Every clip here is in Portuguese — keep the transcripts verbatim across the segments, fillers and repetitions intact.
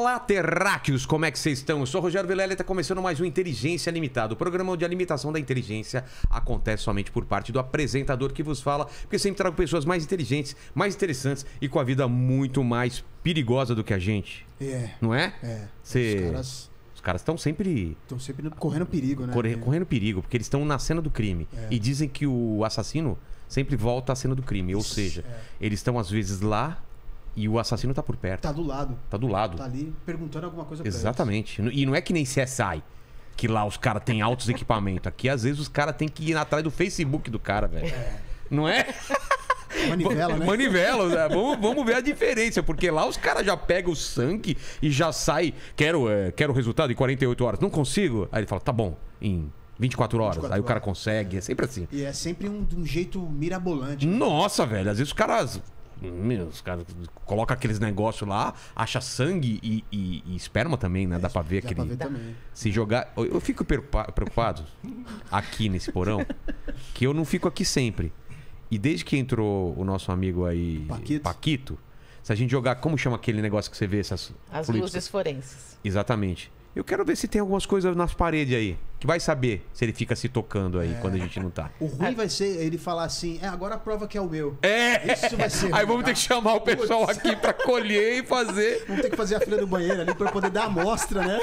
Olá, terráqueos, como é que vocês estão? Eu sou o Rogério Vilela e está começando mais um Inteligência Limitada. O programa onde a limitação da inteligência acontece somente por parte do apresentador que vos fala, porque sempre trago pessoas mais inteligentes, mais interessantes e com a vida muito mais perigosa do que a gente. É. Não é? É. Cê... Os caras... Os caras estão sempre... Estão sempre correndo perigo, né? Corre... Correndo perigo, porque eles estão na cena do crime. É. E dizem que o assassino sempre volta à cena do crime. Ou Isso, seja, é. eles estão às vezes lá e o assassino tá por perto. Tá do lado. Tá do lado. Tá ali perguntando alguma coisa pra Exatamente. E não é que nem C S I, que lá os caras têm altos equipamentos. Aqui, às vezes, os caras têm que ir atrás do Facebook do cara, velho. É. Não é? Manivela, né? Manivela. Né? Vamos, vamos ver a diferença. Porque lá os caras já pegam o sangue e já sai. Quero, é, quero o resultado em quarenta e oito horas. Não consigo? Aí ele fala, tá bom, em vinte e quatro horas. vinte e quatro Aí o cara horas. consegue. É, É. é sempre assim. E é sempre um, de um jeito mirabolante. Nossa, velho. Às vezes os caras... Meu, os caras colocam aqueles negócios lá, acha sangue e, e- e esperma também, né? Dá pra ver Dá aquele... pra ver também. Se jogar... Eu eu fico preocupa- preocupado aqui nesse porão, que eu não fico aqui sempre. E desde que entrou o nosso amigo aí, Paquito. Paquito, se a gente jogar... Como chama aquele negócio que você vê? Essas As fluidos? luzes forenses. Exatamente. Eu quero ver se tem algumas coisas nas paredes aí. Que vai saber se ele fica se tocando aí quando a gente não tá. O ruim vai ser ele falar assim, é, agora a prova que é o meu. É! Isso vai ser Aí ruim, vamos ter tá? que chamar o pessoal aqui pra colher e fazer... Vamos ter que fazer a fila do banheiro ali pra poder dar a amostra, né?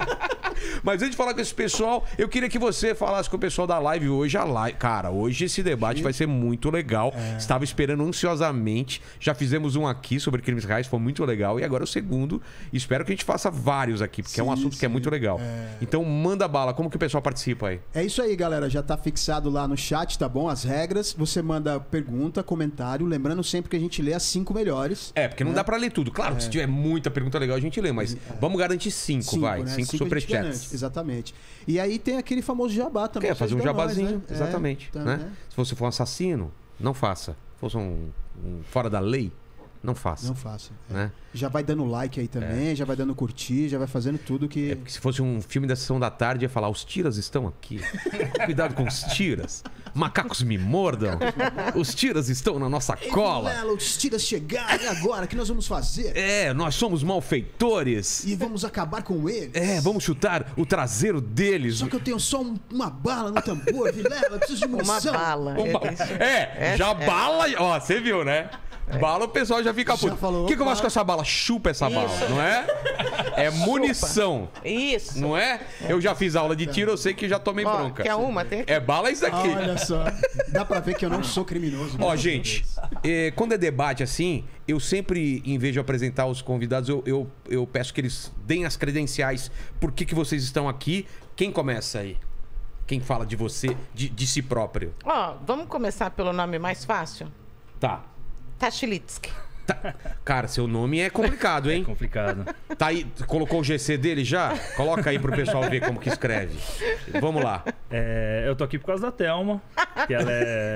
Mas antes de falar com esse pessoal, eu queria que você falasse com o pessoal da live hoje. A live, cara, hoje esse debate vai ser muito legal. Estava esperando ansiosamente. Já fizemos um aqui sobre crimes reais, foi muito legal. E agora o segundo. Espero que a gente faça vários aqui, porque é um Sim, assunto que é sim. muito legal. É. Então manda bala. Como que o pessoal participa aí? É isso aí, galera. Já tá fixado lá no chat, tá bom? As regras. Você manda pergunta, comentário. Lembrando sempre que a gente lê as cinco melhores. É, porque não né? dá pra ler tudo. Claro que se tiver muita pergunta legal, a gente lê, mas vamos garantir cinco, Cinco, vai. né? Cinco Cinco a gente superchats. garante, exatamente. E aí tem aquele famoso jabá também. Quer pra fazer um ajudar nós, jabazinho, né? É, exatamente. tá, né? né? Se você for um assassino, não faça. Se fosse um, um fora da lei, não faça. Não faça. é. Né? Já vai dando like aí também, já vai dando curtir, já vai fazendo tudo que... É porque se fosse um filme da sessão da tarde, ia falar: os tiras estão aqui. Cuidado com os tiras. Macacos me mordam. Os tiras estão na nossa cola. Vilela, os tiras chegaram, e agora? O que nós vamos fazer? É, nós somos malfeitores. E vamos acabar com eles? É, vamos chutar o traseiro deles. Só que eu tenho só um- uma bala no tambor, Vilela, eu preciso de Uma munição. bala. Um ba- É isso. É, já bala. Ó, você viu, né? Bala, o pessoal já fica Já puto. falou, O que, que eu opa. faço com essa bala? Chupa essa bala, Isso. não é? É munição, Isso. não é? Eu já fiz aula de tiro, eu sei que já tomei Ó, bronca. quer uma? Tem aqui. É bala isso daqui. Olha só, dá pra ver que eu não sou criminoso. Ó, né? gente, eh, quando é debate assim, eu sempre, em vez de apresentar os convidados, eu, eu, eu peço que eles deem as credenciais. Por que, que vocês estão aqui? Quem começa aí? Quem fala de você, de, de si próprio? Ó, vamos começar pelo nome mais fácil? Tá. Tachilitsky. Tá. Cara, seu nome é complicado, hein? Complicado. Tá aí, colocou o G C dele já? Coloca aí pro pessoal ver como que escreve. Vamos lá. É, eu tô aqui por causa da Thelma, que ela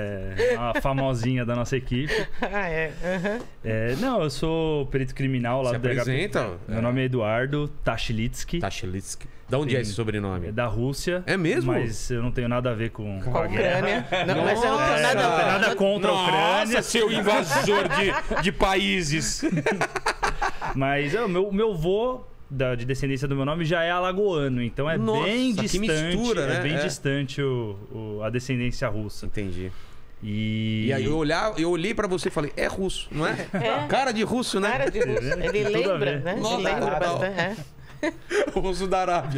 é a famosinha da nossa equipe. Ah, é. Aham. É, não, eu sou perito criminal lá Se do D H P. apresenta. Meu nome é Eduardo Tachilitsky. Tachilitsky. Da onde é esse É sobrenome? da Rússia. É mesmo? Mas eu não tenho nada a ver com, com Com a a guerra. Ucrânia. Não, mas eu não tenho É, nada não a tem ver. nada contra a Ucrânia. Nossa, seu invasor de, de países. Mas é, o meu, meu vô da, de descendência do meu nome já é alagoano. Então é Nossa, bem que distante. mistura, né? É bem É. distante o, o- a descendência russa. Entendi. E, E aí eu, olhar, eu olhei pra você e falei, é russo, não é? É. Cara de russo, né? Cara de russo. Tem Ele tudo a lembra, ver. né? Nossa, Ele lembra total. bastante. É. O russo da Arábia.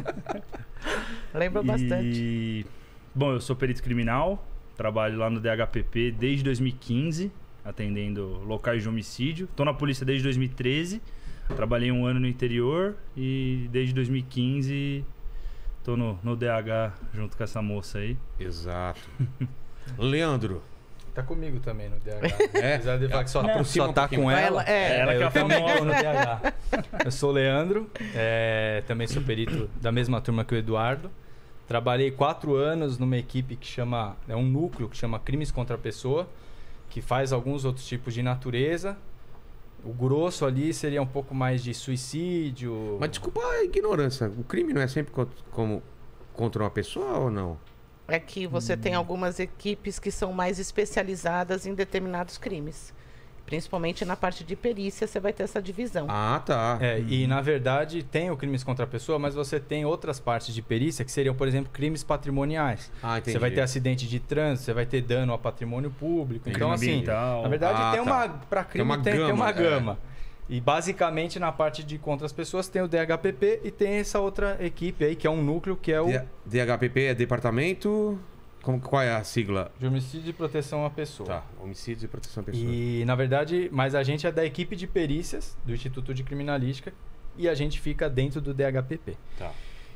Lembra bastante. E... Bom, eu sou perito criminal, trabalho lá no D H P P desde dois mil e quinze, atendendo locais de homicídio. Tô na polícia desde dois mil e treze, trabalhei um ano no interior e desde dois mil e quinze tô no, no D H junto com essa moça aí. Exato. Leandro. Tá comigo também no D H. É? Apesar de falar que só, Aproxima só um tá pouquinho. com ela. Ela- é. Ela que é eu a também famosa. tô no D H. Eu sou o Leandro, é, também sou perito da mesma turma que o Eduardo. Trabalhei quatro anos numa equipe que chama... É um núcleo que chama Crimes contra a Pessoa, que faz alguns outros tipos de natureza. O grosso ali seria um pouco mais de suicídio. Mas desculpa a ignorância. O crime não é sempre co- como contra uma pessoa ou não? É que você tem algumas equipes que são mais especializadas em determinados crimes. Principalmente na parte de perícia, você vai ter essa divisão. Ah, tá. É, e na verdade tem o crimes contra a pessoa, mas você tem outras partes de perícia que seriam, por exemplo, crimes patrimoniais. Ah, entendi. Você vai ter acidente de trânsito, você vai ter dano ao patrimônio público. Crime Então, assim, ambiental. na verdade Ah, tem tá. uma. Para crime uma tem, tem gama, uma é. gama. E basicamente na parte de contra as pessoas tem o D H P P e tem essa outra equipe aí, que é um núcleo, que é o D- DHPP é departamento. Como, qual é a sigla? de homicídio e proteção à pessoa. Tá, homicídios e proteção à pessoa. E, na verdade, mas a gente é da equipe de perícias do Instituto de Criminalística e a gente fica dentro do D H P P. Tá.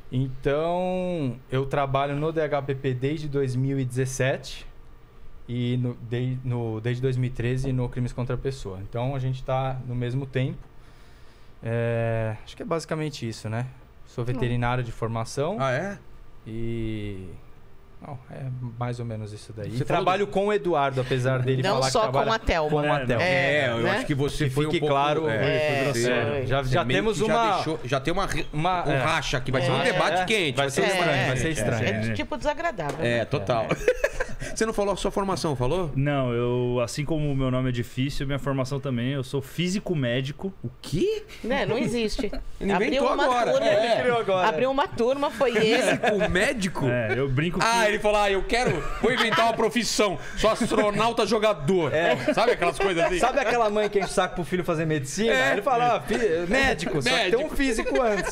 Então, eu trabalho no D H P P desde dois mil e dezessete e no, de, no, desde dois mil e treze no Crimes contra a Pessoa. Então, a gente está no mesmo tempo. É, acho que é basicamente isso, né? Sou veterinário de formação Ah, é? e... Não, é mais ou menos isso daí. Você E falou trabalho com o Eduardo, apesar dele Não falar só que trabalha com a Thelma. com a É, Thelma. É, É, eu né? acho que você Que foi um fique pouco... claro, É, grosseiro. foi. Já, Você já meio temos que já uma... deixou- já tem uma, re- uma- um é. racha aqui, vai ser um É, debate é. quente. Vai ser É, estranho, vai ser é, estranho. É de tipo desagradável. É, né? total. Você não falou a sua formação, falou? Não, eu, assim como o meu nome é difícil, minha formação também, eu sou físico médico. O quê? Né? Não existe. Ele Abriu inventou uma agora. turma, É. Criou agora. abriu uma turma, foi ele. O médico? É, eu brinco que. Ah, ele falou, ah, eu quero, vou inventar uma profissão, sou astronauta jogador. Sabe aquelas coisas assim? Sabe aquela mãe que enche o saco pro filho fazer medicina? É. Ele fala, ah, fi- médico, só que tem um Médico. físico antes.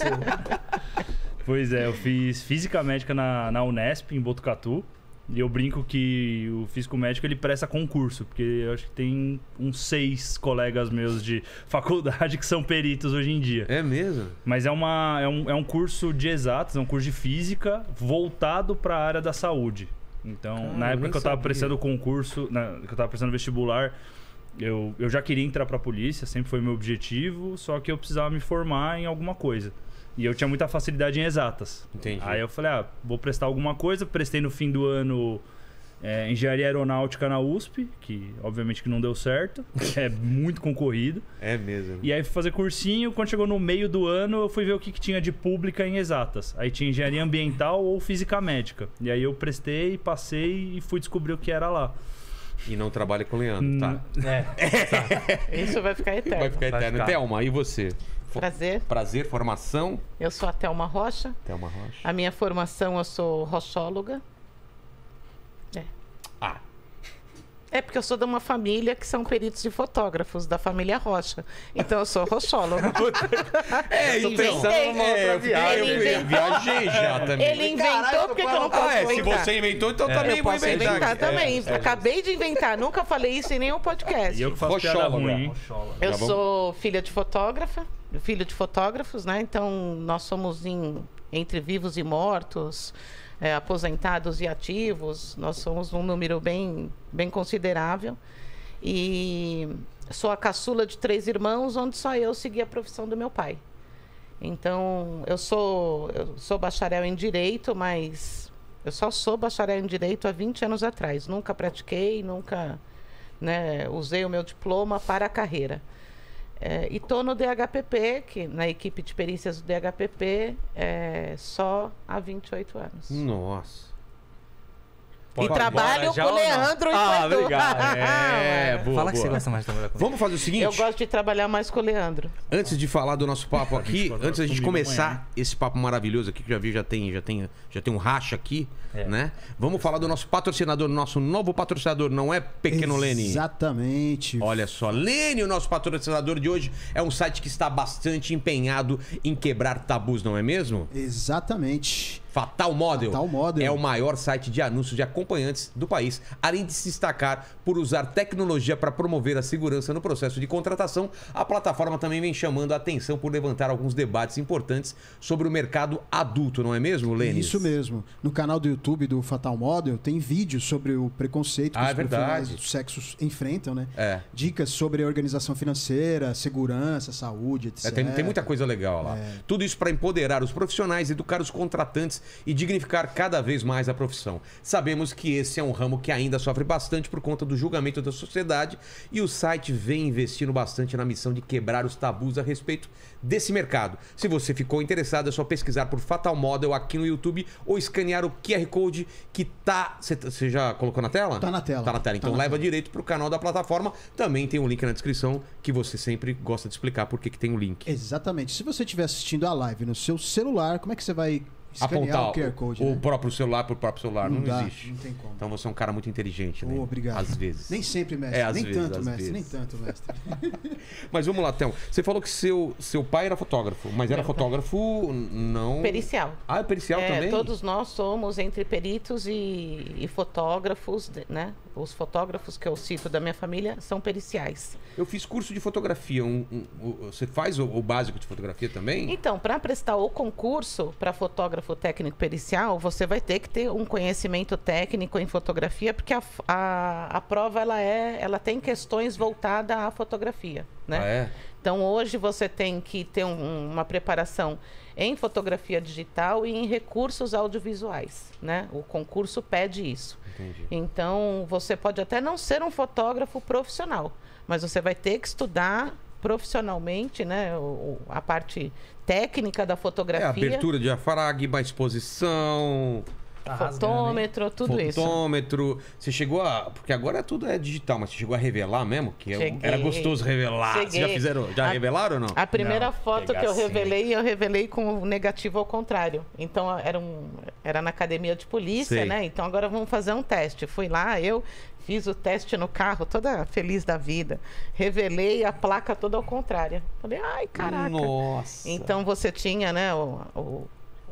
Pois é, eu fiz física médica na, na Unesp, em Botucatu. E eu brinco que o físico médico ele presta concurso, porque eu acho que tem uns seis colegas meus de faculdade que são peritos hoje em dia. É mesmo? Mas é, uma, é, um, é um curso de exatos, é um curso de física voltado para a área da saúde. Então, Cara, na eu época nem que eu tava sabia. prestando o concurso, na, que eu tava prestando vestibular, eu, eu já queria entrar pra polícia, sempre foi meu objetivo, só que eu precisava me formar em alguma coisa. E eu tinha muita facilidade em exatas. Entendi. Aí eu falei, ah, vou prestar alguma coisa. Prestei no fim do ano é, engenharia aeronáutica na U S P, que obviamente que não deu certo, é muito concorrido. É mesmo. E aí fui fazer cursinho, quando chegou no meio do ano, eu fui ver o que, que tinha de pública em exatas. Aí tinha engenharia ambiental ou física médica. E aí eu prestei, passei e fui descobrir o que era lá. E não trabalha com o Leandro, tá? É. Isso vai ficar eterno. Vai ficar Vai eterno. ficar. Thelma, e você? Fo- Prazer. Prazer, formação? Eu sou a Thelma Rocha. Thelma Rocha. A minha formação, eu sou rochóloga. É. Ah, É porque eu sou de uma família que são peritos de fotógrafos, da família Rocha. Então eu sou rochóloga. é, Tô pensando numa outra é, eu fiquei- viagem. eu Ele viajei já também. Ele inventou, por que, que eu não posso Ah, é, se inventar? você inventou, então É. também Eu vou posso inventar. inventar aqui. também. É, é, Acabei de inventar. Nunca falei isso em nenhum podcast. E eu que faço piada Rochóloga. ruim, hein? Eu Já vamos- sou filha de fotógrafa, filho de fotógrafos, né? Então nós somos em, entre vivos e mortos, é, aposentados e ativos. Nós somos um número bem, bem considerável. E sou a caçula de três irmãos, onde só eu segui a profissão do meu pai. Então eu sou, eu sou bacharel em direito, mas eu só sou bacharel em direito há vinte anos atrás. Nunca pratiquei, nunca, né, usei o meu diploma para a carreira. É, e estou no D H P P, que, na equipe de perícias do D H P P, é, só há vinte e oito anos. Nossa. E trabalho já com ou o não? Leandro e Ah, com o Edu. obrigado. É, boa, Fala que boa. você gosta mais de trabalhar comigo. Vamos fazer o seguinte? Eu gosto de trabalhar mais com o Leandro. Antes de falar do nosso papo aqui, quatro antes da gente comigo começar amanhã. esse papo maravilhoso aqui, que já vi, já tem, já tem, já tem um racha aqui, É. né? Vamos falar do nosso patrocinador, nosso novo patrocinador, não é Pequeno Lene? Exatamente. Olha só, Lene, o nosso patrocinador de hoje, é um site que está bastante empenhado em quebrar tabus, não é mesmo? Exatamente. Fatal Model, Fatal Model. é o maior site de anúncios de acompanhantes do país, além de se destacar por usar tecnologia para promover a segurança no processo de contratação. A plataforma também vem chamando a atenção por levantar alguns debates importantes sobre o mercado adulto, não é mesmo, Lênis? Isso mesmo. No canal do YouTube do Fatal Model tem vídeos sobre o preconceito que Ah, os é verdade. profissionais do sexo enfrentam, né? É. Dicas sobre a organização financeira, segurança, saúde, É, etcétera. tem, tem muita coisa legal lá. Tudo isso para empoderar os profissionais, educar os contratantes e dignificar cada vez mais a profissão. Sabemos que esse é um ramo que ainda sofre bastante por conta do julgamento da sociedade e o site vem investindo bastante na missão de quebrar os tabus a respeito desse mercado. Se você ficou interessado, é só pesquisar por Fatal Model aqui no YouTube ou escanear o Q R Code que tá... Você já colocou na tela? Tá na tela. Tá na tela. Então Tá na leva tela. direito pro canal da plataforma. Também tem um link na descrição que você sempre gosta de explicar por que que tem o link. Exatamente. Se você estiver assistindo a live no seu celular, como é que você vai escanear Apontar o Q R Code? o, né? o próprio celular pro próprio celular. Não, Não dá, existe. não tem como. Então você é um cara muito inteligente, né? Oh, obrigado. Às vezes. Nem sempre, mestre. É, às nem vezes, tanto, às mestre. vezes. Nem tanto, mestre. Mas vamos lá, Théo. Você falou que seu, seu pai era fotógrafo, mas era Meu pai. fotógrafo não... Pericial. Ah, é pericial É, também? todos nós somos entre peritos e, e fotógrafos, né? Os fotógrafos que eu cito da minha família são periciais. Eu fiz curso de fotografia. Um, um, um- você faz o, o básico de fotografia também? Então, para prestar o concurso para fotógrafo técnico pericial, você vai ter que ter um conhecimento técnico em fotografia, porque a, a, a prova ela é, ela tem questões voltadas à fotografia, né? Ah, é? Então, hoje você tem que ter um- uma preparação em fotografia digital e em recursos audiovisuais, né? O concurso pede isso. Entendi. Então, você pode até não ser um fotógrafo profissional, mas você vai ter que estudar profissionalmente, né? O, o- a parte técnica da É, fotografia, abertura de diafragma, exposição, Tá rasgando, hein? fotômetro, tudo isso. fotômetro. Você chegou a... Porque agora tudo é digital, mas você chegou a revelar mesmo? Que é- Cheguei. era gostoso revelar. Vocês já Cheguei. fizeram... Já A- revelaram ou não? A primeira Não, foto que pegar eu assim. revelei, eu revelei com o negativo ao contrário. Então, era, um, era na academia de polícia, Sei. né? Então, agora vamos fazer um teste. Fui lá, eu fiz o teste no carro, toda feliz da vida. Revelei a placa toda ao contrário. Falei, ai, caraca. Nossa. Então, você tinha, né, o, o-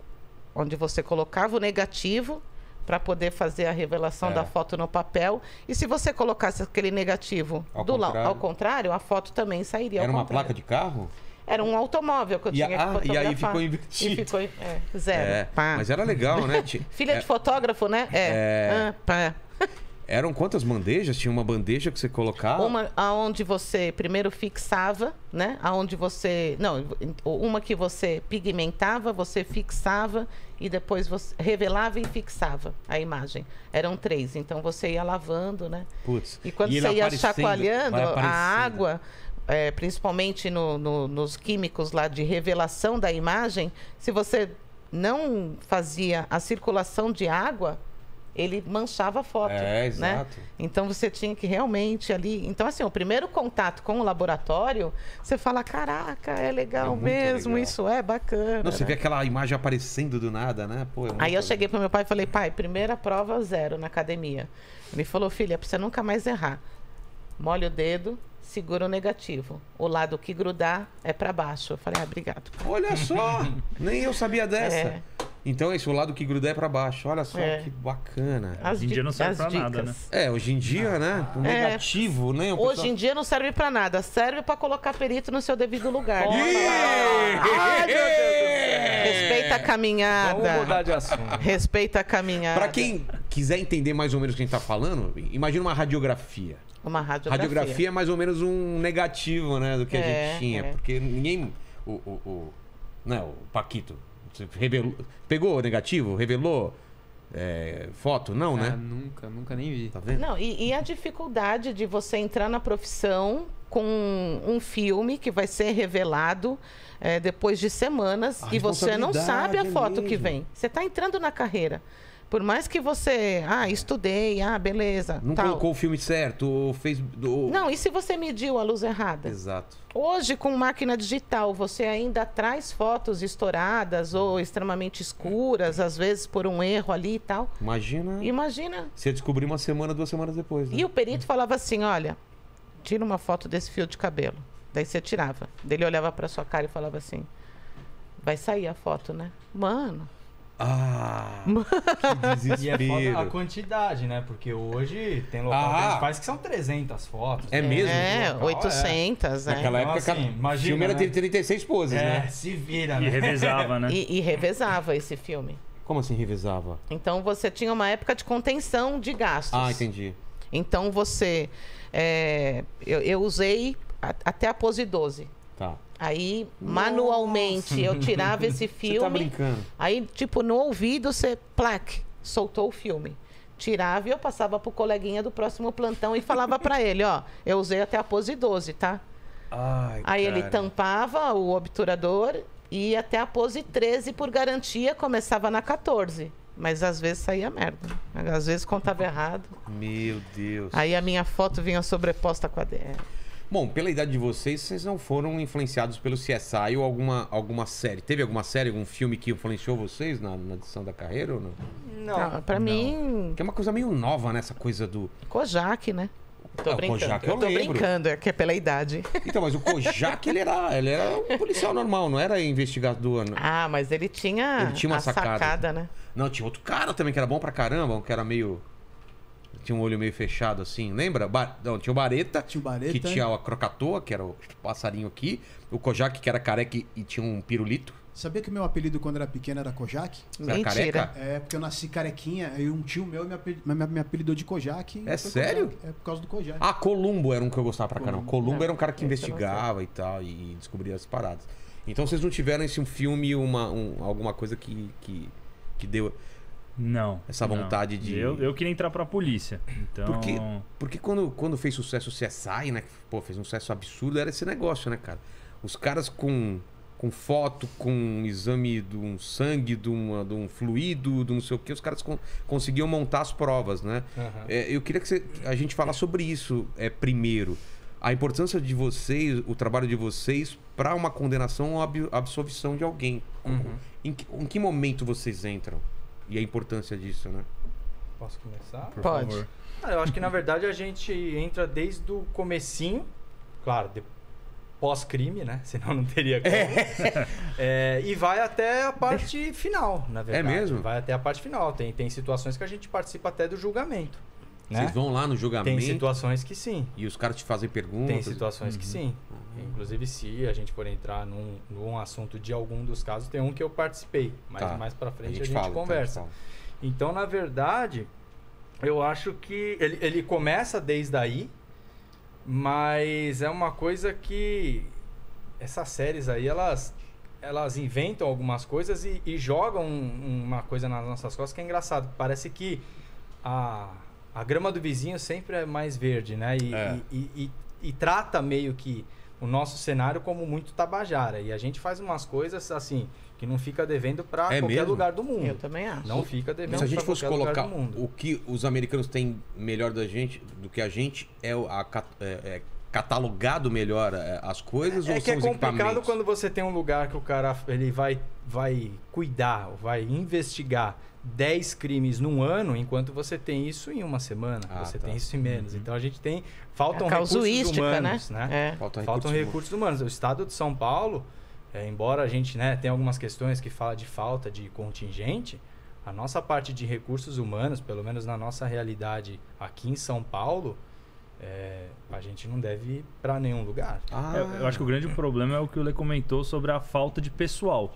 onde você colocava o negativo para poder fazer a revelação É. da foto no papel. E se você colocasse aquele negativo Ao do la- contrário. ao contrário, a foto também sairia ao Era uma contrário. placa de carro? Era um automóvel que eu E tinha a- que ah, e fotografar. aí ficou invertido. E ficou, é, zero. É, Pá. mas era legal, né? Ti- Filha é, de fotógrafo, né? É. É. Ah, pá. Eram quantas bandejas? Tinha uma bandeja que você colocava? Uma aonde você primeiro fixava, né? Aonde você... Não, uma que você pigmentava, você fixava e depois você revelava e fixava a imagem. Eram três. Então você ia lavando, né? Putz. E quando ele você ia aparecendo, chacoalhando, vai a aparecendo. água, é, principalmente no- no- nos químicos lá de revelação da imagem, se você não fazia a circulação de água, ele manchava a foto. É, né? exato. Então você tinha que realmente ali. Então, assim, o primeiro contato com o laboratório, você fala: caraca, é legal É muito mesmo, legal. isso é bacana. Não, você né? vê aquela imagem aparecendo do nada, né? Pô, é muito Aí eu legal. cheguei pro meu pai e falei: pai, primeira prova zero na academia. Ele falou: filha, pra você nunca mais errar. Molha o dedo, segura o negativo. O lado que grudar é para baixo. Eu falei: ah, obrigado. Olha só! Nem eu sabia dessa. É. Então é isso, o lado que gruda é pra baixo. Olha só É. que bacana. As Hoje em dia di- não serve as pra nada, dicas. né? É, hoje em dia, né? O É. negativo, né? O Hoje pessoal- em dia não serve para nada, serve para colocar perito no seu devido lugar. Ih! Ai, meu Deus do céu. Respeita a caminhada. Vamos mudar de assunto. Respeita a caminhada. Pra quem quiser entender mais ou menos o que a gente tá falando, imagina uma radiografia. Uma radiografia. Radiografia é mais ou menos um negativo, né? Do que a É, gente tinha. é. Porque ninguém. O, o, o, né, o Paquito. Você revelou, pegou o negativo? Revelou é, foto? Não, Ah, né? nunca, nunca nem vi. Tá vendo? Não, e, e a dificuldade de você entrar na profissão com um filme que vai ser revelado é, depois de semanas A e você não sabe a responsabilidade é foto que mesmo. vem. Você está entrando na carreira. Por mais que você, ah, estudei, ah, beleza, Não tal. colocou o filme certo, ou fez. Ou... Não, e se você mediu a luz errada? Exato. Hoje, com máquina digital, você ainda traz fotos estouradas ou extremamente escuras, às vezes por um erro ali e tal. Imagina. Imagina. Você descobriu uma semana, duas semanas depois. Né? E o perito falava assim: olha, tira uma foto desse fio de cabelo. Daí você tirava. Daí ele olhava pra sua cara e falava assim: vai sair a foto, né? Mano. Ah! Que E é foda a desespero. quantidade, né? Porque hoje tem local que Ah. a gente faz que são trezentas fotos. É né? mesmo? É, local, oitocentas, né? Naquela Então, época, assim, cada imagina, filme era né? trinta e seis poses, É, né? se vira, E né? revezava, né? E, e revezava esse filme. Como assim revisava? Então você tinha uma época de contenção de gastos. Ah, entendi. Então você. é, eu, eu usei a- até a pose doze. Tá. Aí, manualmente, eu tirava esse filme. Você tá brincando? Aí, tipo, no ouvido, você, plaque, soltou o filme. Tirava e eu passava pro coleguinha do próximo plantão e falava pra ele, ó, eu usei até a pose doze, tá? Ai, Aí cara. ele tampava o obturador e ia até a pose treze por garantia, começava na quatorze. Mas às vezes saía merda. Às vezes contava errado. Meu Deus. Aí a minha foto vinha sobreposta com a dela. Bom, pela idade de vocês, vocês não foram influenciados pelo C S I ou alguma, alguma série? Teve alguma série, algum filme que influenciou vocês na, na edição da carreira ou não? Não, pra mim, Que é uma coisa meio nova, né? Essa coisa do... Kojak, né? Tô Ah, o brincando. Kojak eu eu tô lembro. brincando, é que é pela idade. Então, mas o Kojak, ele era, ele era um policial normal, não era investigador. Não, Ah, mas ele tinha, Ele tinha uma a sacada. sacada, né? não, tinha outro cara também que era bom pra caramba, um que era meio... Tinha um olho meio fechado assim, lembra? Ba... Não, tinha o Bareta, Tinha o Bareta. que tinha a Crocatoa, que era o passarinho aqui. O Kojak, que era careca e- e tinha um pirulito. Sabia que meu apelido quando era pequeno era Kojak? Você era Mentira. careca? É, porque eu nasci carequinha, aí um tio meu me, apel- me, me apelidou de Kojak. É foi sério? Kojak. É por causa do Kojak. Ah, Columbo era um que eu gostava pra caramba. Columbo. Columbo era um cara que Esse eu não investigava e tal, e descobria as paradas. Então vocês não tiveram esse um filme, uma, um, alguma coisa que, que, que deu... Não. Essa não. vontade de- Eu, eu queria entrar pra polícia. Então. Porque, porque quando, quando fez sucesso o C S I, né? Pô, fez um sucesso absurdo, era esse negócio, né, cara? Os caras com, com foto, com um exame de um sangue, de, uma, de um fluido, de não sei o que, os caras con- conseguiam montar as provas, né? Aham. É, eu queria que você- a gente falasse sobre isso é, primeiro. A importância de vocês, o trabalho de vocês para uma condenação ou ab- absolvição de alguém. Uhum. Em, que, em que momento vocês entram? E a importância disso, né? Posso começar? Por Pode. favor. Ah, eu acho que na verdade a gente entra desde o comecinho, claro, de- pós-crime, né? Senão não teria como. É, e vai até a parte final, na verdade. mesmo? Vai até a parte final. Tem, tem situações que a gente participa até do julgamento. Né? Vocês vão lá no Tem julgamento situações que sim. e os caras te fazem perguntas. Tem situações que sim. Inclusive, se a gente for entrar num, num assunto de algum dos casos, tem um que eu participei. Mas Tá. mais pra frente a gente, fala, tá, conversa. a gente Então, na verdade, eu acho que ele, ele começa desde aí, mas é uma coisa que essas séries aí, elas, elas inventam algumas coisas e, e jogam um- uma coisa nas nossas costas que é engraçado. Parece que a, a grama do vizinho sempre é mais verde, né? E, É. e, e, e- e trata meio que o nosso cenário como muito tabajara. E a gente faz umas coisas assim que não fica devendo para É qualquer mesmo? lugar do mundo. Eu também acho. Não fica devendo Se a gente pra fosse qualquer lugar colocar do mundo. o que os americanos têm melhor da gente, do que a gente, é, o- a, cat- é- é catalogado melhor é, as coisas É ou que são é os complicado equipamentos? quando você tem um lugar que o cara ele vai, vai cuidar, vai investigar dez crimes num ano, enquanto você tem isso em uma semana, Ah, você tá. tem isso em menos. Então a gente tem faltam A recursos casuística, humanos, né? né? É. Faltam Faltam recursos recursos humanos. O estado de São Paulo, é, embora a gente, né, tenha algumas questões que fala de falta de contingente, a nossa parte de recursos humanos, pelo menos na nossa realidade aqui em São Paulo, é, a gente não deve ir para nenhum lugar. Ah, Eu, eu acho que o grande problema é o que o Lê comentou sobre a falta de pessoal.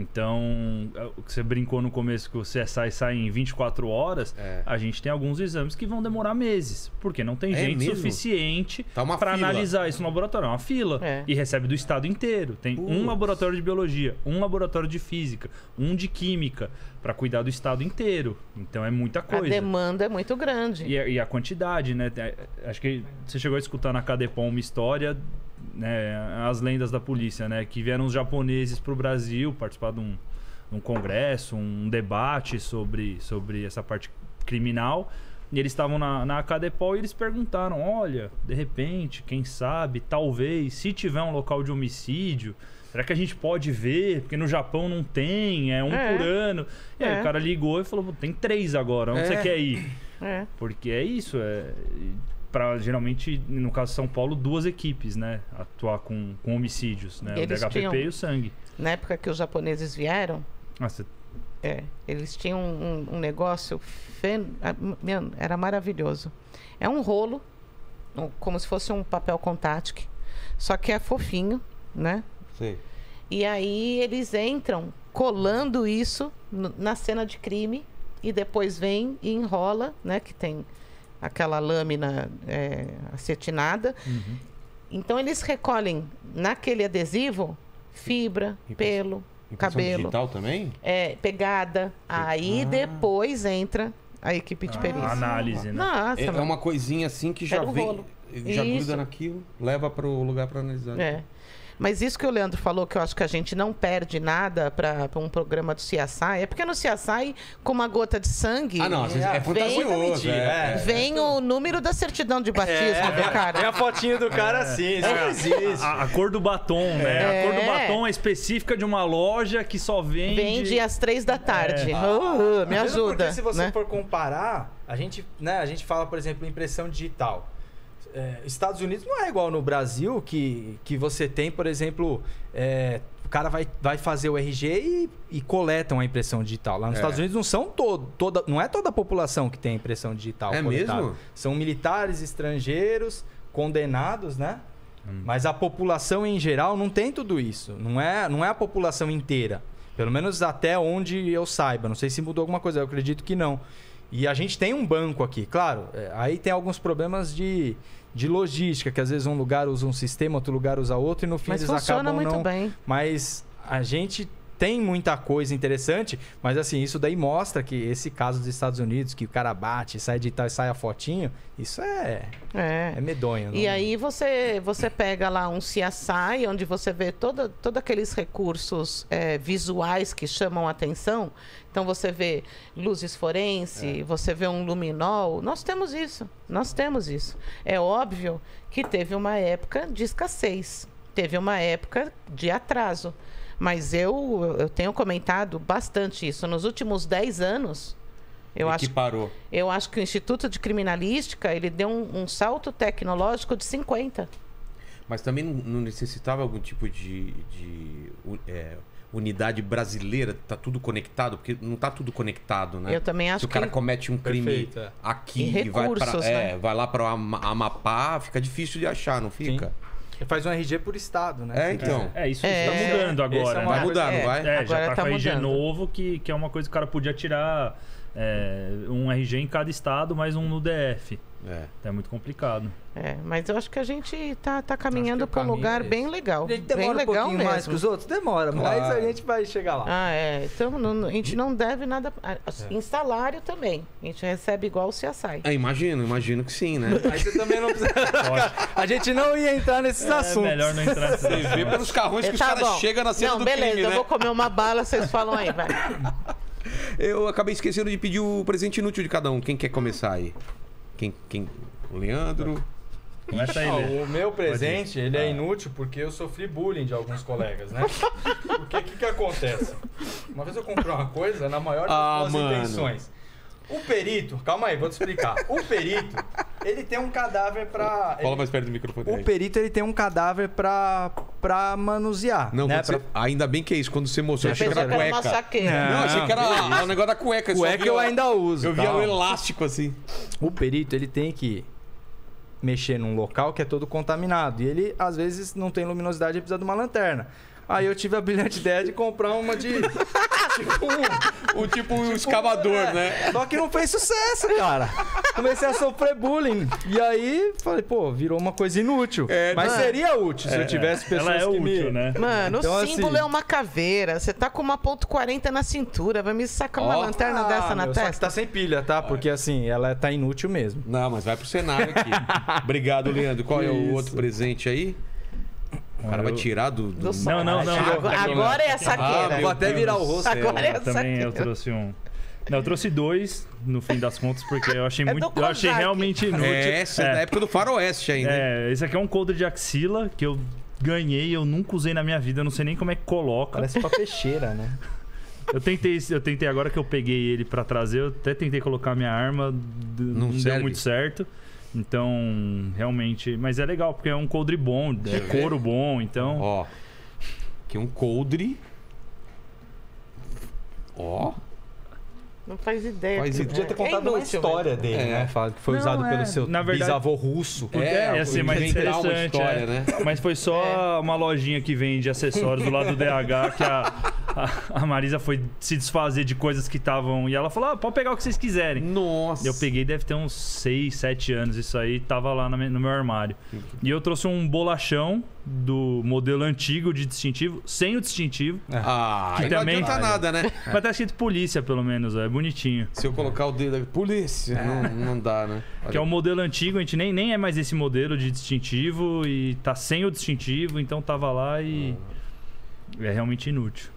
Então, é, o que você brincou no começo que o C S I sai em vinte e quatro horas, É. a gente tem alguns exames que vão demorar meses, porque não tem É gente mesmo? suficiente Tá uma para fila. analisar isso no laboratório. É uma fila. É. E recebe do estado inteiro. Tem um Putz. laboratório de biologia, um laboratório de física, um de química, para cuidar do estado inteiro. Então é muita A coisa. demanda é muito grande. E a, e a quantidade, né? É, Acho que você chegou a escutar na Cadepom uma história, né? As lendas da polícia, né? Que vieram os japoneses pro Brasil participar de um, de um congresso, um debate sobre, sobre essa parte criminal. E eles estavam na, na Cadepol e eles perguntaram: olha, de repente, quem sabe, talvez, se tiver um local de homicídio, será que a gente pode ver? Porque no Japão não tem, é um É. por ano. E aí É. o cara ligou e falou: "Pô, tem três agora, onde É. você quer ir?" É. Porque é isso, é para geralmente, no caso de São Paulo, duas equipes, né, atuar com, com homicídios, né, o Eles D H P P tinham- e o sangue. Na época que os japoneses vieram, Nossa, é, eles tinham um, um negócio, fen... ah, meu, era maravilhoso. É um rolo, um- como se fosse um papel contact, só que é fofinho, né? sei. E aí eles entram colando isso no- na cena de crime e depois vem e enrola, né? Que tem aquela lâmina é, acetinada. Então, eles recolhem naquele adesivo fibra, pelo, Impressão cabelo, digital também? é, pegada. Aí, Ah. depois entra a equipe de perícia. Análise, né? Nossa, É, é mano. uma coisinha assim que já Era um vem, rolo. já Isso. gruda naquilo, leva para o lugar para analisar. É. Mas isso que o Leandro falou, que eu acho que a gente não perde nada para um programa do C S I, é porque no C S I, com uma gota de sangue, Ah, não, às vezes é vem, fantasioso. É, é. vem o número da certidão de batismo É, do cara. Tem a fotinho do cara assim, isso não existe. A, a cor do batom, né? A cor do É. batom é específica de uma loja que só vende... Vende às três da tarde. É. Uh, uh, me Mesmo ajuda. Porque se você né? for comparar, a gente, né, a gente fala, por exemplo, impressão digital. É, Estados Unidos não é igual no Brasil, que, que você tem, por exemplo, é, o cara vai, vai fazer o R G e, e coletam a impressão digital. Lá nos É. Estados Unidos não são todo, toda, não é toda a população que tem a impressão digital É coletada. mesmo? São militares estrangeiros, condenados, né? Mas a população em geral não tem tudo isso. Não é, não é a população inteira. Pelo menos até onde eu saiba. Não sei se mudou alguma coisa, eu acredito que não. E a gente tem um banco aqui, claro. é, Aí tem alguns problemas de, de logística, que às vezes um lugar usa um sistema, outro lugar usa outro, e no fim Mas eles funciona acabam muito não... bem. Mas a gente tem muita coisa interessante, mas assim, isso daí mostra que esse caso dos Estados Unidos, que o cara bate, sai de tal e sai a fotinho, isso é, É. é medonho. E não- aí você, você pega lá um C S I, onde você vê toda, todos aqueles recursos é, visuais que chamam a atenção. Então você vê luzes forense, você vê um luminol. Nós temos isso, nós temos isso. É óbvio que teve uma época de escassez, teve uma época de atraso. Mas eu, eu tenho comentado bastante isso. Nos últimos dez anos, eu E acho que parou. Eu acho que o Instituto de Criminalística ele deu um, um salto tecnológico de cinquenta. Mas também não, não necessitava algum tipo de, de u- é, unidade brasileira? Tá tudo conectado? Porque não tá tudo conectado, né? Eu também acho Se o cara que- comete um crime Perfeito, é. aqui E e vai para recursos, é, né? vai lá para Amapá, fica difícil de achar, não fica? Faz um R G por estado, né? É, então. É, isso É. está mudando Esse é agora, uma Vai né? mudar, É. não vai? É, já Agora tá, tá com R G mudando. novo, que, que é uma coisa que o cara podia tirar é, um R G em cada estado, mais um no D F. É. É muito complicado. É, mas eu acho que a gente tá, tá caminhando Acho que o para um caminho lugar é esse. bem legal. A gente bem demora um legal pouquinho mesmo. mais que os outros? Demora, mas Claro. a gente vai chegar lá. Ah, é. Então não- a gente não deve nada. a- a- Em salário também. A gente recebe igual o C S I. É, imagino, imagino que sim, né? Aí você também não precisa. A gente não ia entrar nesses É assuntos. melhor não entrar nesse Você vê pelos carrões que os Tá caras bom. chegam na cena Não, do beleza, crime, eu né? vou comer uma bala, vocês falam aí, vai. Eu acabei esquecendo de pedir o presente inútil de cada um. Quem quer começar aí? Quem? quem? O Leandro? Começa aí, Ah, Lê. o meu presente, ele é Ah. inútil porque eu sofri bullying de alguns colegas, né? Porque o que, que acontece? Uma vez eu comprei uma coisa na maior das Ah, boas mano. intenções. O perito, calma aí, vou te explicar. O perito, ele tem um cadáver pra... Fala ele- mais perto do microfone. O aí. perito, ele tem um cadáver pra, pra manusear. Não, né? quando você- ainda bem que é isso. Quando você mostrou, eu achei que Pensou era que era uma cueca. saqueira. Não. Não, achei que era o negócio da cueca. só Cueca via- eu ainda uso. Eu via tal. o elástico assim. O perito, ele tem que mexer num local que é todo contaminado. E ele, às vezes, não tem luminosidade e precisa de uma lanterna. Aí eu tive a brilhante ideia de comprar uma de... tipo um... O tipo um escavador, É, né? Só que não fez sucesso, cara. Comecei a sofrer bullying. E aí, falei, pô, virou uma coisa inútil. É, Mas mano. seria útil se eu tivesse pessoas Ela é que me... útil, né? Mano, Então, o símbolo assim- é uma caveira. Você tá com uma ponto quarenta na cintura. Vai me sacar uma Ó. lanterna Ah, dessa na meu, só que testa? tá sem pilha, tá? Porque assim, ela tá inútil mesmo. Não, mas vai pro cenário aqui. Obrigado, Leandro. Qual é o Isso. outro presente aí? O cara vai tirar do... do... Do Não, não, não. Agora, não. agora é a Ah, saqueira. meu Vou até Deus virar o do rosto. céu. Agora é a Também eu saqueira. trouxe um. Não, eu trouxe dois, no fim das contas, porque eu achei É muito. do Eu achei Kozak. realmente inútil. É, essa é da época do faroeste ainda. hein? É, esse aqui é um coldre de axila que eu ganhei, eu nunca usei na minha vida, eu não sei nem como é que coloca. Parece pra peixeira, né? Eu tentei, eu tentei agora que eu peguei ele pra trazer, eu até tentei colocar minha arma, d- Não não, serve? deu muito certo. Então, realmente, mas é legal porque é um coldre bom, é couro bom, então. Ó. Aqui um coldre. Ó. Não faz ideia. Faz que- ideia. Podia ter é contado uma inútil história mesmo. dele, É. né? Fala que foi Não, usado é. pelo seu Na verdade- bisavô russo. É, ia ser mais inventar uma interessante. história, é. né? Mas foi só uma lojinha que vende acessórios do lado do D H que a, a, a Marisa foi se desfazer de coisas que estavam... E ela falou, ah, pode pegar o que vocês quiserem. Nossa. Eu peguei, deve ter uns seis, sete anos. Isso aí tava lá no meu armário. E eu trouxe um bolachão do modelo antigo de distintivo, sem o distintivo. Ah, que aí não também adianta nada, né? Mas tá escrito polícia, pelo menos. É bonitinho. Se eu colocar o dedo aqui, polícia, não, não dá, né? Que é o modelo antigo, a gente nem, nem é mais esse modelo de distintivo e tá sem o distintivo, então tava lá e é realmente inútil.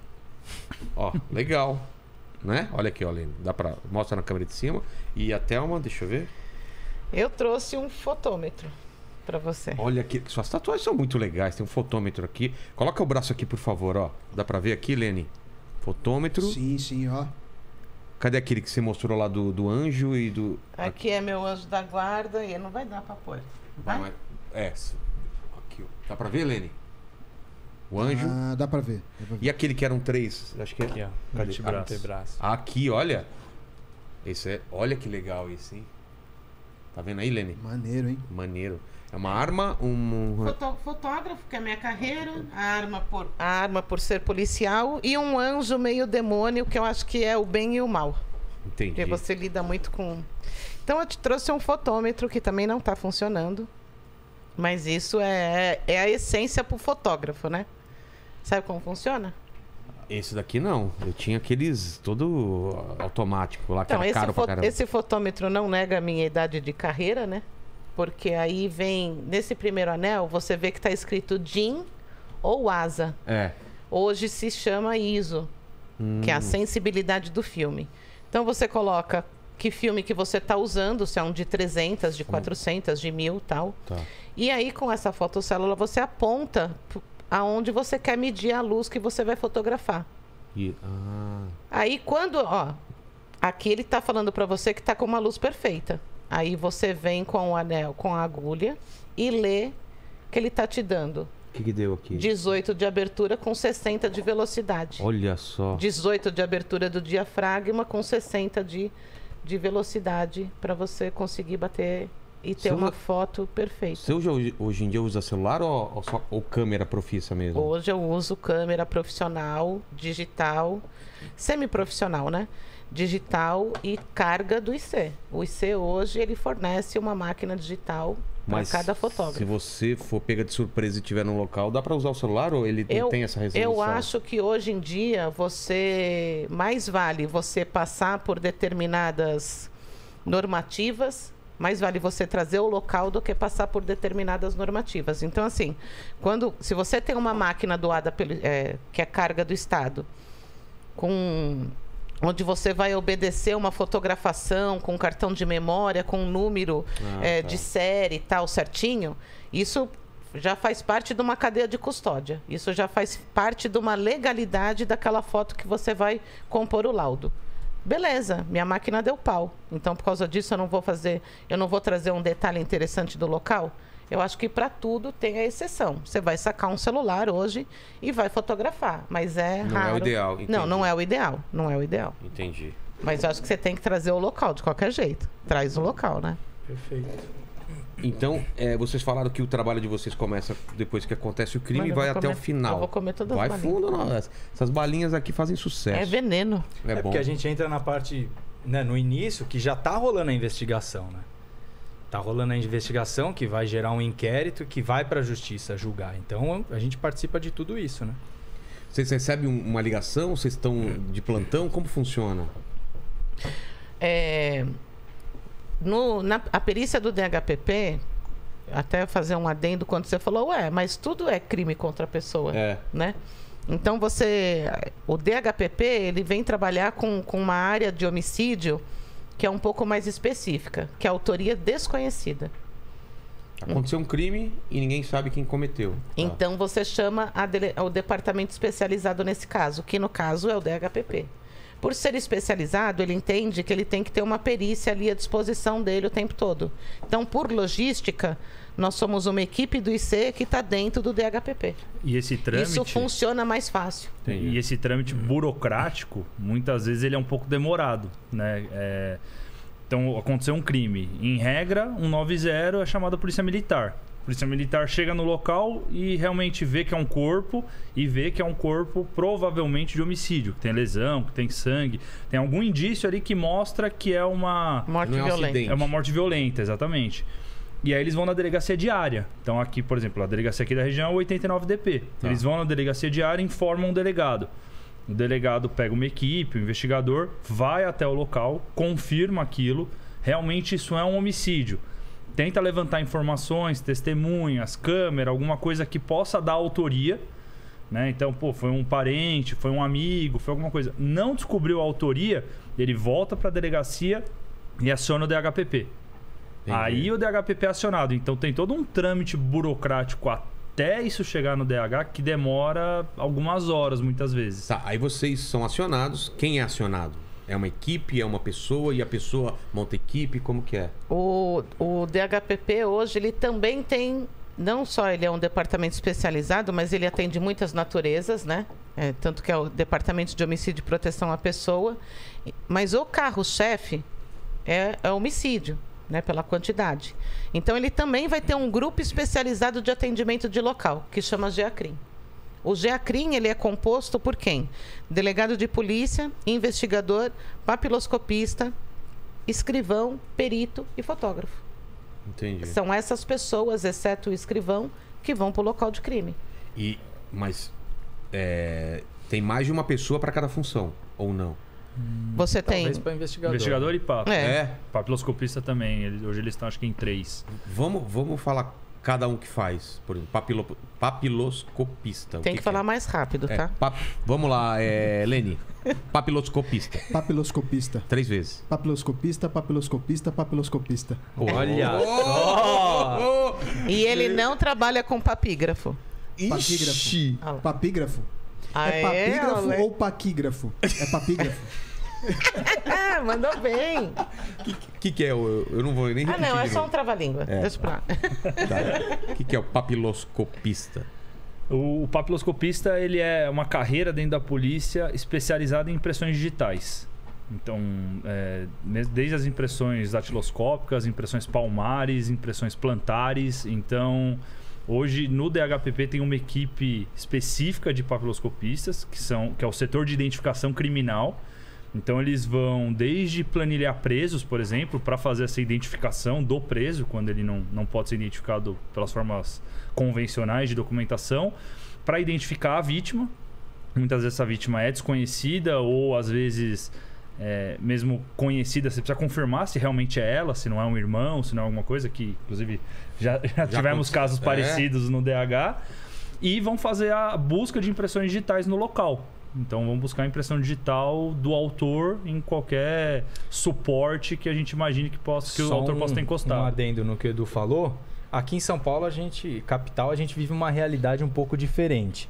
Ó, legal. Né? Olha aqui, ó, Lene. Dá pra... Mostra na câmera de cima. E a Thelma, deixa eu ver. Eu trouxe um fotômetro pra você. Olha aqui, suas tatuagens são muito legais. Tem um fotômetro aqui. Coloca o braço aqui, por favor, ó. Dá pra ver aqui, Lene? Fotômetro. Sim, sim, ó. Cadê aquele que você mostrou lá do, do anjo e do... Aqui é meu anjo da guarda e não vai dar pra pôr. Vai? Não, é... é. Aqui, ó. Dá pra ver, Lene? O anjo. Ah, dá pra ver. Dá pra ver. E aquele que eram três? Acho que é... Aqui, ó. Cadê? Antebraço. Antebraço. Aqui, olha. Esse é... Olha que legal esse, hein? Tá vendo aí, Lene? Maneiro, hein? Maneiro. É uma arma, um... Foto- fotógrafo, que é a minha carreira, a arma, por, a arma por ser policial e um anjo meio demônio, que eu acho que é o bem e o mal. Entendi. Porque você lida muito com... Então eu te trouxe um fotômetro que também não está funcionando. Mas isso é, é a essência pro fotógrafo, né? Sabe como funciona? Esse daqui não. Eu tinha aqueles todo automático lá, que Então, era esse, caro pra fo- caramba. esse fotômetro não nega a minha idade de carreira, né? Porque aí vem, nesse primeiro anel, você vê que está escrito D I N ou ASA. É. Hoje se chama I S O, que é a sensibilidade do filme. Então você coloca que filme que você está usando, se é um de trezentos, de quatrocentos, de mil, tal. Tá. E aí com essa fotocélula você aponta p- aonde você quer medir a luz que você vai fotografar. E... Ah. Aí quando, ó, aqui ele está falando para você que está com uma luz perfeita. Aí você vem com o anel, com a agulha e lê que ele está te dando O que, que deu aqui? dezoito de abertura com sessenta de velocidade. Olha só. dezoito de abertura do diafragma com sessenta de, de velocidade para você conseguir bater e ter Você uma usa- foto perfeita. Você hoje, hoje em dia usa celular ou, ou, só, ou câmera profissa mesmo? Hoje eu uso câmera profissional, digital, semi-profissional, né? Digital e carga do I C. O I C hoje ele fornece uma máquina digital para Mas cada fotógrafo. se você for pega de surpresa e estiver no local, dá pra usar o celular ou ele não Eu, tem essa resolução? eu acho que hoje em dia você mais vale você passar por determinadas normativas, mais vale você trazer o local do que passar por determinadas normativas. Então, assim, quando se você tem uma máquina doada pelo, é, que é carga do Estado, com onde você vai obedecer uma fotografação com cartão de memória, com um número Ah, é, tá. de série e tal certinho, isso já faz parte de uma cadeia de custódia. Isso já faz parte de uma legalidade daquela foto que você vai compor o laudo. Beleza, minha máquina deu pau. Então, por causa disso, eu não vou fazer, eu não vou trazer um detalhe interessante do local. Eu acho que para tudo tem a exceção. Você vai sacar um celular hoje e vai fotografar, mas é Não é o raro. ideal, Não, entendi. não é o ideal, não é o ideal. Entendi. Mas eu acho que você tem que trazer o local de qualquer jeito. Traz o local, né? Perfeito. Então, é, vocês falaram que o trabalho de vocês começa depois que acontece o crime Mano, e eu vai vou até comer- o final. eu vou comer todas as Vai balinhas. fundo, não. Essas balinhas aqui fazem sucesso. É veneno. É, É, bom. porque a gente entra na parte, né, no início, que já tá rolando a investigação, né? Tá rolando a investigação que vai gerar um inquérito que vai pra justiça julgar. Então, a gente participa de tudo isso, né? Vocês recebem um- uma ligação? Vocês estão de plantão? Como funciona? É, no, na, a perícia do D H P P, até fazer um adendo quando você falou, ué, mas tudo é crime contra a pessoa, É. né? Então você, o D H P P, ele vem trabalhar com, com uma área de homicídio que é um pouco mais específica, que é a autoria desconhecida. Aconteceu um crime e ninguém sabe quem cometeu. Tá. Então você chama a dele- o departamento especializado nesse caso, que no caso é o D H P P. Por ser especializado, ele entende que ele tem que ter uma perícia ali à disposição dele o tempo todo. Então, por logística, nós somos uma equipe do I C que está dentro do D H P P. E esse trâmite... Isso funciona mais fácil. Entendi. E esse trâmite burocrático, muitas vezes ele é um pouco demorado, né? É, Então, aconteceu um crime. Em regra, um noventa é chamado a polícia militar. Polícia Militar chega no local e realmente vê que é um corpo e vê que é um corpo provavelmente de homicídio, que tem lesão, que tem sangue, tem algum indício ali que mostra que é uma Morte Não é um violenta. acidente. é uma morte violenta, exatamente. E aí eles vão na delegacia diária. Então aqui, por exemplo, a delegacia aqui da região é oitenta e nove D P. Tá. Eles vão na delegacia diária e informam o delegado. O delegado pega uma equipe, o investigador, vai até o local, confirma aquilo, realmente isso é um homicídio. Tenta levantar informações, testemunhas, câmera, alguma coisa que possa dar autoria, né? Então, pô, foi um parente, foi um amigo, foi alguma coisa. Não descobriu a autoria, ele volta para a delegacia e aciona o D H P P. Entendi. Aí o D H P P é acionado. Então tem todo um trâmite burocrático até isso chegar no D H que demora algumas horas, muitas vezes. Tá, aí vocês são acionados. Quem é acionado? É uma equipe, é uma pessoa e a pessoa monta equipe? Como que é? O, o D H P P hoje, ele também tem, não só ele é um departamento especializado, mas ele atende muitas naturezas, né? É, tanto que é o Departamento de Homicídio e Proteção à Pessoa. Mas o carro-chefe é, é homicídio, né? Pela quantidade. Então, ele também vai ter um grupo especializado de atendimento de local, que chama GEACRIM. O GEACRIM, ele é composto por quem? Delegado de polícia, investigador, papiloscopista, escrivão, perito e fotógrafo. Entendi. São essas pessoas, exceto o escrivão, que vão para o local de crime. E, mas é, tem mais de uma pessoa para cada função, ou não? Você tem... Talvez para investigador. Investigador e papo. É. Papiloscopista também. Eles- hoje eles estão, acho que em três. Vamos, vamos falar cada um que faz. Por exemplo, papilo, papiloscopista. O Tem que, que falar é? mais rápido, É, tá? pap- vamos lá, é, Leni. Papiloscopista. Papiloscopista. Três vezes. Papiloscopista, papiloscopista, papiloscopista. Olha Oh! só! E ele não trabalha com papígrafo. Ixi! Ah lá. Papígrafo. Ah, é é, papígrafo Ale? ou paquígrafo? É papígrafo. Ah, mandou bem. O que, que é? o- Eu não vou nem Ah, repetir não, é de só um novo. trava-língua. É. Deixa pra lá. O que, que é o papiloscopista? O, o papiloscopista, ele é uma carreira dentro da polícia especializada em impressões digitais. Então, é, mes- desde as impressões datiloscópicas, impressões palmares, impressões plantares. Então, hoje no D H P P tem uma equipe específica de papiloscopistas, que, são, que é o setor de identificação criminal. Então, eles vão desde planilhar presos, por exemplo, para fazer essa identificação do preso, quando ele não, não pode ser identificado pelas formas convencionais de documentação, para identificar a vítima. Muitas vezes essa vítima é desconhecida ou, às vezes, é, mesmo conhecida, você precisa confirmar se realmente é ela, se não é um irmão, se não é alguma coisa, que, inclusive, já, já tivemos aconteceu. casos É. parecidos no D H. E vão fazer a busca de impressões digitais no local. Então, vamos buscar a impressão digital do autor em qualquer suporte que a gente imagine que, possa, que o Só autor um- possa ter Um encostado. adendo no que o Edu falou. Aqui em São Paulo, a gente, capital, a gente vive uma realidade um pouco diferente.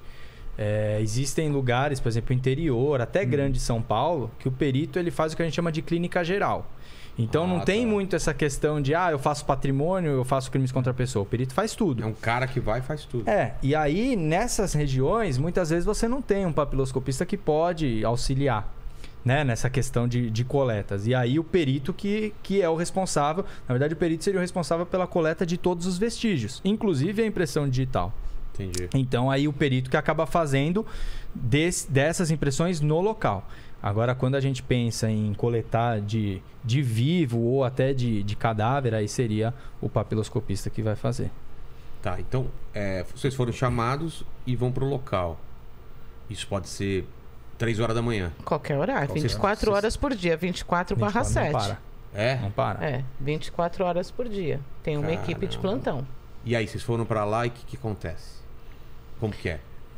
É, existem lugares, por exemplo, interior, até grande São Paulo, que o perito ele faz o que a gente chama de clínica geral. Então Ah, não tem tá. muito essa questão de, ah, eu faço patrimônio, eu faço crimes contra a pessoa. O perito faz tudo. É um cara que vai e faz tudo. É, e aí nessas regiões, muitas vezes você não tem um papiloscopista que pode auxiliar, né, nessa questão de, de coletas. E aí o perito que, que é o responsável, na verdade o perito seria o responsável pela coleta de todos os vestígios, inclusive a impressão digital. Entendi. Então aí o perito que acaba fazendo des- dessas impressões no local. Agora, quando a gente pensa em coletar de, de vivo ou até de, de cadáver, aí seria o papiloscopista que vai fazer. Tá, então é, vocês foram chamados e vão pro local. Isso pode ser três horas da manhã. Qualquer horário. Então, vocês- vinte e quatro vocês- horas por dia. vinte e quatro barra vinte e quatro sete. Não para, É? não para. É, vinte e quatro horas por dia. Tem uma Caramba. equipe de plantão. E aí, vocês foram pra lá e o que, que acontece? Como que é?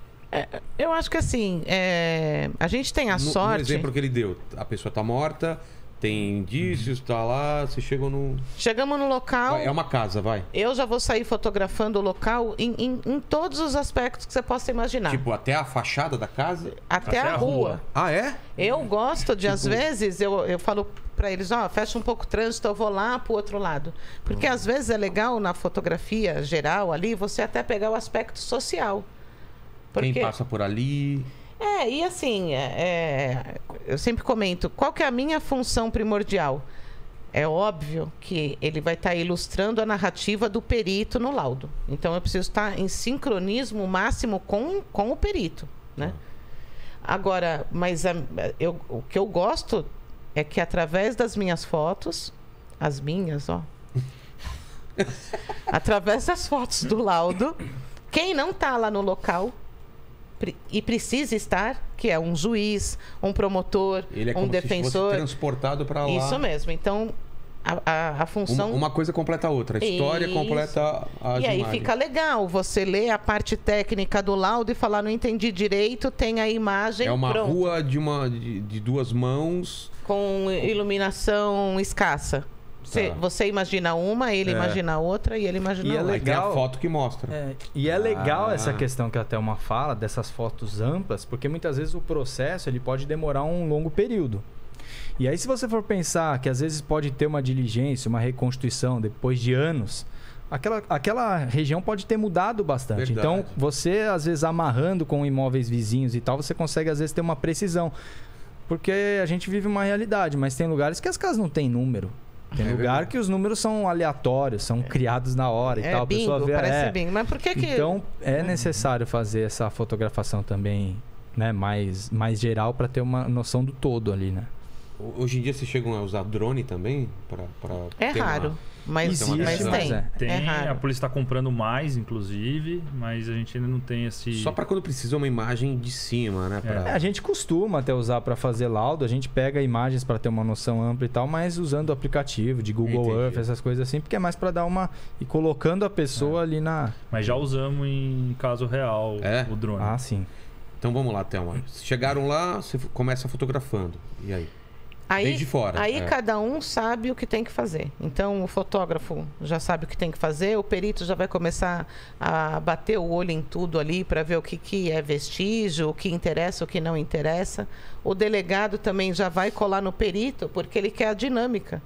Eu acho que assim, é, a gente tem a No, no sorte. exemplo que ele deu, a pessoa tá morta, tem indícios, tá lá, você chegou no... Chegamos no local. Vai, é uma casa, vai. Eu já vou sair fotografando o local em, em- em todos os aspectos que você possa imaginar. Tipo, até a fachada da casa? até, até a a rua. rua. Ah, é? Eu gosto de, às Tipo- vezes, eu, eu falo pra eles, ó, fecha um pouco o trânsito, eu vou lá pro outro lado. Porque às vezes é legal na fotografia geral ali, você até pegar o aspecto social. Porque... Quem passa por ali... É, e assim, é, é, eu sempre comento, qual que é a minha função primordial? é óbvio que ele vai estar ilustrando a narrativa do perito no laudo. Então, eu preciso estar em sincronismo máximo com, com o perito, né? Agora, mas a, eu, o que eu gosto é que através das minhas fotos, as minhas, ó, através das fotos do laudo, quem não está lá no local pre- e precisa estar, que é um juiz, um promotor, Ele é um como defensor, se fosse transportado para lá. isso mesmo. Então, a, a, a função... Uma, uma coisa completa a outra. A história Isso. completa as E aí imagens. fica legal você ler a parte técnica do laudo e falar, não entendi direito, tem a imagem, É uma pronto, rua de, uma, de, de duas mãos. com iluminação escassa. Você, Tá. você imagina uma, ele É. imagina outra e ele imagina E é outra. Aí tem a legal. foto que mostra. É, e é legal Ah. essa questão que a Thelma fala, dessas fotos amplas, porque muitas vezes o processo ele pode demorar um longo período. E aí, se você for pensar que às vezes pode ter uma diligência, uma reconstituição depois de anos, aquela, aquela região pode ter mudado bastante. Verdade. Então, você, às vezes, amarrando com imóveis vizinhos e tal, você consegue, às vezes, ter uma precisão. Porque a gente vive uma realidade, mas tem lugares que as casas não têm número. Tem É lugar verdade. que os números são aleatórios, são criados na hora e É tal. A pessoa bingo, vê, parece é. bingo. Mas por que que... Então, é necessário fazer essa fotografação também, né, mais, mais geral para ter uma noção do todo ali, né? Hoje em dia vocês chegam a usar drone também? Pra, pra É ter uma- raro, mas, Existe, mas mas tem. é. Tem, É a raro. polícia está comprando mais, inclusive, mas a gente ainda não tem esse... Só pra quando precisa uma imagem de cima, né? Pra... É, a gente costuma até usar para fazer laudo, a gente pega imagens para ter uma noção ampla e tal, mas usando o aplicativo de Google Entendi. Earth, essas coisas assim, porque é mais para dar uma... e colocando a pessoa ali na... Mas já usamos em caso real É? o drone. Ah, sim. Então vamos lá, Thelma. Chegaram lá, você começa fotografando. E aí? Aí, Desde fora, Aí é. cada um sabe o que tem que fazer. Então, o fotógrafo já sabe o que tem que fazer, o perito já vai começar a bater o olho em tudo ali para ver o que, que é vestígio, o que interessa, o que não interessa. O delegado também já vai colar no perito, porque ele quer a dinâmica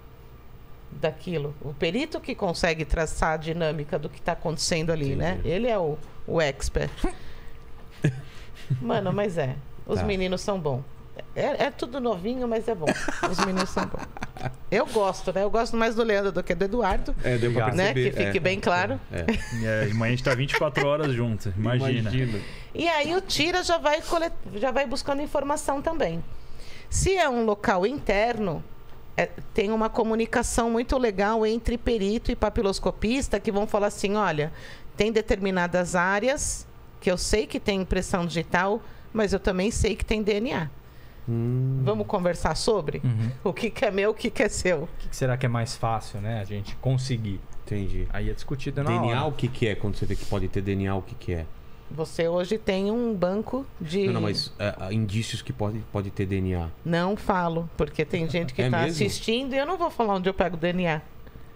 daquilo. O perito que consegue traçar a dinâmica do que está acontecendo ali, né? Entendi. Ele é o, o expert. Mano, mas é. Os Tá. meninos são bons. É, é tudo novinho, mas é bom. Os meninos são bons. Eu gosto, né? Eu gosto mais do Leandro do que do Eduardo, É, deu pra Obrigado. né? perceber. Que fique é. bem claro. É. É, amanhã a gente tá vinte e quatro horas juntos, imagina. E aí o tira já vai, colet... já vai buscando informação também. Se é um local interno, é, tem uma comunicação muito legal entre perito e papiloscopista que vão falar assim, olha, tem determinadas áreas que eu sei que tem impressão digital, mas eu também sei que tem D N A. Hum, Vamos conversar sobre? Uhum. O que, que é meu, o que, que é seu? O que que será que é mais fácil, né? A gente conseguir. entendi. Aí é discutido na D N A, hora. o que que é? Quando você vê que pode ter D N A, o que que é? Você hoje tem um banco de... Não, não, mas é, há indícios que pode, pode ter D N A. Não falo, porque tem gente que É está mesmo? assistindo e eu não vou falar onde eu pego o D N A.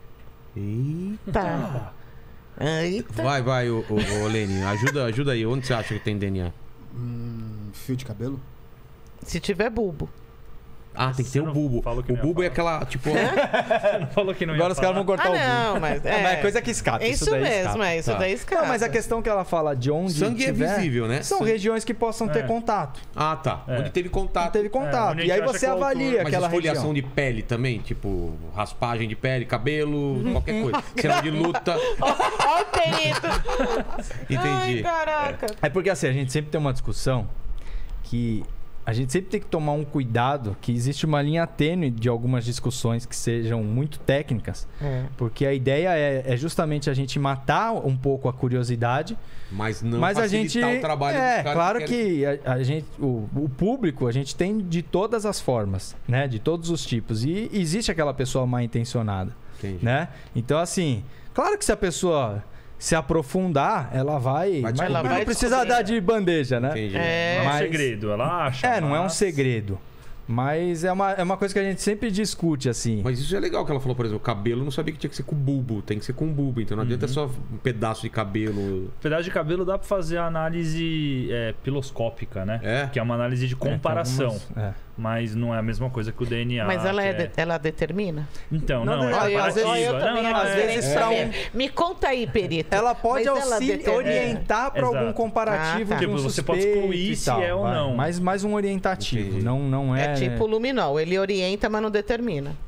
Eita. Tá. Eita. Vai, vai, ô, ô, ô Lene, ajuda, ajuda aí. Onde você acha que tem D N A? Hum, fio de cabelo? Se tiver bulbo. Ah, tem que ter Você o não bulbo. falou que O não ia bulbo é falar. aquela, tipo... Não falou que não ia Agora os caras vão falar. cortar Ah, o vídeo. não, mas... É, É, mas é coisa que escapa. é isso isso daí mesmo, escapa. é isso Tá. daí escapa. Não, mas a questão que ela fala de onde Sangue é tiver, visível, né? São Sangue- regiões que possam ter É. contato. Ah, tá. É. Onde teve Não contato. teve contato. onde a e aí gente acha você que o autor- avalia Mas aquela esfoliação região. de pele também? Tipo, raspagem de pele, cabelo, qualquer coisa. Cena de luta. Ó o perito. Ai, Entendi. caraca. É porque assim, a gente sempre tem uma discussão que a gente sempre tem que tomar um cuidado, que existe uma linha tênue de algumas discussões que sejam muito técnicas, É. porque a ideia é, é justamente a gente matar um pouco a curiosidade, Mas não mas a gente facilitar o trabalho dos é caras claro querem- que a, a gente o, o público a gente tem de todas as formas, né, de todos os tipos, e existe aquela pessoa mal intencionada, Entendi. né? Então assim, claro que se a pessoa se aprofundar, ela vai, Vai mas descobrir. não Vai precisa descobrir. dar de bandeja, né? Entendi. É. Não é um Mas- segredo, ela acha. É, não é um mas- segredo. Mas é uma, é uma coisa que a gente sempre discute, assim. Mas isso é legal que ela falou, por exemplo, cabelo, eu não sabia que tinha que ser com bulbo, tem que ser com bulbo, então não adianta só um pedaço de cabelo. Pedaço de cabelo dá pra fazer a análise é, piloscópica, né? É? Que é uma análise de É, tem comparação. algumas- é. Mas não é a mesma coisa que o D N A. Mas ela, que é de- ela determina? Então, Não, não, não, é às vezes- comparativa. Olha, eu Não, também não, às é- vezes é- pra um- Me conta aí, perito. Ela pode Mas ela auxiliar, determina. orientar para algum Exato. comparativo Ah, tá. de um Tipo, você pode suspeito excluir e se tal, é ou vai. não. Mas mais um orientativo, Entendi. não, não é... É tipo o luminol, ele orienta, mas não determina.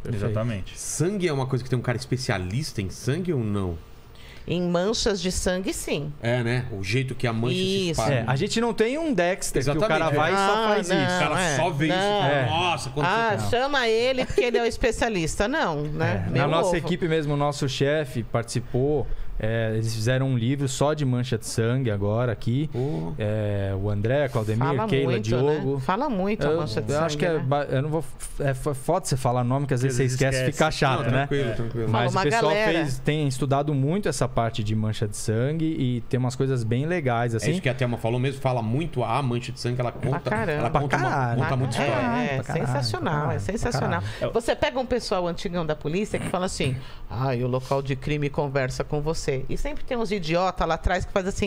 Perfeito. Exatamente. Sangue é uma coisa que tem um cara especialista em sangue ou não? Em manchas de sangue, sim. É, né? O jeito que a mancha se Isso. espalha. É, a gente não tem um Dexter Exatamente, que o cara é. vai e só Ah, faz não. isso. O cara é. só vê isso e Não. fala, É. nossa, quando Ah, você... chama ele porque ele é o especialista. Não, né? É, Meu na nossa ovo. equipe mesmo, o nosso chefe participou. é, eles fizeram um livro só de mancha de sangue agora aqui. Pô. É, o André, Claudemir, Fala Keila, muito, Diogo. né? Fala muito a Eu, mancha de eu sangue, acho que é, né? ba- eu não vou. É f- foda você falar nome, que às vezes Às você vezes esquece e esquece. fica chato, Não, né? tranquilo, É. tranquilo. Fala Mas o uma pessoal galera. fez, tem estudado muito essa parte de mancha de sangue e tem umas coisas bem legais, É assim. isso que a Thelma falou mesmo, fala muito a mancha de sangue, ela conta, caramba. ela conta, Pra uma, caralho. conta muita É, história. é, Pra caralho, sensacional, pra caralho, é sensacional. pra caralho. Você pega um pessoal antigão da polícia que fala assim, ai, o local de crime conversa com você. E sempre tem uns idiotas lá atrás que faz assim,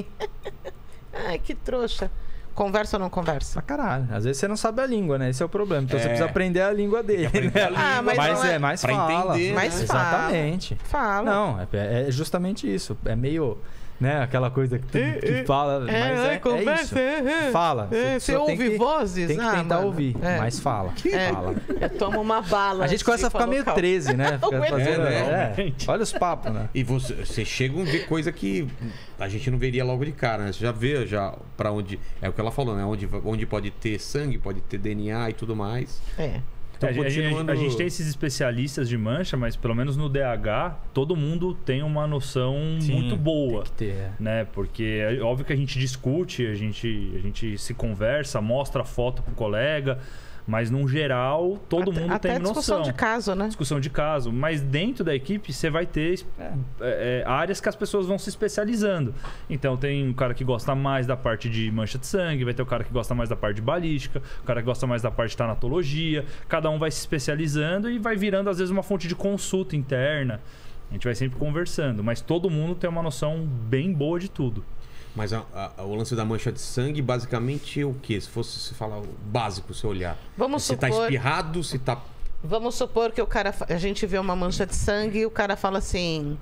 ai, que trouxa. Conversa ou não conversa? Pra caralho. Às vezes você não sabe a língua, né? Esse é o problema. Então É. você precisa aprender a língua dele. aprender a né? Ah, mas mas não é, é- mais pra fala. entender, Mas né? fala. Exatamente. Fala. Não, é, é justamente isso. É meio, né, aquela coisa que, tu- que fala, mas é, é conversa, isso. é, é. Fala. É, Você você só tem ouve que- vozes? Tem que Ah, tentar mano, ouvir, é. mas fala. É. Fala. Eu tomo uma bala. A gente começa a ficar meio treze, né? Fica É, fazendo- né? é. Olha os papos, né? E você, você chega a ver coisa que a gente não veria logo de cara, né? Você já vê já pra onde... É o que ela falou, né? Onde, onde pode ter sangue, pode ter D N A e tudo mais. É. Então, É, a, gente, continuando- a gente tem esses especialistas de mancha, mas pelo menos no D H, todo mundo tem uma noção Sim, muito boa. Tem que ter, é. Né? Porque é óbvio que a gente discute, a gente, a gente se conversa, mostra foto pro colega, mas no geral todo até, mundo até tem discussão noção. de caso, né? Discussão de caso, mas dentro da equipe você vai ter é, é, áreas que as pessoas vão se especializando. Então tem um cara que gosta mais da parte de mancha de sangue, vai ter o cara que gosta mais da parte de balística, o cara que gosta mais da parte de tanatologia. Cada um vai se especializando e vai virando às vezes uma fonte de consulta interna. A gente vai sempre conversando, mas todo mundo tem uma noção bem boa de tudo. Mas a- a- o lance da mancha de sangue, basicamente, é o quê? Se fosse se falar o básico, se olhar. Vamos se tá supor- espirrado, se tá... Vamos supor que o cara, fa- a gente vê uma mancha de sangue e o cara fala assim,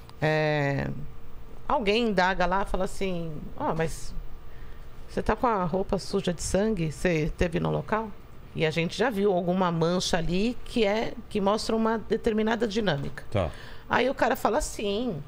é, alguém indaga lá, fala assim, ó, mas você tá com a roupa suja de sangue? Você teve no local? E a gente já viu alguma mancha ali que é que mostra uma determinada dinâmica. Tá. Aí o cara fala assim,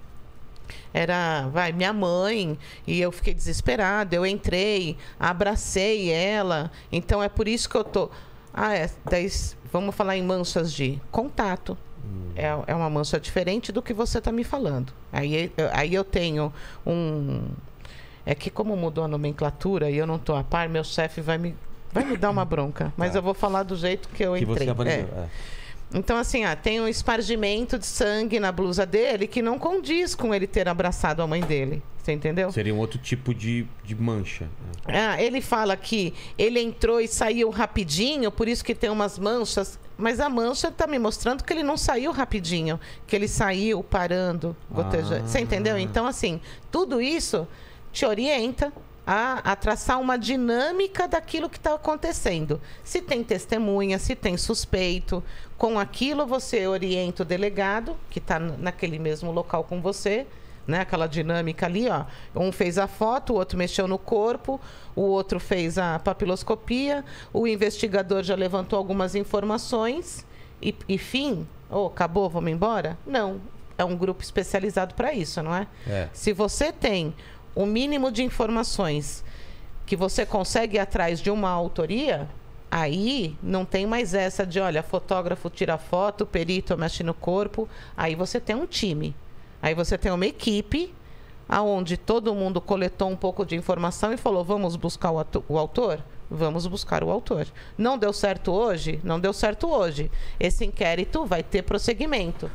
era, vai, minha mãe, e eu fiquei desesperado, eu entrei, abracei ela, então é por isso que eu tô... Ah, é, daí, vamos falar em manchas de contato. É, é uma mancha diferente do que você está me falando. Aí, eu- aí eu tenho um... É que como mudou a nomenclatura e eu não estou a par, meu chefe vai me, vai me dar uma bronca. Mas Tá. eu vou falar do jeito que eu Que entrei. você aprendeu. É. É. Então, assim, ah, tem um espargimento de sangue na blusa dele que não condiz com ele ter abraçado a mãe dele. Você entendeu? Seria um outro tipo de, de mancha. né? Ah, ele fala que ele entrou e saiu rapidinho, por isso que tem umas manchas. Mas a mancha está me mostrando que ele não saiu rapidinho. Que ele saiu parando, gotejando. Ah. Você entendeu? Então, assim, tudo isso te orienta a, a traçar uma dinâmica daquilo que está acontecendo. Se tem testemunha, se tem suspeito, com aquilo você orienta o delegado, que está naquele mesmo local com você, né? Aquela dinâmica ali, ó. Um fez a foto, o outro mexeu no corpo, o outro fez a papiloscopia, o investigador já levantou algumas informações e, e fim, oh, acabou, vamos embora? Não, é um grupo especializado para isso, não é? É. Se você tem o mínimo de informações que você consegue ir atrás de uma autoria, aí não tem mais essa de, olha, fotógrafo tira foto, perito mexe no corpo, aí você tem um time. Aí você tem uma equipe aonde todo mundo coletou um pouco de informação e falou, vamos buscar o, atu- o autor? Vamos buscar o autor. Não deu certo hoje? Não deu certo hoje. Esse inquérito vai ter prosseguimento.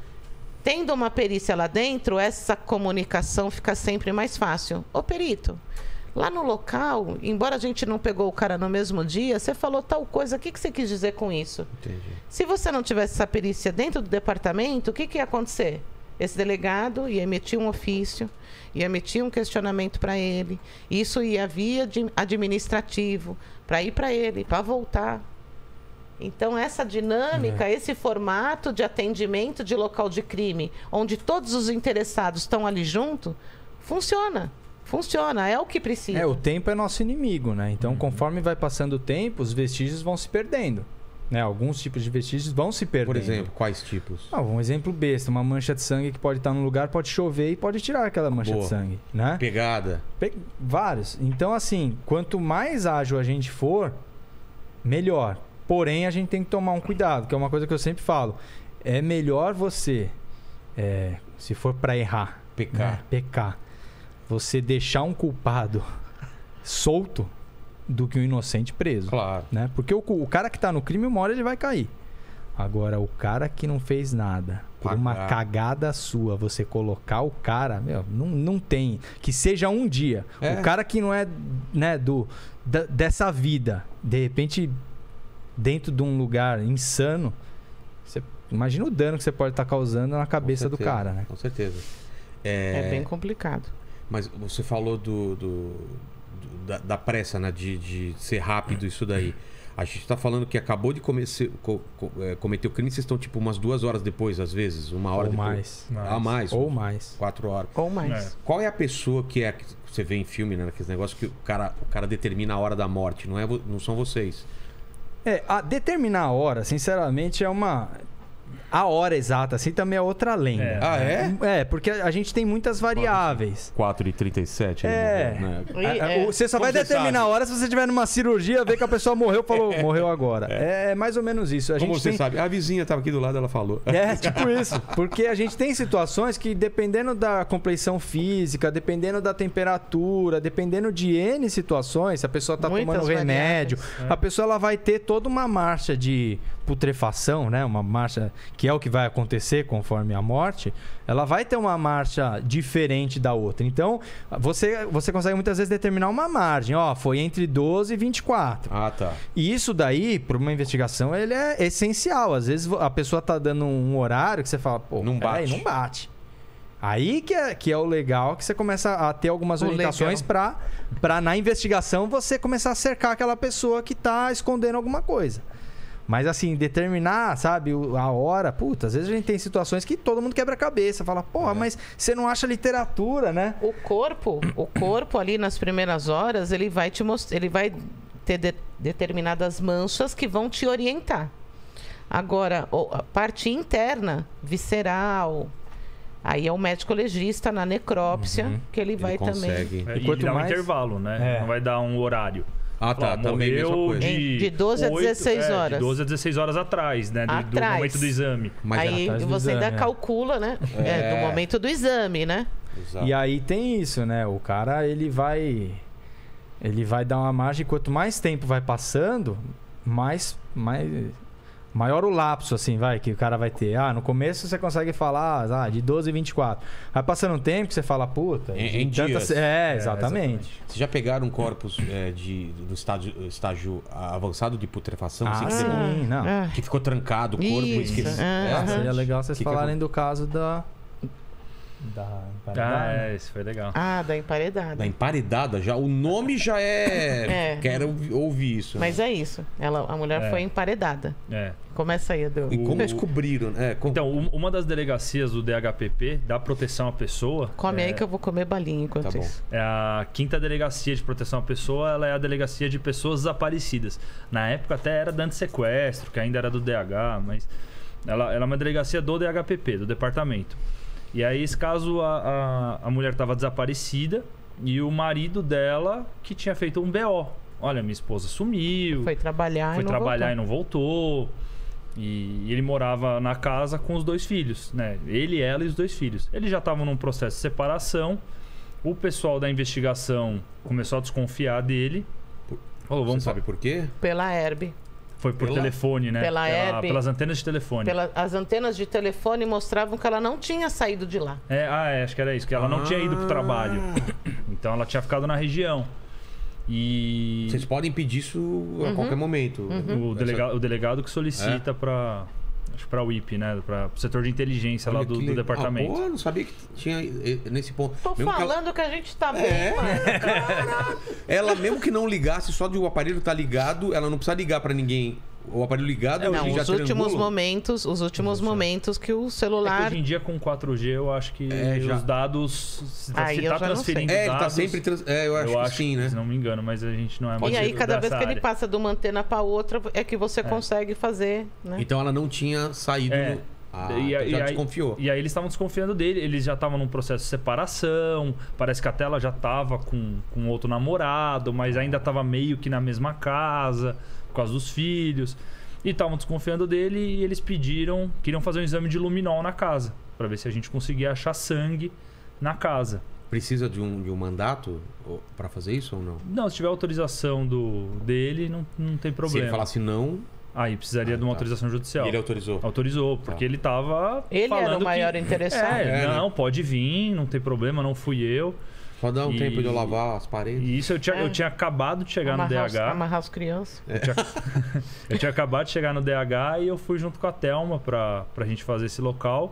Tendo uma perícia lá dentro, essa comunicação fica sempre mais fácil. Ô, perito, lá no local, embora a gente não pegou o cara no mesmo dia, você falou tal coisa, o que, que você quis dizer com isso? Entendi. Se você não tivesse essa perícia dentro do departamento, o que, que ia acontecer? Esse delegado ia emitir um ofício, ia emitir um questionamento para ele. Isso ia via de- administrativo, para ir para ele, para voltar. Então, essa dinâmica, É. esse formato de atendimento de local de crime, onde todos os interessados estão ali junto, funciona. Funciona, é o que precisa. É, o tempo é nosso inimigo, né? Então, conforme vai passando o tempo, os vestígios vão se perdendo. né? Alguns tipos de vestígios vão se perdendo. Por exemplo, quais tipos? Ah, um exemplo besta, uma mancha de sangue que pode estar num lugar, pode chover e pode tirar aquela mancha Boa. de sangue, né? Pegada. Pe- Vários. Então, assim, quanto mais ágil a gente for, melhor. Porém, a gente tem que tomar um cuidado, que é uma coisa que eu sempre falo. É melhor você, é, se for pra errar, Pecar. né? pecar, você deixar um culpado solto do que um inocente preso. Claro. Né? Porque o, o cara que tá no crime, uma hora ele vai cair. Agora, o cara que não fez nada, por uma Pagar. cagada sua, você colocar o cara, meu, não, não tem. Que seja um dia. É. O cara que não é, né, do, da- dessa vida, de repente, dentro de um lugar insano, você imagina o dano que você pode estar causando na cabeça Com do certeza, cara, né? Com certeza. É, É, bem complicado. Mas você falou do, do- do- da, da pressa, né? De, de ser rápido isso daí. A gente tá falando que acabou de comece- co- co- é, cometer o crime, vocês estão tipo umas duas horas depois, às vezes, uma hora Ou depois. mais. Ah, mais. Ou mais. Quatro horas. Ou mais. É. Qual é a pessoa que é que você vê em filme, né? Aqueles negócios que o cara, o cara determina a hora da morte, não, é, vo- não são vocês. É, a determinar a hora, sinceramente, é uma. A hora exata, assim, também é outra lenda. É. Ah, é? É, porque a gente tem muitas variáveis. quatro e trinta e sete. É. Né? E, A- a- é, o- Você só Como vai você determinar sabe? a hora se você estiver numa cirurgia, ver que a pessoa morreu, falou, morreu agora. É. mais ou menos isso. A Como gente você tem... sabe? A vizinha tava aqui do lado, ela falou. É, tipo isso. Porque a gente tem situações que, dependendo da compleição física, dependendo da temperatura, dependendo de N situações, se a pessoa tá Muitas tomando remédio, variáveis. a pessoa ela vai ter toda uma marcha de putrefação, né? Uma marcha que é o que vai acontecer conforme a morte. Ela vai ter uma marcha diferente da outra. Então, você, você consegue muitas vezes determinar uma margem. Ó, foi entre doze e vinte e quatro. Ah, tá. E isso daí, para uma investigação, ele é essencial. Às vezes a pessoa tá dando um horário que você fala, pô, Não peraí, bate. não bate. Aí que é, que é o legal, que você começa a ter algumas O orientações para para na investigação você começar a cercar aquela pessoa que tá escondendo alguma coisa. Mas assim, determinar, sabe, o- a hora, puta, às vezes a gente tem situações que todo mundo quebra a cabeça, fala, porra, mas você não acha literatura, né? O corpo, o corpo ali nas primeiras horas, ele vai te mostrar, ele vai ter de- determinadas manchas que vão te orientar. Agora, o- a parte interna, visceral, aí é o médico legista na necrópsia que ele, vai também. consegue. É, E e quanto dá um mais- intervalo, né? É. Não vai dar um horário. Ah, tá. Ó, Também mesma morreu coisa. de, De doze a oito- dezesseis é, horas. De doze a dezesseis horas atrás, né? Do, do Atrás. momento do exame. Mas Aí atrás do você ainda exame, é. calcula, né? É, do momento do exame, né? Exato. E aí tem isso, né? O cara, ele vai ele vai dar uma margem, quanto mais tempo vai passando, mais mais maior o lapso, assim, vai, que o cara vai ter. Ah, no começo você consegue falar, ah, de doze a vinte e quatro. Vai passando um tempo que você fala, puta... Em- de em dias. É, É, exatamente. Vocês já pegaram corpos é, de, no estágio, estágio avançado de putrefação? Ah, assim, que, sim, demora- não. Ah, que ficou trancado o corpo? Isso, esqueci. é. Ah, Aham. seria legal vocês Que que falarem acon- do caso da... Da... Ah, é, isso foi legal. ah, da emparedada. Da emparedada já. O nome já é. É. Quero ouvi- ouvir isso. né? Mas é isso. Ela, a mulher É. foi emparedada. É. Começa aí, Edu. E como o- descobriram? É, como- Então, um- uma das delegacias do D H P P dá proteção à pessoa. Come é, aí que eu vou comer balinha enquanto Tá bom. isso. É a quinta delegacia de proteção à pessoa, ela é a delegacia de pessoas desaparecidas. Na época até era da antissequestro, que ainda era do D H, mas ela, ela é uma delegacia do D H P P, do departamento. E aí, esse caso, a, a, a mulher estava desaparecida e o marido dela que tinha feito um B O. Olha, minha esposa sumiu, Foi trabalhar foi e não trabalhar voltou. e não voltou. E ele morava na casa com os dois filhos, né? Ele, ela e os dois filhos. Eles já estavam num processo de separação. O pessoal da investigação começou a desconfiar dele. Falou, Você vamos sabe por quê? Pela Herb. Foi por Pela- telefone, né? Pela Hebe. pelas antenas de telefone. Pela, as antenas de telefone mostravam que ela não tinha saído de lá. É, ah, é, acho que era isso, que ela não tinha ido pro trabalho. Então ela tinha ficado na região. E Vocês podem pedir isso a qualquer momento. o, Essa- delega, o delegado que É? solicita para acho para o I P, né, para o setor de inteligência lá Olha do, que do legal. departamento. Ah, pô, eu não sabia que tinha eh, nesse ponto. Tô Mesmo que ela- falando que, a gente tá bem, É. mano. Ela, mesmo que não ligasse, só de o aparelho estar ligado, ela não precisa ligar pra ninguém o aparelho ligado, É, ele Não, já os últimos triangula? momentos, os últimos momentos que o É que celular... hoje em dia com quatro G eu acho que É, já. os dados, se tá, Aí se eu tá já não transferindo É, ele tá dados, sempre... Trans... É, eu acho eu que acho sim, né? se não me engano, mas a gente não é E muito aí, cada vez dessa que ele área. passa de uma antena para outra, é que você consegue fazer, né? Então ela não tinha saído... É. No... Ah, E então aí- já e aí- desconfiou. E aí eles estavam desconfiando dele, eles já estavam num processo de separação, parece que a tela já tava com, com outro namorado, mas ainda tava meio que na mesma casa, por causa dos filhos. E estavam desconfiando dele e eles pediram, queriam fazer um exame de luminol na casa, para ver se a gente conseguia achar sangue na casa. Precisa de um, de um mandato para fazer isso ou não? Não, se tiver autorização do, dele, não, não tem Se problema. ele falasse não, Aí precisaria Ah, de uma tá. autorização judicial. ele autorizou. Autorizou, porque ele tava Ele falando era o maior que... interessado. É, É, né? não, pode vir, não tem problema, não fui eu. Só dá um E- tempo de eu lavar as paredes. E isso eu tinha, É. eu tinha acabado de chegar amarrar, no os, D H. amarrar as crianças. Eu tinha, eu tinha acabado de chegar no D H e eu fui junto com a Thelma pra, pra gente fazer esse local.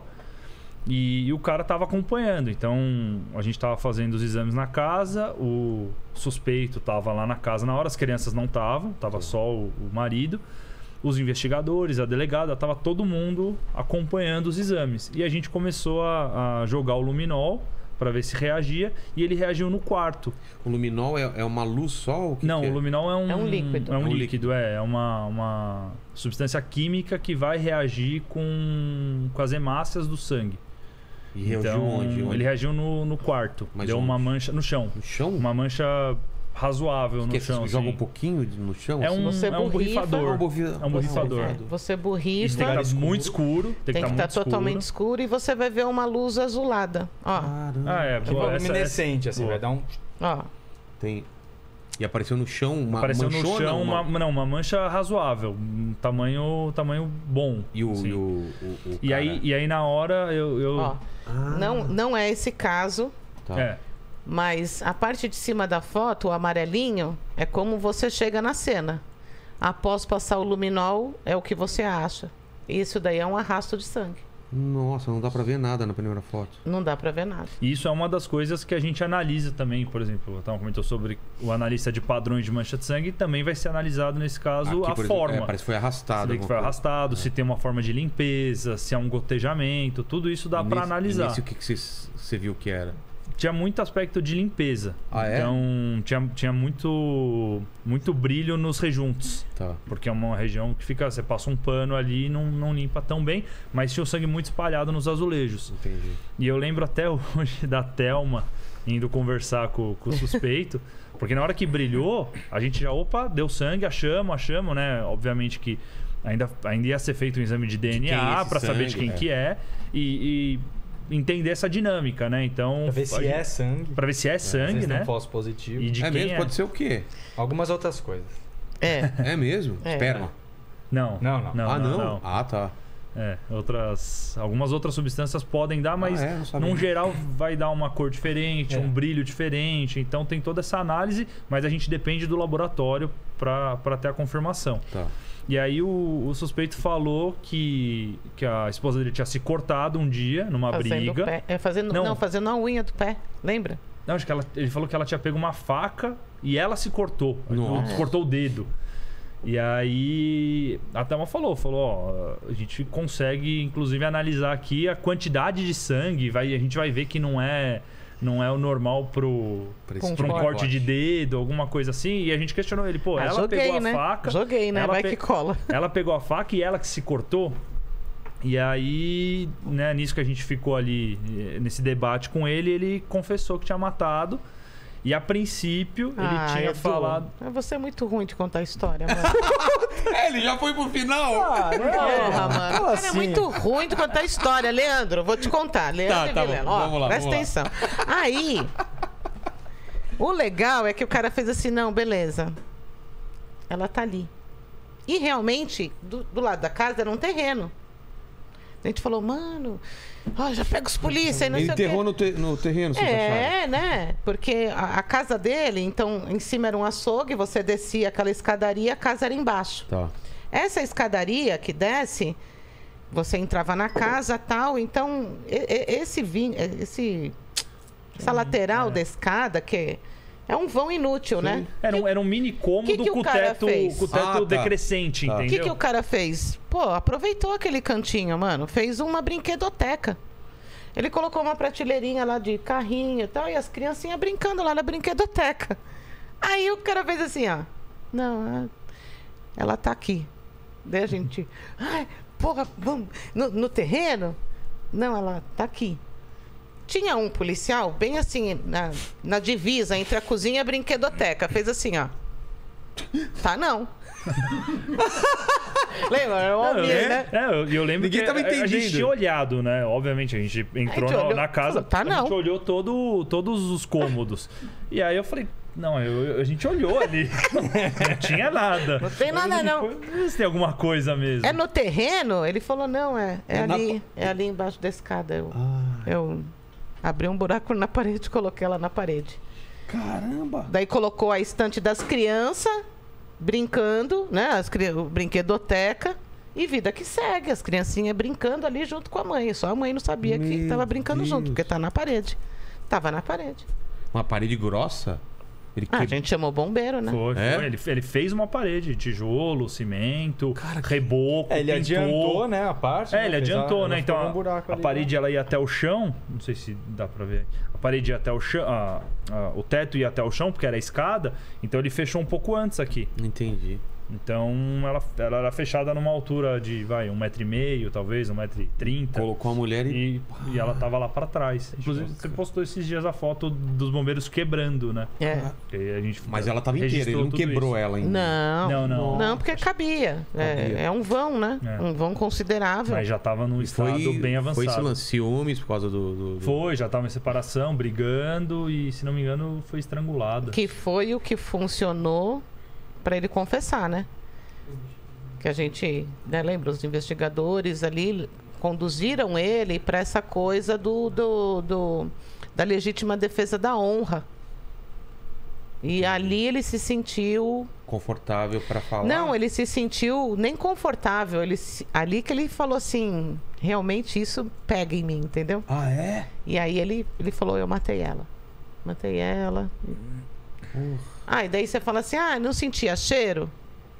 E, e o cara tava acompanhando. Então a gente tava fazendo os exames na casa, o suspeito tava lá na casa na hora, as crianças não estavam, tava só o, o marido. Os investigadores, a delegada, tava todo mundo acompanhando os exames. E a gente começou a, a jogar o luminol para ver se reagia e ele reagiu no quarto. O luminol é, é uma luz só? O que Não, que é? o luminol é um, É um líquido. É um É um líquido, é. É uma, uma substância química que vai reagir com, com as hemácias do sangue. E reagiu Então, onde? onde? ele reagiu no, no quarto. Mas Deu onde? uma mancha no chão. No chão? Uma mancha razoável no que chão. joga assim. um pouquinho de- no chão? É assim? um, Você é um borrifa. borrifador. É um borri- É um borrifador. É, você Isso borrifa, tem que tem estar muito escuro. Tem que que estar estar muito totalmente escuro. escuro e você vai ver uma luz azulada. Ó, Caramba. Ah, é. Tipo boa, essa- luminescente, assim, boa. vai dar um... ó. Tem... E apareceu no chão uma Apareceu no manchona, chão uma- uma, não, uma mancha razoável. Um tamanho, tamanho bom. E o... assim. E, o, o, o E cara- aí, e aí na hora eu. eu Ó, Ah, não, não é esse caso, tá. é, mas a parte de cima da foto, o amarelinho, é como você chega na cena. Após passar o luminol, é o que você acha. Isso daí é um arrasto de sangue. Nossa, não dá pra ver nada na primeira foto. Não dá pra ver nada. E isso é uma das coisas que a gente analisa também, por exemplo, então comentou sobre o analista de padrões de mancha de sangue, também vai ser analisado nesse caso Aqui, a por exemplo, forma. é, parece que foi arrastado. Se vê que foi alguma coisa. arrastado, se tem uma forma de limpeza, se é um gotejamento, tudo isso dá E pra nesse- analisar. E nesse, o que que você, você viu que era? Tinha muito aspecto de limpeza. Ah, é? Então tinha, tinha muito, muito brilho nos rejuntos. Tá. Porque é uma região que fica. Você passa um pano ali e não, não limpa tão bem, mas tinha o sangue muito espalhado nos azulejos. Entendi. E eu lembro até hoje da Thelma indo conversar com, com o suspeito, porque na hora que brilhou, a gente já, opa, deu sangue, achamos, achamos, né? Obviamente que ainda, ainda ia ser feito um exame de D N quem é A esse para saber de sangue, quem é. que é e, e entender essa dinâmica, né? Então. Pra ver a se gente- é sangue. Pra ver se é sangue, se né? não falso positivo. E de é quem mesmo? é. Pode ser o quê? Algumas outras coisas. É. É mesmo? É. Esperma. Não. Não, não. não ah, não? não, não. Ah, tá. É, outras, algumas outras substâncias podem dar, mas Ah, é? Não sabia. num geral vai dar uma cor diferente, É. um brilho diferente. Então tem toda essa análise, mas a gente depende do laboratório para ter a confirmação. Tá. E aí o, o suspeito falou que, que a esposa dele tinha se cortado um dia numa Fazendo briga. pé. É, fazendo, Não. não. fazendo a unha do pé. Lembra? Não, acho que ela, ele falou que ela tinha pego uma faca e ela se cortou. Nossa. Cortou o dedo. E aí a Thelma falou, falou, ó, a gente consegue inclusive analisar aqui a quantidade de sangue, vai, a gente vai ver que não é não é o normal pro, Pra Com esse pra um corte. corte de dedo, alguma coisa assim. E a gente questionou ele, pô, Ah, ela joguei, pegou a né? faca. Joguei, né? ela Vai pe- que cola. Ela pegou a faca e ela que se cortou. E aí, né, nisso que a gente ficou ali, eh, nesse debate com ele, ele confessou que tinha matado. E a princípio, ele Ah, tinha Edu, falado. Você é muito ruim de contar história, mano. É, ele já foi pro final. Ah, Porra, mano. Fala Cara, assim. é muito ruim de contar história. Leandro, vou te contar. Leandro Tá, e tá bom. Vilela. Ó, Vamos lá, presta vamos lá. atenção. Aí, o legal é que o cara fez assim, não, beleza. Ela tá ali. E realmente, do, do lado da casa era um terreno. A gente falou, mano, ó, já pega os polícia e não Ele sei o quê. enterrou no, te- no terreno, vocês acharam? É, né? Porque a, a casa dele, então, em cima era um açougue, você descia aquela escadaria, a casa era embaixo. Tá. Essa escadaria que desce, você entrava na casa tal, então e- e- esse vinho, esse essa lateral da escada que É um vão inútil, né? Era um, era um mini cômodo que que o com o cara teto, fez? com o teto Ah, tá. decrescente, Tá. O entendeu? que, que o cara fez? Pô, aproveitou aquele cantinho, mano. Fez uma brinquedoteca. Ele colocou uma prateleirinha lá de carrinho e tal, e as criancinhas brincando lá na brinquedoteca. Aí o cara fez assim, ó. Não, ela tá aqui. Daí a gente... Ai, porra, vamos... No, no terreno? Não, ela tá aqui. Tinha um policial, bem assim, na, na divisa entre a cozinha e a brinquedoteca. Fez assim, ó. Tá, não. Lembra? Era o Almir, é, né? É, eu, eu lembro Ninguém que tava a, a gente entendendo. tinha olhado, né? Obviamente, a gente entrou A gente na, olhou, na casa, falou, tá, a gente não. olhou todo, todos os cômodos. E aí eu falei, não, eu, a gente olhou ali. Não tinha nada. Não tem nada, não. Vamos ver se tem alguma coisa mesmo. É no terreno? Ele falou, não, é, é, É na ali. É ali embaixo da escada. Eu, Ah, eu abri um buraco na parede e coloquei ela na parede. caramba. Daí colocou a estante das crianças, brincando, né? As, cri- o brinquedoteca. E vida que segue, as criancinhas brincando ali junto com a mãe. Só a mãe não sabia que Meu estava brincando Deus. junto, porque tá na parede. Tava na parede. Uma parede grossa? Ele Ah, a que- gente chamou o bombeiro, né? Foi, É? foi. Ele, ele fez uma parede, tijolo, cimento, reboco, É, ele pintou. adiantou, né, a parte. É, né, ele fez a- adiantou, ela né? ficou Então com a, um buraco a ali, parede né? ela ia até o chão. Não sei se dá pra ver. A parede ia até o chão. a- a- o teto ia até o chão, porque era a escada. Então ele fechou um pouco antes aqui. Entendi. Então ela, ela era fechada numa altura de, vai, um metro e meio, talvez, um metro e trinta. Colocou a mulher e... E, e ela tava lá pra trás. Inclusive, você postou esses dias a foto dos bombeiros quebrando, né? É. Porque a gente Mas ela tava inteira, ele registrou não tudo quebrou isso. ela ainda. Não, Não, não. não, porque cabia. É, Cabia. é um vão, né? É. Um vão considerável. Mas já tava num E estado bem avançado. Foi esse lance, ciúmes por causa do... do- do- Foi, já tava em separação, brigando e, se não me engano, foi estrangulada. Que foi o que funcionou para ele confessar, né? Que a gente, né, lembra, os investigadores ali conduziram ele para essa coisa do, do, do- da legítima defesa da honra. E ali ele se sentiu... Confortável pra falar. Não, ele se sentiu nem confortável. Ele, se- ali que ele falou assim, realmente isso pega em mim, entendeu? Ah, é? E aí ele, ele falou, eu matei ela. Matei ela. Ah, e daí você fala assim, ah, não sentia cheiro?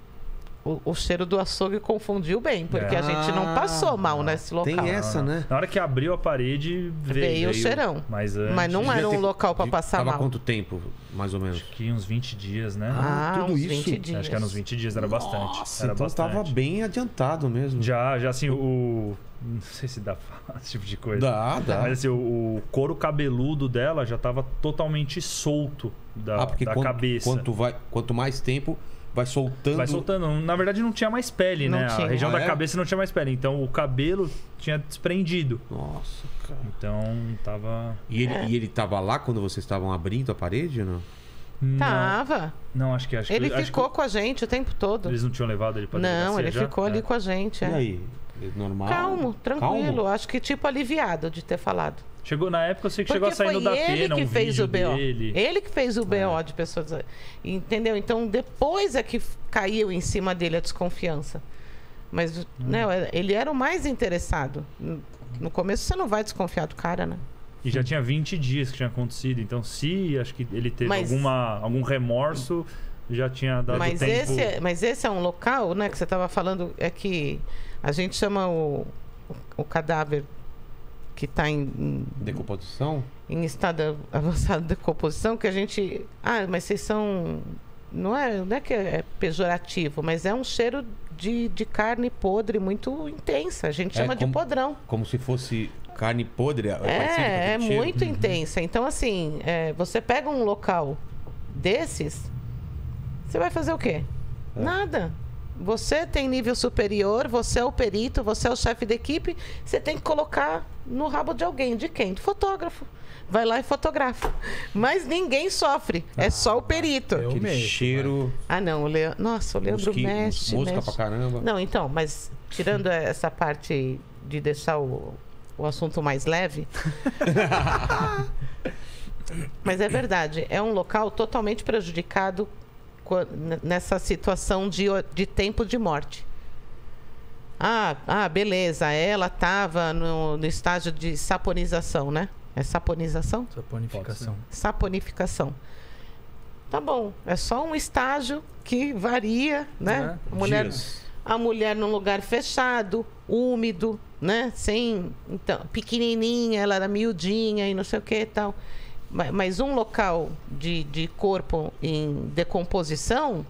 O, o cheiro do açougue confundiu bem, porque a gente não passou mal nesse local. Tem essa, né? Na hora que abriu a parede, veio. Veio o cheirão. Mas, antes, Mas não Devia era um ter- local pra de- passar Tava mal. quanto tempo, mais ou menos? Acho que uns vinte dias, né? Ah, tudo uns isso? vinte dias. Acho que era uns vinte dias, era bastante. Nossa, Era então bastante. tava bem adiantado mesmo. Já, já assim, o. Não sei se dá pra falar esse tipo de coisa. Dá, dá. Mas assim, o, o couro cabeludo dela já tava totalmente solto da, ah, porque da quanto, cabeça. Quanto, vai, quanto mais tempo, vai soltando... Vai soltando. Na verdade, não tinha mais pele, Não né? tinha. A região Ah, da é? cabeça não tinha mais pele. Então o cabelo tinha desprendido. Nossa, cara. Então tava. E ele, É. e ele tava lá quando vocês estavam abrindo a parede ou não? Não, Tava. não, acho que acho Ele que, acho ficou com a gente o tempo que todo. eles não tinham levado ele pra Não, delegacia ele já? ficou ali É. com a gente. é. E aí? Normal? Calmo, tranquilo. Calmo? Acho que tipo aliviado de ter falado. Chegou na época, eu sei que Porque chegou a foi saindo da ele pena que um fez vídeo o B O. dele. Ele que fez o B O de pessoas. Entendeu? Então depois é que caiu em cima dele a desconfiança. Mas né, ele era o mais interessado. No começo você não vai desconfiar do cara, né? E já tinha vinte dias que tinha acontecido. Então, se acho que ele teve Mas- alguma, algum remorso, já tinha dado Mas tempo. esse, é, mas esse é um local, né, que você estava falando, é que a gente chama o, o, o cadáver que está em, em, Decomposição? em estado avançado de decomposição, que a gente... Ah, mas vocês são... Não é, não é que é pejorativo, mas é um cheiro de, de carne podre muito intensa. A gente É chama de como- podrão. Como se fosse carne podre? parecido com É, é aquele cheiro? muito intensa. Então, assim, é, você pega um local desses, você vai fazer o quê? É. Nada. Você tem nível superior, você é o perito, você é o chefe da equipe, você tem que colocar no rabo de alguém. De quem? Do fotógrafo. Vai lá e fotografa. Mas ninguém sofre. É só o perito. eu- Aquele mexo, cheiro... Ah, não. O Leandro... Nossa, o Leandro mosqui- mexe, Mosca mexe. pra caramba. Não, então, mas tirando essa parte de deixar o, o assunto mais leve. Mas é verdade, é um local totalmente prejudicado qua- n- nessa situação de, o- de tempo de morte. Ah, ah, beleza, ela estava no, no estágio de saponização, né? É saponização? Saponificação. Saponificação. Tá bom, é só um estágio que varia, né? É, A mulher, dias. a mulher num lugar fechado, úmido, né? Sem, então, pequenininha, ela era miudinha e não sei o que e tal. Mas, mas um local de, de corpo em decomposição,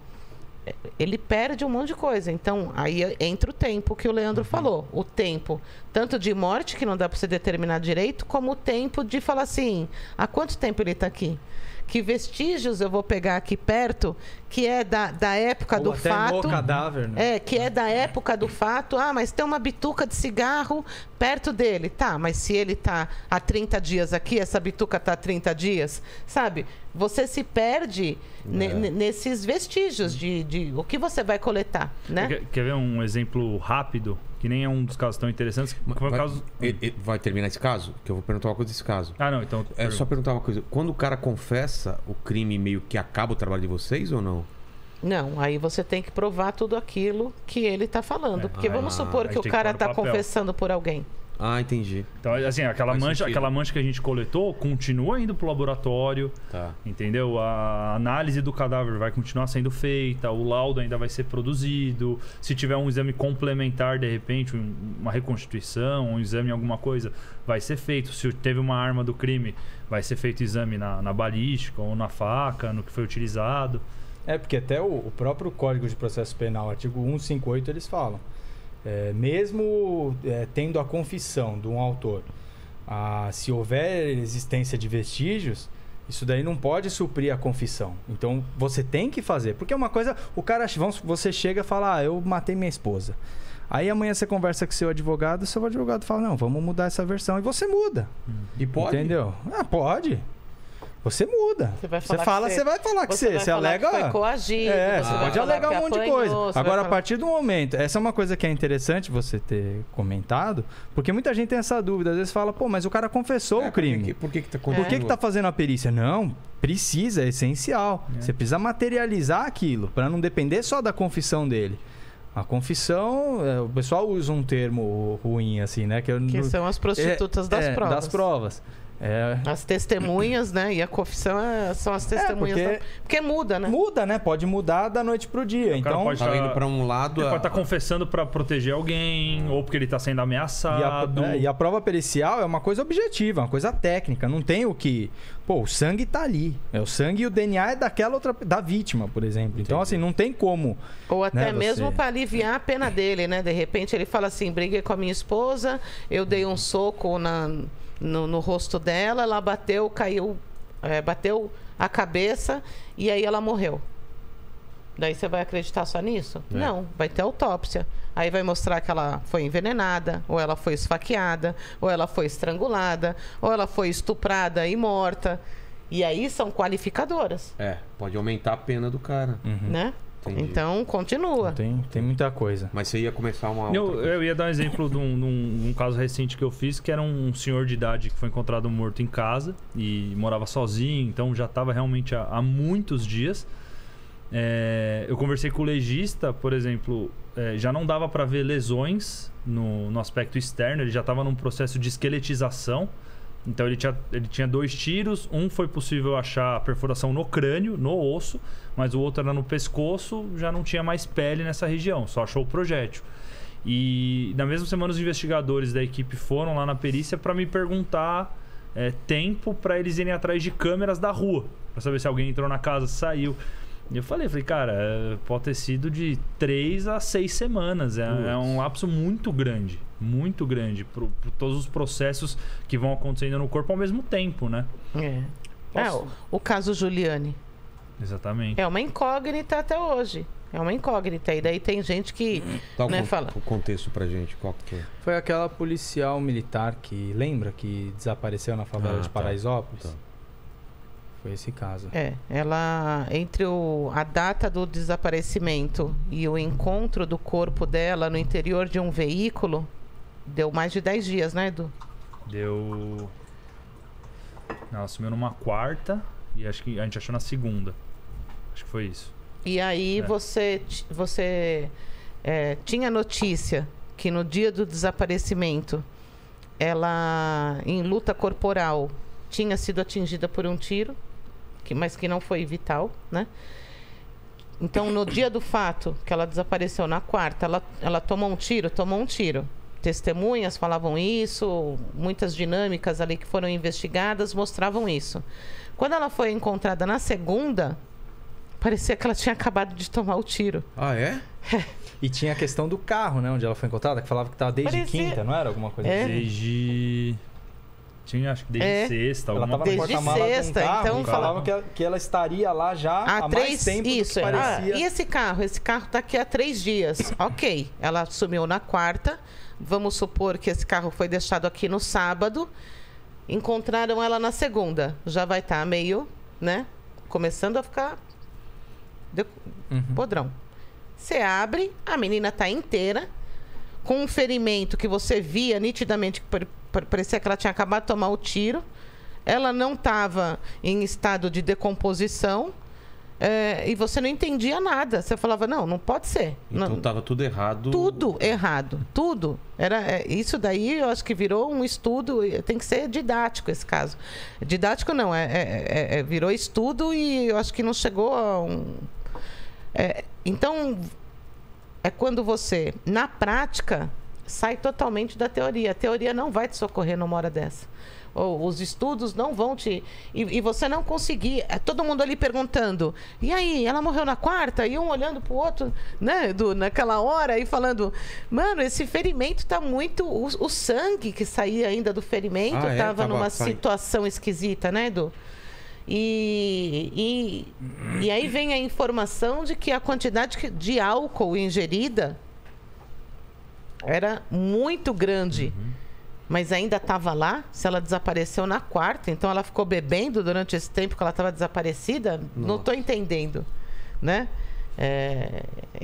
ele perde um monte de coisa. Então, aí entra o tempo que o Leandro uhum. falou. O tempo, tanto de morte, que não dá para você determinar direito, como o tempo de falar assim, há quanto tempo ele está aqui? Que vestígios eu vou pegar aqui perto, que é da, da época Ou do até fato. no cadáver, né? É, que é da época do fato. Ah, mas tem uma bituca de cigarro perto dele. Tá, mas se ele tá há trinta dias aqui, essa bituca tá há trinta dias, sabe? Você se perde é. ne, nesses vestígios de, de o que você vai coletar, né? Quer, quer ver um exemplo rápido? Que nem é um dos casos tão interessantes. Que foi o Vai, caso... ele- ele vai terminar esse caso? Que eu vou perguntar uma coisa desse caso. Ah, não, então... É só perguntar uma coisa. Quando o cara confessa, o crime meio que acaba o trabalho de vocês ou não? Não, aí você tem que provar tudo aquilo que ele está falando. É. Porque Ah, vamos supor a que gente o tem que cara pôr no está papel. confessando por alguém. Ah, entendi. Então, assim, aquela Faz mancha, sentido. aquela mancha que a gente coletou continua indo pro laboratório, Tá. entendeu? A análise do cadáver vai continuar sendo feita, o laudo ainda vai ser produzido. Se tiver um exame complementar, de repente, um- uma reconstituição, um exame, alguma coisa, vai ser feito. Se teve uma arma do crime, vai ser feito exame na, na balística ou na faca, no que foi utilizado. É, porque até o, o próprio Código de Processo Penal, artigo cento e cinquenta e oito, eles falam. É, mesmo é, tendo a confissão de um autor, ah, se houver existência de vestígios, isso daí não pode suprir a confissão. Então, você tem que fazer. Porque é uma coisa... O cara, vamos, você chega e fala, ah, eu matei minha esposa. Aí amanhã você conversa com seu advogado, seu advogado fala, não, vamos mudar essa versão. E você muda. E pode? Entendeu? Ah, pode. Você muda. Você vai Você falar fala, que você vai falar que você, vai você falar alega. que foi coagido, É, você você vai pode falar alegar que um monte de apanhou, coisa. você vai Agora, a falar- partir do momento, essa é uma coisa que é interessante você ter comentado, porque muita gente tem essa dúvida. Às vezes fala, pô, mas o cara confessou É, o crime. Por que, por que, que tá Por que, que tá fazendo a perícia? Não, precisa, é essencial. É. Você precisa materializar aquilo, para não depender só da confissão dele. A confissão, é, o pessoal usa um termo ruim, assim, né? Que, eu Que não- são as prostitutas é, das é, provas. Das provas. É, As testemunhas, né? E a confissão é- são as testemunhas. porque- da- Porque muda, né? muda, né? Pode mudar da noite pro dia. O cara Então, pode Tá indo pra um lado... Ele a- pode estar confessando pra proteger alguém, ou porque ele tá sendo E a, ameaçado. é, e a prova pericial é uma coisa objetiva, uma coisa técnica. Não tem o que... Pô, o sangue tá ali. É o sangue e o D N A é daquela outra... Da vítima, por exemplo. Então, assim, não tem como... Ou até né, mesmo você- para aliviar a pena dele, né? De repente ele fala assim: briguei com a minha esposa, eu dei um soco na, no, no rosto dela, ela bateu, caiu, é, bateu a cabeça e aí ela morreu. Daí você vai acreditar só nisso? É. Não, vai ter autópsia. Aí vai mostrar que ela foi envenenada, ou ela foi esfaqueada, ou ela foi estrangulada, ou ela foi estuprada e morta. E aí são qualificadoras, É, pode aumentar a pena do cara. Uhum. né? Entendi. Então, continua. Tem, tem muita coisa. Mas você ia começar uma Eu, outra... eu ia dar um exemplo de um, de um- um caso recente que eu fiz, que era um senhor de idade que foi encontrado morto em casa e morava sozinho, então já estava realmente há, há muitos dias. É, eu conversei com o legista, por exemplo, é, já não dava para ver lesões no, no aspecto externo, ele já estava num processo de esqueletização. Então ele tinha, ele tinha dois tiros, um foi possível achar a perfuração no crânio, no osso, mas o outro era no pescoço, já não tinha mais pele nessa região, só achou o projétil. E na mesma semana os investigadores da equipe foram lá na perícia para me perguntar é, tempo para eles irem atrás de câmeras da rua, para saber se alguém entrou na casa, saiu. E eu falei, falei, cara, é, pode ter sido de três a seis semanas. É, é um lapso muito grande, muito grande, por, por todos os processos que vão acontecendo no corpo ao mesmo tempo, né? É. É, o, o caso Giuliani. Exatamente. É uma incógnita até hoje. É uma incógnita. E daí tem gente que Dá o né, con- fala. o contexto pra gente, qual que é? Foi aquela policial militar que, lembra, que desapareceu na favela Ah, de tá. Paraisópolis? Tá. Foi esse caso. É, ela entre o, a data do desaparecimento e o encontro do corpo dela no interior de um veículo, deu mais de dez dias, né, Edu? Deu. Ela sumiu numa quarta e acho que a gente achou na segunda. Acho que foi isso. E aí É. você, ti- você é, tinha notícia que no dia do desaparecimento ela, em luta corporal, tinha sido atingida por um tiro, que, mas que não foi vital, né? Então, no dia do fato, que ela desapareceu na quarta, ela, ela tomou um tiro? Tomou um tiro. Testemunhas falavam isso, muitas dinâmicas ali que foram investigadas mostravam isso. Quando ela foi encontrada na segunda, parecia que ela tinha acabado de tomar o tiro. Ah, é? E tinha a questão do carro, né? Onde ela foi encontrada, que falava que estava desde Parecia- quinta, não era? Alguma coisa É. assim. Desde. Tinha, acho que desde É. sexta, Ela alguma estava no Desde porta-mala com um sexta, carro então e fala- falavam que ela, que ela estaria lá já há, Há mais três, tempo isso. do que Ah, parecia. e esse carro? Esse carro está aqui há três dias. Ok, ela sumiu na quarta. Vamos supor que esse carro foi deixado aqui no sábado. Encontraram ela na segunda. Já vai estar meio, né? Começando a ficar de- Uhum. podrão. Você abre, a menina está inteira, com um ferimento que você via nitidamente, que pare- pare- parecia que ela tinha acabado de tomar o tiro. Ela não estava em estado de decomposição. É, e você não entendia nada. Você falava, não, não pode ser. Então Não- tava tudo errado. tudo errado, tudo. Era, é, isso daí eu acho que virou um estudo, e tem que ser didático esse caso. Didático não, é, é- é- é- virou estudo e eu acho que não chegou a um... é, então, é quando você, na prática, sai totalmente da teoria. A teoria não vai te socorrer numa hora dessa. Ou os estudos não vão te... E, e você não conseguir... É todo mundo ali perguntando, e aí, ela morreu na quarta? E um olhando pro outro, né, do, naquela hora, e falando, mano, esse ferimento tá muito... O, o sangue que saía ainda do ferimento Ah, é? tava, Tava numa saindo. situação esquisita, né, Edu? E, e, e aí vem a informação de que a quantidade que- de álcool ingerida era muito grande. Mas ainda estava lá, se ela desapareceu na quarta, então ela ficou bebendo durante esse tempo que ela estava desaparecida? Não estou entendendo, né? É,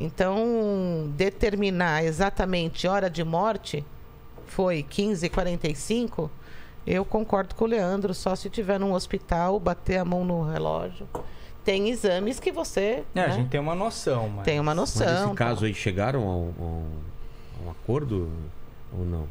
então, determinar exatamente hora de morte foi quinze e quarenta e cinco, eu concordo com o Leandro, só se tiver num hospital, bater a mão no relógio. Tem exames que você É, a né, gente tem uma noção, mas... tem uma Mas noção. nesse caso aí chegaram a um, a um- a um acordo ou não?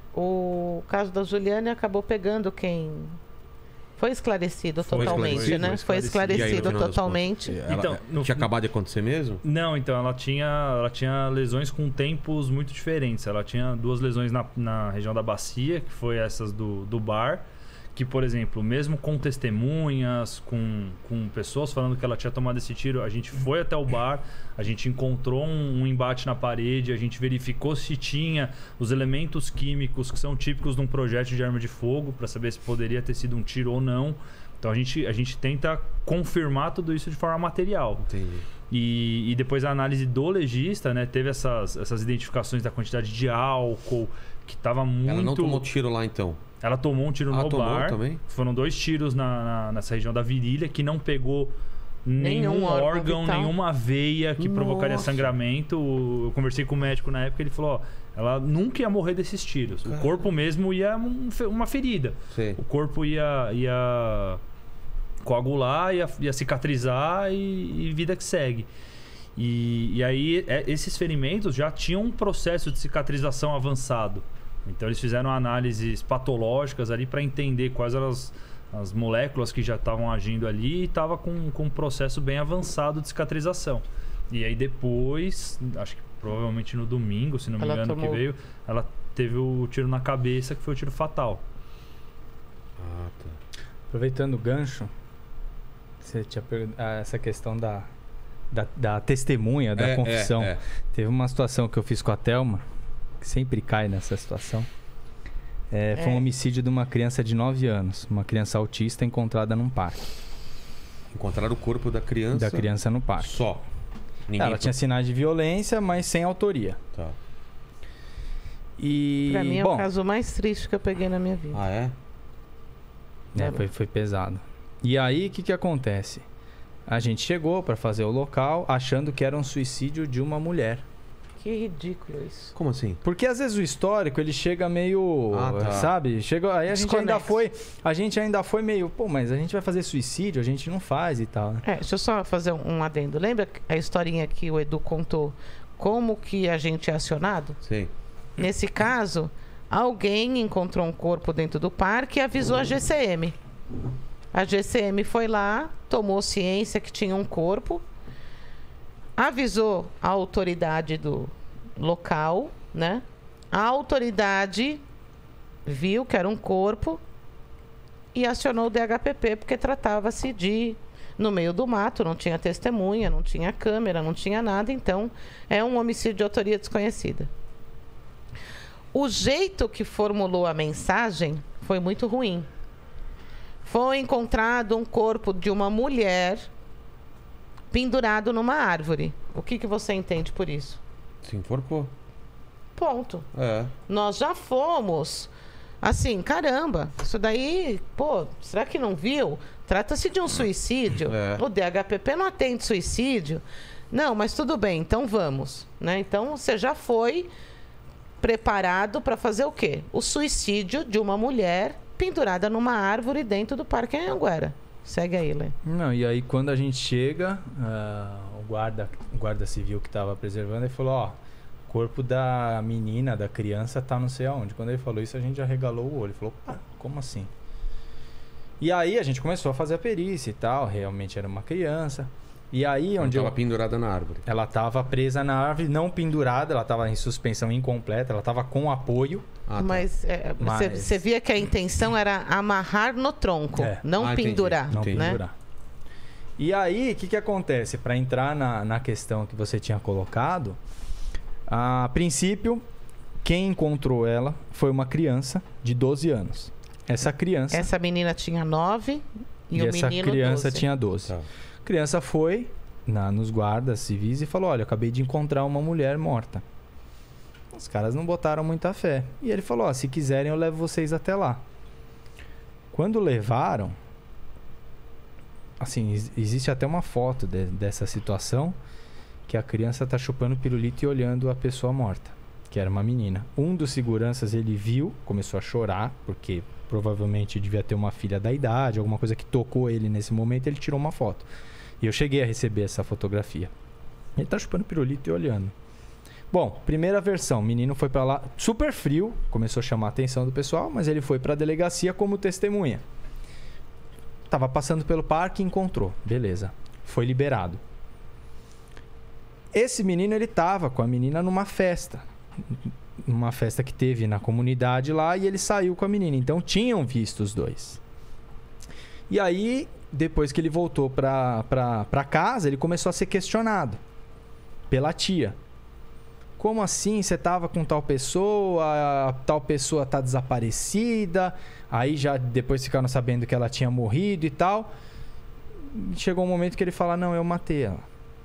O caso da Juliane acabou pegando quem... Foi esclarecido Foi totalmente, esclarecido, né? foi Foi esclarecido. E aí, no esclarecido final das totalmente. contas, ela- Então, no- tinha acabado de acontecer mesmo? Não, então ela tinha, ela tinha lesões com tempos muito diferentes. Ela tinha duas lesões na, na região da bacia, que foi essas do, do bar, que, por exemplo, mesmo com testemunhas, com, com pessoas falando que ela tinha tomado esse tiro, a gente foi até o bar, a gente encontrou um, um embate na parede, a gente verificou se tinha os elementos químicos que são típicos de um projétil de arma de fogo, para saber se poderia ter sido um tiro ou não. Então a gente, a gente tenta confirmar tudo isso de forma material. Entendi. E, e depois a análise do legista, né, teve essas, essas identificações da quantidade de álcool, que estava muito... Ela não tomou tiro lá então? Ela tomou um tiro Ah, no tomou bar. também? Foram dois tiros na, na- nessa região da virilha, que não pegou nenhum, Nenhum órgão órgão, vital. nenhuma veia que provocaria Nossa. sangramento. Eu conversei com o médico na época, ele falou, ó, ela nunca ia morrer desses tiros. O corpo mesmo ia um fe- uma ferida. Sei. O corpo ia, ia coagular, ia, ia cicatrizar e, e vida que segue. E, e aí, é, esses ferimentos já tinham um processo de cicatrização avançado. Então, eles fizeram análises patológicas ali para entender quais eram as, as moléculas que já estavam agindo ali e estava com, com um processo bem avançado de cicatrização. E aí, depois, acho que provavelmente no domingo, se não me Ela engano, tomou- que veio, ela teve o tiro na cabeça, que foi o tiro fatal. Ah, tá. Aproveitando o gancho, você tinha perguntado essa questão da, da, da testemunha, da É, confissão. é, é. Teve uma situação que eu fiz com a Thelma, que sempre cai nessa situação. É, foi um É. homicídio de uma criança de nove anos, uma criança autista encontrada num parque. Encontraram o corpo da criança? Da criança no parque. Só. Ninguém Ela tinha sinais de violência, mas sem autoria. Tá. E, Pra mim é bom, o caso mais triste que eu peguei na minha vida. Ah, é? É, foi, foi pesado. E aí, o que, que acontece? A gente chegou para fazer o local achando que era um suicídio de uma mulher. Que ridículo isso. Como assim? Porque às vezes o histórico ele chega meio, Ah, tá. sabe? Chega, aí a gente ainda Desconexo. foi, a gente ainda foi meio, pô, mas a gente vai fazer suicídio, a gente não faz e tal, né? É, deixa eu só fazer um, um adendo. Lembra a historinha que o Edu contou? Como que a gente é acionado? Sei. Nesse caso, alguém encontrou um corpo dentro do parque e avisou a G C M. A G C M foi lá, tomou ciência que tinha um corpo, avisou a autoridade do local, né? A autoridade viu que era um corpo e acionou o D H P P, porque tratava-se de no meio do mato, não tinha testemunha, não tinha câmera, não tinha nada, então é um homicídio de autoria desconhecida. O jeito que formulou a mensagem foi muito ruim. Foi encontrado um corpo de uma mulher pendurado numa árvore. O que, que você entende por isso? Se enforcou. Ponto. É. Nós já fomos assim, caramba, isso daí, pô, será que não viu? Trata-se de um suicídio. É. O D H P P não atende suicídio. Não, mas tudo bem, então vamos, né? Então você já foi preparado para fazer o quê? O suicídio de uma mulher pendurada numa árvore dentro do Parque Anhanguera. Segue aí, Lê. Não, e aí quando a gente chega, uh, o guarda, o guarda civil que estava preservando, ele falou, ó, o corpo da menina, da criança tá não sei aonde. Quando ele falou isso, a gente já regalou o olho. Falou, pá, como assim? E aí a gente começou a fazer a perícia e tal, realmente era uma criança. E aí onde ela eu... tava pendurada na árvore. Ela estava presa na árvore, não pendurada, ela estava em suspensão incompleta, ela estava com apoio. Ah, tá. Mas é, você Mas- você via que a intenção era amarrar no tronco, É. não Ah, entendi. pendurar, Não Entendi. né? pendurar. E aí, o que, que acontece? Para entrar na, na questão que você tinha colocado, a princípio, quem encontrou ela foi uma criança de doze anos. Essa criança, Essa menina tinha nove e, e o essa menino criança doze. tinha doze. Tá. A criança foi na, nos guardas civis e falou, olha, eu acabei de encontrar uma mulher morta. Os caras não botaram muita fé. E ele falou, ó, se quiserem eu levo vocês até lá. Quando levaram, assim, ex- existe até uma foto de- dessa situação, que a criança tá chupando pirulito e olhando a pessoa morta, que era uma menina. Um dos seguranças, ele viu, começou a chorar, porque provavelmente devia ter uma filha da idade, alguma coisa que tocou ele nesse momento, ele tirou uma foto. E eu cheguei a receber essa fotografia. Ele tá chupando pirulito e olhando. Bom, primeira versão, o menino foi pra lá super frio, começou a chamar a atenção do pessoal, mas ele foi pra delegacia como testemunha. Tava passando pelo parque e encontrou. Beleza. Foi liberado. Esse menino, ele tava com a menina numa festa. Numa festa que teve na comunidade lá, e ele saiu com a menina. Então tinham visto os dois. E aí, depois que ele voltou pra, pra, pra casa, ele começou a ser questionado pela tia. Como assim? Você tava com tal pessoa, a tal pessoa tá desaparecida. Aí já depois ficaram sabendo que ela tinha morrido e tal. Chegou um momento que ele fala, não, eu matei ela.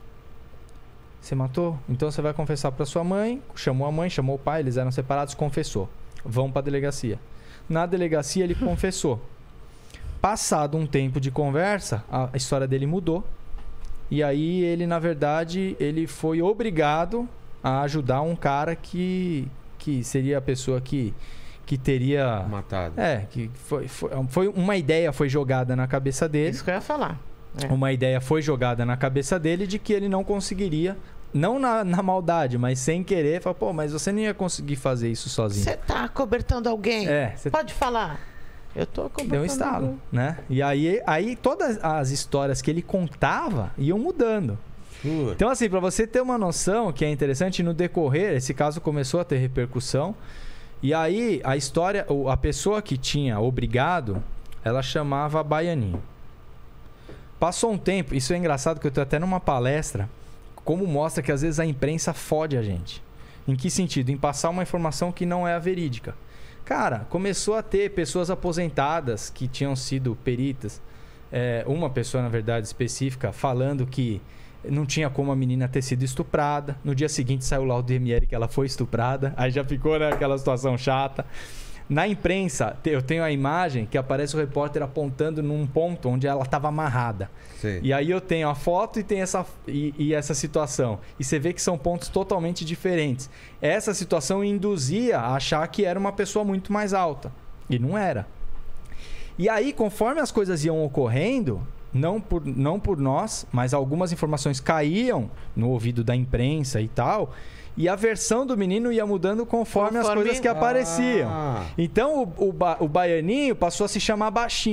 Você matou? Então você vai confessar pra sua mãe. Chamou a mãe, chamou o pai, eles eram separados, confessou. Vão pra delegacia. Na delegacia ele confessou. Passado um tempo de conversa, a história dele mudou. E aí ele, na verdade, ele foi obrigado a ajudar um cara que, que seria a pessoa que, que teria... Matado. É, que foi, foi, foi uma ideia foi jogada na cabeça dele. Isso que eu ia falar. É. Uma ideia foi jogada na cabeça dele de que ele não conseguiria, não na, na maldade, mas sem querer, falar, pô, mas você não ia conseguir fazer isso sozinho. Você tá cobertando alguém? É, você Pode falar. Eu tô cobertando deu um estalo, alguém. né? E aí, aí todas as histórias que ele contava iam mudando. Putz. Então, assim, pra você ter uma noção que é interessante, no decorrer, esse caso começou a ter repercussão. E aí, a história, o- a pessoa que tinha obrigado, ela chamava Baianinho. Passou um tempo, isso é engraçado que eu tô até numa palestra, como mostra que às vezes a imprensa fode a gente. Em que sentido? Em passar uma informação que não é a verídica. Cara, começou a ter pessoas aposentadas que tinham sido peritas. É, uma pessoa, na verdade, específica, falando que não tinha como a menina ter sido estuprada. No dia seguinte saiu lá o D M R que ela foi estuprada. Aí já ficou naquela situação chata. Na imprensa, te- eu tenho a imagem que aparece o repórter apontando num ponto onde ela estava amarrada. Sei. E aí eu tenho a foto e tem essa, e, e essa situação. E você vê que são pontos totalmente diferentes. Essa situação induzia a achar que era uma pessoa muito mais alta. E não era. E aí, conforme as coisas iam ocorrendo, não por, não por nós, mas algumas informações caíam no ouvido da imprensa e tal. E a versão do menino ia mudando conforme, as Conforme- coisas que apareciam. Ah. Então o, o, ba- o baianinho passou a se chamar Baixinho.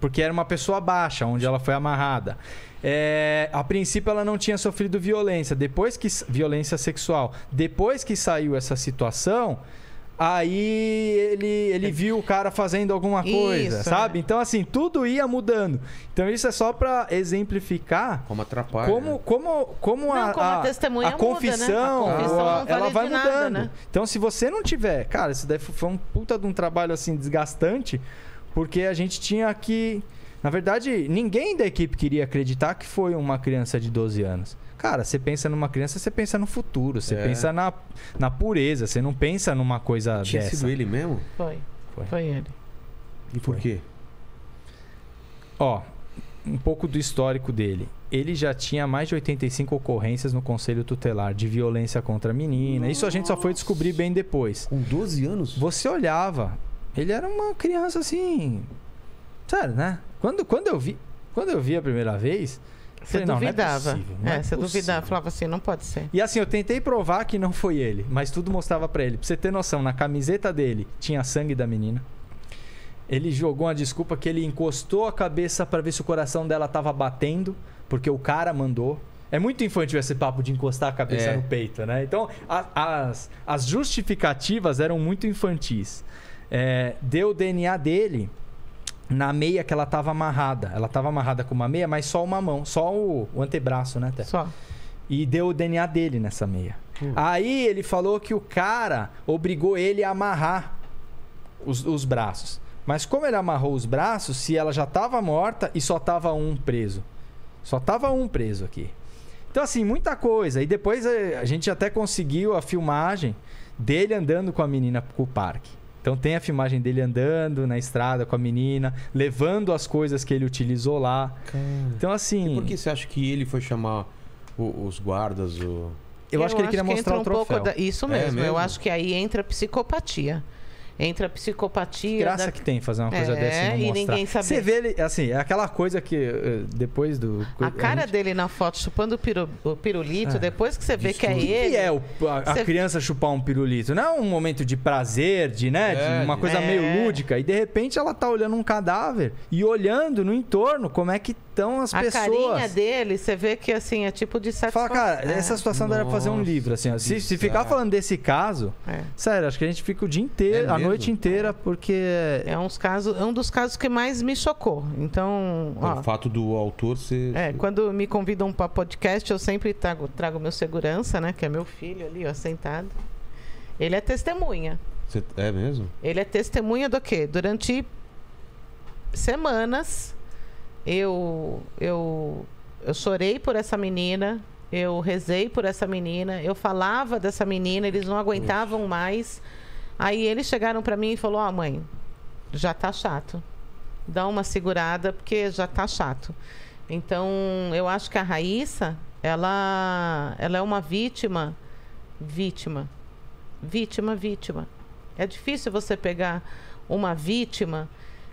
porque era uma pessoa baixa, onde ela foi amarrada. É, a princípio ela não tinha sofrido violência, depois que violência sexual. Depois que saiu essa situação, aí ele, ele viu o cara fazendo alguma coisa, Isso, sabe? é. Então assim, tudo ia mudando. Então isso é só para exemplificar Como atrapalha. como, como, como, Não, a, como a a, testemunha a muda, né? confissão, A confissão a- não vale ela vai de mudando. nada, né? Então, se você não tiver... Cara, isso daí foi um puta de um trabalho, assim, desgastante, porque a gente tinha que... Na verdade, ninguém da equipe queria acreditar que foi uma criança de doze anos. Cara, você pensa numa criança, você pensa no futuro, você É. pensa na, na pureza, você não pensa numa coisa Tinha dessa. sido ele mesmo? Foi. Foi. Foi ele. E por quê? Ó, um pouco do histórico dele. Ele já tinha mais de oitenta e cinco ocorrências no Conselho Tutelar de violência contra a menina. Isso a gente só foi descobrir bem depois. Com doze anos? Você olhava, ele era uma criança assim... Sério, né? Quando, quando, eu, vi, quando eu vi a primeira vez... eu Você falei, não, não é duvidava. possível, não é, é você possível. duvidava. Falava assim, não pode ser. E assim, eu tentei provar que não foi ele, mas tudo mostrava pra ele. Pra você ter noção, na camiseta dele tinha sangue da menina. Ele jogou uma desculpa que ele encostou a cabeça pra ver se o coração dela tava batendo, porque o cara mandou. É muito infantil esse papo de encostar a cabeça É. no peito, né? Então, a- as, as justificativas eram muito infantis. É, deu o D N A dele na meia que ela tava amarrada. Ela tava amarrada com uma meia, mas só uma mão, só o, o antebraço, né, Té? Só. E deu o D N A dele nessa meia. Aí ele falou que o cara obrigou ele a amarrar os, os braços. Mas como ele amarrou os braços, se ela já estava morta e só tava um preso. Só tava um preso aqui. Então, assim, muita coisa. E depois eh, a gente até conseguiu a filmagem dele andando com a menina pro parque. Então tem a filmagem dele andando na estrada com a menina, levando as coisas que ele utilizou lá. Então, assim... E por que você acha que ele foi chamar o- os guardas? O... Eu, acho que ele queria mostrar entra o troféu. pouco da- Isso É mesmo, mesmo? Eu acho que aí entra a psicopatia. Entra a psicopatia. Que graça da- que tem fazer uma coisa É, dessa e não e mostrar. ninguém saber. Você vê ele, assim, é aquela coisa que eh, depois do... A cara gente- dele na foto chupando o, piru- o pirulito, É. depois que você vê que é O que ele. que é o- a, a Você- criança chupar um pirulito? Não é um momento de prazer, de, né, É, de uma coisa é. meio lúdica. E de repente ela tá olhando um cadáver e olhando no entorno como é que estão as A pessoas. carinha dele, você vê que assim, é tipo de Fala, satisfação. cara, É. essa situação dá pra fazer um Nossa, livro, assim, ó. Se, se ficar bizarro. falando desse caso, É. sério, acho que a gente fica o dia inteiro, É a mesmo? noite inteira, porque... É uns casos, é um dos casos que mais me chocou. Então, ó, O fato do autor ser... é, quando me convidam para podcast, eu sempre trago, trago meu segurança, né? Que é meu filho ali, ó, sentado. Ele é testemunha. Você- É mesmo? Ele é testemunha do quê? Durante semanas, eu, eu, eu chorei por essa menina, eu rezei por essa menina, eu falava dessa menina, eles não aguentavam mais. Aí eles chegaram para mim e falaram: ó, mãe, já tá chato. Dá uma segurada, porque já tá chato. Então, eu acho que a Raíssa, ela, ela é uma vítima, vítima, vítima, vítima. É difícil você pegar uma vítima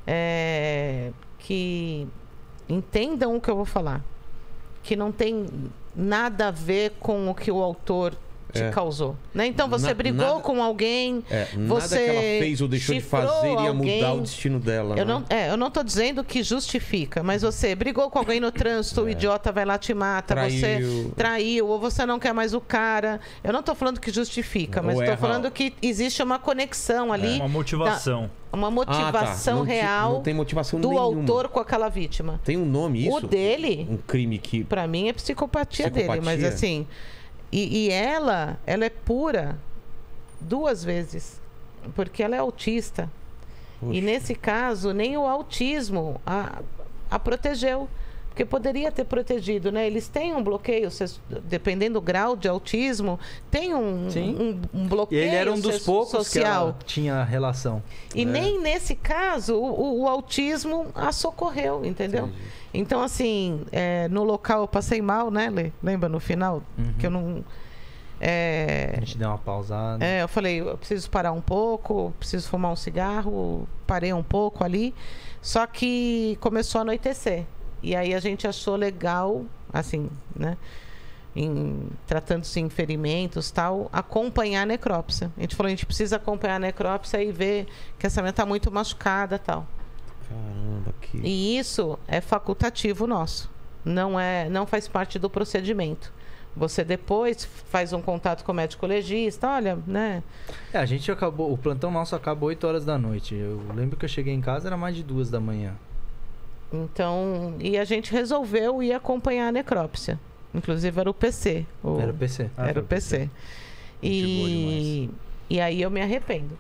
é, que entendam o que eu vou falar, que não tem nada a ver com o que o autor te É. causou, né? Então você Na- brigou nada- com alguém, É, nada você que ela fez ou deixou de chifrou fazer ia alguém. mudar o destino dela, Eu né? não, é, eu não tô dizendo que justifica, mas você brigou com alguém no trânsito, o idiota vai lá te mata, Traiu. você traiu, ou você não quer mais o cara. Eu não tô falando que justifica, mas Ou tô erra- falando que existe uma conexão ali, Uma motivação. uma Ah, tá. motivação Não ti- real Não tem motivação do nenhuma. autor com aquela vítima. Tem um nome isso? O dele, Um crime que... pra mim, é psicopatia, dele, mas Psicopatia? assim, e, e ela, ela é pura duas vezes, porque ela é autista. Poxa. E nesse caso, nem o autismo a, a protegeu. Porque poderia ter protegido, né? Eles têm um bloqueio, cês- dependendo do grau de autismo, tem um, Sim. um, um E bloqueio ele era um dos so- poucos social. que ela tinha relação. E É. nem nesse caso o, o- o autismo a socorreu, entendeu? Entendi. Então, assim, é, no local eu passei mal, né, Lê? Lembra no final? Uhum. Que eu não. É, A gente deu uma pausada. é, eu falei, eu preciso parar um pouco, preciso fumar um cigarro, parei um pouco ali. Só que começou a anoitecer. E aí a gente achou legal, assim, né? Em, tratando-se em ferimentos tal, acompanhar a necrópsia. A gente falou, a gente precisa acompanhar a necrópsia e ver que essa menina está muito machucada tal. Caramba, que... E isso é facultativo nosso. Não, é, não faz parte do procedimento. Você depois faz um contato com o médico legista, olha, né? É, a gente acabou, o plantão nosso acabou oito horas da noite. Eu lembro que eu cheguei em casa, era mais de duas da manhã. Então, e a gente resolveu ir acompanhar a necrópsia. Inclusive era o P C. O, Era o P C. Ah, era o P C. Gente E, e aí eu me arrependo.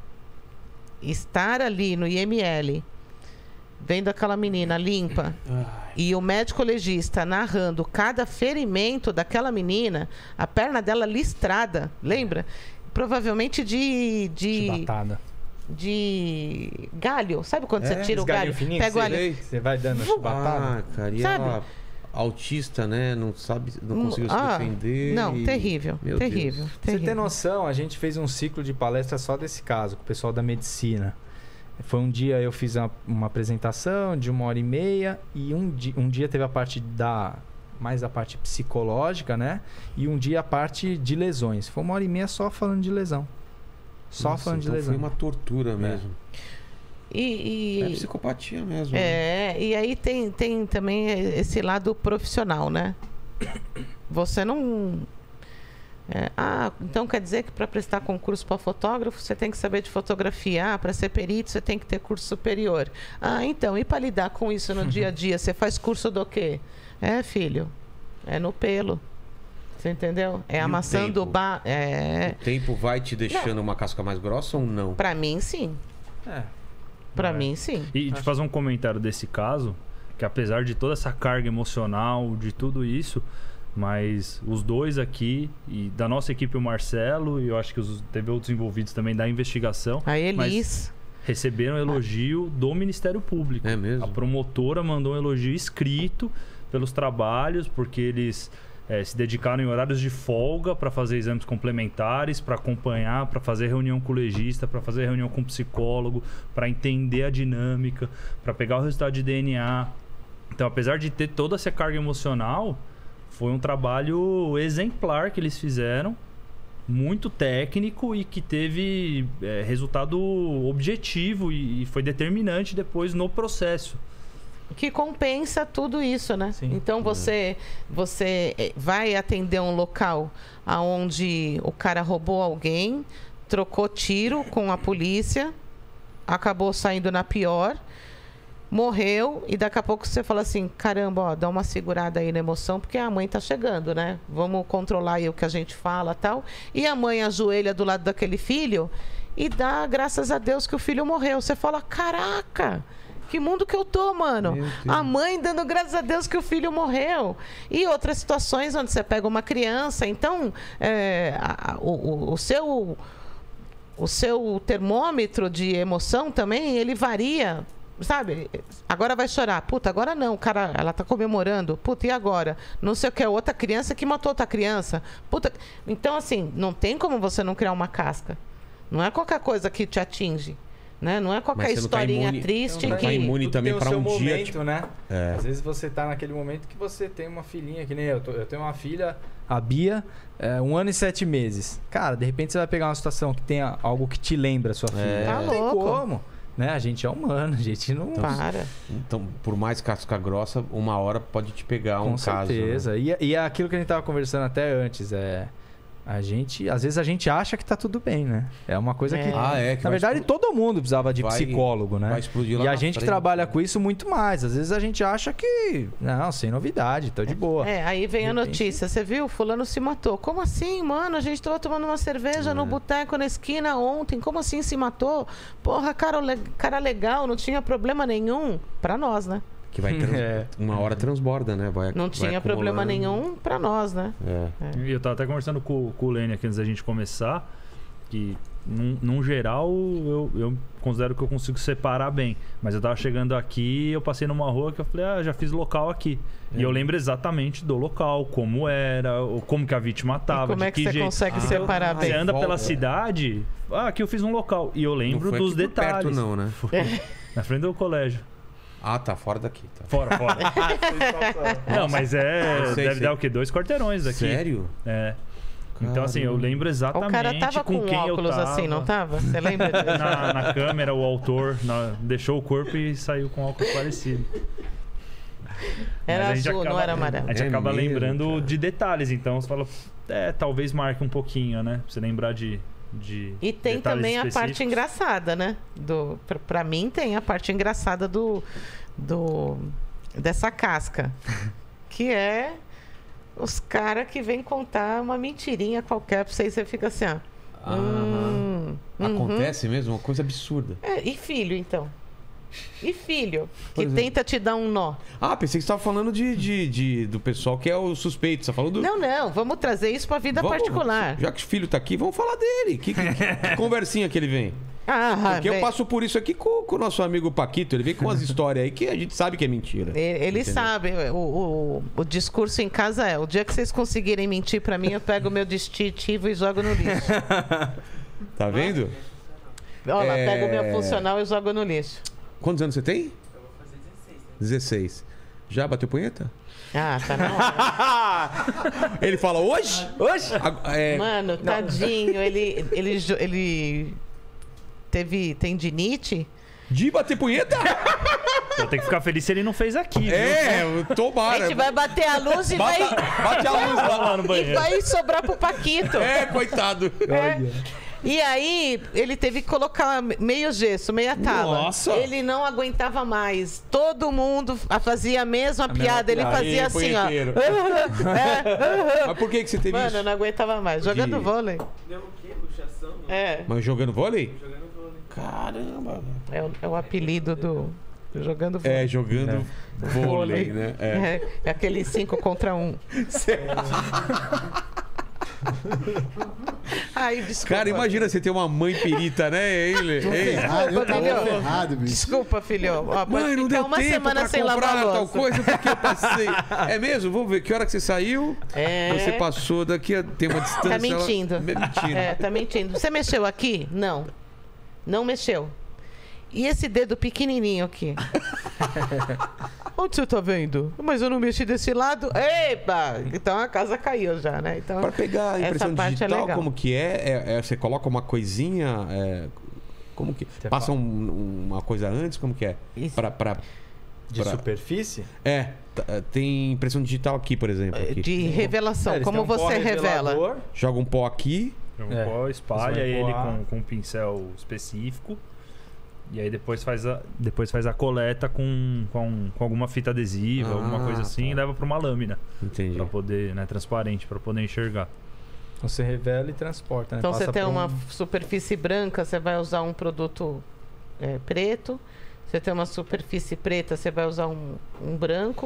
Estar ali no I M L, vendo aquela menina limpa, e o médico legista narrando cada ferimento daquela menina, a perna dela listrada, lembra? Provavelmente de... de Chibatada. de galho. Sabe quando É, você tira o Os galhinho galho? fininho, Pega o sei. galho. Você vai dando chibatada. Ah, cara, e Sabe? ela autista, né? Não sabe, não Hum, conseguiu se ah, defender. Não, e- terrível. Meu terrível. Deus. Pra você ter terrível. noção, a gente fez um ciclo de palestra só desse caso, com o pessoal da medicina. Foi um dia eu fiz uma, uma apresentação de uma hora e meia e um, di, um dia teve a parte da... mais a parte psicológica, né? E um dia a parte de lesões. Foi uma hora e meia só falando de lesão. Só Nossa, falando de então lesão. Foi uma tortura mesmo. E, É e, psicopatia mesmo. né? é, e aí tem, tem também esse lado profissional, né? Você não... é, ah, então quer dizer que para prestar concurso para fotógrafo você tem que saber de fotografia. Ah, para ser perito você tem que ter curso superior. Ah, então, e para lidar com isso no dia a dia, você faz curso do quê? É, filho, é no pelo. Você entendeu? É E o amassando o tempo? ba... É, O tempo vai te deixando uma casca mais grossa ou não? para mim, sim. É. Para É. mim, sim. E de fazer um comentário desse caso, que apesar de toda essa carga emocional, de tudo isso, mas os dois aqui, e da nossa equipe o Marcelo, e eu acho que os, teve outros envolvidos também da investigação, A Elis... receberam elogio do Ministério Público. É mesmo? A promotora mandou um elogio escrito pelos trabalhos, porque eles eh, se dedicaram em horários de folga para fazer exames complementares, para acompanhar, para fazer reunião com o legista, para fazer reunião com o psicólogo, para entender a dinâmica, para pegar o resultado de D N A. Então, apesar de ter toda essa carga emocional, foi um trabalho exemplar que eles fizeram, muito técnico e que teve é, resultado objetivo e, e foi determinante depois no processo. que compensa tudo isso, né? Sim. Então você você eh, vai atender um local aonde o cara roubou alguém, trocou tiro com a polícia, acabou saindo na pior, morreu e daqui a pouco você fala assim, caramba, ó, dá uma segurada aí na emoção porque a mãe tá chegando, né? Vamos controlar aí o que a gente fala, tal. E a mãe ajoelha do lado daquele filho e dá graças a Deus que o filho morreu. Você fala, caraca, que mundo que eu tô, mano. A mãe dando graças a Deus que o filho morreu. E outras situações onde você pega uma criança. Então, é, a, o, o, o seu o seu termômetro de emoção também, ele varia, sabe? Agora vai chorar. Puta, agora não. Cara, ela tá comemorando. Puta, e agora? Não sei o que é outra criança que matou outra criança. Puta. Então, assim, não tem como você não criar uma casca. Não é qualquer coisa que te atinge. Né? Não é qualquer Mas você não tá historinha imune- triste não que... tá imune Tudo também tem o pra seu um dia, momento, tipo- né? É. Às vezes você tá naquele momento que você tem uma filhinha, que nem eu. tô- Eu tenho uma filha, a Bia, é, um ano e sete meses. Cara, de repente você vai pegar uma situação que tenha algo que te lembra a sua filha. É. Tá Não tem louco. como. Né? A gente é humano, a gente não... Para. Então, por mais casca grossa, uma hora pode te pegar um Com caso. né? certeza. E, e é aquilo que a gente tava conversando até antes, é... A gente, às vezes a gente acha que tá tudo bem, né? É uma coisa que, É. Ah, é, que na vai verdade, explo- todo mundo precisava de vai- psicólogo, né? vai explodir lá E a na gente frente, trabalha né? com isso muito mais. Às vezes a gente acha que, não, sem novidade, tô de boa. É, aí vem a De repente- notícia. Você viu? Fulano se matou. Como assim, mano? A gente tava tomando uma cerveja É. no boteco na esquina ontem. Como assim se matou? Porra, cara, le- cara legal, não tinha problema nenhum. Pra nós, né? Que vai trans- É. uma hora transborda, né? Vai, Não vai tinha problema acumulando. nenhum pra nós, né? É. E eu tava até conversando com, com o Lênin aqui antes da gente começar, que num, num geral eu, eu considero que eu consigo separar bem. Mas eu tava chegando aqui, eu passei numa rua que eu falei, ah, já fiz local aqui. E eu lembro exatamente do local, como era, o- como que a vítima E tava, como de é que que você jeito. consegue Ah, separar Você bem? anda pela volta. cidade, ah, aqui eu fiz um local. E eu lembro Não foi dos aqui por detalhes. perto, não, né? Na frente do colégio. Ah, tá fora daqui. Tá. Fora, fora. Não, mas é. Eu sei, deve sei. dar o quê? Dois quarteirões daqui. Sério? É. Então, assim, eu lembro exatamente O cara tava com, com quem eu óculos tava. assim, não tava? Você lembra disso? Na, na câmera, o autor na- deixou o corpo e saiu com óculos parecido. Era Mas a gente azul, não acaba- era amarelo. A gente É acaba mesmo, lembrando cara. de detalhes, então você fala, é, talvez marque um pouquinho, né? Pra você lembrar de, de E tem detalhes também a parte específicos. engraçada, né? Do, pra, pra mim tem a parte engraçada do, do dessa casca. Que é os caras que vêm contar uma mentirinha qualquer pra você e você fica assim, ó. Aham. Hum, uhum. Acontece mesmo? Uma coisa absurda. É, e filho, então? E filho? Por Que exemplo? tenta te dar um nó. Ah, pensei que você estava falando de, de, de- do pessoal que é o suspeito. Você tá falando do... Não, não, vamos trazer isso pra vida Vamos- particular. Já que o filho tá aqui, vamos falar dele. Que, que- que conversinha que ele vem? Ah, Porque eu vem. passo por isso aqui com, com o nosso amigo Paquito. Ele vem com umas histórias aí que a gente sabe que é mentira. Ele, ele Entendeu? sabe, o, o, o discurso em casa é: o dia que vocês conseguirem mentir pra mim, eu pego o meu distintivo e jogo no lixo. Tá vendo? Olha lá, É. pego o meu funcional e jogo no lixo. Quantos anos você tem? dezesseis. Já bateu punheta? Ah, tá na hora. Ele fala hoje? Hoje? A- é, Mano, tadinho, ele, ele, jo- ele teve tendinite. de bater punheta? Eu tenho que ficar feliz se ele não fez aqui, viu? É, A tomara. gente vai bater a luz e vai, Bata- bate a luz lá. Lá no e banheiro. vai sobrar pro Paquito. É, coitado. E aí, ele teve que colocar meio gesso, meia tábua. Nossa! Ele não aguentava mais. Todo mundo fazia a mesma piada. Ele piada. fazia Aí, assim, ó. punheteiro. É. Mas por que, que você teve Mano, isso? eu não aguentava mais. Jogando De- vôlei. Deu o quê? Luxação? É. Mas jogando vôlei? Jogando vôlei. Caramba. É o, é o apelido do, do jogando vôlei. É, jogando vôlei, né? É. É, é aquele cinco contra um. Ai, desculpa. Cara, imagina você ter uma mãe perita, né? Hein, Lê? Ei. Ah, eu tava filho. ferrado, bicho. Desculpa, filho. Ó, Mãe, pode não ficar deu uma tempo semana pra sem comprar lavar a tal louça. coisa porque eu passei. É mesmo? Vamos ver. Que hora que você saiu? É. Você passou daqui a... Tem uma distância... Tá mentindo. Ela... Mentira. É, tá mentindo. Você mexeu aqui? Não. Não mexeu. E esse dedo pequenininho aqui? Onde você tá vendo? Mas eu não mexi desse lado. Epa! Então a casa caiu já, né? Então, Pra pegar a essa impressão parte é digital, legal. como que é? É- é- Você coloca uma coisinha... é, Como que... Você Passa fala. um- uma coisa antes? Como que é? Isso. Pra... pra... De pra- superfície? É. t- Tem impressão digital aqui, por exemplo. Aqui. De revelação. É, eles Como têm um pó você revela? revelador. Joga um pó aqui. Joga É. um pó, espalha Você vai ele coar. com, com um pincel específico. E aí depois faz a, depois faz a coleta com, com, com alguma fita adesiva, Ah, alguma coisa assim, tá. e leva pra uma lâmina. Entendi. Pra poder, né, transparente, pra poder enxergar. Então você revela e transporta, né? Então Passa você tem por um- uma superfície branca, você vai usar um produto é, preto. Você tem uma superfície preta, você vai usar um, um branco.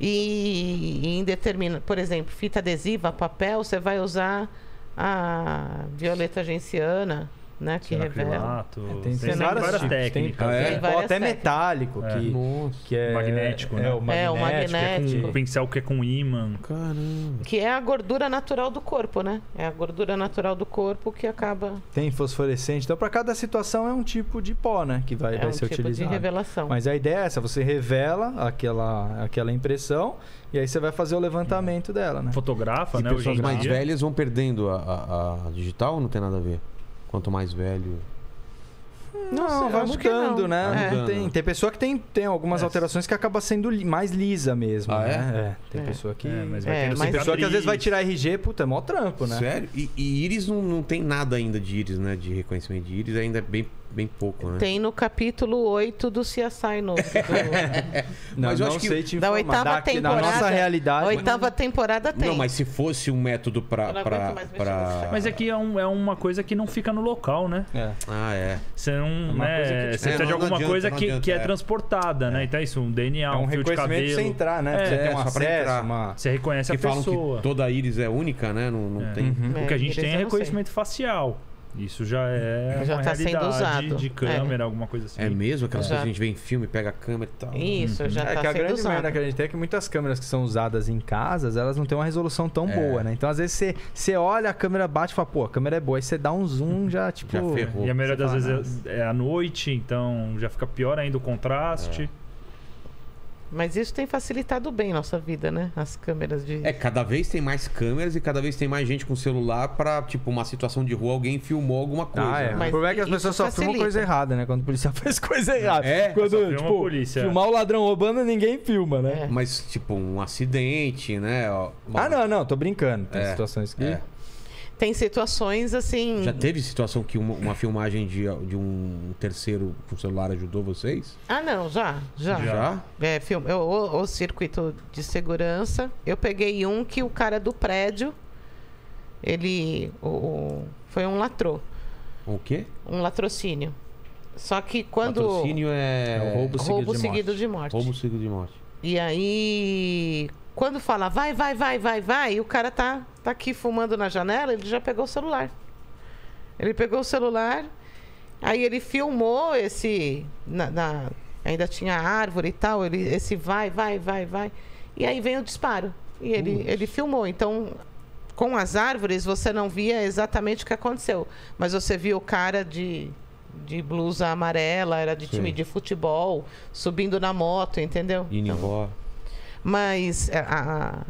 E, e em determina, por exemplo, fita adesiva, papel, você vai usar a violeta genciana, né? Que revela. Acrilato, É, tem, tem, Você várias, várias tipos. técnicas. Tem, Ah, é? tem Tem pó várias até técnicas. metálico, É. que, Nossa. que é Magnético, é, né? o É, o magnético. Que é magnético. com um pincel que é com ímã. Caramba. Que é a gordura natural do corpo, né? É a gordura natural do corpo que acaba. Tem fosforescente. Então, para cada situação é um tipo de pó, né? Que vai, É vai um ser tipo de utilizado. revelação. Mas a ideia é essa: você revela aquela, aquela impressão e aí você vai fazer o levantamento dela, né? Fotografa, E né? Hoje pessoas em mais dia. velhas vão perdendo a, a- a digital ou não tem nada a ver? Quanto mais velho. Não, sei, vai acho que mudando, não. né? Vai mudando. Tem, tem pessoa que tem, tem algumas É. alterações que acaba sendo li- mais lisa mesmo, Ah, é? né? É, tem É. pessoa que... É, mas vai É, tendo mas- Tem pessoa que às vezes vai cicatriz. tirar R G, puta, é mó trampo, né? Sério? E, e íris não, não tem nada ainda de íris, né? De reconhecimento de íris, ainda é bem, bem pouco, né? Tem no capítulo oito do C S I novo. do- Não, Mas eu não acho que- sei te Da informar. oitava Daqui- temporada. Na nossa realidade... A oitava temporada tem. Não, mas se fosse um método pra... Eu não pra, aguento mais mexer pra... nesse Mas aqui é, um- é uma coisa que não fica no local, né? É. Ah, é. Você não, uma né, coisa que- você É, precisa de não- não alguma adianta, coisa não que, adianta, que é, é. transportada, né? Então é isso, um D N A, É um um fio de reconhecimento cabelo. sem entrar, né? É, Você tem um só pra acesso, entrar. uma... Você reconhece Que a falam pessoa. que toda íris é única, né? Não, não É. tem... Uhum. O que a gente íris tem eu é não reconhecimento facial. Isso já é Já uma tá sendo realidade usado. de câmera, alguma coisa assim. É mesmo? Aquelas Já. coisas que a gente vê em filme, pega a câmera e tal. sei. Isso, já É tá que a sendo grande usado. merda que a gente tem é que muitas câmeras que são usadas em casas, elas não têm uma resolução tão É. boa, né? Então, às vezes, você, você olha, a câmera bate e fala, pô, a câmera é boa. Aí você dá um zoom, já, tipo... Já ferrou. E a maioria Você das fala, vezes é, é à noite, então já fica pior ainda o contraste. Mas isso tem facilitado bem nossa vida, né? As câmeras de... É, cada vez tem mais câmeras e cada vez tem mais gente com celular pra, tipo, uma situação de rua, alguém filmou alguma coisa. Ah, é. né? Mas o problema é que as isso pessoas só filmam facilita. coisa errada, né? Quando o policial faz coisa errada. É, Quando, só filma tipo, a polícia. filmar o ladrão roubando, ninguém filma, né? É. Mas, tipo, um acidente, né? Ó, Ah, não, não, tô brincando. Tem É, situações que... é. Tem situações assim... Já teve situação que uma, uma filmagem de, de um terceiro com celular ajudou vocês? Ah, não, já, já. Já? É, filme, eu- o, o circuito de segurança, eu peguei um que o cara do prédio, ele o, o- foi um latrô, O quê? um latrocínio. Só que quando... Patrocínio é... É o roubo seguido roubo de seguido morte. de morte. Roubo seguido de morte. E aí, quando fala vai, vai, vai, vai, vai, e o cara tá, tá aqui fumando na janela, ele já pegou o celular. Ele pegou o celular, aí ele filmou esse... na- na- ainda tinha árvore e tal, ele, esse vai, vai, vai, vai. E aí vem o disparo. E ele, ele filmou. Então, com as árvores, você não via exatamente o que aconteceu. Mas você viu o cara de... de blusa amarela, era de time Sim. de futebol, subindo na moto, entendeu? Indo Então, embora. mas a- a-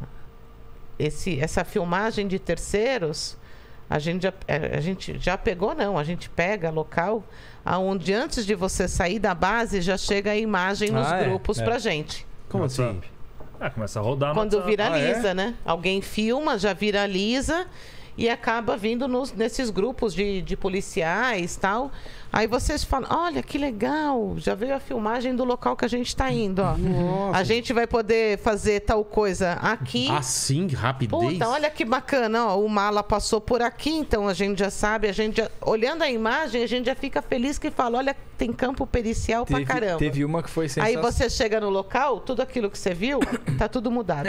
esse, essa filmagem de terceiros, a gente, já, é, a gente já pegou, não. A gente pega local onde antes de você sair da base já chega a imagem nos Ah, é, grupos é. pra gente. Como assim? WhatsApp. Ah, começa a rodar no Quando WhatsApp. viraliza, Ah, é? né? Alguém filma, já viraliza e acaba vindo nos, nesses grupos de, de policiais e tal. Aí vocês falam, olha que legal, já veio a filmagem do local que a gente está indo, ó. Nossa. A gente vai poder fazer tal coisa aqui. Assim, rapidez? Puta, olha que bacana, ó, o mala passou por aqui, então a gente já sabe, a gente já, olhando a imagem, a gente já fica feliz que fala, olha, tem campo pericial pra Teve, caramba. teve uma que foi Aí sensacional. você chega no local, tudo aquilo que você viu, tá tudo mudado.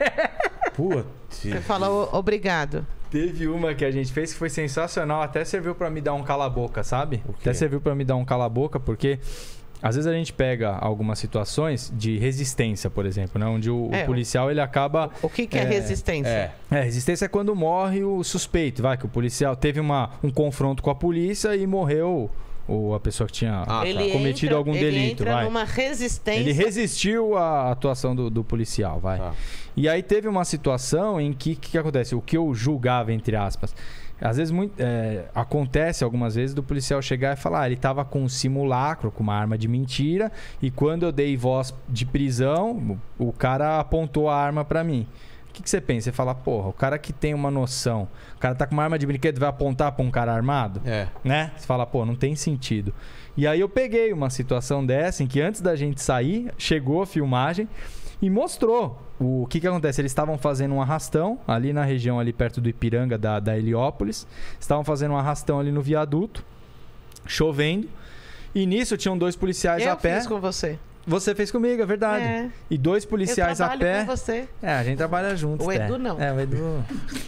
Putz. Você fala, "Ô, obrigado. Teve uma que a gente fez que foi sensacional, até serviu pra me dar um cala-boca, sabe? O quê? Até serviu pra me dar um cala-boca, porque às vezes a gente pega algumas situações de resistência, por exemplo, né? Onde o, o É, o- policial ele acaba... O que, que é, É, resistência? É. É, resistência é quando morre o suspeito, vai, que o policial teve uma, um confronto com a polícia e morreu ou a pessoa que tinha Ah, tá. Ele cometido entra, algum ele delito, entra vai. numa resistência. Ele resistiu à atuação do, do policial, vai. Tá. E aí teve uma situação em que o que, que acontece? O que eu julgava, entre aspas, às vezes muito, é, acontece algumas vezes do policial chegar e falar, ah, ele estava com um simulacro, com uma arma de mentira, e quando eu dei voz de prisão, o, o cara apontou a arma para mim. O que, que você pensa? Você fala, porra, o cara que tem uma noção, o cara tá com uma arma de brinquedo, vai apontar para um cara armado? É. Né? Você fala, pô, não tem sentido. E aí eu peguei uma situação dessa em que antes da gente sair, chegou a filmagem e mostrou o que que acontece. Eles estavam fazendo um arrastão ali na região ali perto do Ipiranga, da, da Heliópolis. Estavam fazendo um arrastão ali no viaduto, chovendo. E nisso tinham dois policiais Eu a pé. fiz com você. Você fez comigo, é verdade. É. E dois Eu policiais a trabalho pé. com você. É, a gente trabalha juntos. O é. Edu não. É, o Edu.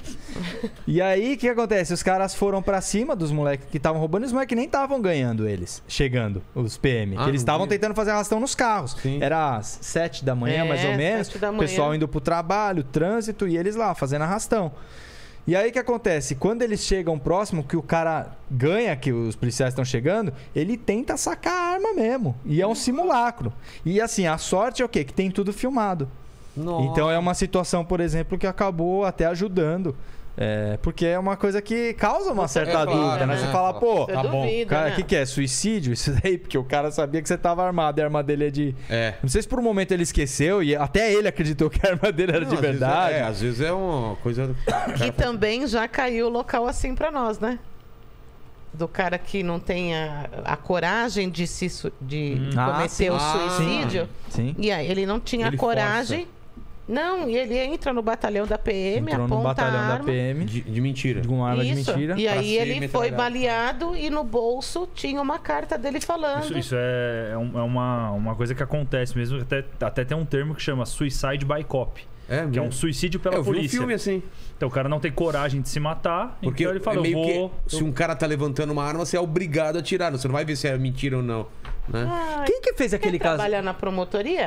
E aí, o que acontece? Os caras foram pra cima dos moleques que estavam roubando e os moleques nem estavam ganhando eles, chegando, os P M. Ah, que eles não estavam vi. tentando fazer arrastão nos carros. Sim. Era às sete da manhã, É, mais ou menos. sete da O pessoal manhã. indo pro trabalho, trânsito e eles lá fazendo arrastão. E aí o que acontece? Quando eles chegam próximo, que o cara ganha que os policiais estão chegando, ele tenta sacar a arma mesmo. E é um simulacro. E assim, a sorte é o quê? Que tem tudo filmado. Nossa. Então é uma situação, por exemplo, que acabou até ajudando. É, porque é uma coisa que causa uma certa É, claro, dúvida, né? né? Você fala, pô, Você Tá bom. duvida, cara, o né? que, que é? Suicídio? Isso daí? Porque o cara sabia que você tava armado e a arma dele é de. É. Não sei se por um momento ele esqueceu e até ele acreditou que a arma dele era Não, de às vezes verdade. É, às vezes é uma coisa... Que também já caiu o local assim pra nós, né? Do cara que não tem a, a coragem de, se, su- de Ah, cometer sim. o Ah, suicídio. Sim. E aí ele não tinha Ele a coragem. Não, e ele entra no batalhão da P M, Entrou no aponta batalhão a da arma. P M De, de mentira. com uma arma de Isso. mentira. E aí ser ele foi metralhado. baleado e no bolso tinha uma carta dele falando. Isso, isso é, é um- é uma, uma coisa que acontece mesmo. Até, até tem um termo que chama suicide by cop. É, Que é um mesmo? suicídio pela Eu vi um polícia. filme assim. Então o cara não tem coragem de se matar, Porque então ele fala, é meio eu vou... que, se um cara tá levantando uma arma, você é obrigado a atirar. Você não vai ver se é mentira ou não. Né? Ai, Quem que fez aquele quer caso? trabalhar na promotoria?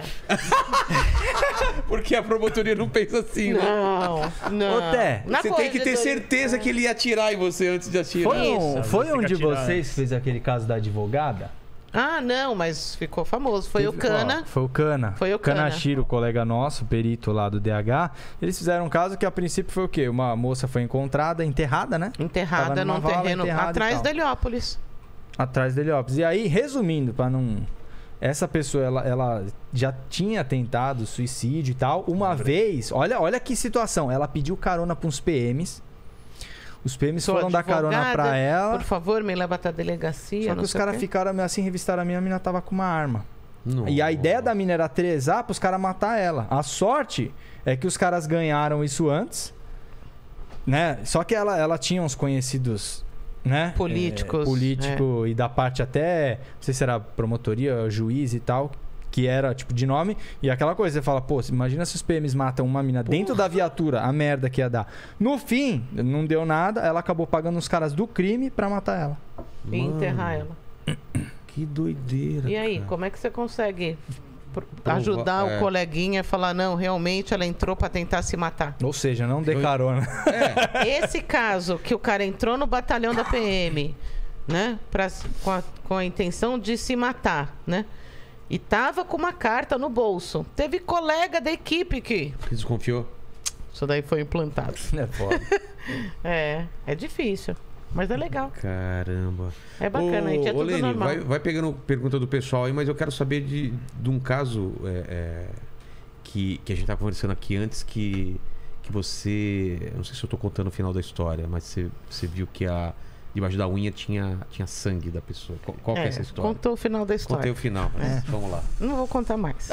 Porque a promotoria não pensa assim, né? Não, não. Ô, Té, Na Você tem que ter corregedoria- certeza que ele ia atirar em você antes de atirar. Foi um, Isso. foi Você um quer de tirar vocês essa. que fez aquele caso da advogada? Ah, não, mas ficou famoso. Foi Teve- o Cana. ó, foi o Cana. Foi o Cana. Kanashiro, colega nosso, perito lá do D H. Eles fizeram um caso que a princípio foi o quê? Uma moça foi encontrada, enterrada, né? Tava Enterrada numa num vala, terreno enterrada e atrás tal. da Heliópolis. Atrás de Heliópolis. E aí, resumindo, pra não... Essa pessoa, ela, ela já tinha tentado suicídio e tal. Uma vez, olha, olha que situação. Ela pediu carona pra uns P Ms. Os P Ms Sou foram dar carona advogada, pra ela. Por favor, me leva até a delegacia. Só que não os sei o caras quê. ficaram meio assim, revistaram a mina, a mina tava com uma arma. Não. E a ideia da mina era trezar pros caras matar ela. A sorte é que os caras ganharam isso antes, né? Só que ela, ela tinha uns conhecidos, né? Políticos, É, político e da parte até, não sei se era promotoria, juiz e tal, que era tipo de nome. E aquela coisa, você fala, pô, imagina se os P Ms matam uma mina dentro da viatura, a merda que ia dar. No fim, não deu nada, ela acabou pagando os caras do crime pra matar ela. E enterrar ela. Que doideira. E aí, cara. como é que você consegue pr- Prova- ajudar é. o coleguinha a falar, não, realmente ela entrou pra tentar se matar? Ou seja, não dê Eu- carona. Esse caso que o cara entrou no batalhão da P M, né, pra, com, a, com a intenção de se matar, né? E tava com uma carta no bolso. Teve colega da equipe que Você desconfiou? isso daí foi implantado. É foda. É, é difícil, mas é legal. Caramba. É bacana, a gente é Ô, tudo Lene, normal. vai, vai pegando pergunta do pessoal aí, mas eu quero saber de, de um caso é, é, que, que a gente tava conversando aqui antes, que, que você... eu não sei se eu tô contando o final da história, mas você, você viu que a, debaixo da unha tinha, tinha sangue da pessoa. Qual, qual que é essa história? Contou o final da história. Contei o final, mas vamos lá. Não vou contar mais.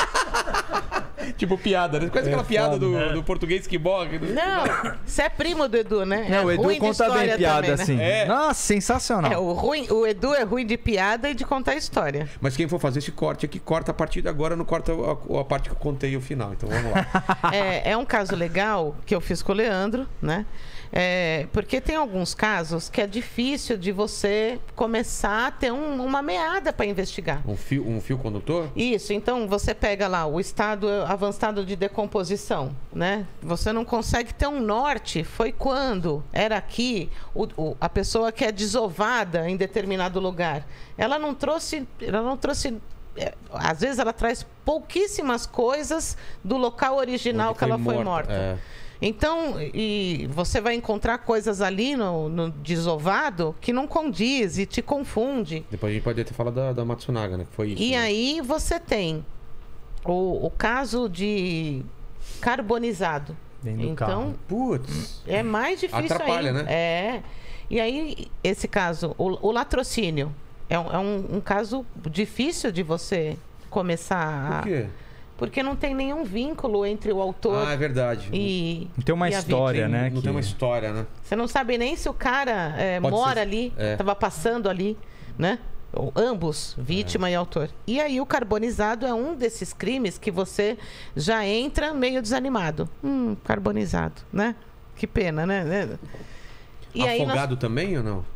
Tipo piada, né? Quase aquela piada do, foda. do português que morre. né? Não, você é primo do Edu, né? Não, o é Edu ruim de conta bem história piada também, né? assim. É. Nossa, sensacional. É, o, ruim, o Edu é ruim de piada e de contar história. Mas quem for fazer esse corte aqui, corta a partir de agora, não corta a, a parte que eu contei o final. Então vamos lá. É, é um caso legal que eu fiz com o Leandro, né? É, porque tem alguns casos que é difícil de você começar a ter um- uma meada para investigar. Um fio, um fio condutor? Isso, então você pega lá o estado avançado de decomposição, né? Você não consegue ter um norte. Foi quando era aqui o- o- a pessoa que é desovada em determinado lugar. Ela não trouxe, ela não trouxe. é, às vezes ela traz pouquíssimas coisas do local original Onde que ela foi morta. É. Então, e você vai encontrar coisas ali no, no desovado que não condiz e te confunde. Depois a gente pode ter falado da, da Matsunaga, né? Que foi isso. E né? aí você tem o, o caso de carbonizado. Dentro do Então, carro. Putz. é mais difícil Atrapalha, ainda. né? É. E aí, esse caso, o, o latrocínio, é, um, é um, um caso difícil de você começar Por quê? a... Porque não tem nenhum vínculo entre o autor Ah, é verdade. e... Não tem uma e a história, Tem- né? Não que- tem uma história, né? Você não sabe nem se o cara é, Pode mora ser- ali, é. estava passando ali, né? Ou ambos, vítima e autor. E aí o carbonizado é um desses crimes que você já entra meio desanimado. Hum, carbonizado, né? Que pena, né? E aí nós- Afogado também ou não?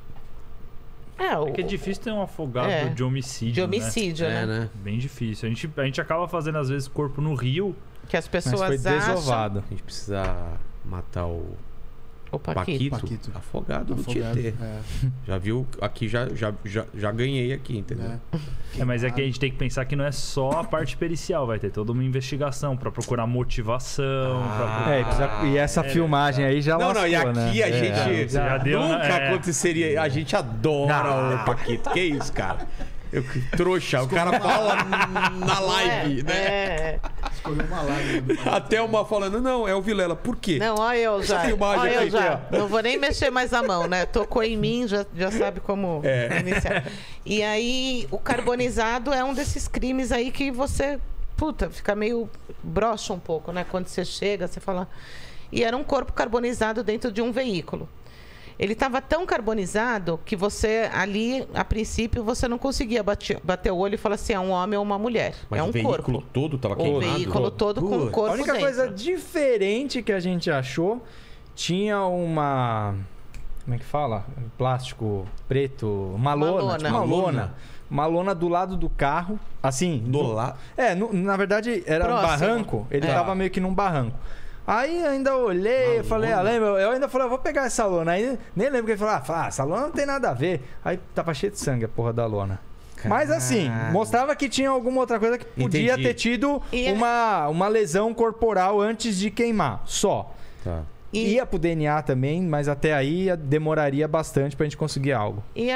É, o... É que é difícil ter um afogado É. de homicídio, de né? homicídio, É, né? né? Bem difícil. A gente, a gente acaba fazendo, às vezes, corpo no rio. Que as Mas pessoas foi acham... desovado. A gente precisa matar o O Paquito. Paquito, Paquito. afogado no Afogado, Tietê. é, Já viu? Aqui já, já, já, já ganhei aqui, entendeu? né? É, mas é que a gente tem que pensar que não é só a parte pericial, vai ter toda uma investigação pra procurar motivação. Ah. pra procurar... É, e, precisa- e essa É, filmagem aí já Não, não, e lascou, aqui né? a É. gente já deu, nunca né? É. aconteceria. A gente adora o Paquito. Que isso, cara? Eu, que trouxa, o cara fala na live, é, né? É. Escorreu uma lágrima. Até uma falando, não, é o Vilela. Por quê? Não, olha eu Essa já. filmagem Olha eu aqui, já. ó. Não vou nem mexer mais a mão, né? Tocou em mim, já, já sabe como É. iniciar. E aí, o carbonizado é um desses crimes aí que você, puta, fica meio broxa um pouco, né? Quando você chega, você fala... E era um corpo carbonizado dentro de um veículo. Ele estava tão carbonizado que você, ali, a princípio, você não conseguia bater, bater o olho e falar assim, é um homem ou uma mulher. Mas é um o veículo corpo. todo tava O queimado? veículo todo com o Putz. corpo A única dentro. coisa diferente que a gente achou tinha uma. Como é que fala? Plástico preto. Uma lona. lona. tipo Uma Uma lona. lona. Uma lona do lado do carro. Assim. Do no- lado. É, no- na verdade era um Próximo. barranco. Ele É. tava meio que num barranco. Aí ainda olhei, eu falei, ah, lembra? Eu ainda falei, ah, vou pegar essa lona. Aí nem lembro que ele falou, ah, essa lona não tem nada a ver. Aí tava cheio de sangue a porra da lona. Mas assim, mostrava que tinha alguma outra coisa que podia Entendi. ter tido E é- uma, uma lesão corporal antes de queimar, só. Tá. E- Ia pro D N A também, mas até aí demoraria bastante pra gente conseguir algo. E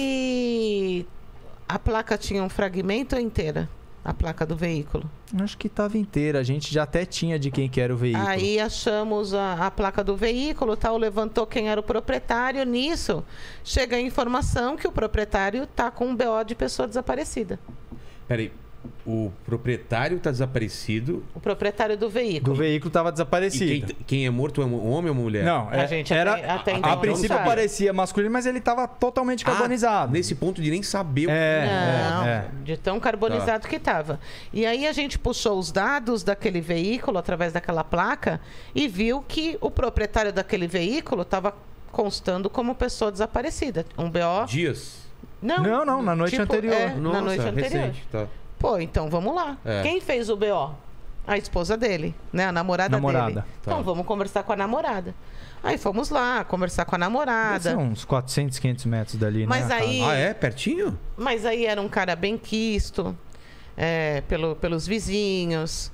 aí, a placa tinha um fragmento ou inteira? A placa do veículo. Acho que tava inteira, a gente já até tinha de quem que era o veículo. Aí achamos a, a placa do veículo, tal, levantou quem era o proprietário. Nisso, chega a informação que o proprietário tá com um B O de pessoa desaparecida. Peraí, o proprietário tá desaparecido. O proprietário do veículo. Do veículo tava E desaparecido. quem, quem é morto é um homem ou mulher? Não, A é- gente era, até- até a- então a não princípio sabe. parecia masculino, mas ele tava totalmente Ah, carbonizado. nesse ponto de nem saber o É, Não, é, é. de tão carbonizado que estava. E aí a gente puxou os dados daquele veículo através daquela placa e viu que o proprietário daquele veículo estava constando como pessoa desaparecida. Um B O. dias. Não, Não, não, na noite anterior. é, Nossa, na noite anterior. recente. Tá. Pô, então vamos lá. É. Quem fez o B O? A esposa dele, né? A namorada, Namorada. dele. Então Tá. vamos conversar com a namorada. Aí fomos lá conversar com a Deve namorada. ser uns quatrocentos, quinhentos metros dali, Mas né? a aí- casa. Ah, é? Pertinho? Mas aí era um cara bem quisto, é, pelo, pelos vizinhos.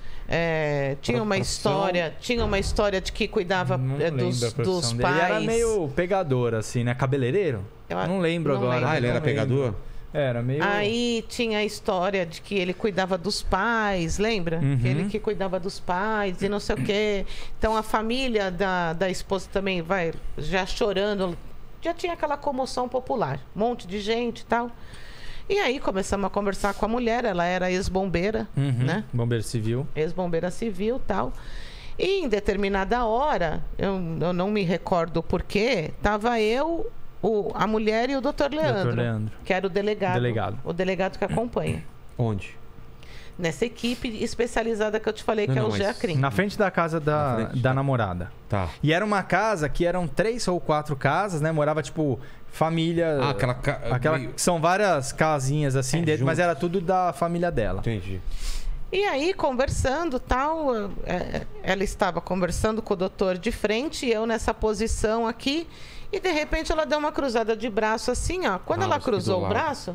é, tinha uma Profissão? história, tinha uma história de que cuidava Não é, lembro dos, a profissão dos dele. pais. Ele era meio pegador, assim, né? Cabeleireiro? Eu não lembro não agora. lembro. Ah, ele Não era lembro. pegador? Era meio... Aí tinha a história de que ele cuidava dos pais, lembra? Uhum. Que ele que cuidava dos pais e não sei o quê. Então a família da, da esposa também vai já chorando. Já tinha aquela comoção popular. Um monte de gente e tal. E aí começamos a conversar com a mulher. Ela era ex-bombeira, Uhum. né? Bombeiro civil. Ex-bombeira civil e tal. E em determinada hora, eu, eu não me recordo o porquê, tava eu, o, a mulher e o doutor Leandro, doutor Leandro. que era o delegado, Delegado. o delegado que acompanha. Onde? Nessa equipe especializada que eu te falei, Não, que não, é o mas- GEACRIM. Na frente da casa Na da, frente, da tá. namorada. Tá. E era uma casa que eram três ou quatro casas, né? Morava, tipo, família... Ah, aquela... ca- Aquela, meio- são várias casinhas assim É, dentro, mas juntos. era tudo da família dela. Entendi. E aí, conversando tal, é, ela estava conversando com o doutor de frente, e eu nessa posição aqui, e de repente ela deu uma cruzada de braço assim, ó. Quando Ah, ela você do cruzou o lado. braço,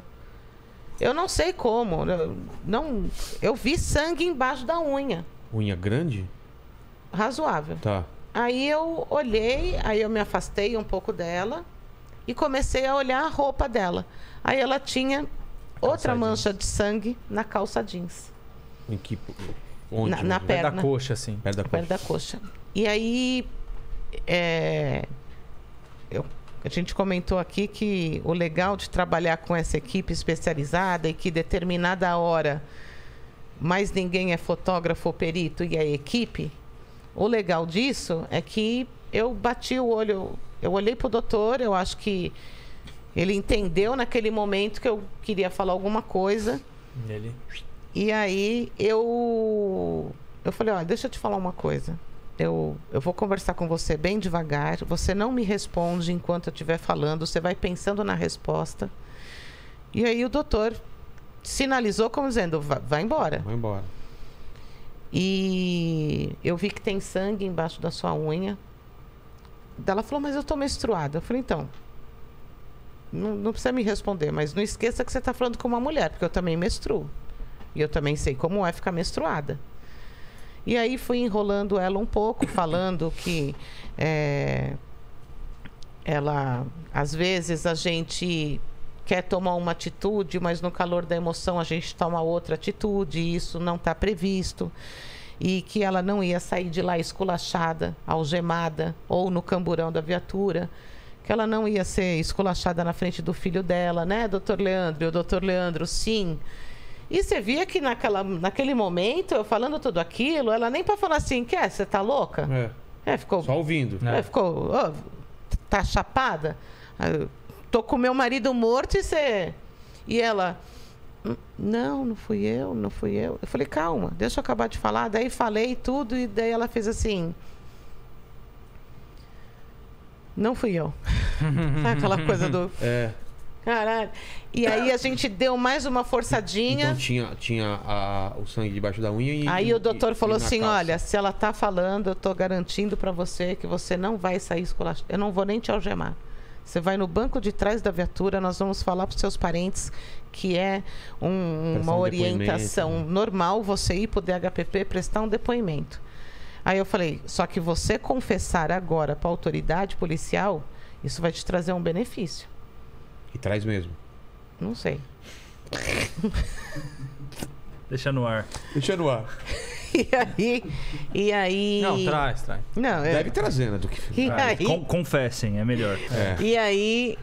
eu não sei como, eu, não, eu vi sangue embaixo da unha, Unha grande? razoável. Tá. Aí eu olhei, aí eu me afastei um pouco dela e comecei a olhar a roupa dela. Aí ela tinha outra Calça mancha de sangue na calça jeans, Em que... Onde? Na- na Onde? perna. Da coxa, assim. Perto da perto coxa. da coxa. E aí, é, eu- a gente comentou aqui que o legal de trabalhar com essa equipe especializada e que determinada hora mais ninguém é fotógrafo ou perito e é equipe, o legal disso é que eu bati o olho, eu olhei pro doutor, eu acho que ele entendeu naquele momento que eu queria falar alguma coisa. Ele... E aí eu eu falei, olha, deixa eu te falar uma coisa. Eu, eu vou conversar com você bem devagar. Você não me responde enquanto eu estiver falando. Você vai pensando na resposta. E aí o doutor sinalizou como dizendo, vai, vai embora. Vai embora. E eu vi que tem sangue embaixo da sua unha. Daí ela falou, mas eu estou menstruada. Eu falei, então, não, não precisa me responder, mas não esqueça que você está falando com uma mulher, porque eu também menstruo. E eu também sei como é ficar menstruada. E aí fui enrolando ela um pouco, falando que é, ela, às vezes, a gente quer tomar uma atitude, mas no calor da emoção a gente toma outra atitude, e isso não está previsto. E que ela não ia sair de lá esculachada, algemada, ou no camburão da viatura. Que ela não ia ser esculachada na frente do filho dela, né, doutor Leandro? E o doutor Leandro, sim. E você via que naquela, naquele momento, eu falando tudo aquilo, ela nem para falar assim, quer, você tá louca? É. É, ficou... Só ouvindo. É. É, ficou, ó, tá chapada? Ah, eu tô com meu marido morto e você... E ela, "Hum, não, não fui eu, não fui eu. Eu falei, calma, deixa eu acabar de falar. Daí falei tudo e daí ela fez assim... Não fui eu. Sabe aquela coisa do... É. Caralho. E aí a gente deu mais uma forçadinha. Então tinha, tinha a- o sangue debaixo da unha e... Aí o doutor e- falou e na assim, calça. olha, se ela tá falando, eu tô garantindo pra você que você não vai sair esculachada. Eu não vou nem te algemar. Você vai no banco de trás da viatura, nós vamos falar para os seus parentes que é um, uma um orientação depoimento, né? normal você ir para o D H P P prestar um depoimento. Aí eu falei, só que você confessar agora para a autoridade policial, isso vai te trazer um benefício. E traz mesmo. Não sei. Deixa no ar. Deixa no ar. E aí... E aí... Não, traz, traz. Não, é... Deve trazer, né? Do que... E Ah, aí... con- confessem, é melhor. É. E aí...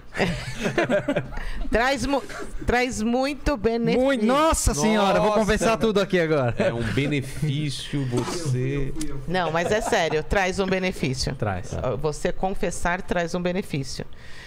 traz, mu- traz muito benefício. Muito, nossa senhora, vou Nossa. confessar tudo aqui agora. É um benefício você... Não, mas é sério, traz um benefício. Traz. Você confessar traz um benefício.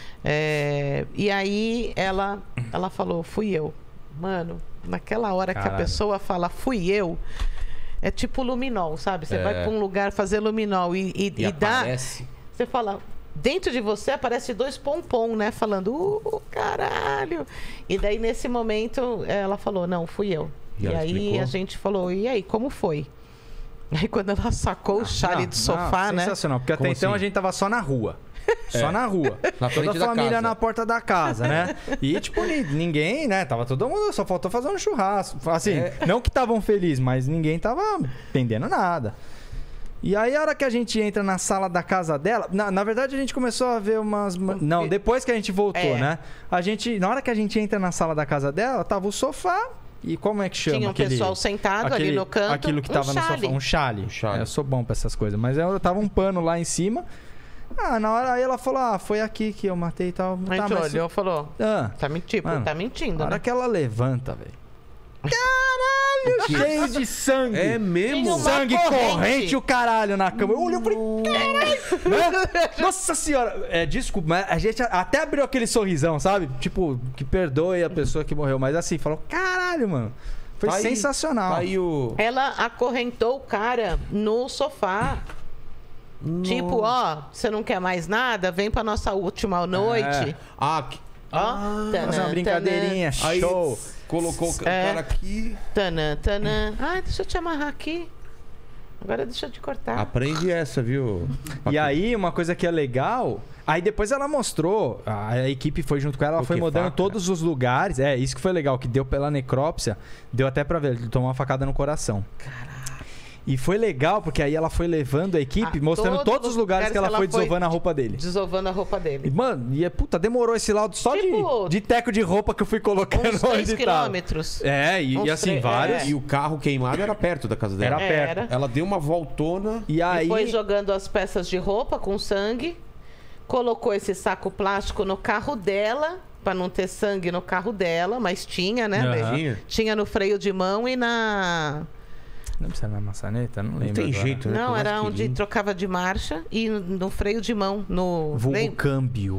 É, e aí ela, ela falou, fui eu. Mano, naquela hora que a Caralho. pessoa fala, fui eu, é tipo luminol, sabe? Você É. vai para um lugar fazer luminol e, e, E e dá... aparece. Você fala... Dentro de você aparece dois pompom, né? Falando, uh, caralho. E daí, nesse momento, ela falou, não, fui eu. E E, ela aí explicou? a gente falou, e aí, como foi? Aí quando ela sacou o chale Não, do sofá, não, né? Sensacional, porque Como até então assim? a gente tava só na rua. Só na rua. Na frente Toda da a família casa. na porta da casa, né? E, tipo, ni- ninguém, né? Tava todo mundo, só faltou fazer um churrasco. Assim, não que estavam felizes, mas ninguém tava entendendo nada. E aí, a hora que a gente entra na sala da casa dela... Na, na verdade, a gente começou a ver umas... Não, depois que a gente voltou, É. né? A gente... Na hora que a gente entra na sala da casa dela, tava o sofá... E como é que chama? Tinha um aquele, pessoal sentado ali no canto, Aquilo que um tava no chale. sofá. Um chale. Um chale. É, eu sou bom pra essas coisas. Mas eu tava um pano lá em cima. Ah, na hora aí ela falou, ah, foi aqui que eu matei e tal. A gente Tá, mas- olhou e falou, Ah, tá mentindo, Mano, tá mentindo, na hora né? que ela levanta, velho. Caralho, cheio de sangue. É mesmo? Tinha uma Sangue corrente. corrente e o caralho na cama. Eu olhei e falei, caralho. Né? Nossa senhora. É, desculpa, mas a gente até abriu aquele sorrisão, sabe? Tipo, que perdoe a pessoa que morreu. Mas assim, falou, caralho, mano. Foi Tá aí- sensacional. Tá aí o... Ela acorrentou o cara no sofá. Tipo, ó, você não quer mais nada? Vem pra nossa última noite. Ah, que- Ó, tanã, Fazer uma brincadeirinha, aí show. colocou o É. cara aqui. Tanã, tanã. Ai, deixa eu te amarrar aqui. Agora deixa eu te cortar. Aprende essa, viu? E aí, uma coisa que é legal. Aí depois ela mostrou, a, a equipe foi junto com ela, ela O foi que mudando faca? todos os lugares. É, isso que foi legal, que deu pela necrópsia, deu até pra ver, ele tomou uma facada no coração. E foi legal, porque aí ela foi levando a equipe, Ah, mostrando todos todos os lugares que ela, foi desovando a roupa dele. Desovando a roupa E, dele. mano, e é, puta, demorou esse laudo só Tipo, de, de teco de roupa que eu fui colocando Uns três onde tava. quilômetros. É, e, Uns e assim, três- vários. é. E o carro queimado era perto da casa dela. Era perto. Era. Ela deu uma voltona. E E aí. foi jogando as peças de roupa com sangue. Colocou esse saco plástico no carro dela. Pra não ter sangue no carro dela. Mas tinha, né? Aham. Tinha. Tinha no freio de mão e na... Não precisa na maçaneta? Não lembro. Não tem agora. jeito, né? Não, Por mais era que onde limpe. trocava de marcha e no freio de mão. No... Vulgo Lembra? câmbio.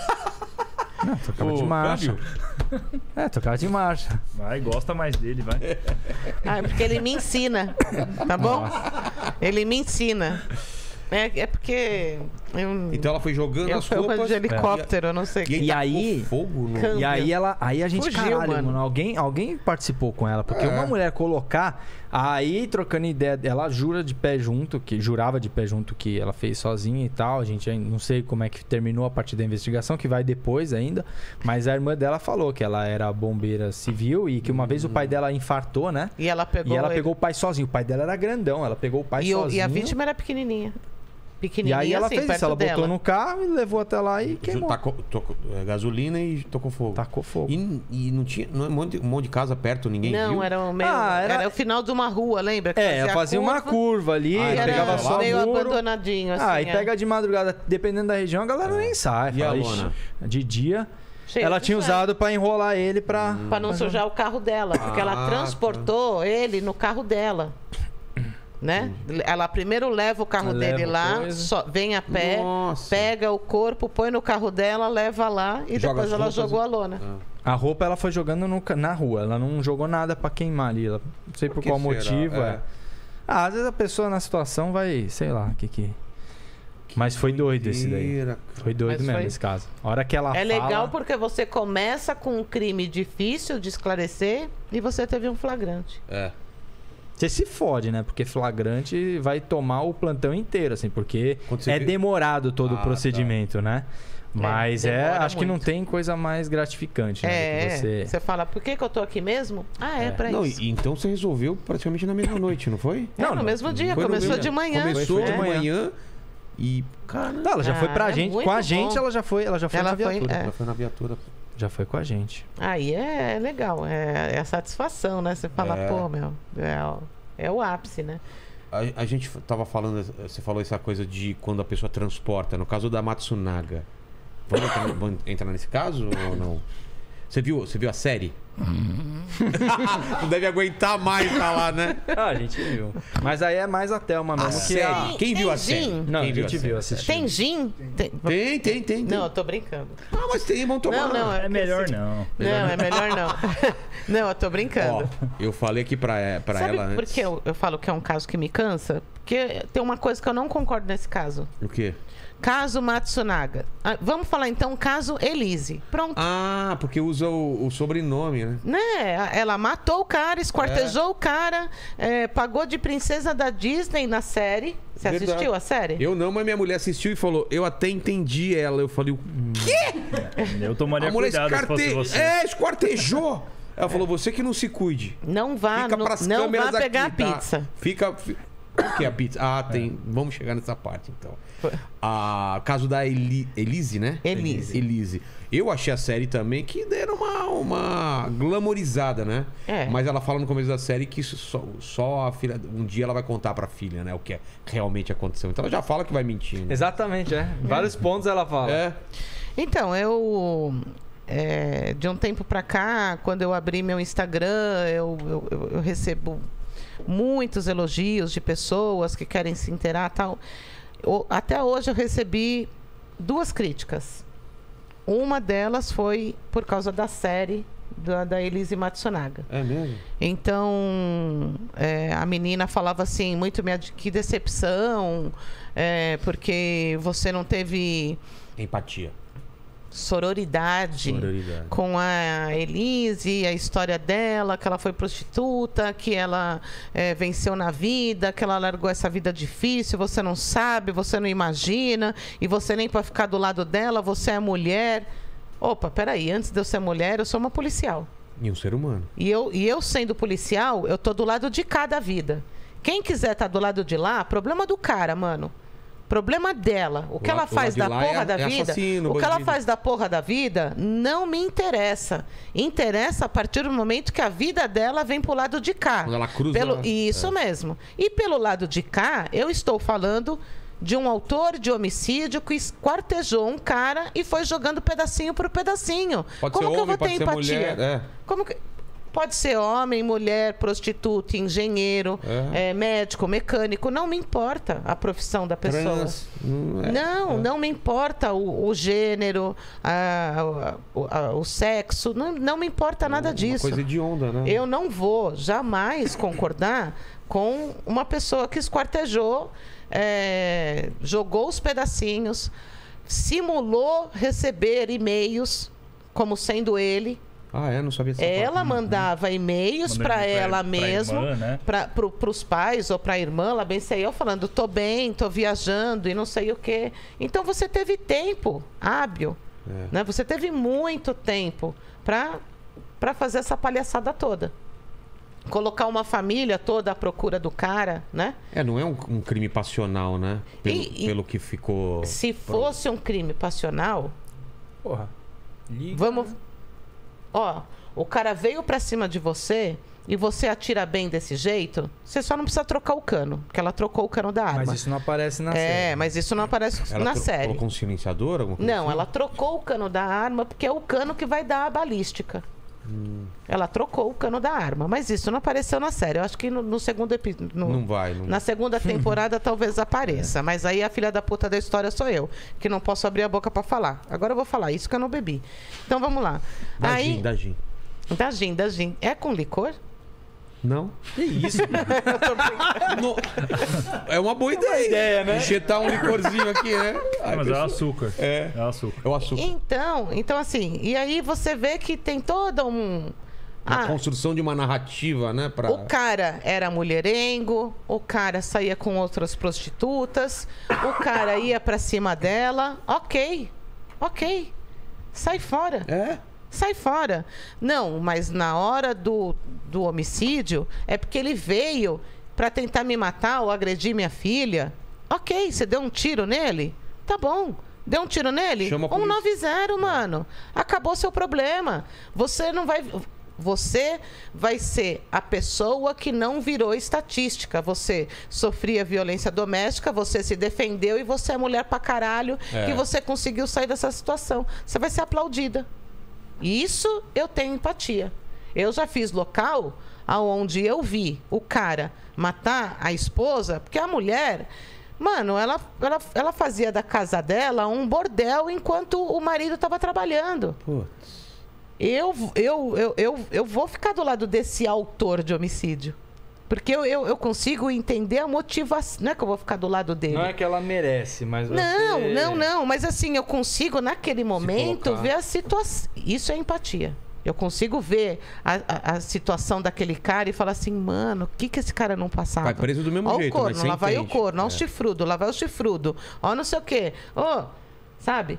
Não, tocava Pô, de marcha. câmbio? É, tocava de marcha. Vai, gosta mais dele, vai. Ah, é porque ele me ensina, tá bom? Ele me ensina. É, é porque... Eu, Então ela foi jogando eu as fui uma roupas. de helicóptero, eu não sei o E, que. aí, E tacou aí- fogo no... Câmbio. E aí ela, aí a gente, Fugiu, caralho, mano. mano. alguém, alguém participou com ela, porque É. uma mulher colocar, aí trocando ideia, ela jura de pé junto, que jurava de pé junto que ela fez sozinha e tal. A gente ainda não sei como é que terminou a parte da investigação, que vai depois ainda, mas a irmã dela falou que ela era bombeira civil e que uma vez o pai dela infartou, né? E ela pegou E ela ele. pegou o pai sozinho. O pai dela era grandão, ela pegou o pai E, o- sozinho. e a vítima era pequenininha. E Pequenininha aí ela assim, fez perto isso, ela dela. botou no carro e levou até lá e queimou. Tacou, tocou, é, gasolina e tocou fogo. Tacou fogo. E, e não tinha não, um, monte, um monte de casa perto, ninguém Não, viu? era o meio, Ah, era- era... o final de uma rua, lembra? Que É, ela fazia uma curva ali, Ah, E era pegava só meio o muro. abandonadinho, assim. Ah, e é. pega de madrugada, dependendo da região, a galera nem sai. E a Fala, lona? "Ixi, de dia, Cheio ela de tinha sangue. usado pra enrolar ele pra... Pra não sujar o carro dela, porque Ah, ela transportou ele no carro dela. Né? Ela primeiro leva o carro Leva dele lá, coisa. só, vem a pé, Nossa. pega o corpo, põe no carro dela, leva lá e Joga depois as ela roupas jogou e- a lona. Ah. A roupa ela foi jogando no ca- na rua, ela não jogou nada pra queimar ali. Ela, não sei por, Por que qual será? motivo. É. É. Ah, às vezes a pessoa na situação vai, sei lá, o que que... Mas foi doido esse daí. Doideira, Foi doido Mas mesmo foi- esse caso. A hora que ela É fala... legal porque você começa com um crime difícil de esclarecer e você teve um flagrante. É. Você se fode, né? Porque flagrante vai tomar o plantão inteiro, assim, porque Quando você é vê- demorado todo Ah, o procedimento, né? Mas É, é, demora acho que não muito. tem coisa mais gratificante, né? É, que você... você fala, por que, que eu tô aqui mesmo? Ah, é, pra Não, isso. e- então você resolveu praticamente na mesma noite, não foi? É, no mesmo dia, Foi no começou mesmo- de manhã. Começou Foi de de manhã. manhã. E, cara, Não, ela já foi pra Ah, é gente. muito Com a bom. gente, ela já foi, ela já foi Ela na foi, viatura. é. ela foi na viatura. Já foi com a gente. Aí é legal, é, é a satisfação, né? Você fala, É. pô, meu, é, o- é o ápice, né? A, a gente tava falando, você falou essa coisa de quando a pessoa transporta. No caso da Matsunaga, vamos entrar, vamos entrar nesse caso ou não? Você viu, você viu a série? Não deve aguentar mais tá lá, né? Ah, a gente viu. Mas aí é mais a Thelma mesmo A que série? a... Quem viu a Tem série? gin? Não, Quem a viu gente a viu, série? assistiu. Tem gin? Tem- Tem, tem, tem. tem. Não, eu tô brincando. Ah, mas tem, vamos tomar. Não, não, é É que melhor assim- não. Não, é melhor não. Não, eu tô brincando. Ó, eu falei aqui pra, pra Sabe ela por antes. que eu, eu falo que é um caso que me cansa? Porque tem uma coisa que eu não concordo nesse caso. O quê? Caso Matsunaga. Ah, vamos falar então caso Elise. Pronto. Ah, porque usa o, o sobrenome, né? Né? Ela matou o cara, esquartejou o cara, é, pagou de princesa da Disney na série. Você Verdade. assistiu a série? Eu não, mas minha mulher assistiu e falou, eu até entendi ela. Eu falei, o quê? Eu tomaria A mulher cuidado se fosse esquarte... você. é, esquartejou. Ela falou, você que não se cuide. Não vá, Fica não, pras não câmeras vá pegar aqui, a tá? pizza. Fica... fi- O que é a pizza? Ah, tem. Vamos chegar nessa parte, então. Ah, caso da Eli... Elise, né? Elise. Elise. Eu achei a série também que deram uma, uma glamorizada, né? É. Mas ela fala no começo da série que isso só, só a filha... Um dia ela vai contar pra filha, né? O que é- realmente aconteceu. Então ela já fala que vai mentir, né? Exatamente, é. Em vários pontos ela fala. É. Então, eu. é, de um tempo pra cá, quando eu abri meu Instagram, eu, eu, eu- eu recebo muitos elogios de pessoas que querem se inteirar e tal. O- Até hoje eu recebi duas críticas. Uma delas foi por causa da série da, da Elise Matsunaga. É mesmo? Então, é, a menina falava assim, muito minha, que decepção, é, porque você não teve Empatia. sororidade, Sororidade. com a Elise, a história dela, que ela foi prostituta, que ela é, venceu na vida, que ela largou essa vida difícil, você não sabe, você não imagina, e você nem para ficar do lado dela, você é mulher. Opa, peraí, antes de eu ser mulher, eu sou uma policial. E um ser humano. E eu, e eu sendo policial, eu tô do lado de cada vida. Quem quiser estar do lado de lá, problema do cara, mano. Problema dela. O que O ela lado- o faz lado da de lá porra é- da é vida. assassino, O que ela bandido. faz da porra da vida não me interessa. Interessa a partir do momento que a vida dela vem pro lado de cá. Quando ela cruza- Pelo, isso é. mesmo. E pelo lado de cá, eu estou falando de um autor de homicídio que esquartejou um cara e foi jogando pedacinho por pedacinho. Pode Como ser que eu homem, vou ter pode ser empatia? mulher. É. Como que... Pode ser homem, mulher, prostituta, engenheiro, É. é, médico, mecânico. Não me importa a profissão da pessoa. Trans. Não, é. Não, não me importa o, o gênero, a- a- a- o sexo. Não, não me importa nada Uma disso. coisa de onda, né? Eu não vou jamais concordar com uma pessoa que esquartejou, é, jogou os pedacinhos, simulou receber e-mails como sendo ele. Ah, é? Não sabia essa Ela parte. mandava e-mails Mandando para pra- ela pra mesma, irmã, né? para pro, os pais ou para a irmã, lá bem sei eu, falando, tô bem, tô viajando e não sei o quê. Então você teve tempo hábil, É. né? Você teve muito tempo para para fazer essa palhaçada toda. Colocar uma família toda à procura do cara, né? É, não é um, um crime passional, né? Pelo, E- e- pelo que ficou. Se fosse um crime passional, Porra. Liga. vamos. Ó, o cara veio pra cima de você e você atira bem desse jeito, você só não precisa trocar o cano, porque ela trocou o cano da arma. Mas isso não aparece na série. É, mas isso não aparece Ela na tro- série. colocou um silenciador? Alguma coisa Não, assim? ela trocou o cano da arma porque é o cano que vai dar a balística. Hum. Ela trocou o cano da arma, mas isso não apareceu na série. Eu acho que no, no segundo episódio. Não vai. Não... Na segunda temporada talvez apareça, mas aí a filha da puta da história sou eu, que não posso abrir a boca pra falar. Agora eu vou falar, isso que eu não bebi. Então vamos lá. Da aí, gin, da gin. da gin, da gin. É com licor? Não? Que isso? Não. É uma boa ideia. ideia, né? Enxetar um licorzinho aqui, né? Ai, Mas é o pessoal. açúcar. É. É o açúcar. É o açúcar. Então, então assim, e aí você vê que tem todo um Uma ah, construção de uma narrativa, né? Pra... o cara era mulherengo, o cara saía com outras prostitutas, o cara ia pra cima dela, ok. Ok. Sai fora. É? Sai fora. Não, mas na hora do, do homicídio, é porque ele veio para tentar me matar ou agredir minha filha. Ok, você deu um tiro nele? Tá bom. Deu um tiro nele? Chama a cento e polícia. noventa, mano. Acabou seu problema. Você não vai... Você vai ser a pessoa que não virou estatística. Você sofria violência doméstica, você se defendeu e você é mulher pra caralho É. que você conseguiu sair dessa situação. Você vai ser aplaudida. E isso eu tenho empatia. Eu já fiz local onde eu vi o cara matar a esposa, porque a mulher, mano, ela, ela, ela fazia da casa dela um bordel enquanto o marido estava trabalhando. Putz. Eu, eu, eu, eu, eu vou ficar do lado desse autor de homicídio. Porque eu, eu, eu consigo entender a motivação. Não é que eu vou ficar do lado dele. Não é que ela merece, mas você... Não, não, não. Mas assim, eu consigo, naquele momento, colocar. ver a situação. Isso é empatia. Eu consigo ver a, a, a situação daquele cara e falar assim, mano, o que, que esse cara não passava? Vai preso do mesmo Ó jeito, o mas corno, você lá vai o entende. corno, ó É. o chifrudo, lá vai o chifrudo, ó não sei o quê. Ó, sabe?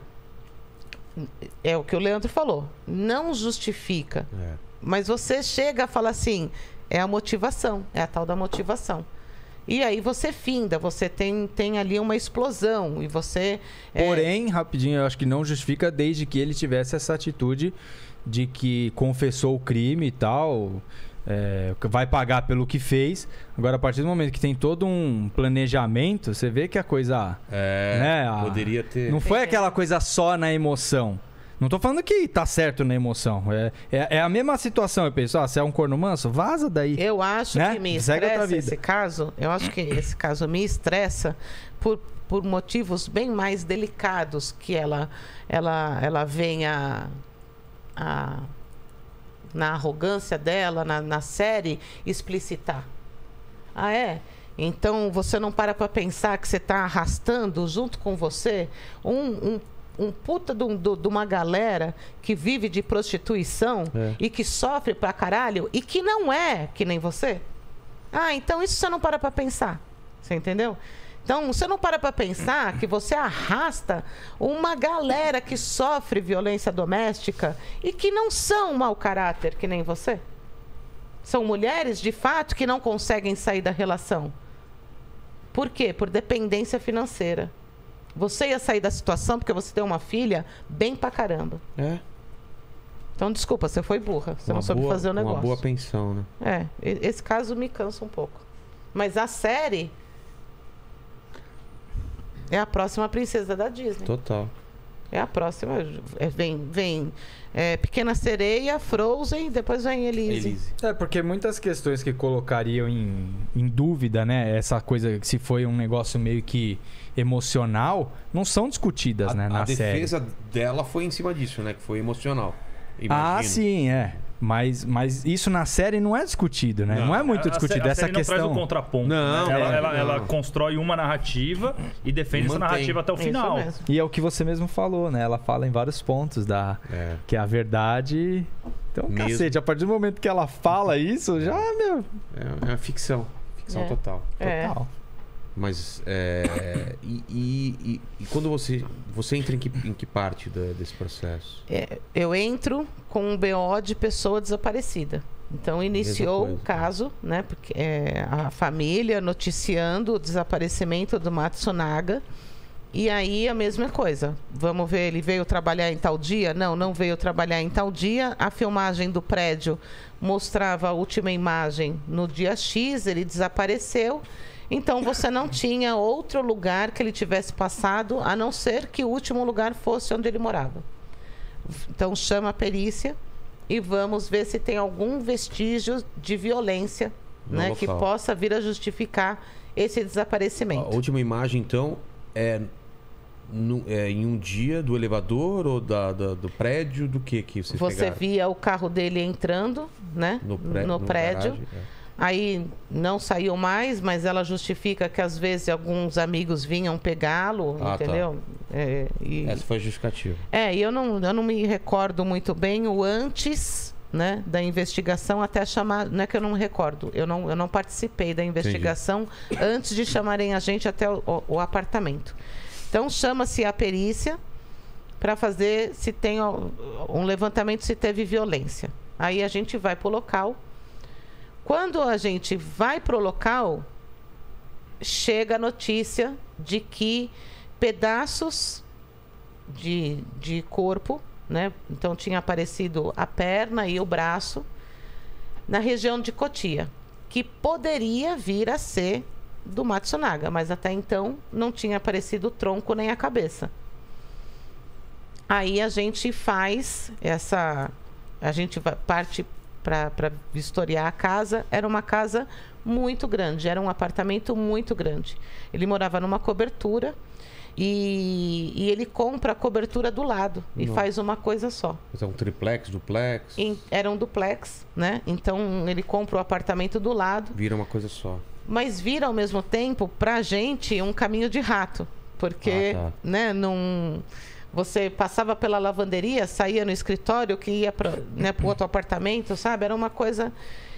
É o que o Leandro falou. Não justifica. É. Mas você chega a falar assim, é a motivação, é a tal da motivação. E aí você finda, você tem, tem ali uma explosão e você... é, Porém, rapidinho, eu acho que não justifica desde que ele tivesse essa atitude de que confessou o crime e tal, é, vai pagar pelo que fez. Agora, a partir do momento que tem todo um planejamento, você vê que a coisa... É, né, a- poderia ter... Não foi aquela coisa só na emoção. Não tô falando que tá certo na emoção. É, é, é a mesma situação. Eu penso, ah, você é um corno manso? Vaza daí. Eu acho Né? que me Segue outra estressa vida. esse caso. Eu acho que esse caso me estressa por, por motivos bem mais delicados que ela, ela, ela venha a, na arrogância dela, na, na série, explicitar. Ah, é? Então você não para para pensar que você está arrastando junto com você um, um um puta de, um- do- de uma galera que vive de prostituição É. e que sofre pra caralho e que não é que nem você? Ah, então isso você não para pra pensar. Você entendeu? Então, você não para pra pensar que você arrasta uma galera que sofre violência doméstica e que não são mau caráter que nem você? São mulheres, de fato, que não conseguem sair da relação. Por quê? Por dependência financeira. Você ia sair da situação porque você tem uma filha bem pra caramba. É. Então, desculpa, você foi burra. Você Uma não soube boa- fazer o negócio. Uma boa pensão, né? É, e- esse caso me cansa um pouco. Mas a série é a próxima princesa da Disney. Total. É a próxima. É, vem vem é, Pequena Sereia, Frozen, depois vem Elise. Elise. É, porque muitas questões que colocariam em, em dúvida, né? Essa coisa, se foi um negócio meio que emocional, não são discutidas, A, né? Na a série. defesa dela foi em cima disso, né? Que foi emocional. Ah, Imagino. sim, é. Mas, mas isso na série não é discutido, né? Não, Não. é muito A- a discutido sé- a essa série não questão. traz o contraponto. Não, né? ela, é, ela, não. ela constrói uma narrativa e defende essa Mantém. narrativa até o Isso final. mesmo. E é o que você mesmo falou, né? Ela fala em vários pontos da É. que a verdade. Então, Mesmo. cacete, a partir do momento que ela fala isso, já, meu. É, é uma ficção. Ficção É. total. É. Total. Mas é, e, e- e- e quando você você entra em que, em que parte da- desse processo? É, eu entro com um B O de pessoa desaparecida. Então iniciou coisa. o caso, né? Porque é, a família noticiando o desaparecimento do Matsunaga. E aí a mesma coisa. Vamos ver, ele veio trabalhar em tal dia? Não, não veio trabalhar em tal dia. A filmagem do prédio mostrava a última imagem no dia X, ele desapareceu. Então você não tinha outro lugar que ele tivesse passado, a não ser que o último lugar fosse onde ele morava. Então chama a perícia e vamos ver se tem algum vestígio de violência, No né, que local. possa vir a justificar esse A desaparecimento. última imagem, então, é, no- é em um dia do elevador ou da, da- do prédio? Do que que vocês Você pegaram? via o carro dele entrando, né, No, pré- no no prédio. garagem? É. Aí não saiu mais, mas ela justifica que às vezes alguns amigos vinham pegá-lo, Ah, tá. entendeu? É, e, Essa foi a justificativa. é, e eu não, eu não me recordo muito bem o antes, né, da investigação até chamar. Não é que eu não me recordo, eu não, eu não participei da investigação antes de chamarem a gente até o, o- o apartamento. Então chama-se a perícia para fazer se tem um levantamento se teve violência. Aí a gente vai para o local. Quando a gente vai para o local, chega a notícia de que pedaços de, de corpo, né? Então tinha aparecido a perna e o braço na região de Cotia, que poderia vir a ser do Matsunaga, mas até então não tinha aparecido o tronco nem a cabeça. Aí a gente faz essa... A gente vai, parte para vistoriar a casa. Era uma casa muito grande, era um apartamento muito grande. Ele morava numa cobertura e, e ele compra a cobertura do lado e Nossa. faz uma coisa só. É um triplex, duplex? Em, era um duplex, né? Então ele compra o apartamento do lado. Vira uma coisa só. Mas vira ao mesmo tempo, pra gente, um caminho de rato. Porque, Ah, tá. né, não... Você passava pela lavanderia, saía no escritório, que ia para, né, o outro apartamento, sabe? Era uma coisa...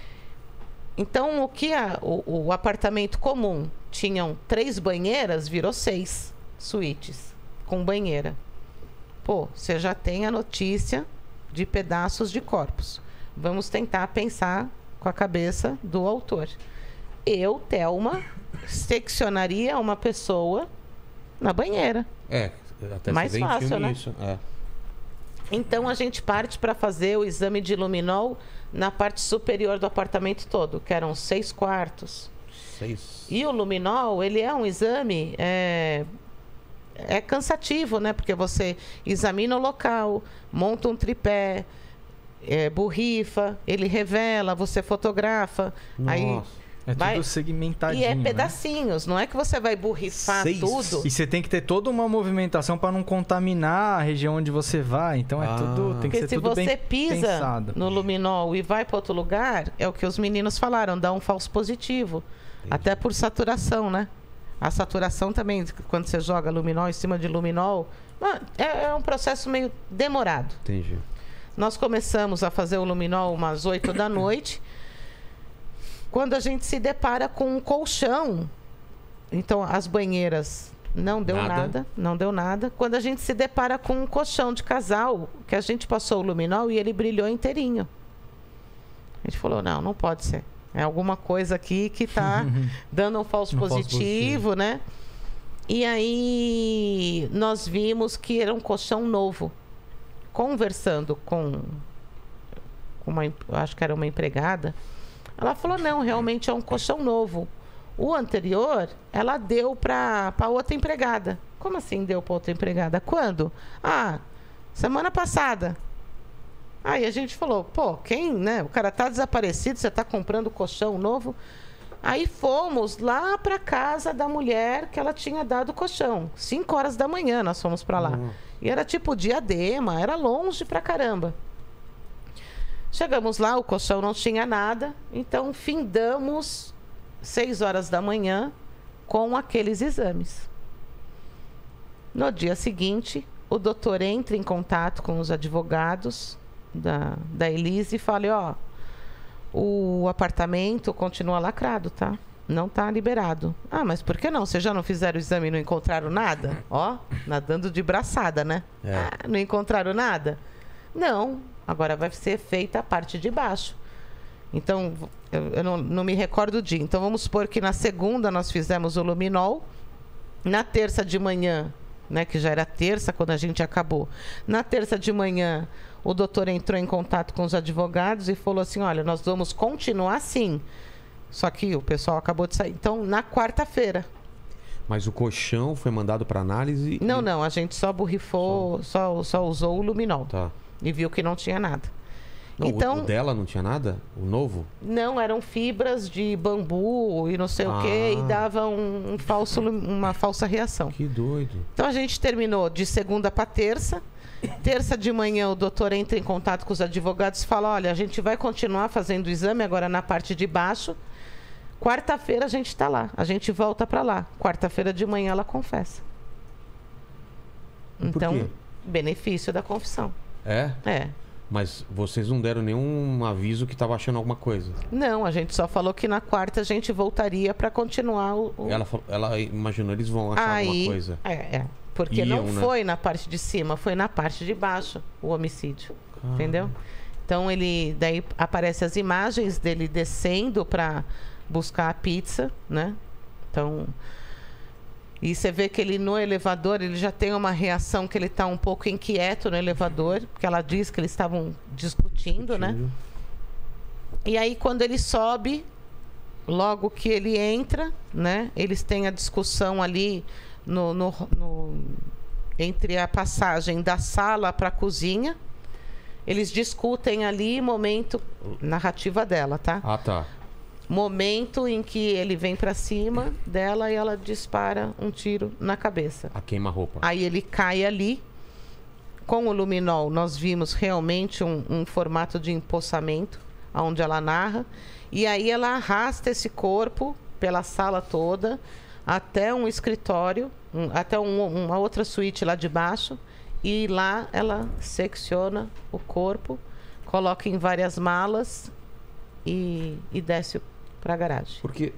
Então, o que a, o, o apartamento comum tinham três banheiras, virou seis suítes com banheira. Pô, você já tem a notícia de pedaços de corpos. Vamos tentar pensar com a cabeça do autor. Eu, Thelma, seccionaria uma pessoa na banheira. É, até Mais se vê em fácil, filme né? Isso. É. Então a gente parte para fazer o exame de luminol na parte superior do apartamento todo, que eram seis quartos. Seis. E o luminol, ele é um exame é, é cansativo, né? Porque você examina o local, monta um tripé, é, borrifa, ele revela, você fotografa. Aí Nossa. É tudo vai- segmentadinho, e é né? pedacinhos, não é que você vai borrifar Seis. tudo. E você tem que ter toda uma movimentação para não contaminar a região onde você vai. Então é Ah. tudo, tem que Porque ser se tudo você bem pisa pensado. no luminol e vai para outro lugar, é o que os meninos falaram, dá um falso positivo. Até por saturação, né? A saturação também, quando você joga luminol em cima de luminol, ah, é, é um processo meio demorado. Entendi. Nós começamos a fazer o luminol umas oito da noite, quando a gente se depara com um colchão. Então, as banheiras não deu Nada. nada. não deu nada. Quando a gente se depara com um colchão de casal, que a gente passou o luminol e ele brilhou inteirinho. A gente falou, não, não pode ser. É alguma coisa aqui que está dando um falso Um falso positivo, positivo. né? E aí nós vimos que era um colchão novo. Conversando com, com uma, em- acho que era uma empregada, ela falou, não, realmente é um colchão novo. O anterior, ela deu para outra empregada. Como assim deu para outra empregada? Quando? Ah, semana passada. Aí a gente falou, pô, quem, né? O cara tá desaparecido, você tá comprando colchão novo. Aí fomos lá para casa da mulher que ela tinha dado o colchão. Cinco horas da manhã nós fomos para lá. E era tipo Diadema, era longe pra caramba. Chegamos lá, o colchão não tinha nada, então findamos seis horas da manhã com aqueles exames. No dia seguinte, o doutor entra em contato com os advogados da, da Elise e fala, ó, o apartamento continua lacrado, tá? Não tá liberado. Ah, mas por que não? Vocês já não fizeram o exame e não encontraram nada? Ó, nadando de braçada, né? É. Ah, não encontraram nada? Não. Agora vai ser feita a parte de baixo. Então, eu, eu não, não me recordo o dia. Então, vamos supor que na segunda nós fizemos o luminol. Na terça de manhã, né, que já era terça quando a gente acabou. Na terça de manhã, o doutor entrou em contato com os advogados e falou assim, olha, nós vamos continuar assim. Só que o pessoal acabou de sair. Então, na quarta-feira. Mas o colchão foi mandado para análise? Não, e... não, a gente só borrifou, só, só usou o luminol. Tá. E viu que não tinha nada. Não, então, o dela não tinha nada? O novo? não, eram fibras de bambu e não sei o quê, Ah. e dava um, um falso, lu- uma falsa reação. Que doido. Então a gente terminou de segunda para terça. Terça de manhã o doutor entra em contato com os advogados e fala, olha, a gente vai continuar fazendo o exame agora na parte de baixo. Quarta-feira a gente está lá, a gente volta para lá. Quarta-feira de manhã ela confessa. Por Então, quê? benefício da confissão. É? É. Mas vocês não deram nenhum aviso que tava achando alguma coisa. Não, a gente só falou que na quarta a gente voltaria para continuar o, o... Ela, falou- ela imaginou, eles vão achar Aí, alguma coisa. É, é. Porque Iam, não né? foi na parte de cima, foi na parte de baixo o homicídio. Entendeu? Então ele daí aparecem as imagens dele descendo para buscar a pizza, né? Então e você vê que ele no elevador ele já tem uma reação que ele está um pouco inquieto no elevador, porque ela diz que eles estavam discutindo, né? E aí quando ele sobe, logo que ele entra, né? Eles têm a discussão ali no, no, no entre a passagem da sala para a cozinha. Eles discutem ali, momento, narrativa dela, tá? Ah, tá. Momento em que ele vem pra cima dela e ela dispara um tiro na cabeça. A queima-roupa. Aí ele cai ali. Com o luminol, nós vimos realmente um, um formato de empossamento, onde ela narra. E aí ela arrasta esse corpo pela sala toda, até um escritório, um, até um, uma outra suíte lá de baixo. E lá ela secciona o corpo, coloca em várias malas e, e desce para a garagem. Porque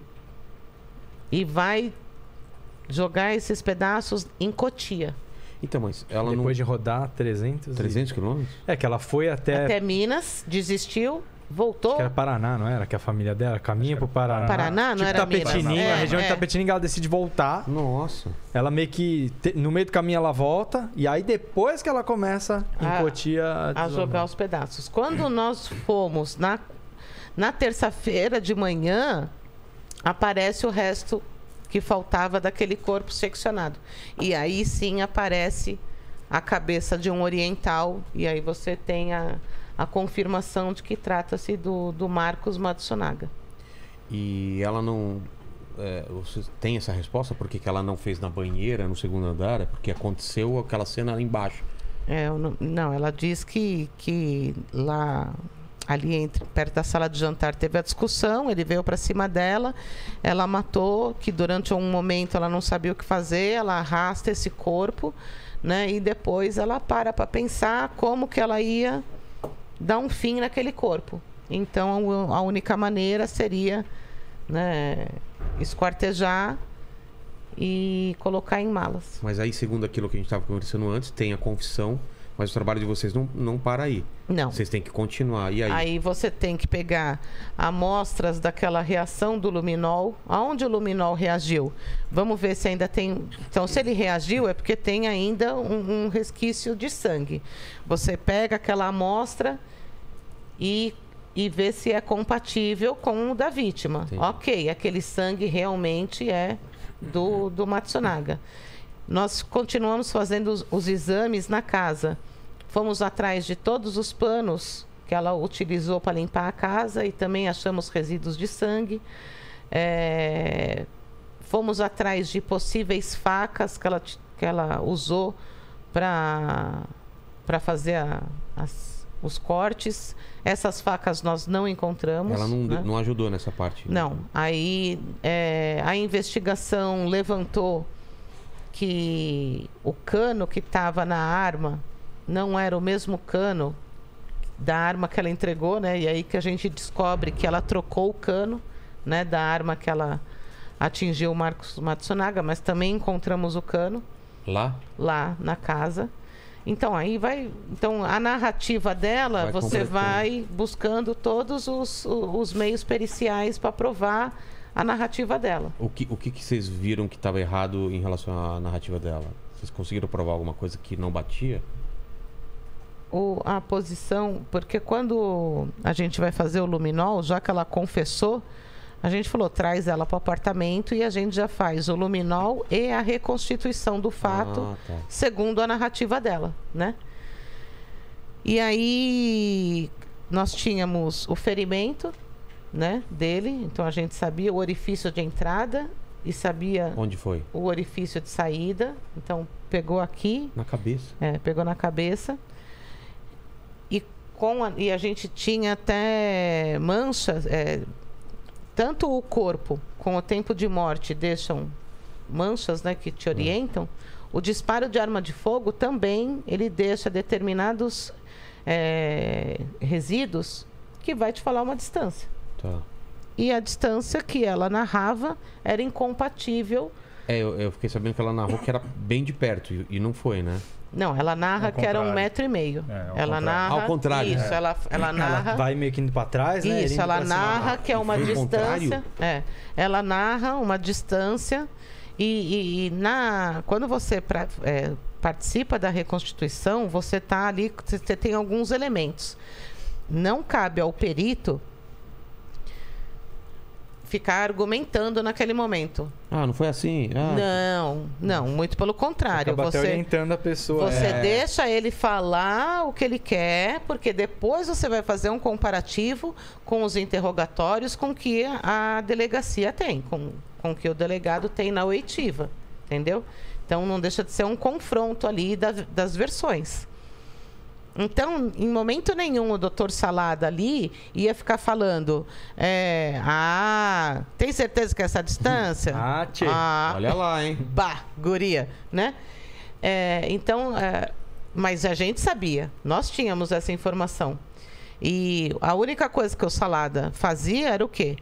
E vai jogar esses pedaços em Cotia. então, mas ela Depois de não rodar trezentos... e- trezentos quilômetros? É, que ela foi até... Até Minas, desistiu, voltou. Acho que era Paraná, não era? Que a família dela caminha pro Paraná. Paraná, não tipo era Tapetininga, Minas. a É, região é. de Tapetininga, ela decide voltar. Nossa. Ela meio que... te- No meio do caminho ela volta. E aí depois que ela começa em A- Cotia... a desarmar. jogar os pedaços. Quando nós fomos na, na terça-feira de manhã, aparece o resto que faltava daquele corpo seccionado. E aí sim aparece a cabeça de um oriental, e aí você tem a, a confirmação de que trata-se do, do Marcos Matsunaga. E ela não... é, você tem essa resposta? Por que que ela não fez na banheira, no segundo andar? É porque aconteceu aquela cena lá embaixo. É, eu não, não, ela diz que, que lá, ali entre, perto da sala de jantar, teve a discussão, ele veio para cima dela, ela matou, que durante um momento ela não sabia o que fazer, ela arrasta esse corpo, né? E depois ela para para pensar como que ela ia dar um fim naquele corpo. Então a única maneira seria, né, esquartejar e colocar em malas. Mas aí, segundo aquilo que a gente estava conversando antes, tem a confissão, mas o trabalho de vocês não, não para aí. Não. Vocês têm que continuar. E aí? Aí você tem que pegar amostras daquela reação do luminol. Aonde o luminol reagiu? Vamos ver se ainda tem... Então, se ele reagiu, é porque tem ainda um, um resquício de sangue. Você pega aquela amostra e, e vê se é compatível com o da vítima. Entendi. Ok, aquele sangue realmente é do, do Matsunaga. Nós continuamos fazendo os, os exames na casa. Fomos atrás de todos os panos que ela utilizou para limpar a casa e também achamos resíduos de sangue. É, fomos atrás de possíveis facas que ela, t- que ela usou para para fazer a- as- os cortes. Essas facas nós não encontramos. Ela não, né? não ajudou nessa parte? Não. Aí é, a investigação levantou que o cano que estava na arma não era o mesmo cano da arma que ela entregou, né? E aí que a gente descobre que ela trocou o cano, né, da arma que ela atingiu o Marcos Matsunaga, mas também encontramos o cano Lá? lá na casa. Então aí vai, então a narrativa dela, Vai você completando. vai buscando todos os, os meios periciais para provar a narrativa dela. O que, o que, que vocês viram que estava errado em relação à narrativa dela? Vocês conseguiram provar alguma coisa que não batia? O, a posição, porque quando a gente vai fazer o luminol, já que ela confessou, a gente falou, traz ela para o apartamento e a gente já faz o luminol e a reconstituição do fato, Ah, tá. segundo a narrativa dela, né? E aí nós tínhamos o ferimento, né, dele, então a gente sabia o orifício de entrada e sabia Onde foi? o orifício de saída, então pegou aqui, Na cabeça. é, pegou na cabeça. E, com a, e a gente tinha até manchas, é, tanto o corpo com o tempo de morte deixam manchas, né, que te orientam. O disparo de arma de fogo também ele deixa determinados é, resíduos que vai te falar uma distância. Tá. E a distância que ela narrava era incompatível É, eu, eu fiquei sabendo que ela narrou que era bem de perto e, e não foi, né? Não, ela narra Ao que era um contrário. metro e meio. É, ao ela contrário. narra. Ao contrário. Isso, ela, ela narra. Ela vai meio que indo pra trás, né? Ele Isso, indo ela pra cima. narra que é uma foi o distância. contrário? É, ela narra uma distância e, e- e na quando você pra- é, participa da reconstituição, você tá ali, você tem alguns elementos. Não cabe ao perito ficar argumentando naquele momento. Ah, não foi assim? Ah, Não, não, muito pelo contrário. Acaba até Você orientando a pessoa. Você é. deixa ele falar o que ele quer, porque depois você vai fazer um comparativo com os interrogatórios com que a delegacia tem, com, com que o delegado tem na oitiva, entendeu? Então não deixa de ser um confronto ali da- das versões. Então, em momento nenhum, o doutor Salada ali ia ficar falando: é, ah, tem certeza que é essa distância? Ah, tchê. Ah, olha lá, hein? Bah, guria, né? É, então, é, mas a gente sabia, nós tínhamos essa informação. E a única coisa que o Salada fazia era o quê?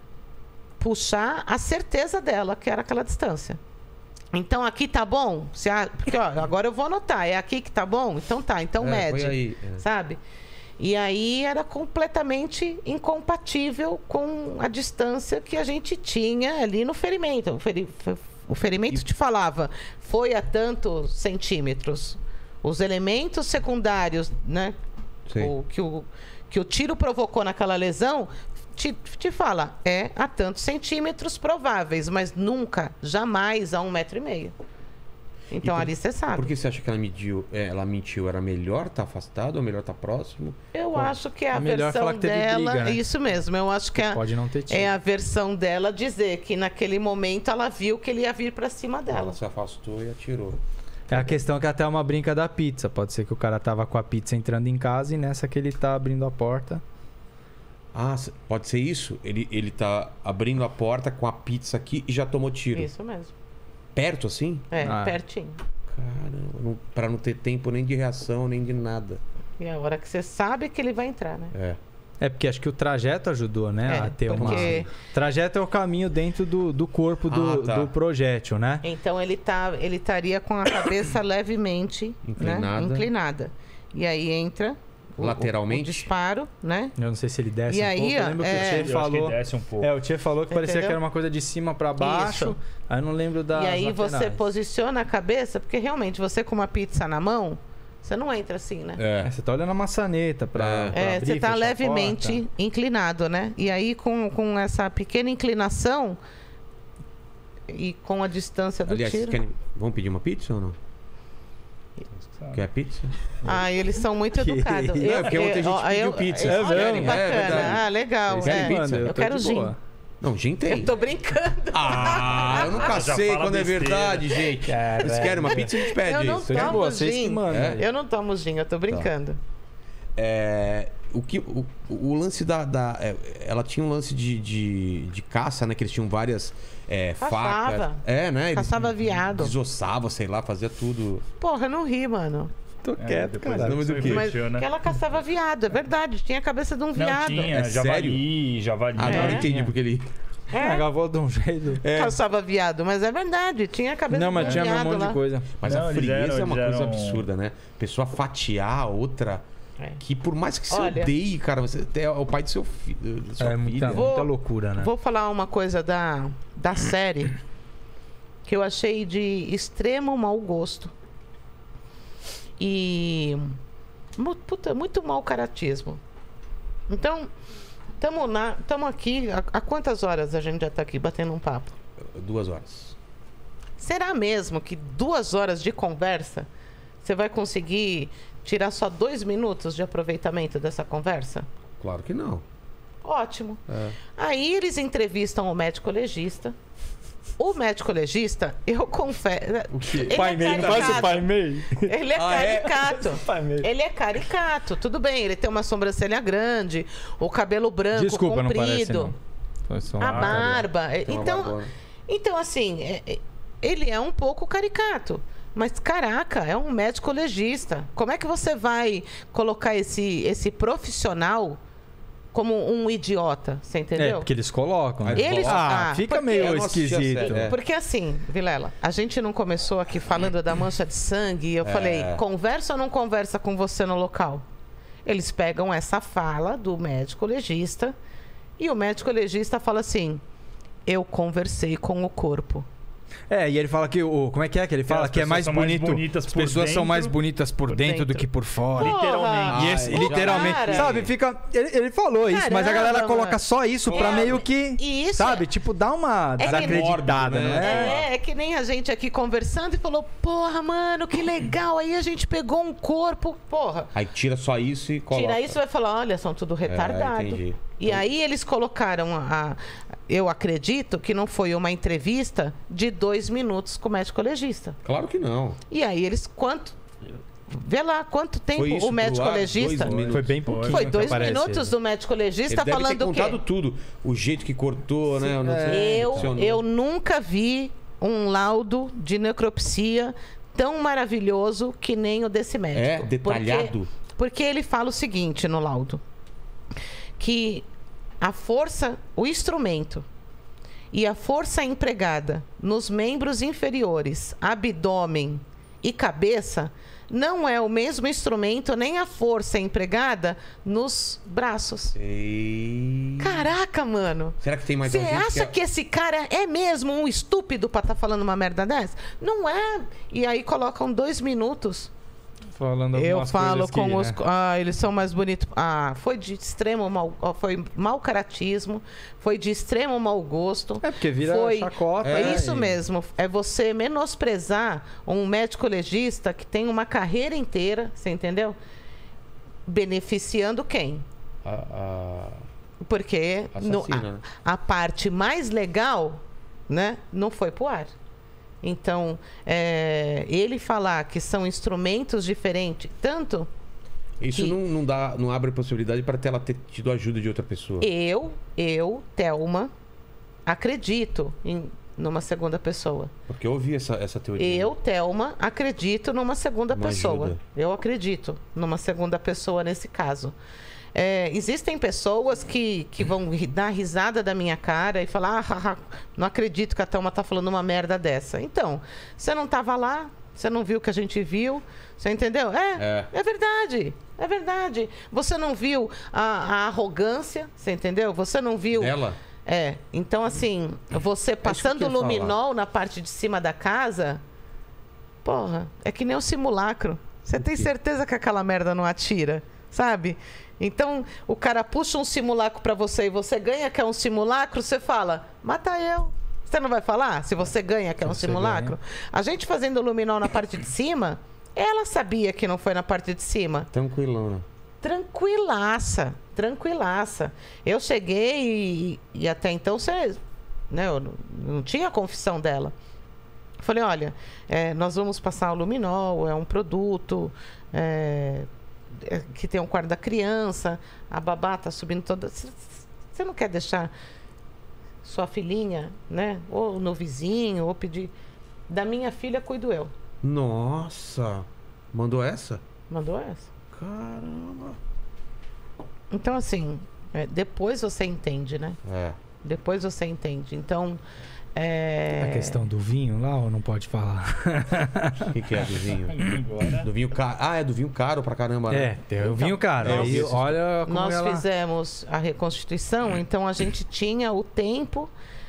Puxar a certeza dela, que era aquela distância. Então, aqui tá bom? Se a- porque, ó, agora eu vou anotar. É aqui que tá bom? Então tá, então É, mede. foi aí, é. Sabe? E aí era completamente incompatível com a distância que a gente tinha ali no ferimento. O, feri- fe- o ferimento te falava, foi a tantos centímetros. Os elementos secundários, né? Sim. O, que, o, que o tiro provocou naquela lesão, te, te fala, é a tantos centímetros prováveis, mas nunca, jamais a um metro e meio. Então por- ali você sabe. Por que você acha que ela mediu? é, ela mentiu? Era melhor estar afastado ou melhor estar próximo? Eu acho que é a É melhor versão falar que teve dela. briga, né? Isso mesmo, eu acho que é, Pode não ter tido. é a versão dela dizer que naquele momento ela viu que ele ia vir pra cima Ela dela. se afastou e atirou. É a questão que até é uma brinca da pizza. Pode ser que o cara tava com a pizza entrando em casa e nessa que ele tá abrindo a porta. Ah, c- pode ser isso? Ele, ele tá abrindo a porta com a pizza aqui e já tomou tiro. Isso mesmo. Perto assim? É, Ah. pertinho. Caramba, não, pra não ter tempo nem de reação, nem de nada. E é a hora que você sabe que ele vai entrar, né? É. É porque acho que o trajeto ajudou, né? É, a ter uma. porque- Trajeto é o caminho dentro do, do corpo do, Ah, tá. do projétil, né? Então ele tá, ele estaria com a cabeça levemente Inclinada. né? inclinada. E aí entra o- o- Lateralmente? o disparo, né? Eu não sei se ele desce E um aí, pouco. Eu ó, lembro é- que o Tchê Eu acho que falou. desce um pouco. É, o Tchê falou que parecia Entendeu? que era uma coisa de cima pra baixo. Isso. Aí eu não lembro da. E aí você posiciona a cabeça, porque realmente você com uma pizza na mão, você não entra assim, né? É. Você tá olhando a maçaneta pra. É. pra É, abrir, você está fechar a levemente porta. inclinado, né? E aí, com, com essa pequena inclinação e com a distância do Aliás, vocês tiro. querem... vamos pedir uma pizza ou não? Quer pizza? Ah, eles são muito Que educados. isso? Não, é porque ontem a gente ó, pediu pizza. É olha, mesmo? que É bacana. verdade. ah, legal. Vocês querem é. pizza? Eu tô quero de gin. boa. Não, gin tem. Eu tô brincando. Ah, eu nunca Já sei fala quando é besteira. verdade, gente. Cara, Vocês querem uma pizza? A gente pede Eu não isso. Tô de tomo boa, vocês que gin. mandam. É. Eu não tomo gin, eu tô brincando. É, o, que, o, o lance da. da- é, ela tinha um lance de, de, de caça, né? Que eles tinham várias é, Caçava. facas. É, né? Eles Caçava viado. Desossava, sei lá, fazia tudo. Porra, eu não ri, mano. Tô É, quieto, depois cara. Não, mas o quê? Mas refletiu, né? que ela caçava viado, é verdade. Tinha a cabeça de um Não, viado. tinha. É javali, javali. Agora eu entendi porque ele. É. Agavou de um jeito. É. Caçava viado, mas é verdade. Tinha a cabeça Não, de um mas tinha um viado monte lá. de coisa. Mas Não, a eles frieza eram- é uma eles coisa eram- absurda, né? Pessoa fatiar a outra. É. Que por mais que você Olha- odeie, cara, você é o pai do seu filho. Da sua É muita, filha. Vou- muita loucura, né? Vou falar uma coisa da, da série que eu achei de extremo mau gosto. E. mu- Puta, muito mau caratismo. Então, estamos na, tamo aqui. Há, há quantas horas a gente já tá aqui batendo um papo? Duas horas. Será mesmo que duas horas de conversa você vai conseguir tirar só dois minutos de aproveitamento dessa conversa? Claro que não. Ótimo. É. Aí eles entrevistam o médico legista. O médico legista, eu confesso. O quê? Ele Pai é Mei, não faz o caricato. Pai Mei? Ele é Ah, é? caricato. Pai Mei. Ele é caricato. Tudo bem, ele tem uma sobrancelha grande, o cabelo branco, Desculpa, não comprido. parece não. Foi só A uma- barba. Tem uma Então, barbona. então, assim, é- é- ele é um pouco caricato. Mas, caraca, é um médico legista. Como é que você vai colocar esse, esse profissional como um idiota, você É, entendeu? porque eles colocam. né? Eles- Ah, ah, fica porque- meio Eu não assisti a esquisito. série, é. Porque assim, Vilela, a gente não começou aqui falando da mancha de sangue e eu falei, conversa ou não conversa com você no local? Eles pegam essa fala do médico legista e o médico legista fala assim, eu conversei com o corpo. É, e ele fala que o. Como é que é que ele fala? as Que é pessoas mais são mais bonito. bonitas As por pessoas são dentro, mais bonitas por, por dentro, do dentro. que por fora. Literalmente. E esse, Porra, literalmente. cara. Sabe, fica. Ele, ele falou isso, mas a Caramba, galera coloca mano. só isso pra É, meio que. e isso sabe? é- Tipo, dá uma que desacreditada, mórbido, não é? É, é que nem a gente aqui conversando e falou, porra, mano, que legal. Aí a gente pegou um corpo, porra. Aí tira só isso e coloca. Tira isso e vai falar, olha, são tudo retardado. entendi. E aí eles colocaram a, a- eu acredito que não foi uma entrevista de dois minutos com o médico legista. Claro que não. E aí eles quanto vê lá quanto tempo Foi isso o médico pro ar? legista Dois minutos. Foi bem pouquinho. foi que dois aparece minutos ele. do médico Ele legista deve falando ter o contado quê? tudo. O jeito que cortou, né? Não sei, Eu, funcionou. eu nunca vi um laudo de necropsia tão maravilhoso que nem o desse médico. É? Detalhado? Porque, porque ele fala o seguinte no laudo: que a força, o instrumento e a força empregada nos membros inferiores, abdômen e cabeça, não é o mesmo instrumento nem a força empregada nos braços. Ei. Caraca, mano! Será que tem mais Você alguém acha que... que esse cara é mesmo um estúpido pra estar falando uma merda dessa? Não é. E aí colocam dois minutos. Falando Eu algumas falo coisas com que, os. né? Ah, eles são mais bonitos. Ah, foi de extremo mal. ó, Foi mau caratismo. Foi de extremo mau gosto. É porque vira foi... chacota. É né? isso E- mesmo. É você menosprezar um médico legista que tem uma carreira inteira, você entendeu? Beneficiando quem? A, a... Porque no- Assassina, a, né? a parte mais legal, né, não foi pro ar. Então, é, ele falar que são instrumentos diferentes, tanto Isso que- não, não, dá, não abre possibilidade para ela ter tido ajuda de outra pessoa. eu, eu, Thelma, acredito em numa segunda pessoa. Porque eu ouvi essa, essa teoria. Eu, Thelma, acredito numa segunda Uma pessoa. ajuda. Eu acredito numa segunda pessoa nesse caso. É, existem pessoas que, que vão ri- dar risada da minha cara e falar: ah, haha, não acredito que a Thelma tá falando uma merda dessa. Então, você não tava lá, você não viu o que a gente viu, você entendeu? É, É. é, verdade, é verdade. Você não viu a, a arrogância, você entendeu? Você não viu... Dela? É, então assim, você passando eu ia falar. luminol na parte de cima da casa, porra, é que nem o simulacro. Você tem quê? certeza que aquela merda não atira, sabe? Então, o cara puxa um simulacro pra você e você ganha que é um simulacro, você fala, mata eu. Você não vai falar se você ganha que é um você simulacro? A gente fazendo luminol na parte de cima, ela sabia que não foi na parte de cima. Tranquilão, né? Tranquilaça, tranquilaça. Eu cheguei e, e até então você, né, eu não, não tinha a confissão dela. Falei, olha, é, nós vamos passar o luminol, é um produto é, é, que tem um quarto da criança, a babá tá subindo toda. Você não quer deixar sua filhinha, né, ou no vizinho, ou pedir. Da minha filha cuido eu. Nossa! Mandou essa? Mandou essa. Caramba! Então, assim, é, depois você entende, né? É. Depois você entende. Então, é... A questão do vinho lá, ou não pode falar? O que, que é do vinho? Agora. Do vinho caro. Ah, é do vinho caro pra caramba, né? É, tem o vinho, cara. é, eu Aí vi esses- olha como Nós ela... fizemos a reconstituição, então a gente tinha o tempo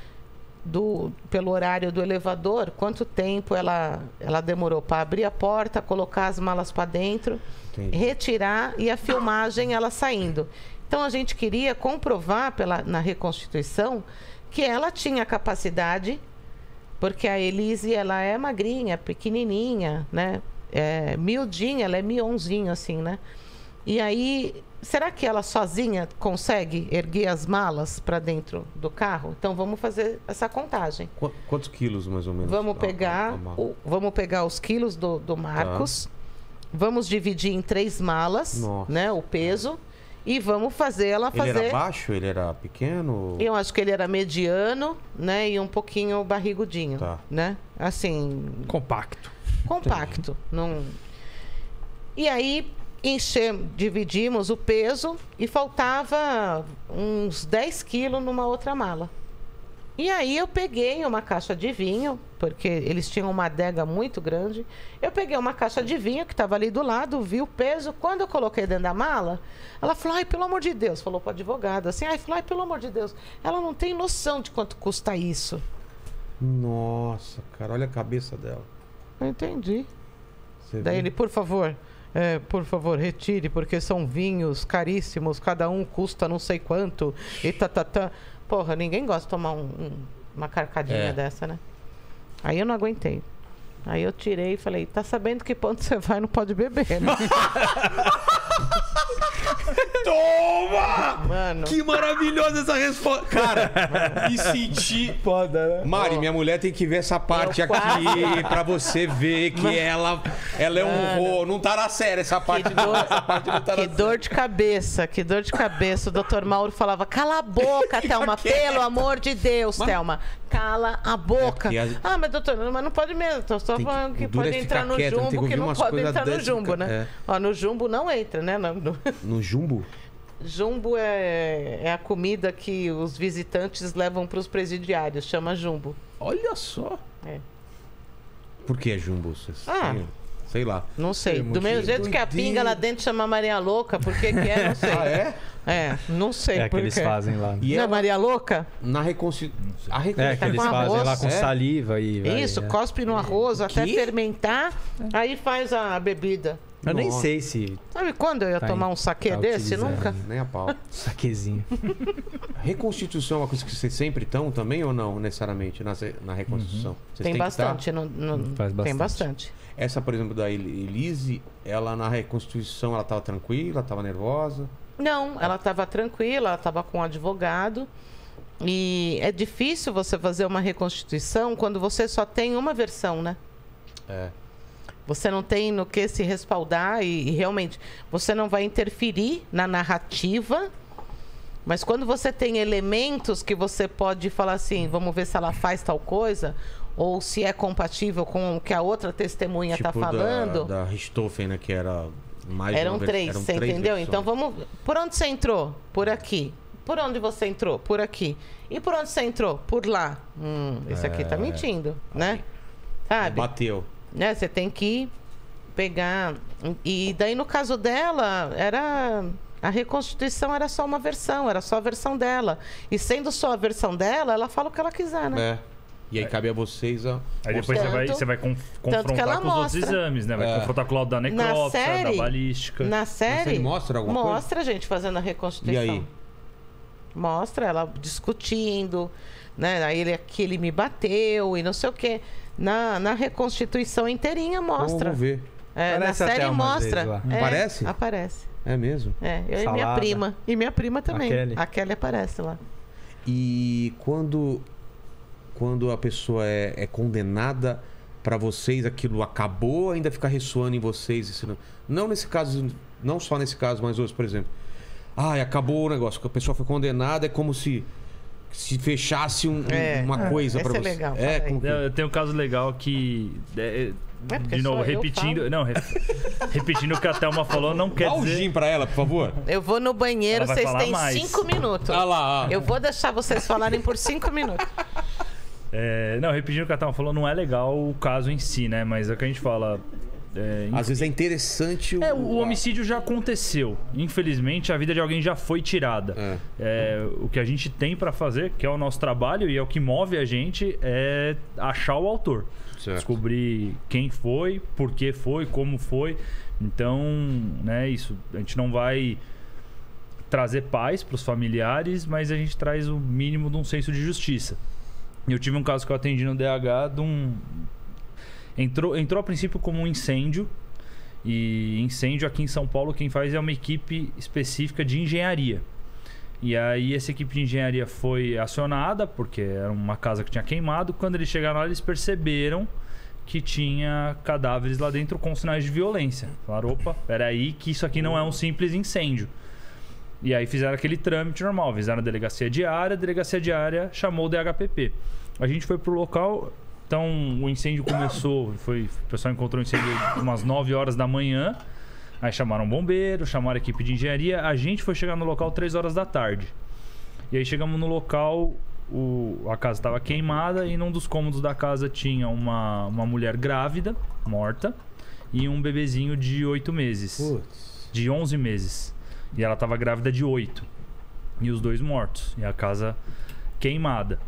do pelo horário do elevador, quanto tempo ela ela demorou para abrir a porta, colocar as malas para dentro, Entendi. retirar e a filmagem ela saindo. Então a gente queria comprovar pela na reconstituição que ela tinha capacidade, porque a Elise ela é magrinha, pequenininha, né? É, miudinha, ela é mionzinho assim, né? E aí, será que ela sozinha consegue erguer as malas para dentro do carro? Então vamos fazer essa contagem. Qu- Quantos quilos, mais ou menos? Vamos A- pegar, a- a mala? o- vamos pegar os quilos do, do Marcos, vamos dividir em três malas, Nossa. né? O peso, e vamos fazer ela Ele fazer. era baixo? Ele era pequeno? Eu acho que ele era mediano, né? E um pouquinho barrigudinho, Tá. né? Assim, Compacto. compacto. Não... E aí encher, dividimos o peso e faltava uns dez quilos numa outra mala. E aí eu peguei uma caixa de vinho, porque eles tinham uma adega muito grande. Eu peguei uma caixa de vinho que estava ali do lado, vi o peso. Quando eu coloquei dentro da mala, ela falou, ai, pelo amor de Deus, falou para o advogado assim, ai, falou, ai, pelo amor de Deus, ela não tem noção de quanto custa isso. Nossa, cara, olha a cabeça dela. Eu entendi. Você Daí vê? ele, por favor, é, por favor, retire, porque são vinhos caríssimos, cada um custa não sei quanto, e tá, tá, tá. Porra, ninguém gosta de tomar um, um, uma carcadinha É. dessa, né? Aí eu não aguentei. Aí eu tirei e falei, tá sabendo que ponto você vai, não pode beber, né? Toma! Mano. Que maravilhosa essa resposta. Cara, me senti... Foda, né? Mari, minha mulher tem que ver essa parte Eu aqui pra você ver que ela, ela é um ro... Não tá na série essa parte. Que não, dor, essa parte não tá que na dor de cabeça, que dor de cabeça. O doutor Mauro falava, cala a boca, Thelma, pelo amor de Deus, Thelma. Cala a boca. É porque Ah, mas doutor, mas não pode mesmo. Tô só Tem que- falando que o duro pode é entrar ficar no quieto, tem que jumbo, que ouvir não umas pode coisas entrar no dessas, jumbo, fica- né? Ó, no jumbo não entra, né? No, no- No jumbo? Jumbo é, é a comida que os visitantes levam para os presidiários, chama jumbo. Olha só. É. Por que é jumbo? Vocês Ah. têm? Sei lá. Não sei. muito Do mesmo jeito que a doideira. pinga lá dentro chama Maria Louca, por que que é? Não sei. Ah, é? É, não sei É que por eles quê. fazem lá. E Não é ela, Maria Louca? na reconstituição... A É, que reconstituição... eles com fazem arroz, lá com é? saliva e... vai, Isso, é. cospe no arroz até quê? fermentar, aí faz a bebida. Eu nem Nossa. sei se... Sabe quando eu ia Tá tomar aí, um saquê tá desse? utilizando. Nunca. Nem a pau. Saquezinho. Reconstituição é uma coisa que vocês sempre estão também ou não, necessariamente, na, na reconstituição? Vocês Tem têm que bastante. No, no- Faz Tem bastante. bastante. estar? Essa, por exemplo, da El- Elise, ela na reconstituição, ela estava tranquila, estava nervosa? Não, ela estava tranquila, ela estava com um advogado. E é difícil você fazer uma reconstituição quando você só tem uma versão, né? É. Você não tem no que se respaldar e, e realmente você não vai interferir na narrativa. Mas quando você tem elementos que você pode falar assim, vamos ver se ela faz tal coisa, ou se é compatível com o que a outra testemunha está Tipo da- falando. Da, Richthofen, né, que era mais de Eram uma vers- três, eram você três entendeu? versões. Então vamos. Por onde você entrou? Por aqui. Por onde você entrou? Por aqui. E por onde você entrou? Por lá. Hum, esse aqui tá mentindo, né? Sabe? Bateu. Né? Você tem que pegar. E daí, no caso dela, era. A reconstituição era só uma versão, era só a versão dela. E sendo só a versão dela, ela fala o que ela quiser, né? É. E aí cabe a vocês a... Aí depois Tanto- você vai, você vai conf- que ela confrontar com os outros mostra. exames, né? Vai É. confrontar com o laudo da Na necrópsia, da série, balística. na série, série mostra alguma coisa? mostra a gente fazendo a reconstituição. E aí? Mostra ela discutindo, né? Aí ele que ele me bateu e não sei o quê. Na, na reconstituição inteirinha mostra. Vamos ver. É, na Parece a série Thelma às mostra. vezes lá. É, Aparece? Aparece. É mesmo? É, eu e minha Salada. prima. E minha prima também. A Kelly. A Kelly aparece lá. E quando, quando a pessoa é, é condenada, pra vocês aquilo acabou, ainda fica ressoando em vocês? Isso não, não nesse caso, não só nesse caso, mas outros, por exemplo. Ai, acabou o negócio, que a pessoa foi condenada, é como se se fechasse um- um- É. uma coisa Esse pra é você. legal, É, fala aí. como que... Eu eu tenho um caso legal que. é, É, porque de novo, só eu repetindo. falo. Não, re- repetindo o que a Thelma falou, não quer Dá o dizer. gin pra ela, por favor. Eu vou no banheiro, Ela vai vocês falar têm mais. cinco minutos. Ah lá, ah. Eu vou deixar vocês falarem por cinco minutos. É, não, repetindo o que a Thelma falou, não é legal o caso em si, né? Mas é o que a gente fala. É, Às vezes é interessante o... É, o homicídio já aconteceu. Infelizmente, a vida de alguém já foi tirada. É. É, o que a gente tem pra fazer, que é o nosso trabalho e é o que move a gente, é achar o autor. Certo. Descobrir quem foi, por que foi, como foi. Então, né, isso. A gente não vai trazer paz pros familiares, mas a gente traz o mínimo de um senso de justiça. Eu tive um caso que eu atendi no D H de um... Entrou, entrou a princípio como um incêndio. E incêndio aqui em São Paulo, quem faz é uma equipe específica de engenharia. E aí essa equipe de engenharia foi acionada, porque era uma casa que tinha queimado. Quando eles chegaram lá, eles perceberam que tinha cadáveres lá dentro com sinais de violência. Falaram, opa, peraí, que isso aqui não é um simples incêndio. E aí fizeram aquele trâmite normal, fizeram a delegacia diária, a delegacia diária chamou o D H P P. A gente foi pro local, então o incêndio começou, foi, o pessoal encontrou o incêndio umas nove horas da manhã. Aí chamaram um bombeiro, chamaram a equipe de engenharia. A gente foi chegar no local três horas da tarde. E aí chegamos no local, o, a casa estava queimada e num dos cômodos da casa tinha uma, uma mulher grávida, morta, e um bebezinho de oito meses. Putz. De onze meses. E ela estava grávida de oito. E os dois mortos. E a casa queimada.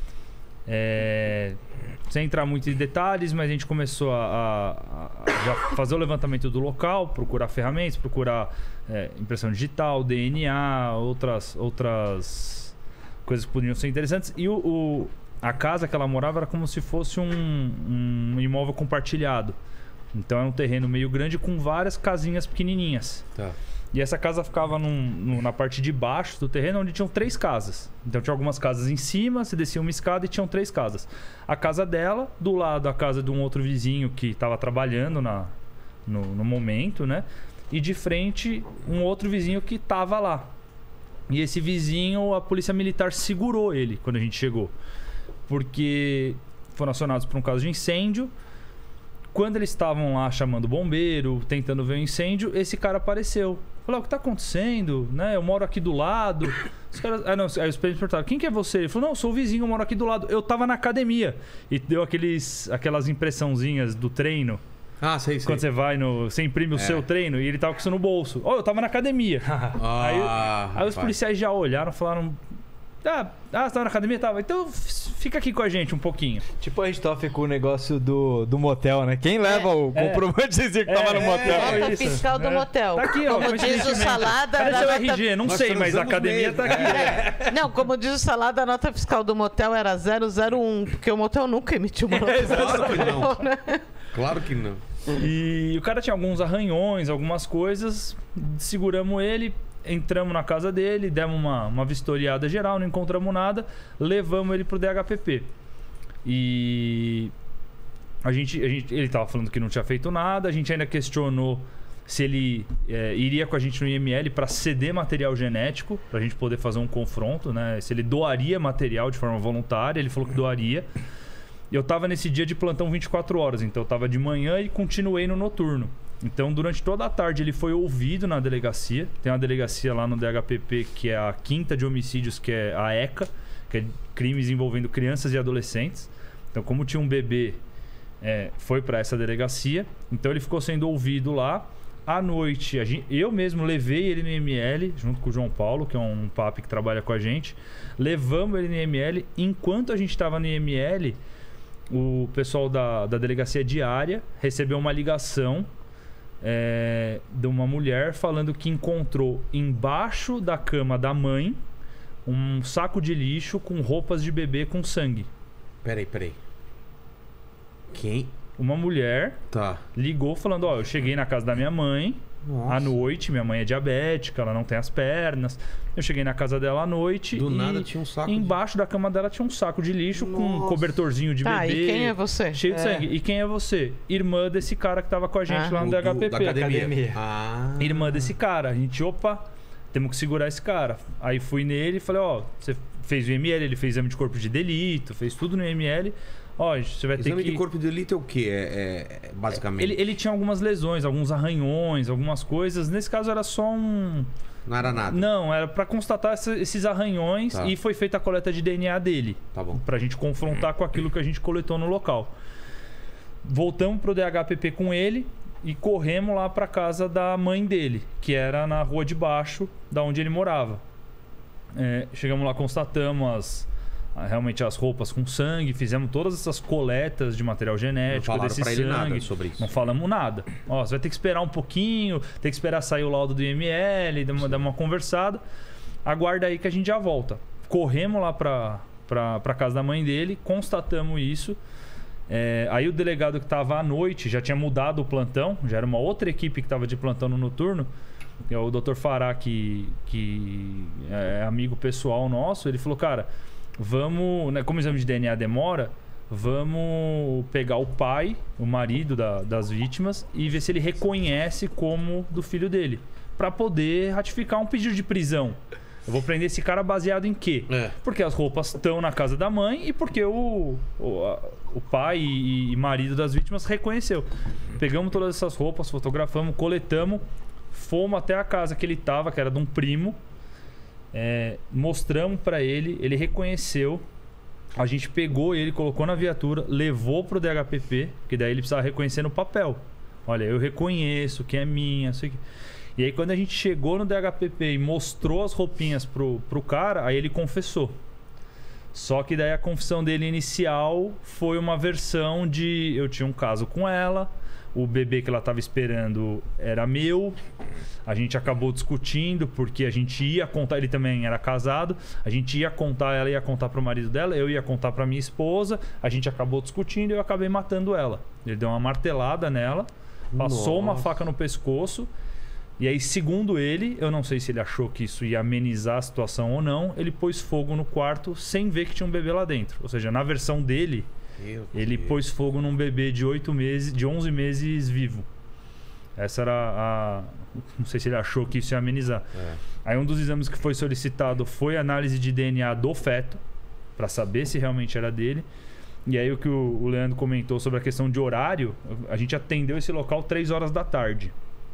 É... Sem entrar muito em detalhes, mas a gente começou a, a, a já fazer o levantamento do local, procurar ferramentas, procurar é, impressão digital, D N A, outras, outras coisas que poderiam ser interessantes. E o, o, a casa que ela morava era como se fosse um, um imóvel compartilhado. Então era um terreno meio grande com várias casinhas pequenininhas. Tá. E essa casa ficava num, num, na parte de baixo do terreno, onde tinham três casas. Então tinha algumas casas em cima, você descia uma escada e tinham três casas. A casa dela, do lado a casa de um outro vizinho que estava trabalhando na, no, no momento, né? E de frente, um outro vizinho que estava lá. E esse vizinho, a polícia militar segurou ele quando a gente chegou. Porque foram acionados por um caso de incêndio. Quando eles estavam lá chamando o bombeiro, tentando ver o incêndio, esse cara apareceu. Falou, o que tá acontecendo? Né? Eu moro aqui do lado. Os caras... ah, não, aí os peritos perguntaram, quem que é você? Ele falou, não, eu sou o vizinho, eu moro aqui do lado. Eu tava na academia. E deu aqueles, aquelas impressãozinhas do treino. Ah, sei, sei. Quando você vai no... Você imprime o É. seu treino e ele tava com isso no bolso. Oh, eu tava na academia. Ah, aí, aí rapaz. os policiais já olharam e falaram... Ah, ah, você tava na academia? Tava. Então f- fica aqui com a gente um pouquinho. Tipo a gente tava com o negócio do, do motel, né? Quem leva o É. comprovante de dizer que É, tava no motel? é. Nota isso, fiscal do né? motel. Tá aqui, ó. Como diz o coincidentemente. Salada... Cadê da seu nota- R G? Não Nós sei, mas a transamos academia mesmo. tá aqui. Não, como diz o Salada, a nota fiscal do motel era zero zero um, porque o motel nunca emitiu uma nota fiscal. Claro que não. né? Claro que não. E o cara tinha alguns arranhões, algumas coisas. Seguramos ele, entramos na casa dele, demos uma, uma vistoriada geral, não encontramos nada. Levamos ele pro D H P P. E a gente, a gente, ele tava falando que não tinha feito nada. A gente ainda questionou se ele é, iria com a gente no I M L para ceder material genético, pra gente poder fazer um confronto, né? Se ele doaria material de forma voluntária. Ele falou que doaria. Eu tava nesse dia de plantão vinte e quatro horas, então eu tava de manhã e continuei no noturno. Então, durante toda a tarde, ele foi ouvido na delegacia. Tem uma delegacia lá no D H P P, que é a quinta de homicídios, que é a ECA, que é crimes envolvendo crianças e adolescentes. Então, como tinha um bebê, é, foi para essa delegacia. Então, ele ficou sendo ouvido lá. À noite, a gente, eu mesmo levei ele no I M L, junto com o João Paulo, que é um papi que trabalha com a gente. Levamos ele no I M L. Enquanto a gente estava no I M L... o pessoal da, da delegacia diária recebeu uma ligação é, de uma mulher falando que encontrou embaixo da cama da mãe um saco de lixo com roupas de bebê com sangue. Peraí, peraí. Quem? Uma mulher Tá. ligou falando, ó, eu cheguei na casa da minha mãe Nossa. à noite, minha mãe é diabética, ela não tem as pernas. Eu cheguei na casa dela à noite Do e nada tinha um saco de- embaixo da cama dela tinha um saco de lixo com um Nossa. cobertorzinho de Tá, bebê. e quem é você? Cheio de É. sangue. E quem é você? Irmã desse cara que tava com a gente Ah. lá no Do- D do- H P P. da academia. Academia. Ah. Irmã desse cara. A gente, opa, temos que segurar esse cara. Aí fui nele e falei, ó, você fez o I M L, ele fez exame de corpo de delito, fez tudo no I M L. Ó, você vai ter Exame que... de corpo de delito é o quê? É, é- é basicamente. Ele, ele tinha algumas lesões, alguns arranhões, algumas coisas. Nesse caso era só um... Não era nada. Não, era pra constatar essa- esses arranhões. Tá. E foi feita a coleta de D N A dele. Tá bom. Pra gente confrontar com aquilo que a gente coletou no local. Voltamos pro D H P P com ele e corremos lá pra casa da mãe dele, que era na rua de baixo da onde ele morava. É, chegamos lá, constatamos as, ah, realmente as roupas com sangue, fizemos todas essas coletas de material Não genético falaram desse pra ele sangue. nada sobre isso. Não falamos nada. Ó, você vai ter que esperar um pouquinho, tem que esperar sair o laudo do I M L, dar uma, dar uma conversada. Aguarda aí que a gente já volta. Corremos lá pra, pra, pra casa da mãe dele, constatamos isso. É, aí o delegado que estava à noite já tinha mudado o plantão, já era uma outra equipe que estava de plantão no noturno. É o doutor Fará, que, que é amigo pessoal nosso. Ele falou, cara, vamos, né, como o exame de D N A demora, vamos pegar o pai, o marido da- das vítimas, e ver se ele reconhece como do filho dele, para poder ratificar um pedido de prisão. Eu vou prender esse cara baseado em quê? É. Porque as roupas estão na casa da mãe e porque o, o, a- o pai e, e marido das vítimas reconheceu. pegamos todas essas roupas, fotografamos, coletamos, fomos até a casa que ele tava, que era de um primo, é, mostramos pra ele, ele reconheceu, a gente pegou ele, colocou na viatura, levou pro D H P P, que daí ele precisava reconhecer no papel. Olha, eu reconheço que é minha, sei que... E aí quando a gente chegou no D H P P e mostrou as roupinhas pro, pro cara, aí ele confessou. Só que daí a confissão dele inicial foi uma versão de... Eu tinha um caso com ela, o bebê que ela estava esperando era meu, a gente acabou discutindo porque a gente ia contar, ele também era casado, a gente ia contar, ela ia contar pro marido dela, eu ia contar pra minha esposa, a gente acabou discutindo e eu acabei matando ela. Ele deu uma martelada nela, passou Nossa. uma faca no pescoço. E aí, segundo ele, eu não sei se ele achou que isso ia amenizar a situação ou não, ele pôs fogo no quarto sem ver que tinha um bebê lá dentro. Ou seja, na versão dele, Meu ele Deus. pôs fogo num bebê de oito meses, de onze meses vivo. Essa era a... Não sei se ele achou que isso ia amenizar. É. Aí um dos exames que foi solicitado foi a análise de D N A do feto, para saber se realmente era dele. E aí o que o Leandro comentou sobre a questão de horário, a gente atendeu esse local três horas da tarde.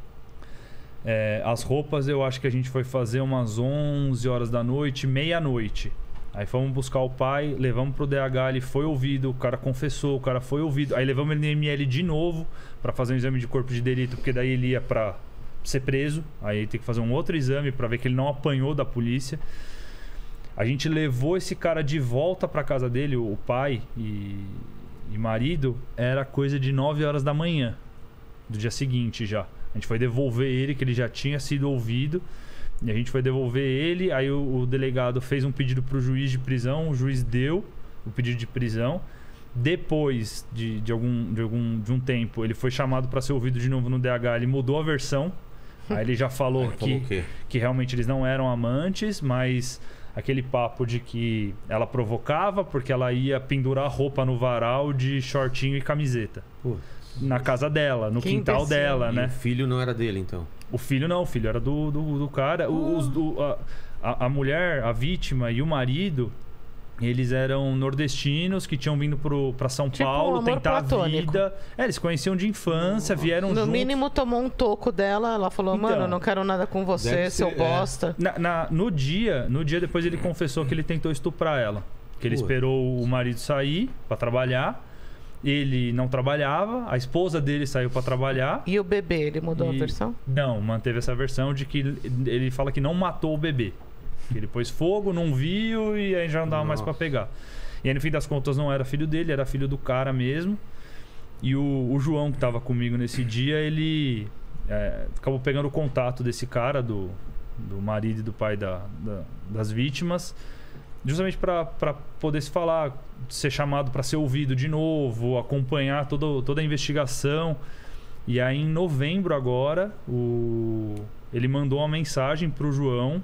É, as roupas eu acho que a gente foi fazer umas onze horas da noite, meia-noite. Aí fomos buscar o pai, levamos pro D H, ele foi ouvido, o cara confessou, o cara foi ouvido. Aí levamos ele no M L de novo para fazer um exame de corpo de delito, porque daí ele ia pra ser preso. Aí tem que fazer um outro exame para ver que ele não apanhou da polícia. A gente levou esse cara de volta pra casa dele, o pai e, e marido, era coisa de nove horas da manhã do dia seguinte já. A gente foi devolver ele, que ele já tinha sido ouvido. E a gente foi devolver ele. Aí o, o delegado fez um pedido pro juiz de prisão. O juiz deu o pedido de prisão. Depois de, de, algum, de, algum, de um tempo, ele foi chamado para ser ouvido de novo no D H. Ele mudou a versão. Aí ele já falou, ele que, falou que realmente eles não eram amantes, mas aquele papo de que ela provocava porque ela ia pendurar roupa no varal de shortinho e camiseta. Putz. Na casa dela, no que quintal imbecil. dela, e né? O filho não era dele, então? O filho não, o filho era do, do, do cara. Oh. Os, do, a, a mulher, a vítima e o marido, eles eram nordestinos que tinham vindo pro, pra São tipo Paulo um tentar platônico. a vida. É, eles conheciam de infância, oh. vieram No juntos. mínimo tomou um toco dela, ela falou, então, mano, não quero nada com você, seu ser, bosta. É. Na, na, no dia, no dia depois ele confessou que ele tentou estuprar ela. Que ele Pô. esperou o marido sair pra trabalhar. Ele não trabalhava, a esposa dele saiu para trabalhar. E o bebê, ele mudou e... a versão? Não, manteve essa versão de que ele fala que não matou o bebê. Que ele pôs fogo, não viu e aí já não dava Nossa. mais para pegar. E aí no fim das contas não era filho dele, era filho do cara mesmo. E o, o João que estava comigo nesse dia, ele é, acabou pegando o contato desse cara, do, do marido e do pai da, da, das vítimas. Justamente para poder se falar, ser chamado para ser ouvido de novo, acompanhar todo, toda a investigação. E aí em novembro agora, o... ele mandou uma mensagem pro João.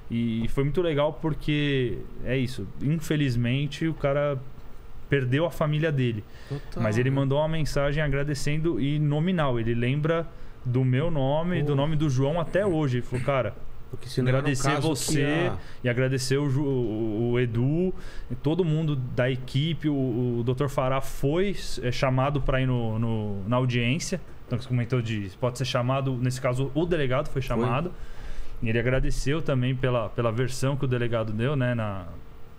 E foi muito legal porque é isso. Infelizmente o cara perdeu a família dele. Total. Mas ele mandou uma mensagem agradecendo e nominal. Ele lembra do meu nome, oh. do nome do João até hoje. Ele falou, cara... Porque se agradecer um você a... e agradecer o, o, o Edu, todo mundo da equipe. O, o doutor Fará foi é, chamado para ir no, no, na audiência. Então você comentou de pode ser chamado, nesse caso o delegado foi chamado. Foi. E ele agradeceu também pela, pela versão que o delegado deu, né, na,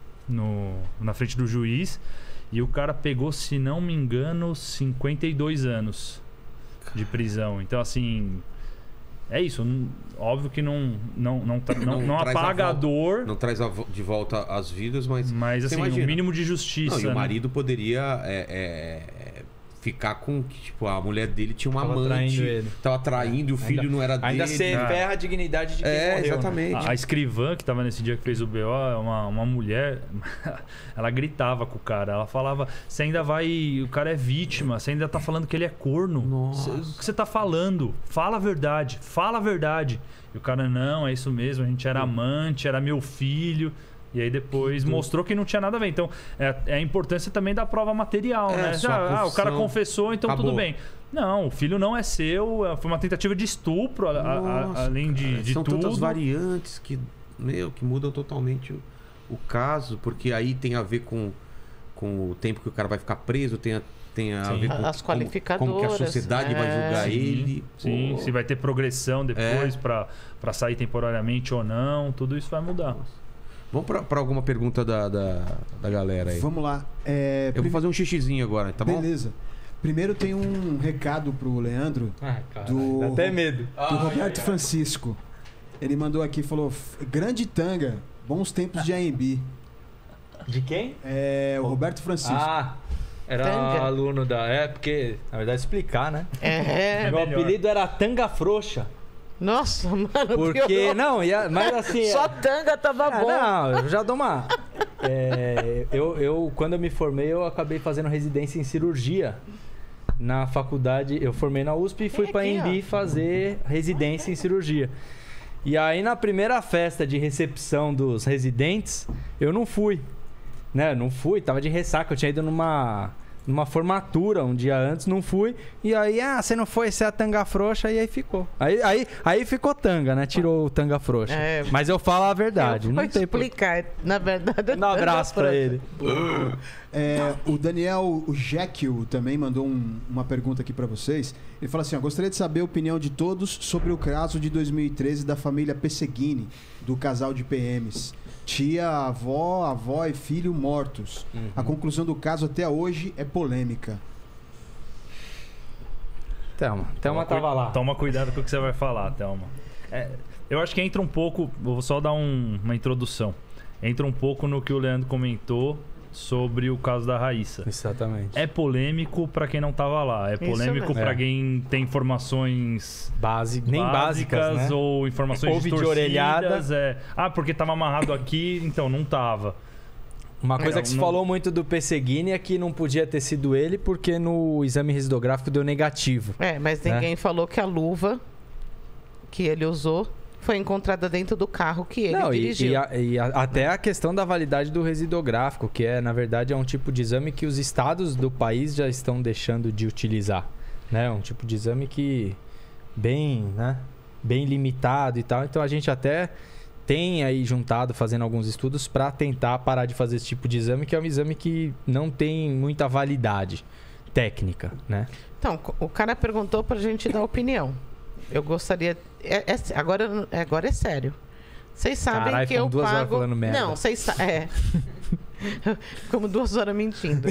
no, na frente do juiz. E o cara pegou, se não me engano, cinquenta e dois anos de prisão. Então assim... É isso, óbvio que não, não, não, não, não, não apaga a, volta, a dor. Não traz a, de volta as vidas, mas. Mas assim, o mínimo de justiça. Não, e o né? marido poderia é, é, ficar com que, tipo, a mulher dele tinha uma tava amante. Traindo ele. Tava traindo, é. o filho ainda, não era dele. Ainda se ferra a dignidade de quem é, morreu. Exatamente. Né? A, a escrivã que tava nesse dia que fez o B O, uma, uma mulher, ela gritava com o cara. Ela falava, você ainda vai... O cara é vítima, você ainda tá falando que ele é corno. Nossa. Cê, o que você tá falando? Fala a verdade, fala a verdade. E o cara, não, é isso mesmo, a gente era amante, era meu filho... E aí depois que mostrou que não tinha nada a ver. Então, é, é a importância também da prova material, é, né? Ah, o cara confessou, então acabou. Tudo bem. Não, o filho não é seu. Foi uma tentativa de estupro, Nossa, a, a, além de, cara, de são tudo. São tantas variantes que, meu, que mudam totalmente o, o caso. Porque aí tem a ver com, com o tempo que o cara vai ficar preso, tem a, tem a ver com As como, qualificadoras. como que a sociedade vai é. julgar Sim, ele. Sim, Pô. se vai ter progressão depois É. pra, pra sair temporariamente ou não, tudo isso vai mudar. Vamos pra, pra alguma pergunta da, da, da galera aí. Vamos lá. É, Eu vou prim- fazer um xixizinho agora, tá bom? Beleza. Primeiro tem um recado pro Leandro, Ah, cara, Do- dá até medo. do Roberto Francisco. Ele mandou aqui, falou, grande tanga, bons tempos de A M B. De quem? É, o Roberto Francisco. Ah, era Tanga. aluno da... É, porque, na verdade, explicar, né? É. Meu melhor. apelido era Tanga Frouxa. Nossa, mano. Porque, piorou. não, ia, mas assim... Só é- tanga tava Ah, bom. não, eu já dou uma... É, eu, eu, quando eu me formei, eu acabei fazendo residência em cirurgia. Na faculdade, eu formei na U S P e fui Tem pra aqui, Embi fazer residência em cirurgia. E aí, na primeira festa de recepção dos residentes, eu não fui. Né? Não fui, tava de ressaca. Eu tinha ido numa, numa formatura um dia antes, não fui. E aí, ah, você não foi, você é a tanga frouxa, e aí ficou. Aí, aí, aí ficou tanga, né? Tirou o tanga frouxa. É. Mas eu falo a verdade. Eu não vou tem por- explicar. Na verdade, Dá um abraço pra ele. É, o Daniel Jekyll também mandou um- uma pergunta aqui pra vocês. Ele fala assim: ó, gostaria de saber a opinião de todos sobre o caso de dois mil e treze da família Pesseguini, do casal de P Ms. Tia, avó, avó e filho mortos. A conclusão do caso até hoje é polêmica. Thelma. Thelma Toma tava cui- lá. Toma cuidado com o que você vai falar, Thelma. É, eu acho que entra um pouco. Vou só dar um- uma introdução. Entra um pouco no que o Leandro comentou sobre o caso da Raíssa. Exatamente. É polêmico pra quem não tava lá. É polêmico mesmo. pra É. quem tem informações Base, nem básicas, né? ou informações Ouve de distorcidas. orelhada. É. Ah, porque tava amarrado aqui, então não tava. Uma coisa Não, que se não- falou muito do Pesseguini é que não podia ter sido ele porque no exame residográfico deu negativo. É, mas Né? ninguém falou que a luva que ele usou foi encontrada dentro do carro que ele não, e, dirigiu. e a- e a- até a questão da validade do residográfico, que é, na verdade, é um tipo de exame que os estados do país já estão deixando de utilizar. Né? Um tipo de exame que bem, né? bem limitado e tal. Então a gente até tem aí juntado, fazendo alguns estudos para tentar parar de fazer esse tipo de exame, que é um exame que não tem muita validade técnica, né? Então, o cara perguntou pra gente dar opinião. Eu gostaria. é- é- agora, agora é sério. Vocês sabem Caralho, que eu ficamos duas horas pago. falando merda. Não, vocês sabem. É. Como duas horas mentindo.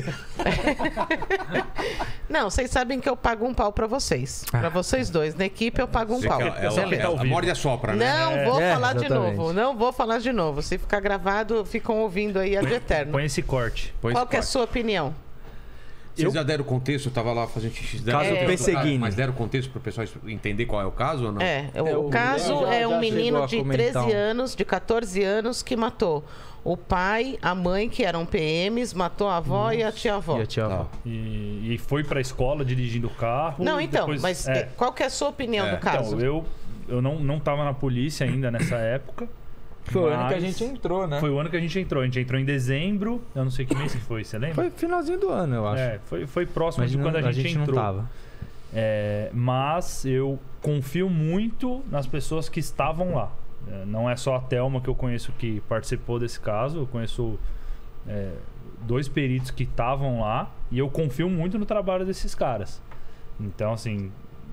Não, vocês sabem que eu pago um pau pra vocês. Pra vocês dois. Na equipe eu pago um Você pau. quer- ela, Beleza. ela, morde e assopra, né? Não É. vou É, falar de exatamente. novo. Não vou falar de novo. Se ficar gravado, ficam ouvindo aí ad eterno. Põe esse corte. Pois Qual que é a pode. sua opinião? Vocês já deram contexto? Eu tava lá fazendo xixi. deram Caso contexto do Pesseguini. caso, Mas deram contexto pro pessoal entender qual é o caso ou não? É, o, É, o caso Léo já- é um já menino chegou a de comentar treze um. anos, de quatorze anos, que matou o pai, a mãe, que eram P Ms, matou a avó e a tia-avó. E a tia Tá. avó. E, e foi pra escola dirigindo o carro. Não, e então, depois- mas é. eh, qual que é a sua opinião É, do caso? Então, eu, eu não, não tava na polícia ainda nessa época. Foi o ano que a mas gente entrou, né? Foi o ano que a gente entrou. A gente entrou em dezembro. Eu não sei que mês que foi, você lembra? Foi finalzinho do ano, eu acho. É, foi, foi próximo Mas de não- quando a gente, entrou. não tava. É, mas eu confio muito nas pessoas que estavam lá. É, não é só a Thelma que eu conheço que participou desse caso. Eu conheço é, dois peritos que estavam lá. E eu confio muito no trabalho desses caras. Então, assim,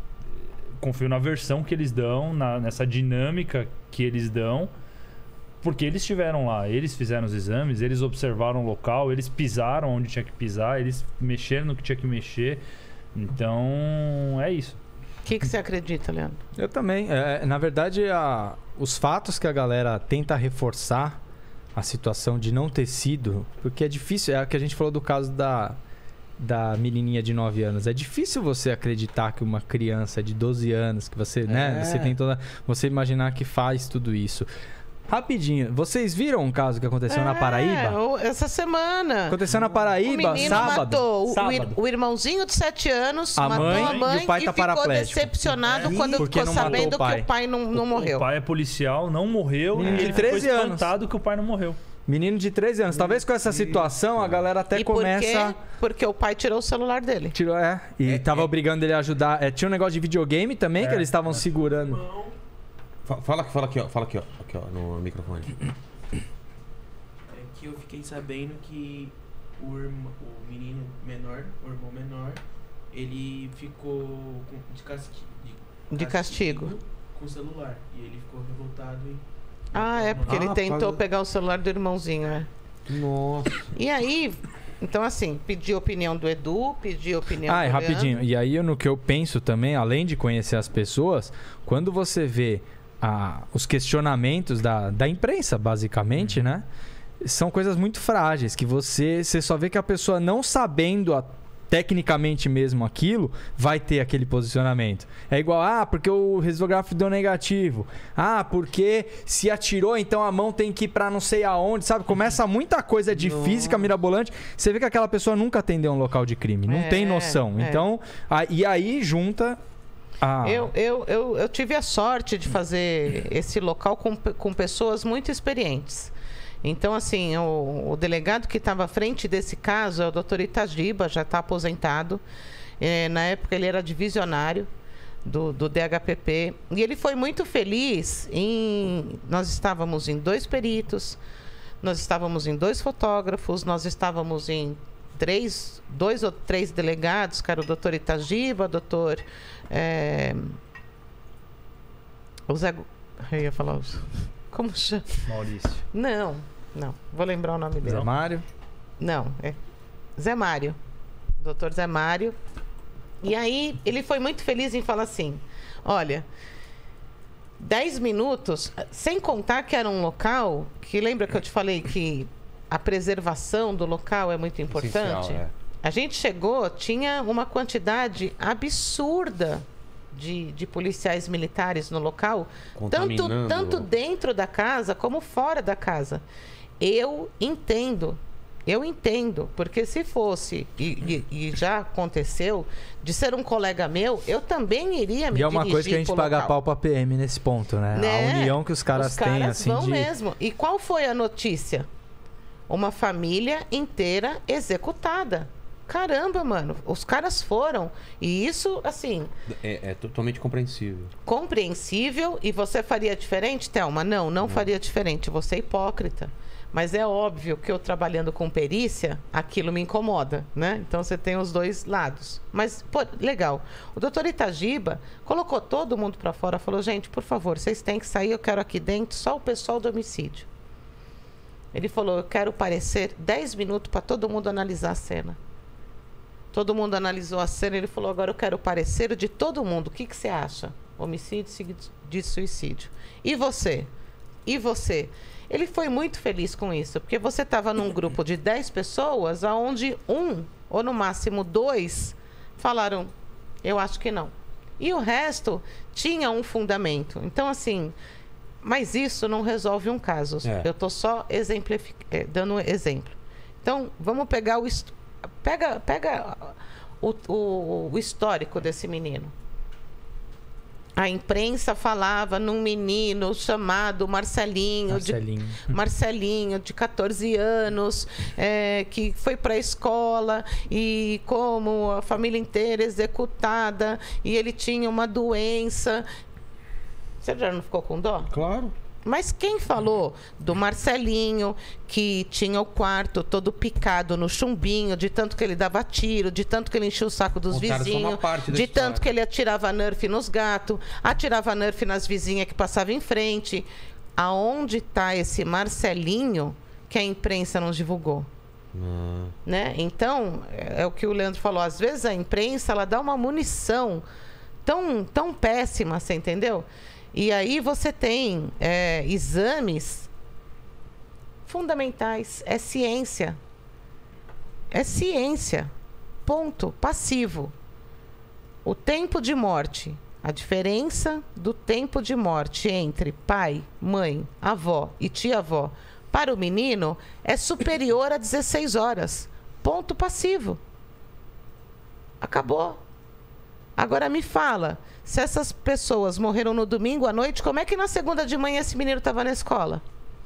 confio na versão que eles dão, na, nessa dinâmica que eles dão. Porque eles estiveram lá, eles fizeram os exames, eles observaram o local, eles pisaram onde tinha que pisar, eles mexeram no que tinha que mexer. Então, é isso. O que, que você acredita, Leandro? Eu também. É, na verdade, a- os fatos que a galera tenta reforçar a situação de não ter sido, porque é difícil, é o que a gente falou do caso da, da menininha de nove anos. É difícil você acreditar que uma criança de doze anos, que você, né, É. você tem toda, você imaginar que faz tudo isso. Rapidinho, vocês viram um caso que aconteceu na É, Paraíba? o- essa semana. Aconteceu na O Paraíba, menino sábado. matou o- o, ir- sábado. o irmãozinho de sete anos, A matou mãe a mãe e o pai tá ficou paraplégico. decepcionado Ih, quando porque ficou não matou sabendo o pai. que o pai não, não O- morreu. O pai é policial, não morreu Menino e de ele treze ficou anos. espantado que o pai não morreu. Menino de treze anos. Talvez com essa situação a galera até e por começa... quê? Porque o pai tirou o celular dele. Tirou, é. E É, tava é. obrigando ele a ajudar. É, tinha um negócio de videogame também que É, eles estavam segurando. Fa- Fala, fala aqui, ó. Fala aqui, ó. Aqui, ó, no microfone. É que eu fiquei sabendo que o, irmão, o menino menor, o irmão menor, ele ficou com, de, casqui, de, De castigo. com o celular. E ele ficou revoltado e... Ah, é, porque ele Ah, tentou faz- pegar o celular do irmãozinho, é. Nossa. E aí, então assim, pedi a opinião do Edu, pedi a opinião Ah, e do rapidinho. Leandro. E aí, no que eu penso também, além de conhecer as pessoas, quando você vê ah, os questionamentos da, da imprensa, basicamente, né? São coisas muito frágeis, que você, você só vê que a pessoa não sabendo a- tecnicamente mesmo aquilo, vai ter aquele posicionamento. É igual, ah, porque o risográfico deu negativo. Ah, porque se atirou, então a mão tem que ir pra não sei aonde, sabe? Começa muita coisa de Nossa. física mirabolante. Você vê que aquela pessoa nunca atendeu um local de crime, não É, tem noção. é. Então, a- e aí junta a... Eu, eu, eu, eu tive a sorte de fazer esse local com, pe- com pessoas muito experientes. Então, assim, o, o delegado que estava à frente desse caso é o doutor Itagiba, já está aposentado. É, na época ele era divisionário do, do D H P P. E ele foi muito feliz em... Nós estávamos em dois peritos, nós estávamos em dois fotógrafos, nós estávamos em três, dois ou três delegados, que era o doutor Itagiba, o doutor... É, o Zé... Eu ia falar... os- Como chama? Maurício. Não, não. Vou lembrar o nome dele. Zé Mário. Não, é Zé Mário. doutor Zé Mário. E aí, ele foi muito feliz em falar assim: olha, dez minutos, sem contar que era um local que, lembra que eu te falei que a preservação do local é muito importante? Essencial, é. A gente chegou, tinha uma quantidade absurda de, de policiais militares no local, tanto, Contaminando. tanto dentro da casa como fora da casa. Eu entendo, eu entendo, porque se fosse, e, e- e já aconteceu, de ser um colega meu, eu também iria me E é uma dirigir coisa que a gente pro paga local. pau pra P M nesse ponto, né? Né? A união que os caras Os têm, caras assim, vão de... mesmo. E qual foi a notícia? Uma família inteira executada. Caramba, mano. Os caras foram. E isso, assim, É, é totalmente compreensível. compreensível. E você faria diferente, Thelma? Não, não faria diferente. Você é hipócrita. Mas é óbvio que eu trabalhando com perícia, aquilo me incomoda, né? Então você tem os dois lados. Mas, pô, legal. O doutor Itagiba colocou todo mundo pra fora, falou: gente, por favor, vocês têm que sair, eu quero aqui dentro só o pessoal do homicídio. Ele falou: eu quero parecer dez minutos para todo mundo analisar a cena. Todo mundo analisou a cena, ele falou: agora eu quero o parecer de todo mundo. O que, que você acha? Homicídio seguido de suicídio. E você? E você? Ele foi muito feliz com isso, porque você estava num grupo de dez pessoas, onde um, ou no máximo dois, falaram: eu acho que não. E o resto tinha um fundamento. Então, assim, mas isso não resolve um caso. É. Eu estou só exemplific... eh, dando um exemplo. Então, vamos pegar o... hist- Pega, pega o, o, o histórico desse menino. A imprensa falava num menino chamado Marcelinho, Marcelinho. de Marcelinho, de catorze anos, é, que foi para a escola e como a família inteira executada e ele tinha uma doença. Você já não ficou com dó? Claro. Mas quem falou do Marcelinho, que tinha o quarto todo picado no chumbinho, de tanto que ele dava tiro, de tanto que ele enchia o saco dos Contaram só uma vizinhos, parte da de história. tanto que ele atirava nerf nos gatos, atirava nerf nas vizinhas que passavam em frente. Aonde está esse Marcelinho que a imprensa não divulgou? Ah, Né? Então, é é o que o Leandro falou. Às vezes a imprensa ela dá uma munição tão, tão péssima, você entendeu? E aí você tem é, exames fundamentais. É ciência. É ciência. Ponto. Passivo. O tempo de morte. A diferença do tempo de morte entre pai, mãe, avó e tia-avó para o menino é superior a dezesseis horas. Ponto passivo. Acabou. Agora me fala, se essas pessoas morreram no domingo à noite, como é que na segunda de manhã esse menino estava na escola?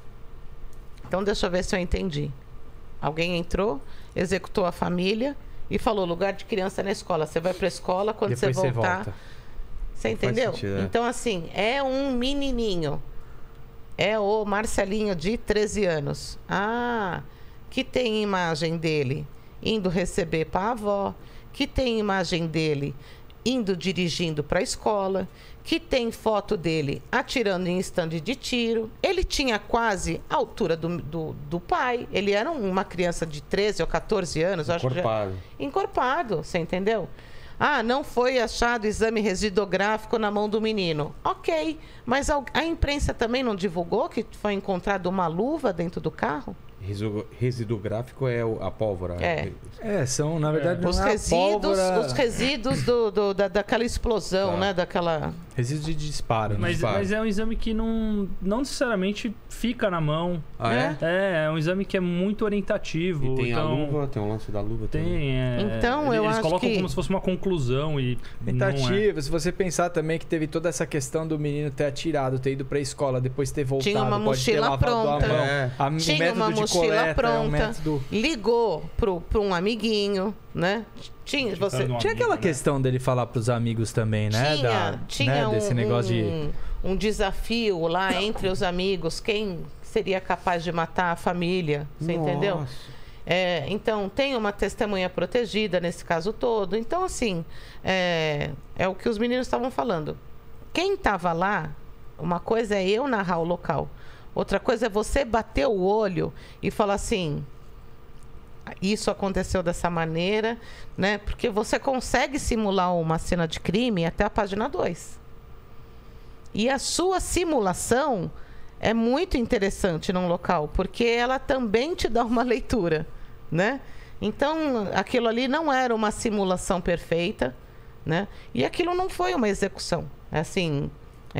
Então deixa eu ver se eu entendi. Alguém entrou, executou a família e falou: lugar de criança na escola. Você vai para a escola, quando Depois você você voltar... volta. Você Não faz entendeu? sentido, é. Então, assim, é um menininho. É o Marcelinho de treze anos. Ah, que tem imagem dele indo receber para a avó, que tem imagem dele indo dirigindo para a escola, que tem foto dele atirando em estande de tiro. Ele tinha quase a altura do, do, do pai. Ele era uma criança de treze ou quatorze anos. Encorpado. Acho que já... Encorpado, você entendeu? Ah, não foi achado exame residográfico na mão do menino. Ok, mas a, a imprensa também não divulgou que foi encontrado uma luva dentro do carro? Residu- Residográfico é o- a pólvora. É. É, são, na verdade, Os não é a resíduos, pólvora, os resíduos do, do- da, daquela explosão, Tá. né? Daquela... resíduos de disparo. né? Mas, disparo. mas é um exame que não, não necessariamente fica na mão. Ah, é? É, é um exame que é muito orientativo. E tem então, a luva, tem o lance da luva também. Tem, é, Então, eles, eu eles acho colocam que- como se fosse uma conclusão e não é. Tentativa, se você pensar também que teve toda essa questão do menino ter atirado, ter ido pra escola, depois ter voltado, Tinha uma pode ter mochila lavado pronta. a mão. É. A, o Tinha método uma de mochila coleta é um pronta, método... ligou para um amiguinho, né? Tinha, você, de um Tinha amigo, aquela né? questão dele falar pros amigos também, né? tinha, da, tinha né? um, Desse negócio de... um, um desafio lá entre os amigos, quem seria capaz de matar a família, você entendeu? Nossa. É, então, tem uma testemunha protegida nesse caso todo. Então, assim, é, é o que os meninos estavam falando. Quem estava lá, uma coisa é eu narrar o local. Outra coisa é você bater o olho e falar assim, isso aconteceu dessa maneira, né? Porque você consegue simular uma cena de crime até a página dois. E a sua simulação é muito interessante num local, porque ela também te dá uma leitura, né? Então, aquilo ali não era uma simulação perfeita, né? E aquilo não foi uma execução. Assim,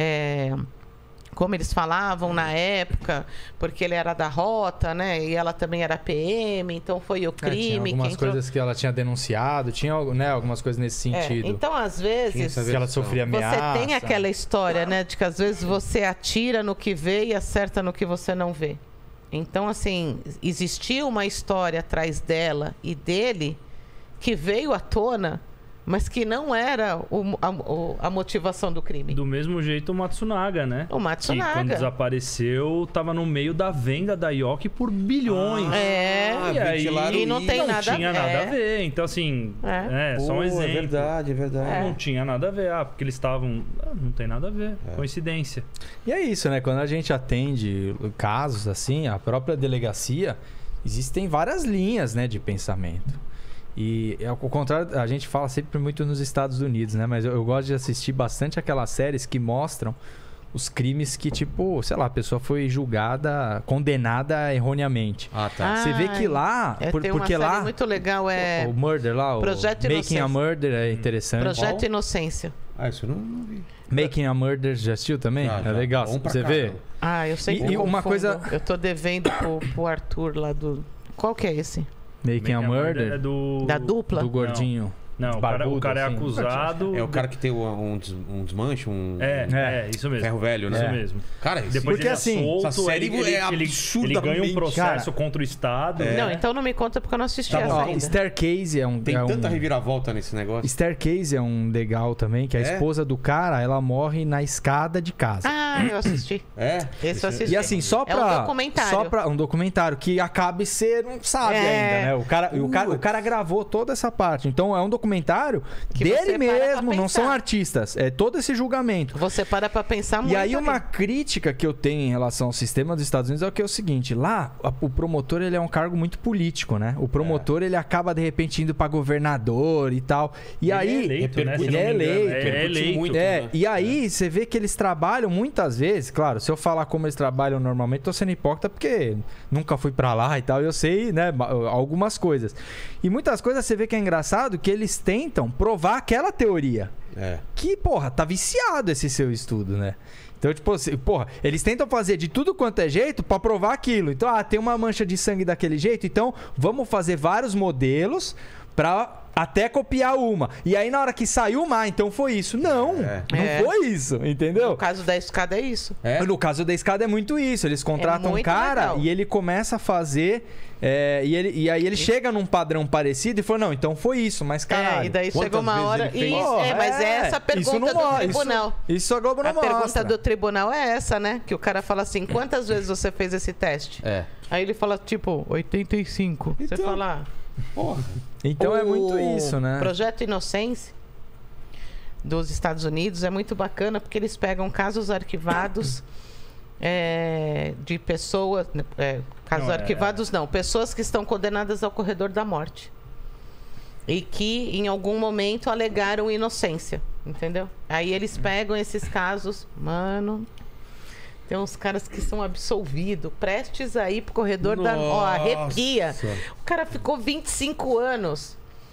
é, como eles falavam na época, porque ele era da rota, né? E ela também era P M, então foi o É, tinha crime. algumas que entrou... coisas que ela tinha denunciado, tinha né, algumas coisas nesse É, sentido. então, às Tinha vezes, essa que ela versão. sofria ameaça. você tem aquela história, né? De que às vezes você atira no que vê e acerta no que você não vê. Então, assim, existiu uma história atrás dela e dele que veio à tona, mas que não era o- a, o- a motivação do crime. Do mesmo jeito o Matsunaga, né? O Matsunaga. Que quando desapareceu, tava no meio da venda da Yoki por bilhões. É, Ah, e aí ventilaram e não isso. tem não nada a tinha ver. nada a ver. Então, assim, É. é, só um Pô, exemplo. É verdade, é verdade. Não tinha nada a ver. Ah, porque eles estavam... Ah, não tem nada a ver. É. Coincidência. E é isso, né? Quando a gente atende casos assim, a própria delegacia, existem várias linhas, né, de pensamento. E ao contrário, a gente fala sempre muito nos Estados Unidos, né? Mas eu, eu gosto de assistir bastante aquelas séries que mostram os crimes que, tipo, sei lá, a pessoa foi julgada, condenada erroneamente. Ah, tá. Você vê que lá, É, por- tem uma porque série lá muito legal, é o Murder lá, o Projeto Making Inocência. a Murder é interessante. Projeto Inocência. Ah, isso eu não, não vi. Making a Murder, já assistiu também? Já, é já. legal, Bom pra você vê? caramba. Ah, eu sei E- que e eu uma confundo. coisa- Eu tô devendo pro, pro Arthur lá do... Qual que é esse? Making a Murder, É do... Da dupla? do gordinho. Não, o cara, o barbudo, cara é assim. acusado... É o cara que tem um, um, des- um desmanche, um, É, um é, isso mesmo. ferro velho, né? Isso É. mesmo. Cara, esse... Depois Porque ele assim, é solto, essa série ele, ele, é ele, ele absurdamente- ganha um processo Cara, contra o Estado. É. Não, então não me conta porque eu não assisti Tá essa bom. Ó, ainda. Staircase é um... tem é tanta um... reviravolta nesse negócio. Staircase é um legal também, que a É? esposa do cara, ela morre na escada de casa. Ah, eu assisti. É? Esse eu assisti. E assim, só É um pra. documentário. Só pra um documentário que acaba e você não sabe É. ainda, né? O cara, o, cara, o cara gravou toda essa parte. Então é um documentário Que dele você para pra mesmo, não pensar. são artistas. É todo esse julgamento. Você para pra pensar muito. E aí uma ali. crítica que eu tenho em relação ao sistema dos Estados Unidos é o que é o seguinte, lá a- o promotor ele é um cargo muito político, né? O promotor ele acaba de repente indo pra governador e tal. E Ele aí é eleito, né? Se ele não é me engano. eleito, É, é repercute eleito. muito. é, né? e aí você vê que eles trabalham muitas vezes, claro, se eu falar como eles trabalham normalmente, tô sendo hipócrita porque nunca fui pra lá e tal, eu sei, né, ma- algumas coisas. E muitas coisas você vê que é engraçado que eles tentam provar aquela teoria. É. Que, porra, tá viciado esse seu estudo, né? Então, tipo assim, porra, eles tentam fazer de tudo quanto é jeito pra provar aquilo. Então, ah, tem uma mancha de sangue daquele jeito, então vamos fazer vários modelos pra até copiar uma. E aí, na hora que saiu uma, ah, então foi isso. Não, É. não É. foi isso, entendeu? No caso da escada é isso. É? No caso da escada é muito isso. Eles contratam um muito cara legal. e ele começa a fazer. é, e, ele, e aí ele chega num padrão parecido e fala: não, então foi isso, mas caralho. É, e daí quantas chega uma vezes hora. ele fez? Isso, é, mas é essa a isso pergunta não do mostra, tribunal. Isso, isso a Globo não A mostra. pergunta do tribunal é essa, né? Que o cara fala assim: quantas vezes você fez esse teste? É. Aí ele fala, tipo, oitenta e cinco. Você Então, fala... Porra. Então é muito O isso, né? Projeto Inocência dos Estados Unidos é muito bacana porque eles pegam casos arquivados é, de pessoas... É, casos Não, é- arquivados não. Pessoas que estão condenadas ao corredor da morte. E que, em algum momento, alegaram inocência. Entendeu? Aí eles pegam esses casos... Mano... Tem uns caras que são absolvidos, prestes a ir pro corredor da... Ó, arrepia. O cara ficou vinte e cinco anos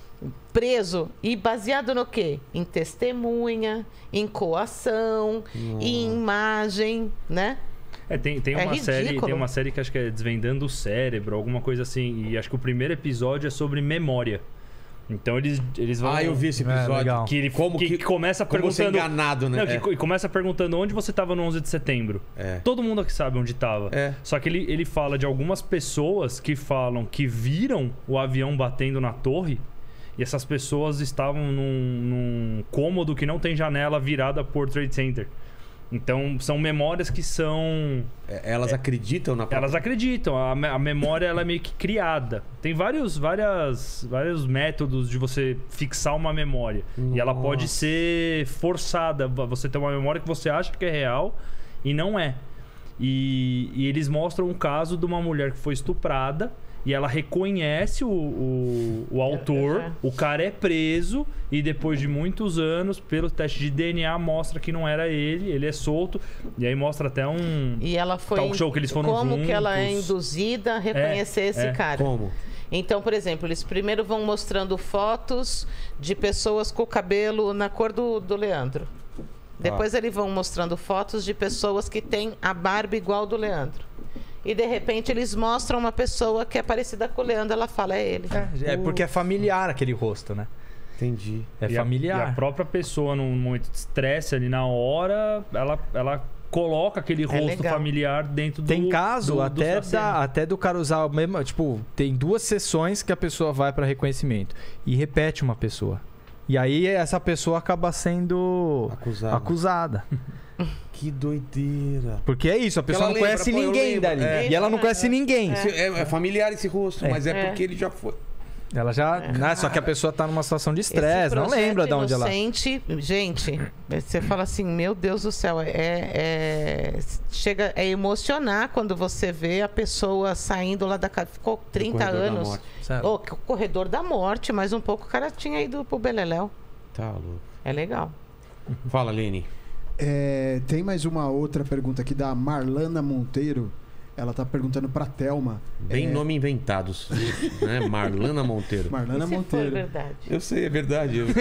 preso. E baseado no quê? Em testemunha, em coação, em imagem, né? É, tem, tem, É uma série, ridículo. tem uma série que acho que é Desvendando o Cérebro, alguma coisa assim. E acho que o primeiro episódio é sobre memória. Então eles, eles vão... Ah, eu vi esse É, episódio. legal. Que ele Como que, que- que começa como ser perguntando... enganado, né? Não, que É. co- começa perguntando onde você estava no onze de setembro. É. Todo mundo aqui sabe onde estava. É. Só que ele, ele fala de algumas pessoas que falam que viram o avião batendo na torre e essas pessoas estavam num, num cômodo que não tem janela virada por Trade Center. Então são memórias que são... É, Elas acreditam na própria... Elas acreditam, a, me- a memória ela é meio que criada. Tem vários, várias, vários métodos de você fixar uma memória. E ela pode ser forçada. Você tem uma memória que você acha que é real e não é. E, e eles mostram um caso de uma mulher que foi estuprada e ela reconhece o, o, o autor, É. o cara é preso e depois de muitos anos, pelo teste de D N A, mostra que não era ele, ele é solto. E aí mostra até um... E ela foi... Talk show que eles foram Como que ela é juntos. induzida a reconhecer É, esse é. cara. Como? Então, por exemplo, eles primeiro vão mostrando fotos de pessoas com o cabelo na cor do, do Leandro. Depois eles vão mostrando fotos de pessoas que têm a barba igual do Leandro. E de repente eles mostram uma pessoa que é parecida com o Leandro, ela fala, é ele. É porque é familiar aquele rosto, né? Entendi. É E a- familiar. E a própria pessoa, num momento de estresse ali na hora, ela, ela coloca aquele rosto legal. familiar dentro do... Tem caso do, do até, sua cena. da, até do cara usar o mesmo. Tipo, tem duas sessões que a pessoa vai para reconhecimento e repete uma pessoa. E aí essa pessoa acaba sendo Acusado. acusada. Que doideira. Porque é isso, a pessoa ela não lembra, conhece pô, eu ninguém lembro, dali. é. E ela não conhece ninguém. Esse- É, é familiar esse rosto, mas é, É. porque ele já foi. Ela já. Né, só que a pessoa tá numa situação de Esse estresse, não projeto lembra de onde ela. inocente, gente, você fala assim, meu Deus do céu, é, é- chega a emocionar quando você vê a pessoa saindo lá da casa, ficou trinta corredor da anos. morte. Sério. Ô, o corredor da morte, mas um pouco o cara tinha ido pro Beleléu. Tá louco. É legal. Fala, Lene. É, tem mais uma outra pergunta aqui da Marlana Monteiro. Ela tá perguntando pra Thelma. Bem É, nome inventados. Né? Marlana Monteiro. Marlana Se for Monteiro. verdade. Eu sei, é verdade. Eu...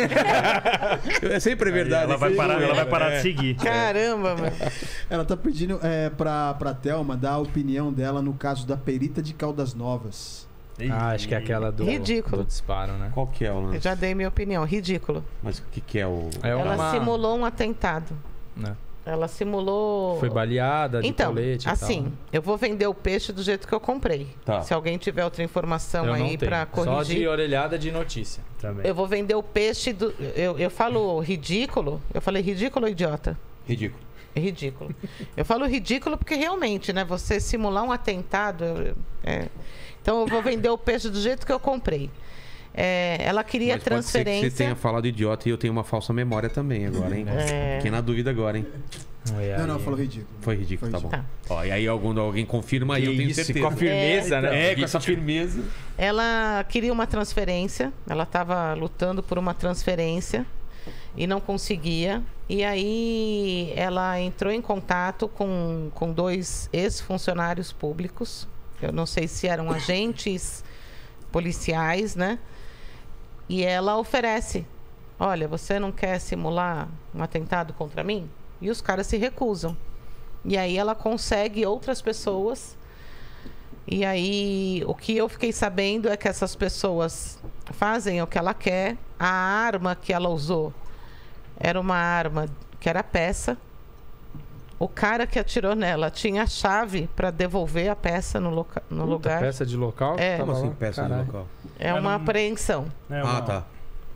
é sempre verdade. Ela vai Sempre parar, é. ela vai parar É. de seguir. Caramba, mano. Ela tá pedindo é, pra, pra Thelma dar a opinião dela no caso da perita de Caldas Novas. Ah, acho que é aquela do, Ridículo. do disparo, né? Qual que é o Eu lance? já dei minha opinião. Ridículo. Mas o que, que é o... É Ela uma- simulou um atentado. Né? Ela simulou. Foi baleada de Então, colete e assim, tal. eu vou vender o peixe do jeito que eu comprei. Tá. Se alguém tiver outra informação Eu não aí tenho. pra Só de corrigir. orelhada de notícia. Também. Eu vou vender o peixe do. Eu, eu falo ridículo. Eu falei ridículo ou idiota? Ridículo. É ridículo. Eu falo ridículo porque realmente, né? Você simular um atentado. eu- é. Então eu vou vender o peixe do jeito que eu comprei. É, ela queria Mas pode ser que transferência. você tenha falado idiota e eu tenho uma falsa memória também agora, hein? É. Fiquei na dúvida agora, hein? É, Não, não, aí- falou ridículo. Foi ridículo, Foi tá bom. Tá. Ó, e aí algum, alguém confirma aí, eu tenho isso, certeza. com a firmeza, né? É, com essa firmeza. Ela queria uma transferência, ela estava lutando por uma transferência e não conseguia. E aí ela entrou em contato com, com dois ex-funcionários públicos, eu não sei se eram agentes policiais, né? E ela oferece: olha, você não quer simular um atentado contra mim? E os caras se recusam. E aí ela consegue outras pessoas. E aí, o que eu fiquei sabendo é que essas pessoas fazem o que ela quer. A arma que ela usou era uma arma que era peça. O cara que atirou nela tinha a chave para devolver a peça no, loca no Puta, lugar. peça de local? É. Como Tava assim, lá? peça de Caralho. local? É Mas uma não- apreensão. É uma- Ah, tá.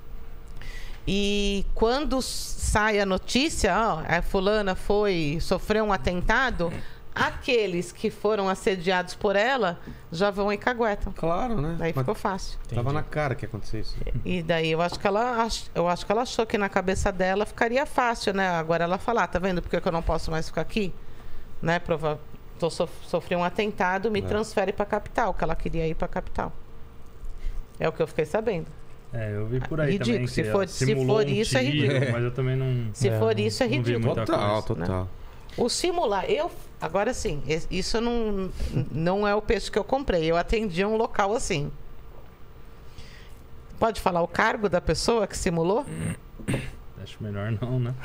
E quando sai a notícia, ó, a fulana foi sofreu um atentado, aqueles que foram assediados por ela já vão e caguetam. Claro, né? Daí Mas ficou fácil. tava na cara que ia acontecer isso. E daí eu acho que ela ach- eu acho que ela achou que na cabeça dela ficaria fácil, né? Agora ela falar, tá vendo por que que eu não posso mais ficar aqui? Né? Prova tô sof sofri um atentado, me É. transfere pra capital, que ela queria ir pra capital. É o que eu fiquei sabendo. É, eu vi por aí Ridículo, também. se que for- ela se simulou for um isso, é tiro, ridículo. Mas eu também não... Se É, for isso, é não vi ridículo. muita Total, coisa, total. O simular, eu. Agora sim, es- isso não, não é o peixe que eu comprei. Eu atendi um local assim. Pode falar o cargo da pessoa que simulou? Acho melhor não, né?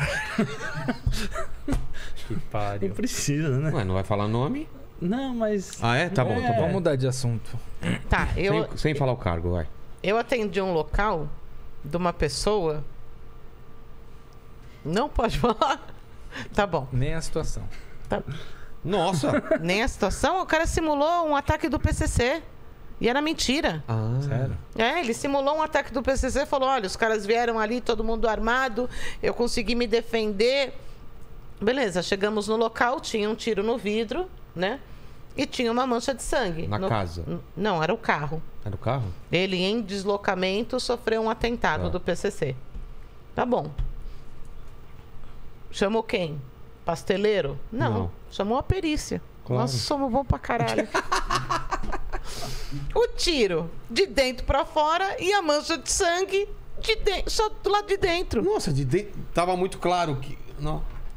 Que Não pariu. precisa, né? Ué, não vai falar nome? Não, mas... Ah, é? Tá bom, tá bom. Vamos mudar de assunto. Tá, eu, Sem, sem falar o cargo, vai. eu atendi um local de uma pessoa. Não pode falar? Tá bom. Nem a situação. Nossa! Nem a situação, o cara simulou um ataque do P C C. E era mentira. Ah, Sério? É, ele simulou um ataque do P C C, falou, olha, os caras vieram ali, todo mundo armado, eu consegui me defender. Beleza, chegamos no local, tinha um tiro no vidro, né? E tinha uma mancha de sangue. Na No- casa? N- Não, era o carro. É do carro? Ele, em deslocamento, sofreu um atentado Tá. do P C C. Tá bom. Chamou quem? Pasteleiro? Não. Não. Chamou a perícia. Claro. Nós somos bons pra caralho. O tiro de dentro pra fora e a mancha de sangue de dentro, só do lado de dentro. Nossa, de dentro. Tava muito claro que. Não.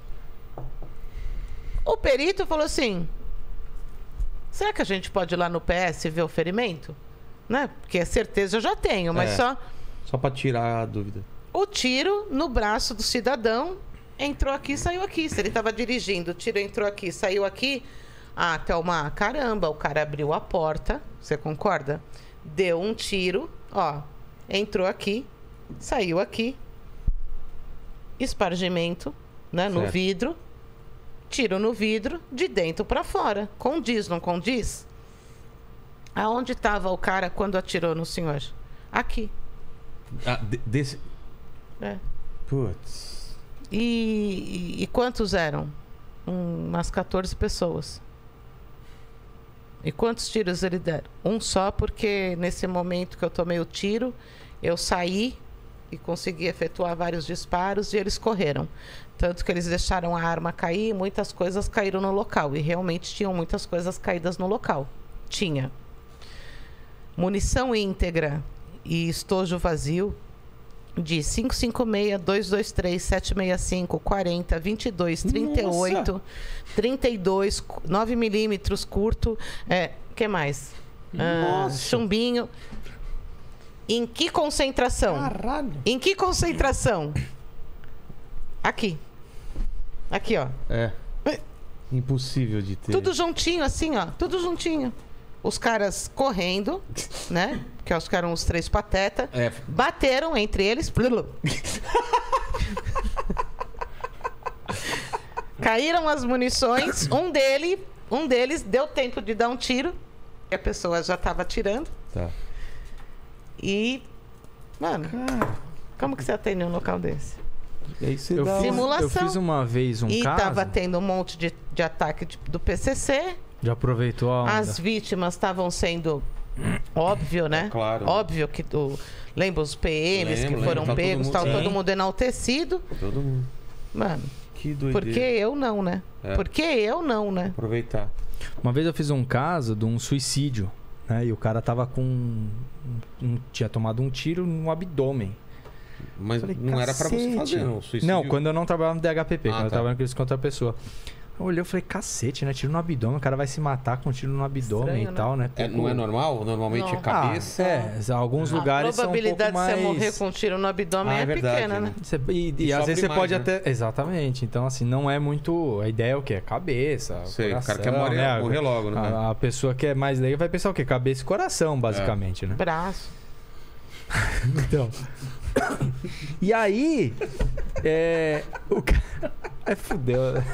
O perito falou assim: será que a gente pode ir lá no P S ver o ferimento? Né? Porque a certeza eu já tenho, mas É. só Só pra tirar a dúvida. o tiro no braço do cidadão entrou aqui, saiu aqui. Se ele estava dirigindo, o tiro entrou aqui, saiu aqui. Ah, Thelma, caramba, o cara abriu a porta, você concorda? Deu um tiro, ó, entrou aqui, saiu aqui. Espargimento, né, no Certo. vidro. Tiro no vidro, de dentro para fora. Condiz, não condiz? Aonde estava o cara quando atirou no senhor? Aqui. Ah, de- desse. É. Putz. E, e- e quantos eram? Um, umas quatorze pessoas. E quantos tiros ele deram? Um só, porque nesse momento que eu tomei o tiro, eu saí e consegui efetuar vários disparos e eles correram. Tanto que eles deixaram a arma cair e muitas coisas caíram no local. E realmente tinham muitas coisas caídas no local. Tinha munição íntegra e estojo vazio de cinco cinco seis, dois dois três, sete seis cinco, quarenta, vinte e dois, trinta e oito, trinta e dois, nove milímetros curto. É, que mais? Ah, Nossa. chumbinho. Em que concentração? Caralho. Em que concentração? Aqui. Aqui, ó. É. Impossível de ter. Tudo juntinho, assim, ó. Tudo juntinho. Os caras correndo, né? Que acho que eram os três patetas. É. Bateram entre eles. Caíram as munições. Um, dele, um deles deu tempo de dar um tiro. E a pessoa já estava atirando. Tá. E. Mano, como que você atende um local desse? E aí você Eu dá fiz, uma- Simulação. eu fiz uma vez um e caso. tava tendo um monte de, de ataque de- do P C C. Já aproveitou a onda. As vítimas estavam sendo. Óbvio, né? Claro. Óbvio que. O, lembra os P Ms Lembro, que foram lembro, tá todo pegos, mundo- tal, sim. todo mundo enaltecido. Todo mundo. Mano, Que doideira. por que eu não, né? É. Por que eu não, né? Aproveitar. Uma vez eu fiz um caso de um suicídio, né? E o cara tava com. um- um- tinha tomado um tiro no abdômen. Mas Falei, não era pra você "Cacete." fazer, não. Suicídio. Não, quando eu não trabalhava no D H P P, Ah, quando eu tá. trabalhava naqueles contra a pessoa. Eu olhei e falei, cacete, né? Tiro no abdômen, o cara vai se matar com um tiro no abdômen Estranho, e né? tal, né? É, não é normal? Normalmente Não. é cabeça. Ah, é, alguns lugares a são um pouco probabilidade mais... de você morrer com um tiro no abdômen Ah, é, é verdade, pequena, né? né? Você- e e E às sofre vezes você mais, pode né? até... Exatamente. Então, assim, não é muito... A ideia é o quê? Cabeça, Sei, o coração, cara quer morrer, né? morrer logo, né? A, a pessoa que é mais leiga vai pensar o quê? Cabeça e coração, basicamente, né? Braço. Então. E aí... É... O cara... Aí fudeu, né?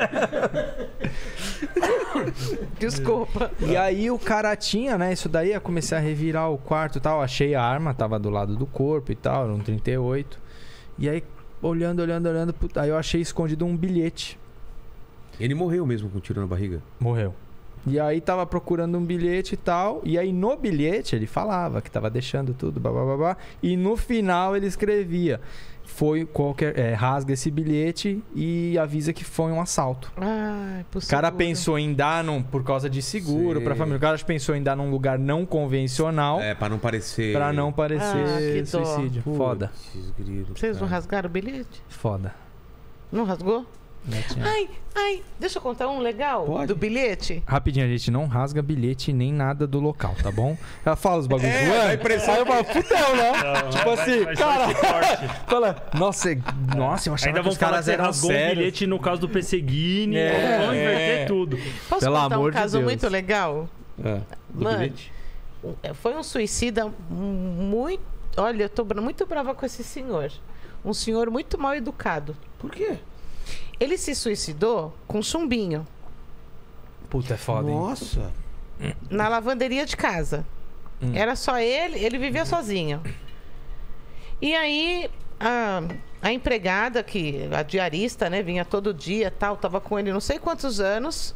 Desculpa. E aí o cara tinha, né? Isso daí, eu comecei a revirar o quarto e tal. Achei a arma, tava do lado do corpo e tal, era um trinta e oito. E aí, olhando, olhando, olhando, puta, aí eu achei escondido um bilhete. Ele morreu mesmo com um tiro na barriga? Morreu. E aí tava procurando um bilhete e tal. E aí no bilhete ele falava que tava deixando tudo, babá. E no final ele escrevia: foi qualquer. É, rasga esse bilhete e avisa que foi um assalto. Ai, O cara pensou em dar num, por causa de seguro Sei. pra família. O cara pensou em dar num lugar não convencional. É, pra não parecer... Pra não parecer Ah, que dó. suicídio. Putz, Foda. grilo, Vocês não cara. rasgaram o bilhete? Foda. Não rasgou? Não tinha. Ai, ai, deixa eu contar um legal Pode. do bilhete. Rapidinho, a gente não rasga bilhete nem nada do local, tá bom? Ela fala os bagulhos É, zoando, dá impressão. aí eu falo, fudeu, né? Não, Tipo vai- assim, vai só cara, esse corte. fala, nossa, é- nossa, eu achava Ainda que vão os falar que caras você eram rasgou um sérios. bilhete no caso do Pesseguini. É, vão inverter é. tudo. Posso Pelo contar amor um de caso Deus. muito legal? É, do Mano, bilhete? Foi um suicida muito... Olha, eu tô bra- muito brava com esse senhor. Um senhor muito mal educado. Por quê? Ele se suicidou com chumbinho Puta, é foda, hein? Nossa. na lavanderia de casa. Hum. Era só ele, ele vivia sozinho. E aí a, a empregada, que a diarista, né, vinha todo dia, tal, tava com ele não sei quantos anos.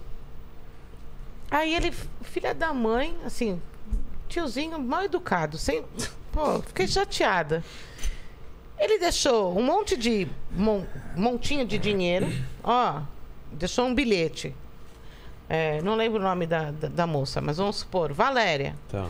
Aí ele, filha da mãe, assim, tiozinho mal educado, sem, pô, fiquei chateada. Ele deixou um monte de mon, montinho de dinheiro, ó, deixou um bilhete. É, não lembro o nome da, da, da moça, mas vamos supor, Valéria. Tá.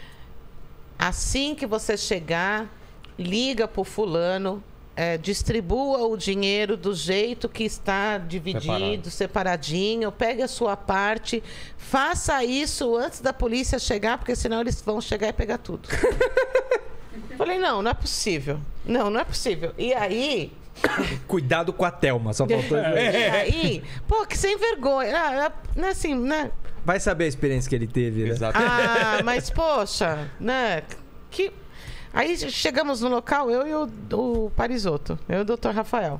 Assim que você chegar, liga pro fulano, é, distribua o dinheiro do jeito que está dividido, Separado. separadinho, pegue a sua parte, faça isso antes da polícia chegar, porque senão eles vão chegar e pegar tudo. Falei, não, não é possível. Não, não é possível. E aí... Cuidado com a Thelma, só faltou isso. E aí... Pô, que sem vergonha. Ah, ah, assim, né? Vai saber a experiência que ele teve, né? Exato. Ah, mas poxa, né? Que... Aí chegamos no local, eu e o, o Parisotto, eu e o doutor Rafael.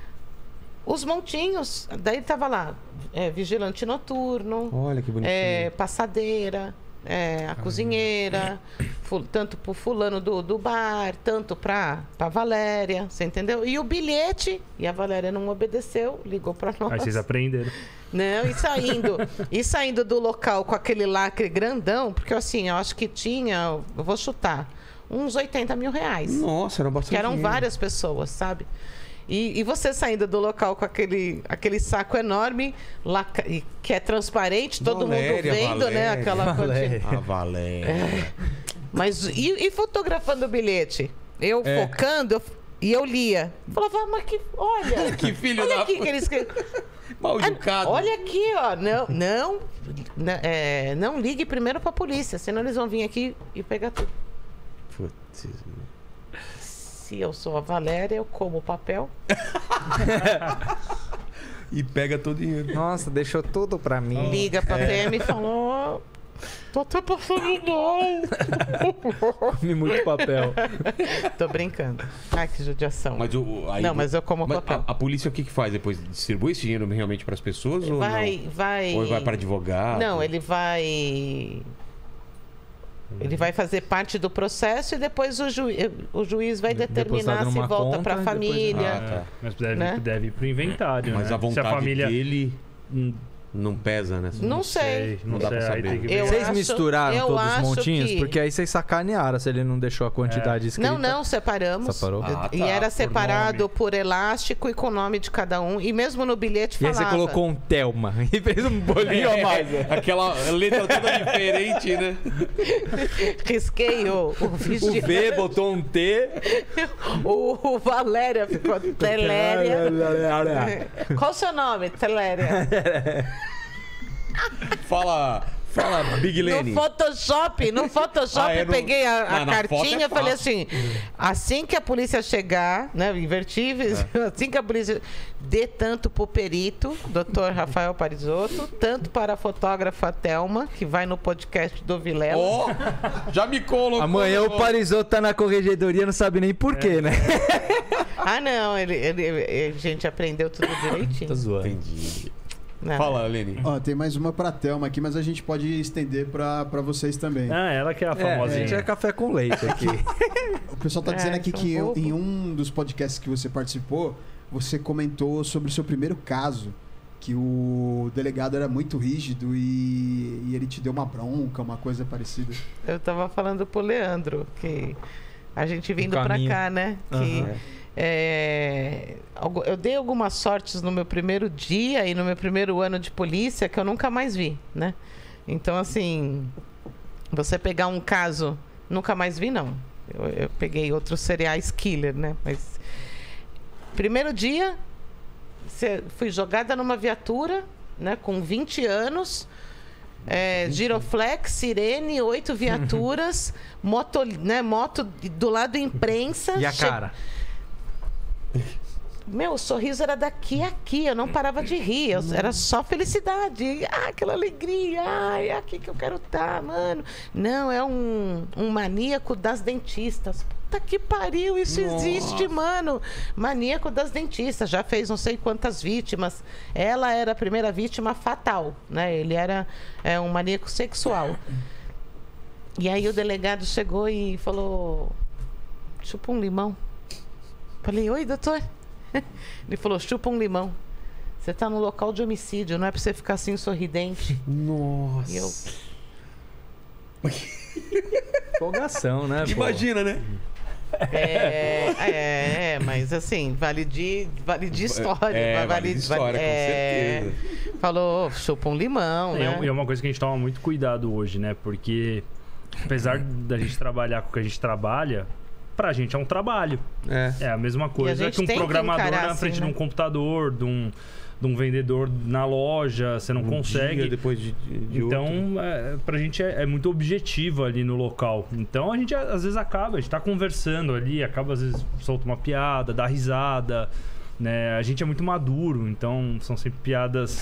Os montinhos, daí tava lá, é, vigilante noturno, Olha que bonitinho. é, passadeira, é, a cozinheira, fu- tanto pro fulano do, do bar, tanto pra, pra Valéria, você entendeu? E o bilhete, e a Valéria não obedeceu, ligou pra nós. Aí vocês aprenderam. Não, e saindo, e saindo do local com aquele lacre grandão, porque assim, eu acho que tinha, eu vou chutar, uns oitenta mil reais. Nossa, era bastante Que eram dinheiro. várias pessoas, sabe? E, e você saindo do local com aquele, aquele saco enorme, laca- e que é transparente, todo Valéria, mundo vendo, né? Valéria. Aquela Valéria. quanti- A Valéria. Mas e, e fotografando o bilhete? Eu É. focando eu- e eu lia. Falava, mas que. Olha! Que filho olha da... aqui que ele escreveu. Mal educado. Olha aqui, ó. Não, não, não, é, não ligue primeiro pra polícia, senão eles vão vir aqui e pegar tudo. Putz. Se eu sou a Valéria, eu como o papel. E pega todo o dinheiro. Nossa, deixou tudo pra mim. Liga pra P M e fala, ó, tô até passando mal. Comi muito papel. Tô brincando. Ai, que judiação. Mas o, aí, Não, mas eu como mas papel. A, a polícia o que, que faz depois? Distribui esse dinheiro realmente para as pessoas ou Vai, não? vai. Ou vai para advogado? Não, ele vai. Ele vai fazer parte do processo e depois o, ju... o juiz vai determinar Depositado se numa volta conta para e a depois- família. Ah, tá. Mas deve, Né? deve ir pro inventário, Mas né? a vontade Se a família... dele Hum, não pesa, né? Não sei. Não, Não dá sei. pra Aí saber. tem que ver. Eu Vocês acho- misturaram eu todos os acho montinhos? que- Porque aí vocês sacanearam se ele não deixou a quantidade escrita. Não, não, separamos. Separou? Ah, e tá, era por separado nome. por elástico e com o nome de cada um. E mesmo no bilhete E aí falava. você colocou um Thelma e fez um bolinho a mais. né? Aquela letra toda diferente, né? Risquei o, o O vestido. V botou um T. O, o Valéria ficou Teléria. Qual o seu nome? Teléria. Fala, fala Big Lenny. No Photoshop, no Photoshop Ah, é eu no- peguei a, a Ah, na foto cartinha é e falei fácil. assim, assim que a polícia chegar, né, inverti, É. assim que a polícia dê tanto pro perito, doutor Rafael Parisotto, tanto para a fotógrafa Thelma, que vai no podcast do Vilela. Ó, já me colocou. Amanhã o Parisotto tá na corregedoria, não sabe nem porquê, né? Ah, não, ele, ele, ele- a gente aprendeu tudo direitinho. Tô zoando. Entendi. Não. Fala, Lenny. Ó, tem mais uma pra Thelma aqui, mas a gente pode estender pra, pra vocês também. Ah, ela que é a É, a famosinha. gente é café com leite aqui. O pessoal tá É, dizendo aqui são que bobo. em um dos podcasts que você participou, você comentou sobre o seu primeiro caso. que o delegado era muito rígido e, e ele te deu uma bronca, uma coisa parecida. Eu tava falando pro Leandro que a gente vindo pra caminho. cá, né? Que Aham. é, algu- eu dei algumas sortes no meu primeiro dia e no meu primeiro ano de polícia que eu nunca mais vi, né? Então, assim, você pegar um caso, nunca mais vi, não. Eu, eu peguei outros serial killer, né? Mas primeiro dia, cê- fui jogada numa viatura, né? Com vinte anos. É, giroflex, sirene, oito viaturas, moto, né, moto do lado imprensa. E a che- cara? Meu, o sorriso era daqui a aqui, eu não parava de rir, eu- era só felicidade. Ah, aquela alegria, ai, é aqui que eu quero estar, mano. Não, é um, um maníaco das dentistas. Puta que pariu, isso existe, mano. Maníaco das dentistas, já fez não sei quantas vítimas. Ela era a primeira vítima fatal, né? Ele era é, um maníaco sexual. E aí o delegado chegou e falou: chupa um limão. Falei: oi, doutor. Ele falou: chupa um limão. Você tá no local de homicídio, não é pra você ficar assim sorridente. Nossa. E eu, Empolgação, né? pô? Imagina, né? é, é, é, mas assim, vale de, vale de história. É, vale, vale de história, com é, certeza. Falou: chupa um limão, E né? é, é uma coisa que a gente toma muito cuidado hoje, né? Porque apesar da gente trabalhar com o que a gente trabalha, pra gente é um trabalho. É. É a mesma coisa gente que um tem que programador encarar na frente assim, de um né? computador, de um, de um vendedor na loja, você não Um consegue. dia depois de, de de outro. Então, é, pra gente é, é muito objetivo ali no local. Então, a gente às vezes acaba, a gente tá conversando ali, acaba às vezes solta uma piada, dá risada, né? A gente é muito maduro, então são sempre piadas...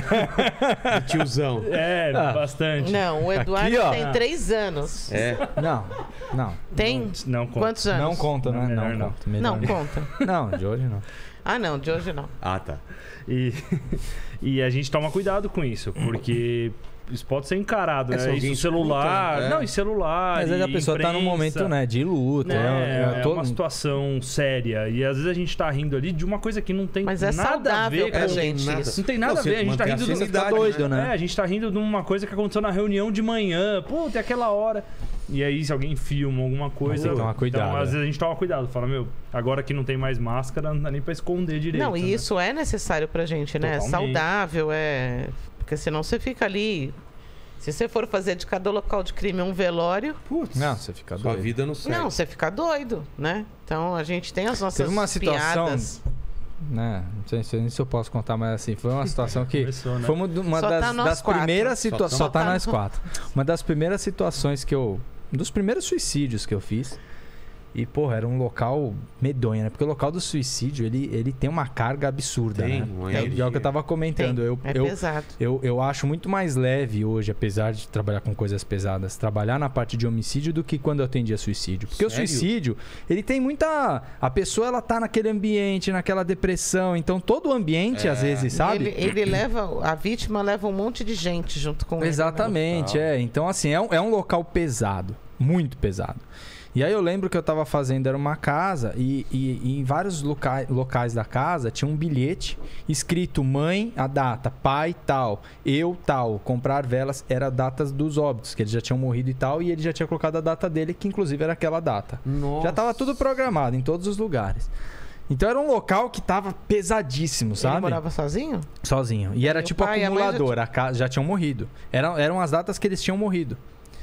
De tiozão. É, Ah. bastante. Não, o Eduardo Aqui, ó. tem três anos. É. Não, não. Tem Não conta. quantos anos? Não conta, né? Melhor Não não. conta. melhor Não, conta. Não, de hoje não. Ah, não, de hoje não. Ah, tá. E, e a gente toma cuidado com isso, porque isso pode ser encarado, É, se né? alguém Isso celular. escuta, né? Não, e celular. Mas aí a e pessoa tá num imprensa, momento, né, de luta. né? é- é É, todo- uma situação séria. E às vezes a gente tá rindo ali de uma coisa que não tem Mas é nada a saudável ver pra com... não tem gente nada. isso. Não tem nada Não, a ver, você a gente tá mantém a rindo do... sanidade, doido, né? É, a gente tá rindo de uma coisa que aconteceu na reunião de manhã. Pô, tem aquela hora. E aí, se alguém filma alguma coisa. Tem que tomar cuidado, Então, às é. vezes a gente toma cuidado. Fala, meu, agora que não tem mais máscara, não dá nem pra esconder direito. Não, e né? isso é necessário pra gente, né? Totalmente. Saudável, é. Porque senão você fica ali. Se você for fazer de cada local de crime um velório, Putz. Não, você fica Sua doido. vida não segue. não, você fica doido, né? Então a gente tem as nossas Teve uma situação- piadas. Né? Não sei, sei nem se eu posso contar, mas assim, foi uma situação que. Começou, né? Foi uma, do- uma Só das, tá nós das quatro. primeiras situações. Só Só, tá tá nós no- quatro. Uma das primeiras situações que eu. Um dos primeiros suicídios que eu fiz. E, porra, era um local medonho, né? Porque o local do suicídio, ele, ele tem uma carga absurda, Tem, né? uma É, é o energia. que eu tava comentando. Tem, Eu, é eu, pesado. eu, eu acho muito mais leve hoje, apesar de trabalhar com coisas pesadas, trabalhar na parte de homicídio do que quando eu atendia suicídio. Porque Sério? o suicídio, ele tem muita... A pessoa, ela tá naquele ambiente, naquela depressão. Então, todo o ambiente, É. às vezes, sabe? Ele, ele leva. A vítima leva um monte de gente junto com ele. né? Exatamente, Total. é. Então, assim, é um, é um local pesado. Muito pesado. E aí eu lembro que eu tava fazendo, era uma casa, e, e- e em vários loca locais da casa tinha um bilhete escrito mãe, a data, pai, tal, eu, tal, comprar velas, era datas dos óbitos, que eles já tinham morrido e tal, e ele já tinha colocado a data dele, que inclusive era aquela data. Nossa. Já tava tudo programado em todos os lugares. Então era um local que tava pesadíssimo, Ele sabe? morava sozinho? Sozinho. E era E o tipo pai e a mãe já acumulador, a casa já tinham morrido. Eram, eram as datas que eles tinham morrido.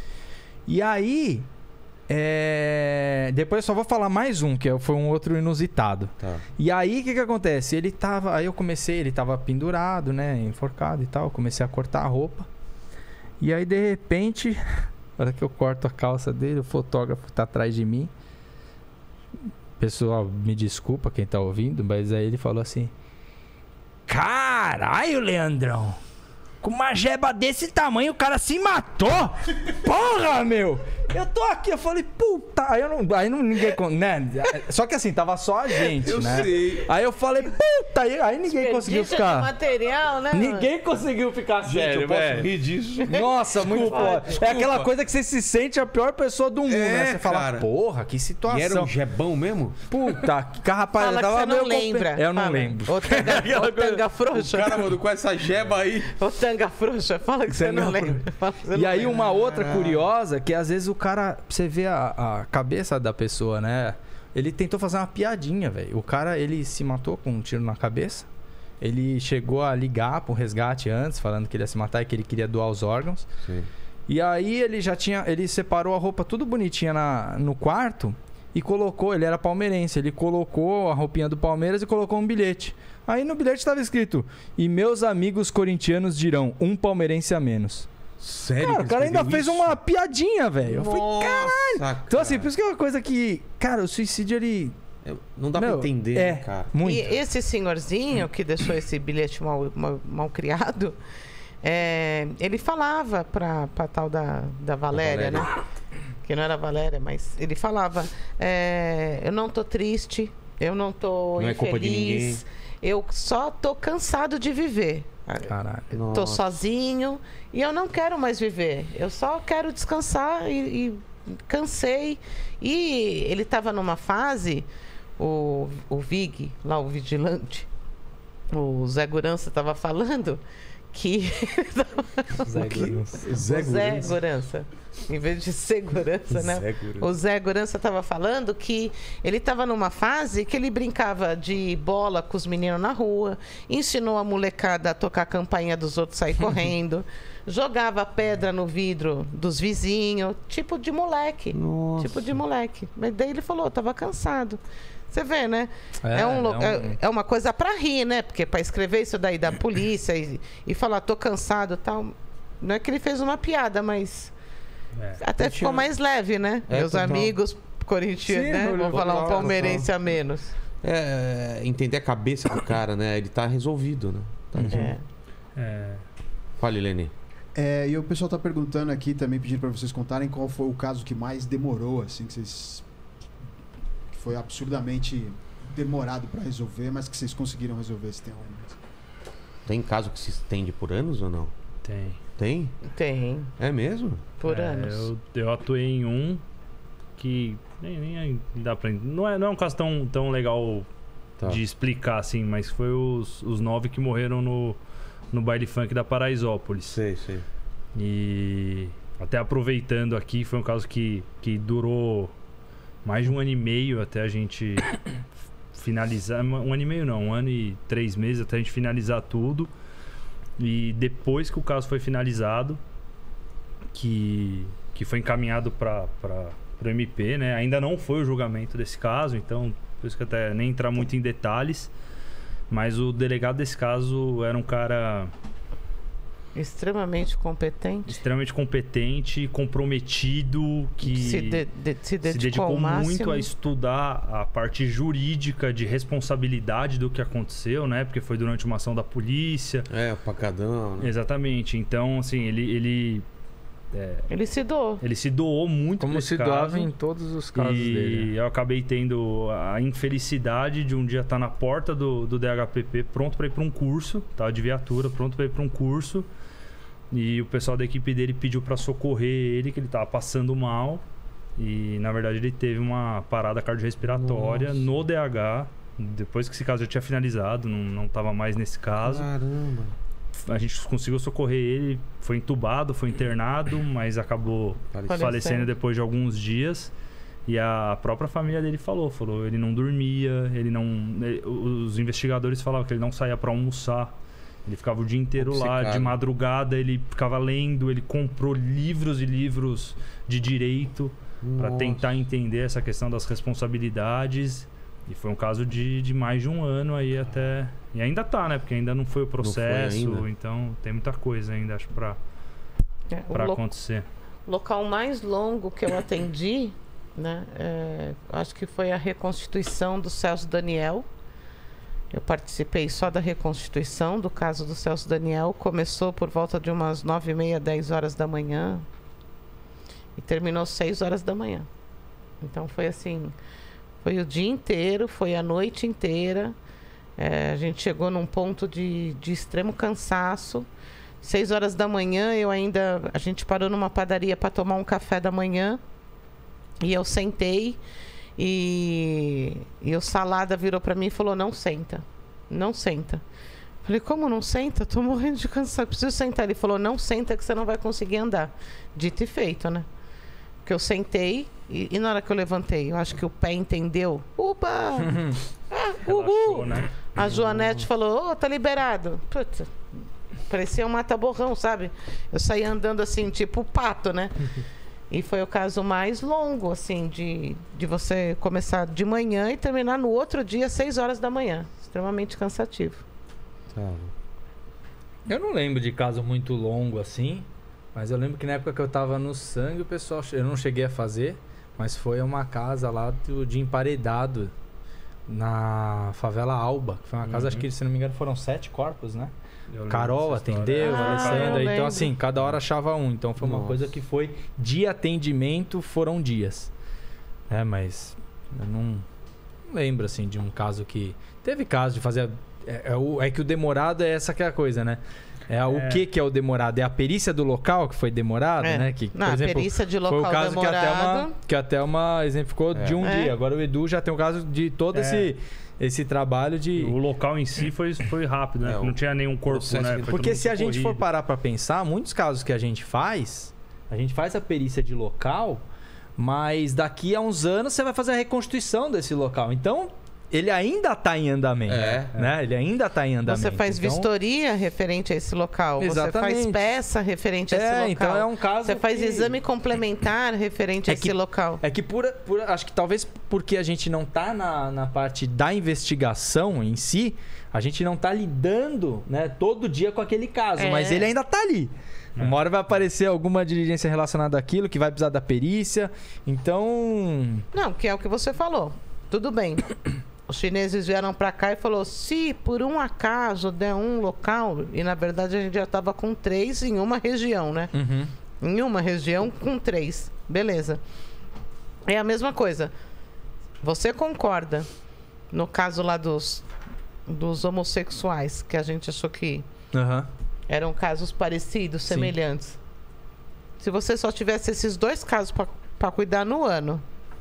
E aí. é, Depois eu só vou falar mais um, que foi um outro inusitado. Tá. E aí o que que acontece? Ele tava. Aí eu comecei, ele tava pendurado, né? Enforcado e tal. Eu comecei a cortar a roupa. E aí, de repente, na hora que eu corto a calça dele, o fotógrafo tá atrás de mim. Pessoal, me desculpa quem tá ouvindo, mas aí ele falou assim: caralho, Com uma jeba desse tamanho, o cara se matou? Porra, meu! Eu tô aqui, eu falei, puta. Aí, eu não, aí não, ninguém. Né? Só que assim, tava só a gente, Eu né? sei. Aí eu falei, puta. Aí, aí ninguém conseguiu Desperdício de ficar. material, né? mano? Ninguém conseguiu ficar Gente, sério, eu posso velho. rir disso? Nossa, muito foda. É aquela coisa que você se sente a pior pessoa do mundo, É, né? Você fala, cara. porra, que situação. E era um jebão mesmo? Puta, que rapaz, Fala eu que tava você não meio compe- lembra. Eu não Fala. lembro. Ô tanga, ô tanga frouxa. O cara, mano, com essa jeba aí. Ô tanga frouxa, fala que você não Tanga lembra. Fala que você E não aí lembra. uma outra curiosa, que às vezes o cara, você vê a, a cabeça da pessoa, né? Ele tentou fazer uma piadinha, velho. O cara, ele se matou com um tiro na cabeça. Ele chegou a ligar pro resgate antes, falando que ele ia se matar e que ele queria doar os órgãos. Sim. E aí ele já tinha, ele separou a roupa tudo bonitinha na, no quarto e colocou, ele era palmeirense, ele colocou a roupinha do Palmeiras e colocou um bilhete. Aí no bilhete estava escrito: "E meus amigos corintianos dirão, um palmeirense a menos". Sério? Cara, que o cara ainda escreveu fez isso? uma piadinha, velho. Eu falei, caralho. então assim, por isso que é uma coisa que, cara, o suicídio ele Não dá Meu, pra entender, é. né, cara? muito. E esse senhorzinho que deixou esse bilhete mal, mal, mal criado, é, ele falava pra, pra tal da, da Valéria, Valéria. né? Que não era Valéria, mas ele falava: é, eu não tô triste, eu não tô Não é culpa de infeliz, eu só tô cansado de viver. Caralho. Tô Nossa. sozinho e eu não quero mais viver. Eu só quero descansar e, e cansei. E ele estava numa fase, o, o Vig, lá o vigilante, o Zé Gurança estava falando que... Zé Gurança. Zé o Zé Gurança. Em vez de segurança, né? Zé Gurança. O Zé Gurança estava falando que ele estava numa fase que ele brincava de bola com os meninos na rua, ensinou a molecada a tocar a campainha dos outros, sair correndo, jogava pedra no vidro dos vizinhos, tipo de moleque. Nossa. Tipo de moleque. Mas daí ele falou, estava cansado. Você vê, né? É, É, um, lo- é um- é- é uma coisa para rir, né? Porque para escrever isso daí da polícia e, e falar, tô cansado e tal. Não é que ele fez uma piada, mas É. até Eu ficou tinha- mais leve, né? É, Meus total. amigos corintianos, Sim, né? eu- Vou falar um total, palmeirense a menos. É, entender a cabeça do cara, né? Ele tá resolvido, né? Tá resolvido. É. É. Fala, Helene. É, e o pessoal tá perguntando aqui também, pedindo pra vocês contarem qual foi o caso que mais demorou, assim, que vocês. Que foi absurdamente demorado pra resolver, mas que vocês conseguiram resolver, se tem algum. Tem caso que se estende por anos ou não? Tem. Tem? Tem, É mesmo? por É, anos. Eu, eu atuei em um que nem, nem dá pra. Não é, não é um caso tão, tão legal Tá. de explicar, assim, mas foi os, os nove que morreram no, no baile funk da Paraisópolis. Sei, sei. E até aproveitando aqui, foi um caso que, que durou mais de um ano e meio até a gente finalizar. Um ano e meio não, um ano e três meses até a gente finalizar tudo. E depois que o caso foi finalizado, que, que foi encaminhado para o M P, né? Ainda não foi o julgamento desse caso, então por isso que até nem entrar muito em detalhes. Mas o delegado desse caso era um cara Extremamente competente. extremamente competente, comprometido, que se, de- de- se se dedicou, dedicou ao máximo. muito a estudar a parte jurídica de responsabilidade do que aconteceu, né? Porque foi durante uma ação da polícia. É, o pacadão, né? Exatamente. Então, assim, ele ele, é, Ele se doou. ele se doou muito Como pra se esse doava caso. em todos os casos E dele. eu acabei tendo a infelicidade de um dia estar na porta do, do D H P P, pronto para ir para um curso, tá? De viatura, pronto para ir para um curso. E o pessoal da equipe dele pediu para socorrer ele, que ele tava passando mal. E na verdade ele teve uma parada cardiorrespiratória Nossa. no D H. Depois que esse caso já tinha finalizado, não, não tava mais nesse caso. Caramba. A gente conseguiu socorrer ele, foi entubado, foi internado, mas acabou Faleceu. falecendo depois de alguns dias. E a própria família dele falou, falou, ele não dormia, ele não, ele- os investigadores falavam que ele não saía para almoçar. Ele ficava o dia inteiro lá, Obcecado. de madrugada, ele ficava lendo, ele comprou livros e livros de direito para Nossa. tentar entender essa questão das responsabilidades. E foi um caso de, de mais de um ano aí até. E ainda tá, né? Porque ainda não foi o processo, ainda. então tem muita coisa ainda, acho, pra, É, o pra lo- acontecer. local mais longo que eu atendi, né? é, acho que foi a reconstituição do Celso Daniel. Eu participei só da reconstituição do caso do Celso Daniel. Começou por volta de umas nove e meia, dez horas da manhã. E terminou seis horas da manhã. Então foi assim, foi o dia inteiro, foi a noite inteira. É, a gente chegou num ponto de, de extremo cansaço. Seis horas da manhã, eu ainda... A gente parou numa padaria para tomar um café da manhã. E eu sentei e, e o Salada virou para mim e falou, não senta, não senta. Falei, como não senta? Tô morrendo de cansaço, preciso sentar. Ele falou, não senta que você não vai conseguir andar. Dito e feito, né? Porque eu sentei e, e na hora que eu levantei, eu acho que o pé entendeu. Opa! Ah, uhul! Relaxou, né? A Joanete falou, ô, tá liberado. Puta, parecia um mata-borrão, sabe? Eu saí andando assim, tipo pato, né? E foi o caso mais longo, assim, de, de você começar de manhã e terminar no outro dia, seis horas da manhã. Extremamente cansativo. Tá. Eu não lembro de caso muito longo assim, mas eu lembro que na época que eu tava no sangue, o pessoal... Eu não cheguei a fazer, mas foi uma casa lá do, de emparedado na favela Alba. Foi uma casa, Uhum. acho que, se não me engano, foram sete corpos, né? Eu lembro Carol dessa história. atendeu, Ah, eu Alessandra. Então, lembro. assim, cada hora achava um. Então, foi uma Nossa. coisa que foi de atendimento, foram dias. É, mas eu não, não lembro, assim, de um caso que... Teve caso de fazer... É, é, o, é que o demorado é essa que é a coisa, né? É, o É. que que é o demorado? É a perícia do local que foi demorada, É. né? Que, Não, por a exemplo, perícia de foi local o caso que até, demorado. uma, que até uma exemplificou É. de um É. dia. Agora o Edu já tem o caso de todo É. esse, esse trabalho de... O local em si foi, foi rápido, né? É, não o tinha nenhum corpo, processo né? que- Foi Porque tudo se a muito gente for corrido. parar pra pensar, muitos casos que a gente faz, a gente faz a perícia de local, mas daqui a uns anos você vai fazer a reconstituição desse local. Então, ele ainda tá em andamento, É, né? Ele ainda tá em andamento. Você faz Então, vistoria referente a esse local. Você faz Exatamente. peça referente a esse É, local. então é um caso Você faz que- exame complementar referente É a esse que- local. É que por, por- acho que talvez porque a gente não tá na, na parte da investigação em si, a gente não tá lidando, né, todo dia com aquele caso, É. mas ele ainda tá ali. Uma hora vai aparecer alguma diligência relacionada àquilo, que vai precisar da perícia. Então, Não, que é o que você falou. Tudo bem. Os chineses vieram para cá e falou: se por um acaso der um local, e na verdade a gente já estava com três em uma região, né? uhum. Em uma região com três. Beleza. É a mesma coisa. Você concorda, no caso lá dos, dos homossexuais, que a gente achou que Aham. eram casos parecidos, Sim. semelhantes. Se você só tivesse esses dois casos para cuidar no ano,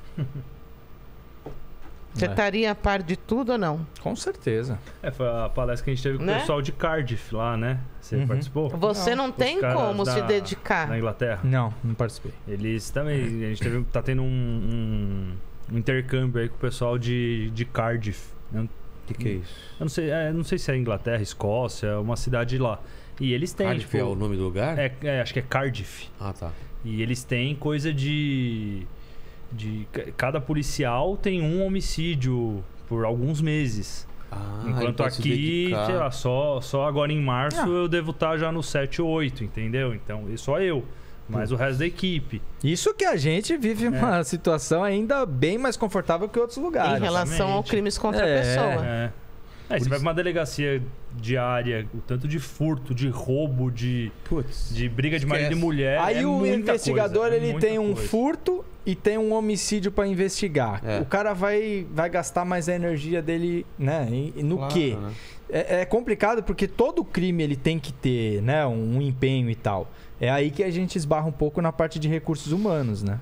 você É. estaria a par de tudo ou não? Com certeza. É, foi a palestra que a gente teve com Né? o pessoal de Cardiff lá, né? Você Uhum. participou? Você não, Os tem caras como da- se Na dedicar. Inglaterra. Não, não participei. Eles também. A gente teve, tá tendo um, um intercâmbio aí com o pessoal de, de Cardiff. Eu, O que, que é isso? eu não sei, é, não sei se é Inglaterra, Escócia, uma cidade lá. E eles têm. Cardiff tipo, é o nome do lugar? é, é, acho que é Cardiff. Ah, tá. E eles têm coisa de. de cada policial tem um homicídio por alguns meses. Ah, ele Enquanto pode se aqui, dedicar. sei lá, só, só agora em março Ah. eu devo estar já no sete ou oito, entendeu? Então, e só eu. Mas o resto da equipe. Isso que a gente vive uma situação ainda bem mais confortável que outros lugares. Em relação ao exatamente. crimes contra a É. pessoa. É. É, você vai pra uma delegacia diária, o tanto de furto, de roubo, de, Putz. de briga de marido e Esquece. mulher. Aí é o muita investigador coisa, é ele muita tem um coisa. furto e tem um homicídio pra investigar. É. O cara vai, vai gastar mais a energia dele, né? em- No Claro, quê? né? É, é complicado porque todo crime ele tem que ter, né, um, um empenho e tal. É aí que a gente esbarra um pouco na parte de recursos humanos, né?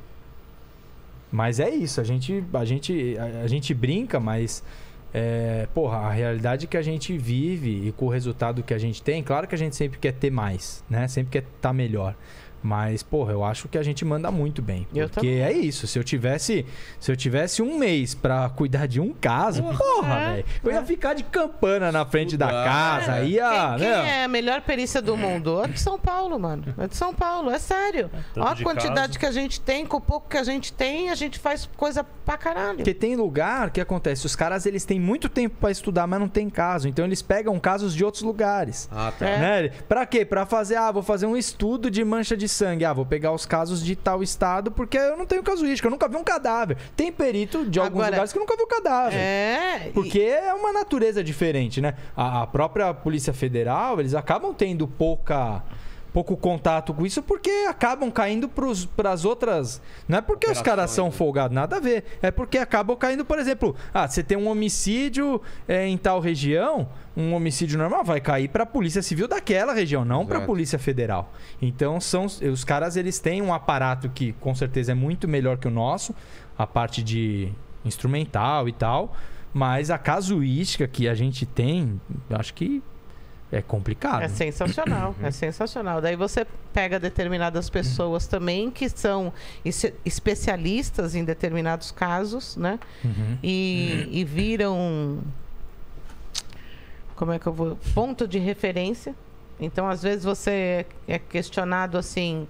Mas é isso, a gente, a gente, a, a gente brinca, mas é, porra, a realidade que a gente vive e com o resultado que a gente tem, claro que a gente sempre quer ter mais, né? Sempre quer estar melhor. Mas, porra, eu acho que a gente manda muito bem. Eu Porque também. é isso. Se eu tivesse, se eu tivesse um mês pra cuidar de um caso, porra, é, velho. Eu ia ficar de campana na frente da Estudar. casa. É. Ia, Quem, quem né? é a melhor perícia do mundo? É de São Paulo, mano. É de São Paulo, é sério. tanto Olha a de quantidade caso. que a gente tem, com o pouco que a gente tem, a gente faz coisa pra caralho. Porque tem lugar que acontece, os caras eles têm muito tempo pra estudar, mas não tem caso. Então eles pegam casos de outros lugares. Ah, tá. É. Né? Pra quê? Pra fazer, ah, vou fazer um estudo de mancha de sangue. Ah, vou pegar os casos de tal estado porque eu não tenho casuística, eu nunca vi um cadáver. Tem perito de alguns Agora, lugares que nunca viu cadáver. É. Porque é uma natureza diferente, né? A, a própria Polícia Federal, eles acabam tendo pouca pouco contato com isso porque acabam caindo para as outras. Não é porque os caras são folgados, nada a ver. É porque acabam caindo, por exemplo, ah, você tem um homicídio é, em tal região, um homicídio normal vai cair para a Polícia Civil daquela região, não para a Polícia Federal. Então são os caras, eles têm um aparato que com certeza é muito melhor que o nosso, a parte de instrumental e tal, mas a casuística que a gente tem, acho que é complicado. É sensacional, é sensacional. Daí você pega determinadas pessoas também que são especialistas em determinados casos, né? Uhum. E, e viram, como é que eu vou, ponto de referência. Então, às vezes você é questionado assim,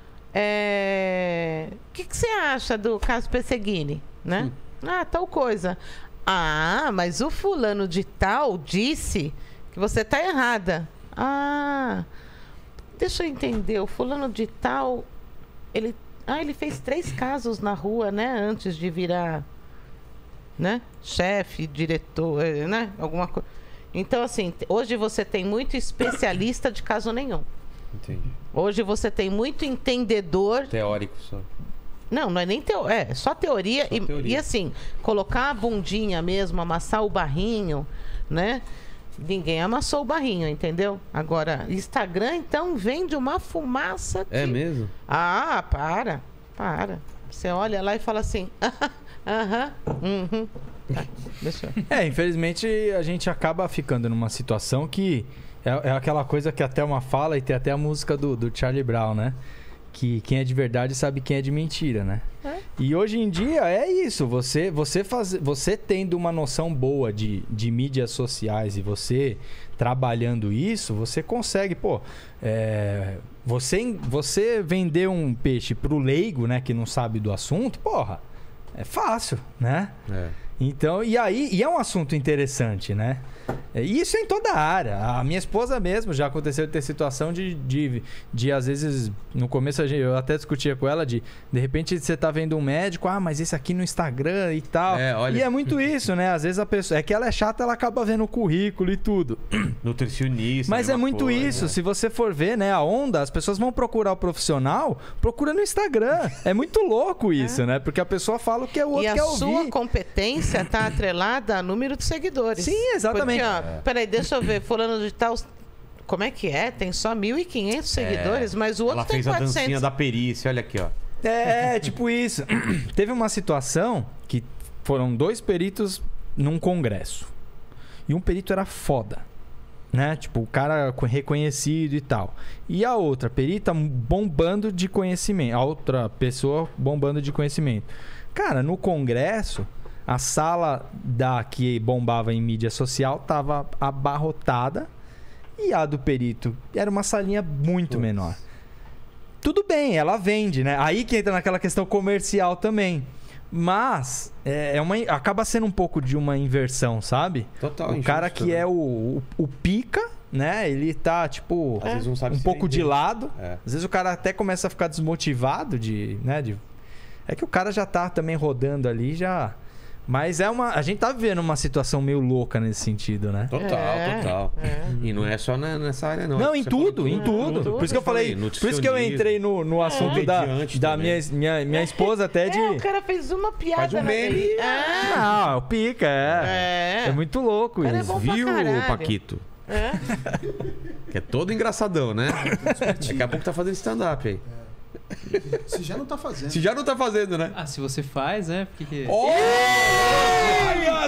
é... o que, que você acha do caso Pesseguini, né? Hum. Ah, tal coisa. Ah, mas o fulano de tal disse que você está errada. Ah, deixa eu entender. O fulano de tal, ele, ah, ele fez três casos na rua, né? Antes de virar, né? Chefe, diretor, né? Alguma coisa. Então, assim, hoje você tem muito especialista de caso nenhum. Entendi. Hoje você tem muito entendedor. Teórico só. Não, não é nem teo... é só teoria. Só e, teoria. E assim, colocar a bundinha mesmo, amassar o barrinho, né? Ninguém amassou o barrinho, entendeu? Agora, Instagram, então, vende uma fumaça que... É mesmo? Ah, para, para. Você olha lá e fala assim, aham, uhum. Tá, deixa eu... É, infelizmente, a gente acaba ficando numa situação que é, é aquela coisa que até uma fala e tem até a música do, do Charlie Brown, né? Que quem é de verdade sabe quem é de mentira, né? É. E hoje em dia é isso. Você, você, faz, você tendo uma noção boa de, de mídias sociais e você trabalhando isso, você consegue, pô... É, você, você vender um peixe pro leigo, né? Que não sabe do assunto, porra, é fácil, né? É. Então, e aí... E é um assunto interessante, né? E isso é em toda a área. A minha esposa mesmo já aconteceu de ter situação de, de, de às vezes, no começo eu até discutia com ela de, de repente você tá vendo um médico, ah, mas esse aqui no Instagram e tal. É, olha... E é muito isso, né? Às vezes a pessoa, é que ela é chata, ela acaba vendo o currículo e tudo. Nutricionista. Mas é muito coisa, isso. Né? Se você for ver, né, a onda, as pessoas vão procurar o profissional, procura no Instagram. É muito louco isso, é. né? Porque a pessoa fala o que o outro quer ouvir. E a sua competência tá atrelada a número de seguidores. Sim, exatamente. Porque, ó, é. Peraí, deixa eu ver, fulano de tal... Como é que é? Tem só mil e quinhentos seguidores, é. mas o outro Ela tem fez quatrocentos. A dancinha da perícia, olha aqui, ó. É, tipo isso. Teve uma situação que foram dois peritos num congresso. E um perito era foda, né? Tipo, o cara reconhecido e tal. E a outra perita bombando de conhecimento. A outra pessoa bombando de conhecimento. Cara, no congresso... A sala da que bombava em mídia social estava abarrotada e a do perito era uma salinha muito Putz. menor. Tudo bem, ela vende, né? Aí que entra naquela questão comercial também. Mas é, é uma, acaba sendo um pouco de uma inversão, sabe? Total. O cara que também. é o, o, o pica, né? Ele tá, tipo, Às vezes não sabe um se pouco vender. de lado. É. Às vezes o cara até começa a ficar desmotivado de, né? De... É que o cara já tá também rodando ali, já... Mas é uma. A gente tá vivendo uma situação meio louca nesse sentido, né? Total, é, total. É. E não é só na, nessa área, não. Não, é em tudo, em tudo, tudo. Por isso que eu falei. Por isso que eu entrei no, no assunto é. da, da minha, minha, minha esposa até de. É, o cara fez uma piada. Faz um meme. Ah. Não, o pica, é. É, é muito louco cara isso. É Viu, Paquito? É. Que é todo engraçadão, né? Daqui a pouco tá fazendo stand-up aí. Se já não tá fazendo. Se já não tá fazendo, né? Ah, se você faz, né? Porque... Olha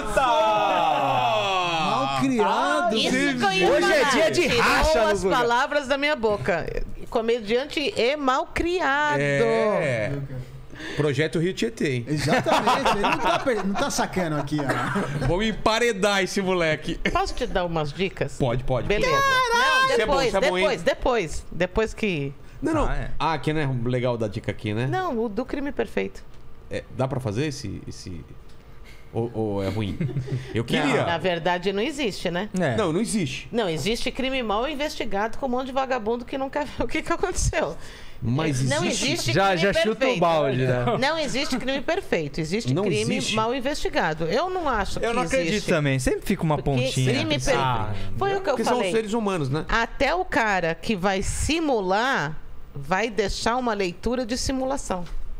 só! Mal criado. Ah, isso que eu ia Hoje falar. é dia de Tirou racha as no palavras da minha boca. Comediante e mal criado. É. Projeto Rio Tietê, hein? Exatamente. Ele não tá, não tá sacando aqui, ó. Vamos emparedar esse moleque. Posso te dar umas dicas? Pode, pode. Beleza. Não, Isso é bom, depois, isso é bom, depois, hein? depois. Depois que... Não, não. Ah, é. Ah, aqui não é legal dar dica aqui, né? Não, o do crime perfeito. É, dá pra fazer esse, esse... Ou, ou é ruim? Eu Não, queria. na verdade não existe, né? É. Não, não existe. Não, existe crime mal investigado com um monte de vagabundo que não quer ver o que, que aconteceu. Mas Não existe. existe Já, crime já chuta perfeito. o balde, né? Não existe crime perfeito, existe Não crime existe? mal investigado. Eu não acho que Eu não acredito existe. também. Sempre fica uma Porque pontinha. crime perfeito. Ah, Foi o que eu Porque são falei. seres humanos, né? Até o cara que vai simular vai deixar uma leitura de simulação.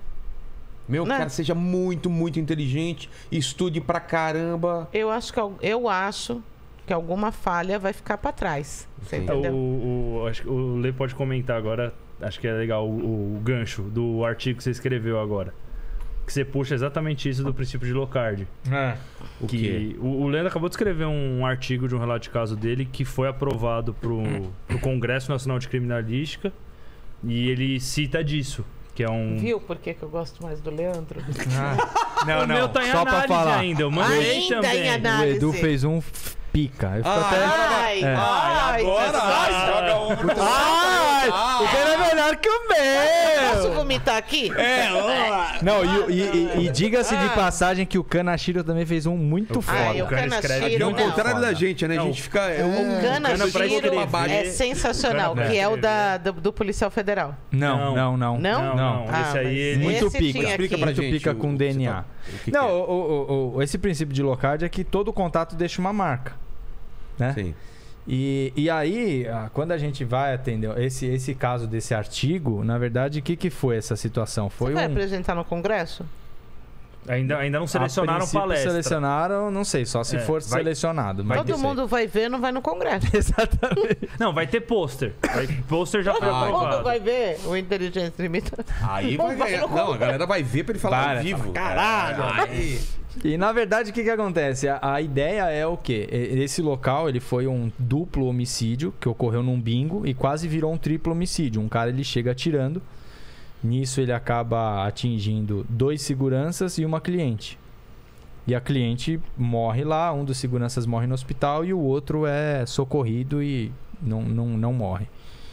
Meu, Né? cara, seja muito, muito inteligente, estude pra caramba. Eu acho que, al- eu acho que alguma falha vai ficar pra trás. Você Sim. entendeu? O, o, acho que o Lê pode comentar agora, acho que é legal o, o gancho do artigo que você escreveu agora. Que você puxa exatamente isso do princípio de Locard. É. O que quê? o, o Leandro acabou de escrever um artigo de um relato de caso dele que foi aprovado pro, pro Congresso Nacional de Criminalística e ele cita disso, que é um... Viu por que, que eu gosto mais do Leandro? Não, o não. meu tá em Só pra análise falar. ainda, eu mandei Ainda também. em O análise. Edu fez um f- pica. Eu fico Ah, até... Ai, É. ai, Agora, ai, joga um. Ai, o dele é melhor que o Posso meu! vomitar aqui? É, ó. Não, e, e- e- e diga-se de passagem que o Kanashiro também fez um muito Ah, foda. e o O cara escreve Kanashiro, É o não. contrário da gente, né? A Não. gente fica. É O um. Cana pra Kanashiro escrever. é sensacional, Cana pra que é o escrever. da, do, do Policial Federal. Não, não, não. Não? Não, não, Ah, esse aí mas ele... Muito esse pica. tinha Explica aqui. pra Muito gente. pica o- com o- D N A. o que que Não, é. o- o- o- esse princípio de Locard é que todo contato deixa uma marca. Né? Sim. E, e aí, ah, quando a gente vai atender esse, esse caso desse artigo, na verdade, o que, que foi essa situação? Foi Você vai um. apresentar no Congresso? Ainda, ainda não selecionaram a princípio, palestra. Selecionaram, não sei, só se É, for vai- selecionado. Mas Todo não sei. mundo vai ver, não vai no Congresso. Exatamente. Não, vai ter pôster. Vai- Pôster já foi Todo mundo aprovado. vai ver o Inteligência Limitada. Aí Não vai vai ganhar. no Não, a galera vai ver pra ele falar Para, ao vivo. caralho. Aí. E na verdade, o que, que acontece? A, a ideia é o quê? E- Esse local ele foi um duplo homicídio que ocorreu num bingo e quase virou um triplo homicídio. Um cara ele chega atirando, nisso ele acaba atingindo dois seguranças e uma cliente. E a cliente morre lá, um dos seguranças morre no hospital e o outro é socorrido e não, não, não morre.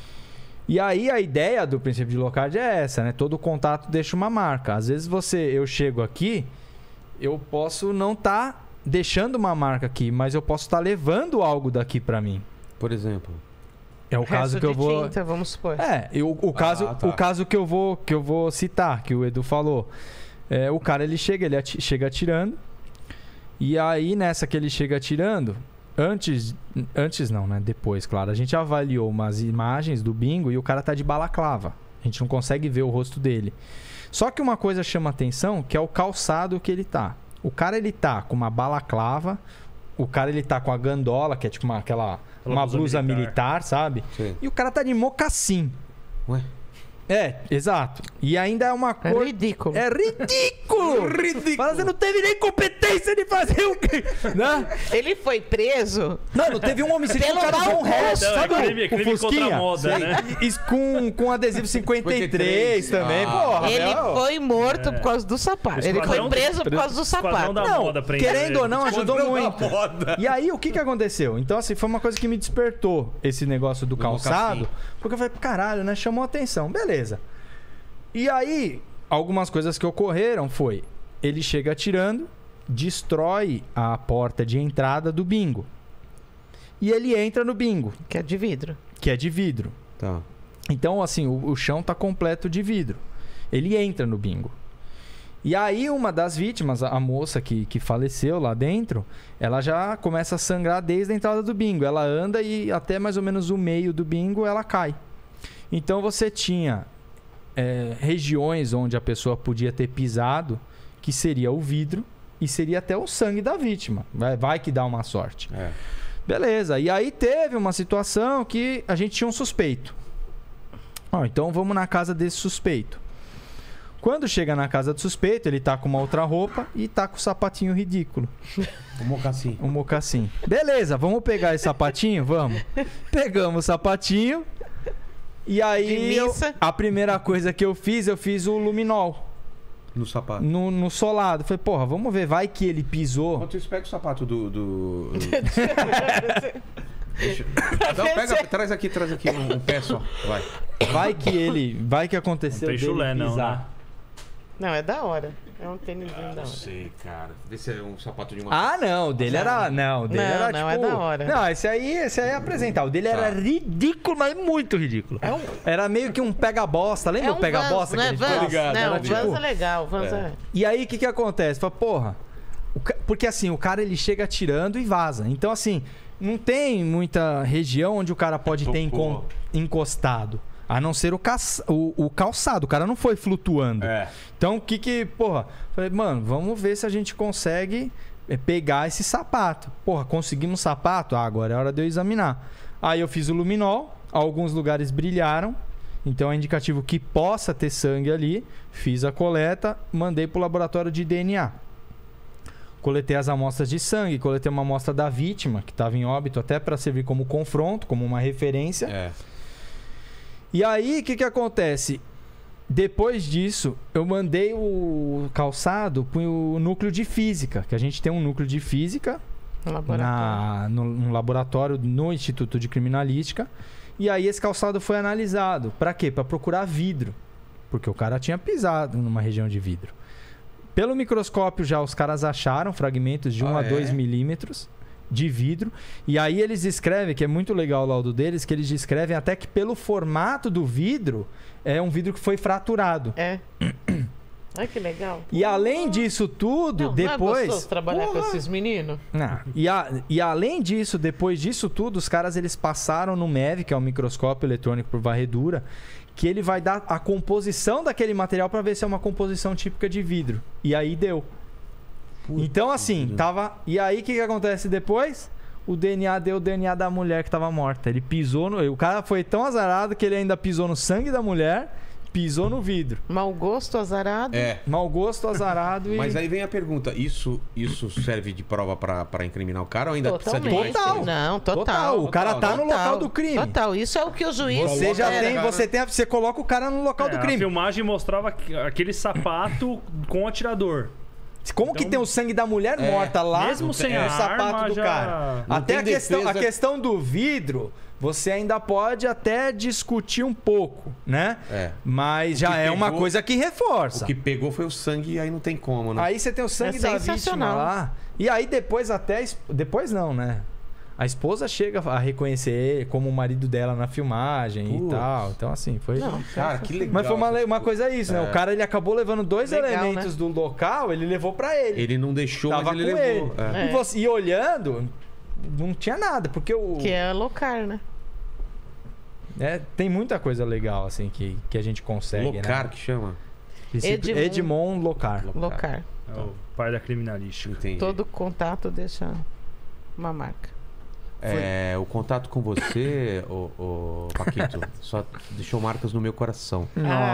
E aí a ideia do princípio de Locard é essa, né? Todo contato deixa uma marca. Às vezes você, eu chego aqui, eu posso não estar deixando uma marca aqui, mas eu posso estar levando algo daqui pra mim. Por exemplo. É o caso Resto que eu de vou. tinta, vamos supor. É, eu, o caso, tá. o caso que eu vou que eu vou citar, que o Edu falou. É, o cara ele chega, ele ati- chega atirando. E aí nessa que ele chega atirando, antes antes não, né? Depois, claro, a gente avaliou umas imagens do bingo e o cara tá de balaclava. A gente não consegue ver o rosto dele. Só que uma coisa chama atenção, que é o calçado que ele tá. O cara ele tá com uma balaclava, o cara ele tá com a gandola, que é tipo uma, aquela Aquela uma blusa blusa militar, militar, sabe? Sim. E o cara tá de mocassim. Ué? É, exato. E ainda é uma É cor. ridículo. É ridículo! Ridículo. Fala, você não teve nem competência de fazer o quê? Né? Ele foi preso Não, não teve um homicídio Pelo que o cara usou um mau resto, gosto. sabe? Não, é crime- o crime contra a Fusquinha? moda, né? E- e com, com adesivo cinquenta e três também, Ah. porra. Ele meu. foi morto por causa do sapato. Ele foi Esquadrão- preso por causa do Esquadrão sapato. da Não, moda prender querendo ele. ou não, ajudou Esquadrão da muito. moda. E aí, o que que aconteceu? Então, assim, foi uma coisa que me despertou esse negócio do, Do calçado. mocassim. Porque eu falei, caralho, né? Chamou atenção. Beleza. E aí, algumas coisas que ocorreram foi... Ele chega atirando, destrói a porta de entrada do bingo. E ele entra no bingo, Que é de vidro. que é de vidro. Tá. Então, assim, o, o chão tá completo de vidro. Ele entra no bingo. E aí, uma das vítimas, a, a moça que, que faleceu lá dentro, ela já começa a sangrar desde a entrada do bingo. Ela anda e até mais ou menos o meio do bingo ela cai. Então, você tinha é, regiões onde a pessoa podia ter pisado, que seria o vidro e seria até o sangue da vítima. Vai, vai que dá uma sorte. É. Beleza. E aí teve uma situação que a gente tinha um suspeito. Ó, então vamos na casa desse suspeito. Quando chega na casa do suspeito, ele tá com uma outra roupa e tá com o sapatinho ridículo. O mocassim. Um mocassim. Beleza, vamos pegar esse sapatinho? Vamos. Pegamos o sapatinho. E aí, De eu- missa. a primeira coisa que eu fiz, eu fiz o luminol No sapato. no, no solado. Falei, porra, vamos ver, vai que ele pisou. Enquanto isso, pega o sapato do. do... Deixa... Não, pega, traz aqui, traz aqui um, um pé só. Vai. Vai que ele. Vai que aconteceu. Não tem dele chulé, não, pisar. né? Não, é da hora. É um tênisinho da hora. Não sei, cara. Vê se é um sapato de uma... Ah, não, o dele era. Não, o dele Não, era não, tipo. é da hora. Não, esse aí, esse aí é apresentar. O dele Tá. era ridículo, mas muito ridículo. É um- Era meio que um pega-bosta. Lembra É o um pega-bosta Vans, que a né? gente Vans, falou? ligado, não, era o tipo- Vans é legal, o Vans é. E aí, o que que acontece? Fala, porra. o ca- Porque assim, o cara ele chega atirando e vaza. Então, assim, não tem muita região onde o cara pode ter encon- encostado. A não ser o, caça- o- o calçado. O cara não foi flutuando. É. Então, o que que... Porra, falei, mano, vamos ver se a gente consegue é, pegar esse sapato. Porra, conseguimos sapato? Ah, agora é hora de eu examinar. Aí eu fiz o luminol. Alguns lugares brilharam. Então, é indicativo que possa ter sangue ali. Fiz a coleta. Mandei pro laboratório de D N A. Coletei as amostras de sangue. Coletei uma amostra da vítima, que estava em óbito, até para servir como confronto, como uma referência. É. E aí, o que, que acontece? Depois disso, eu mandei o calçado para o núcleo de física, que a gente tem um núcleo de física No laboratório. na, no, no laboratório no Instituto de Criminalística. E aí esse calçado foi analisado. Para quê? Para procurar vidro. Porque o cara tinha pisado numa região de vidro. Pelo microscópio já os caras acharam fragmentos de um Ah, a dois é? milímetros de vidro. E aí eles descrevem, que é muito legal o laudo deles, que eles descrevem até que pelo formato do vidro, é um vidro que foi fraturado. É. Olha que legal. E além disso tudo, Não, depois... Não é gostoso trabalhar Porra! com esses meninos? Não. E, a- e além disso, depois disso tudo, os caras eles passaram no M E V, que é o microscópio eletrônico por varredura, que ele vai dar a composição daquele material para ver se é uma composição típica de vidro. E aí deu. Então assim, tava. E aí o que, que acontece depois? O D N A deu o D N A da mulher que tava morta. Ele pisou no. O cara foi tão azarado que ele ainda pisou no sangue da mulher, pisou no vidro. Mau gosto, azarado. É. Mau gosto, azarado e. Mas aí vem a pergunta: isso, isso serve de prova pra, pra incriminar o cara ou ainda precisa de Totalmente. mais? Total. Não, total. Total. O cara tá no Total. local do crime. Total. Isso é o que o juiz Você já espera. tem, você tem, a- você coloca o cara no local É, do a crime. filmagem mostrava aqu- aquele sapato com o atirador. Como que Então- tem o sangue da mulher É, morta lá mesmo no, sem no a sapato arma, do já- cara? Não Até tem a questão, a defesa. questão do vidro, você ainda pode até discutir um pouco, né? É. Mas O já que é uma pegou- coisa que reforça. O que pegou foi o sangue e aí não tem como, né? Aí você tem o sangue É da vítima sensacional. lá. E aí depois até... es- Depois não, né? A esposa chega a reconhecer ele como o marido dela na filmagem Putz. e tal. Então assim, foi... Não, Cara, que legal. Mas foi uma, le- uma coisa isso, né? É. O cara ele acabou levando dois Legal, elementos do local, ele levou pra ele. Ele não deixou, Tava mas ele com levou. ele. É. E, você, e olhando, não tinha nada, porque o. Que é locar, né? É, tem muita coisa legal, assim, que, que a gente consegue. Locar né? que chama? Princípio- Edmond. Edmond Locar. Locar. É o pai da criminalística. Entendi. Todo contato deixa uma marca. É, o contato com você, o, o Paquito, só deixou marcas no meu coração.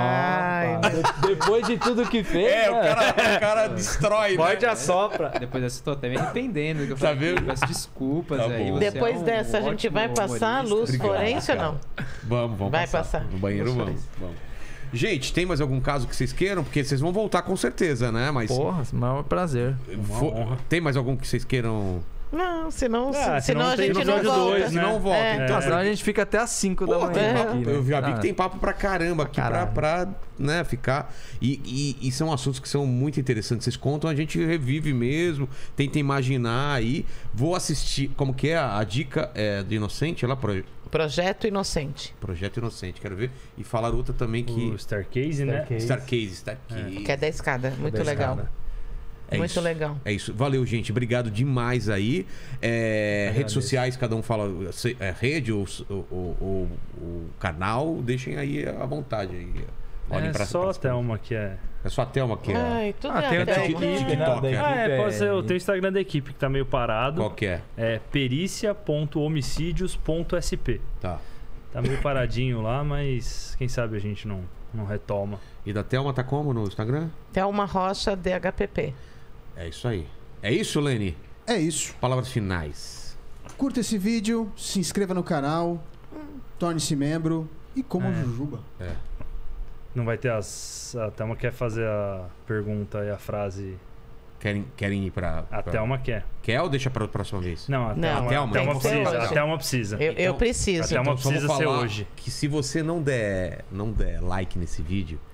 Ai, De- Depois de tudo que fez. É, o né? cara, o cara destrói, Pode né? assopra. Depois dessa eu tô até me arrependendo. Que eu Tá falei, vendo? Peço desculpas Tá aí. bom. você Depois é um dessa, a gente ótimo vai passar humorista. luz Obrigado, forense ou cara. não? Vamos, vamos Vai passar. passar. No banheiro Luz vamos, vamos. Gente, tem mais algum caso que vocês queiram? Porque vocês vão voltar com certeza, né? Mas Porra, maior prazer. fo- tem mais algum que vocês queiram? Não, senão, Ah, se- senão senão a tem gente no não episódio volta. dois, né? Não volta. É. Então, Ah, senão a gente fica até às cinco da Pô, manhã. tem papo, aqui, né? eu já vi Ah, que tem papo pra caramba aqui pra, Caralho. pra né, ficar. E, e- e são assuntos que são muito interessantes. Vocês contam, a gente revive mesmo, tenta imaginar aí. Vou assistir. Como que é a, a dica é, do Inocente? Lá, pro, Projeto Inocente. Projeto Inocente, quero ver. E falar outra também que. O Starcase, né? Starcase. Starcase, Starcase. Que é da escada. Muito Da legal. escada. É Muito isso. legal. É isso. Valeu, gente. Obrigado demais aí. É, redes sociais, cada um fala se- é, rede ou o, o, o canal. Deixem aí à vontade. Aí. Olhem É pra- só pra- a Thelma que é. É só a Thelma que é. Ai, tudo Ah, é tem o até da Tik- uma- equipe, né? TikTok, Da é. equipe Ah, é, pode ser. Eu é- tenho o Instagram da equipe que tá meio parado. Qual que é? É perícia ponto homicídios ponto s p. Tá. Tá meio paradinho lá, mas quem sabe a gente não, não retoma. E da Thelma tá como no Instagram? Thelma Rocha D H P P. É isso aí. É isso, Lene? É isso. Palavras finais. Curta esse vídeo, se inscreva no canal, torne-se membro e coma É. o Jujuba. É. Não vai ter as. A Thelma quer fazer a pergunta e a frase. Querem, querem ir pra. A pra... Thelma quer. Quer ou deixa pra próxima vez? Não, a Não, Thelma, Thelma, a Thelma tem que ser precisa. hoje. A Thelma precisa. Eu, eu Então, preciso. até uma- Então, só vou precisa ser falar hoje. que se você não der, não der like nesse vídeo,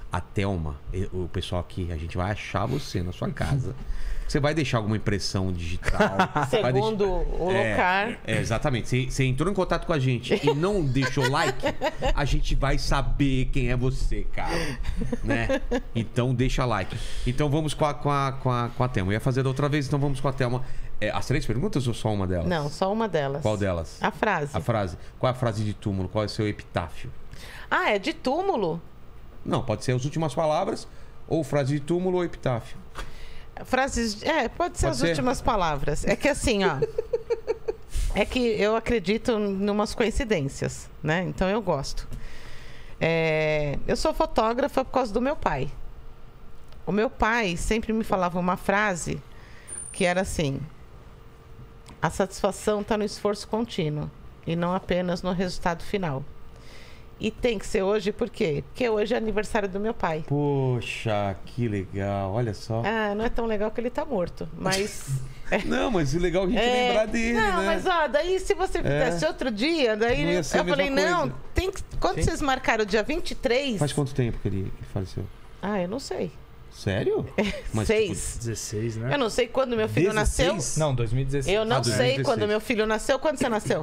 A Thelma, e- o pessoal aqui, a gente vai achar você na sua casa. Você vai deixar alguma impressão digital. vai deixar- Segundo o É, Locar. É, exatamente. Você, você entrou em contato com a gente e não deixou like, a gente vai saber quem é você, cara. Né? Então deixa like. Então vamos com a, com a, com a, com a Thelma. Eu ia fazer da outra vez, então vamos com a Thelma. É, as três perguntas ou só uma delas? Não, só uma delas. Qual delas? A frase. A frase. Qual é a frase de túmulo? Qual é o seu epitáfio? Ah, é de túmulo? Não, pode ser as últimas palavras, ou frase de túmulo ou epitáfio. Frases. É, pode ser Pode as ser? últimas palavras. É que assim, ó. É que eu acredito em umas coincidências, né? Então eu gosto. É, eu sou fotógrafa por causa do meu pai. O meu pai sempre me falava uma frase que era assim: a satisfação está no esforço contínuo e não apenas no resultado final. E tem que ser hoje, por quê? Porque hoje é aniversário do meu pai. Poxa, que legal. Olha só. Ah, não é tão legal que ele tá morto, mas... Não, mas é legal a gente É, lembrar dele, não, né? mas ó, daí se você fizesse outro dia, daí Não ia eu ser a mesma falei, não, coisa. tem que... Quando Sim. vocês marcaram o dia vinte e três... Faz quanto tempo que ele, que ele faleceu? Ah, eu não sei. Sério? Mas, Seis. dezesseis, né? Eu não sei quando meu filho dezesseis? nasceu. Não, dois mil e dezesseis. Eu não Ah, sei dois mil e dezesseis. quando meu filho nasceu. Quando você nasceu?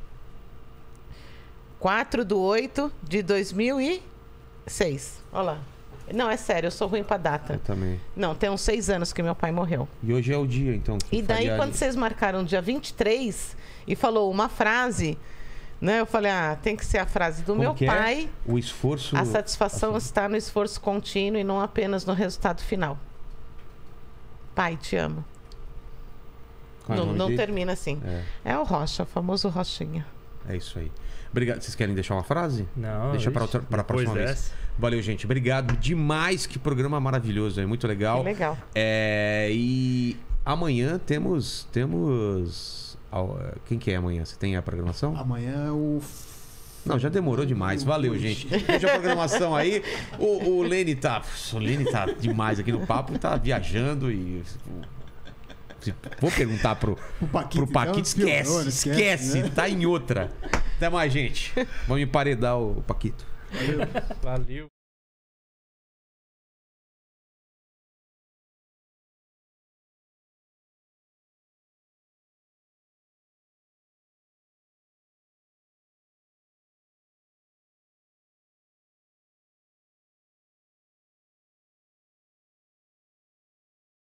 quatro de oito de dois mil e seis. Olha lá. Não, é sério, eu sou ruim pra data. Eu também. Não, tem uns seis anos que meu pai morreu. E hoje é o dia, então. que E daí, faria quando ali. vocês marcaram dia vinte e três e falou uma frase, né? Eu falei, ah, tem que ser a frase do Como meu que é? pai. O esforço... A satisfação está no esforço contínuo e não apenas no resultado final. Pai, te amo. Qual é o Não, nome não dele? termina assim. É, É o Rocha, o famoso Rochinha. é isso aí. Obrigado. Vocês querem deixar uma frase? Não, Deixa pra, ixi, outra, pra depois próxima vez. dessa. Valeu, gente. Obrigado demais. Que programa maravilhoso. É muito legal. Que legal. É, e amanhã temos... temos... Quem que é amanhã? Você tem a programação? Amanhã é o. Não, já demorou demais. Valeu, gente. Deixa a programação aí. O, o Lene tá... O Lene tá demais aqui no papo. Tá viajando e... Se- Vou perguntar pro, O Paquito, pro Paquito. então, Esquece, piorou, esquece. esquece, né? Tá em outra. Até mais, gente. Vamos emparedar o Paquito. Valeu.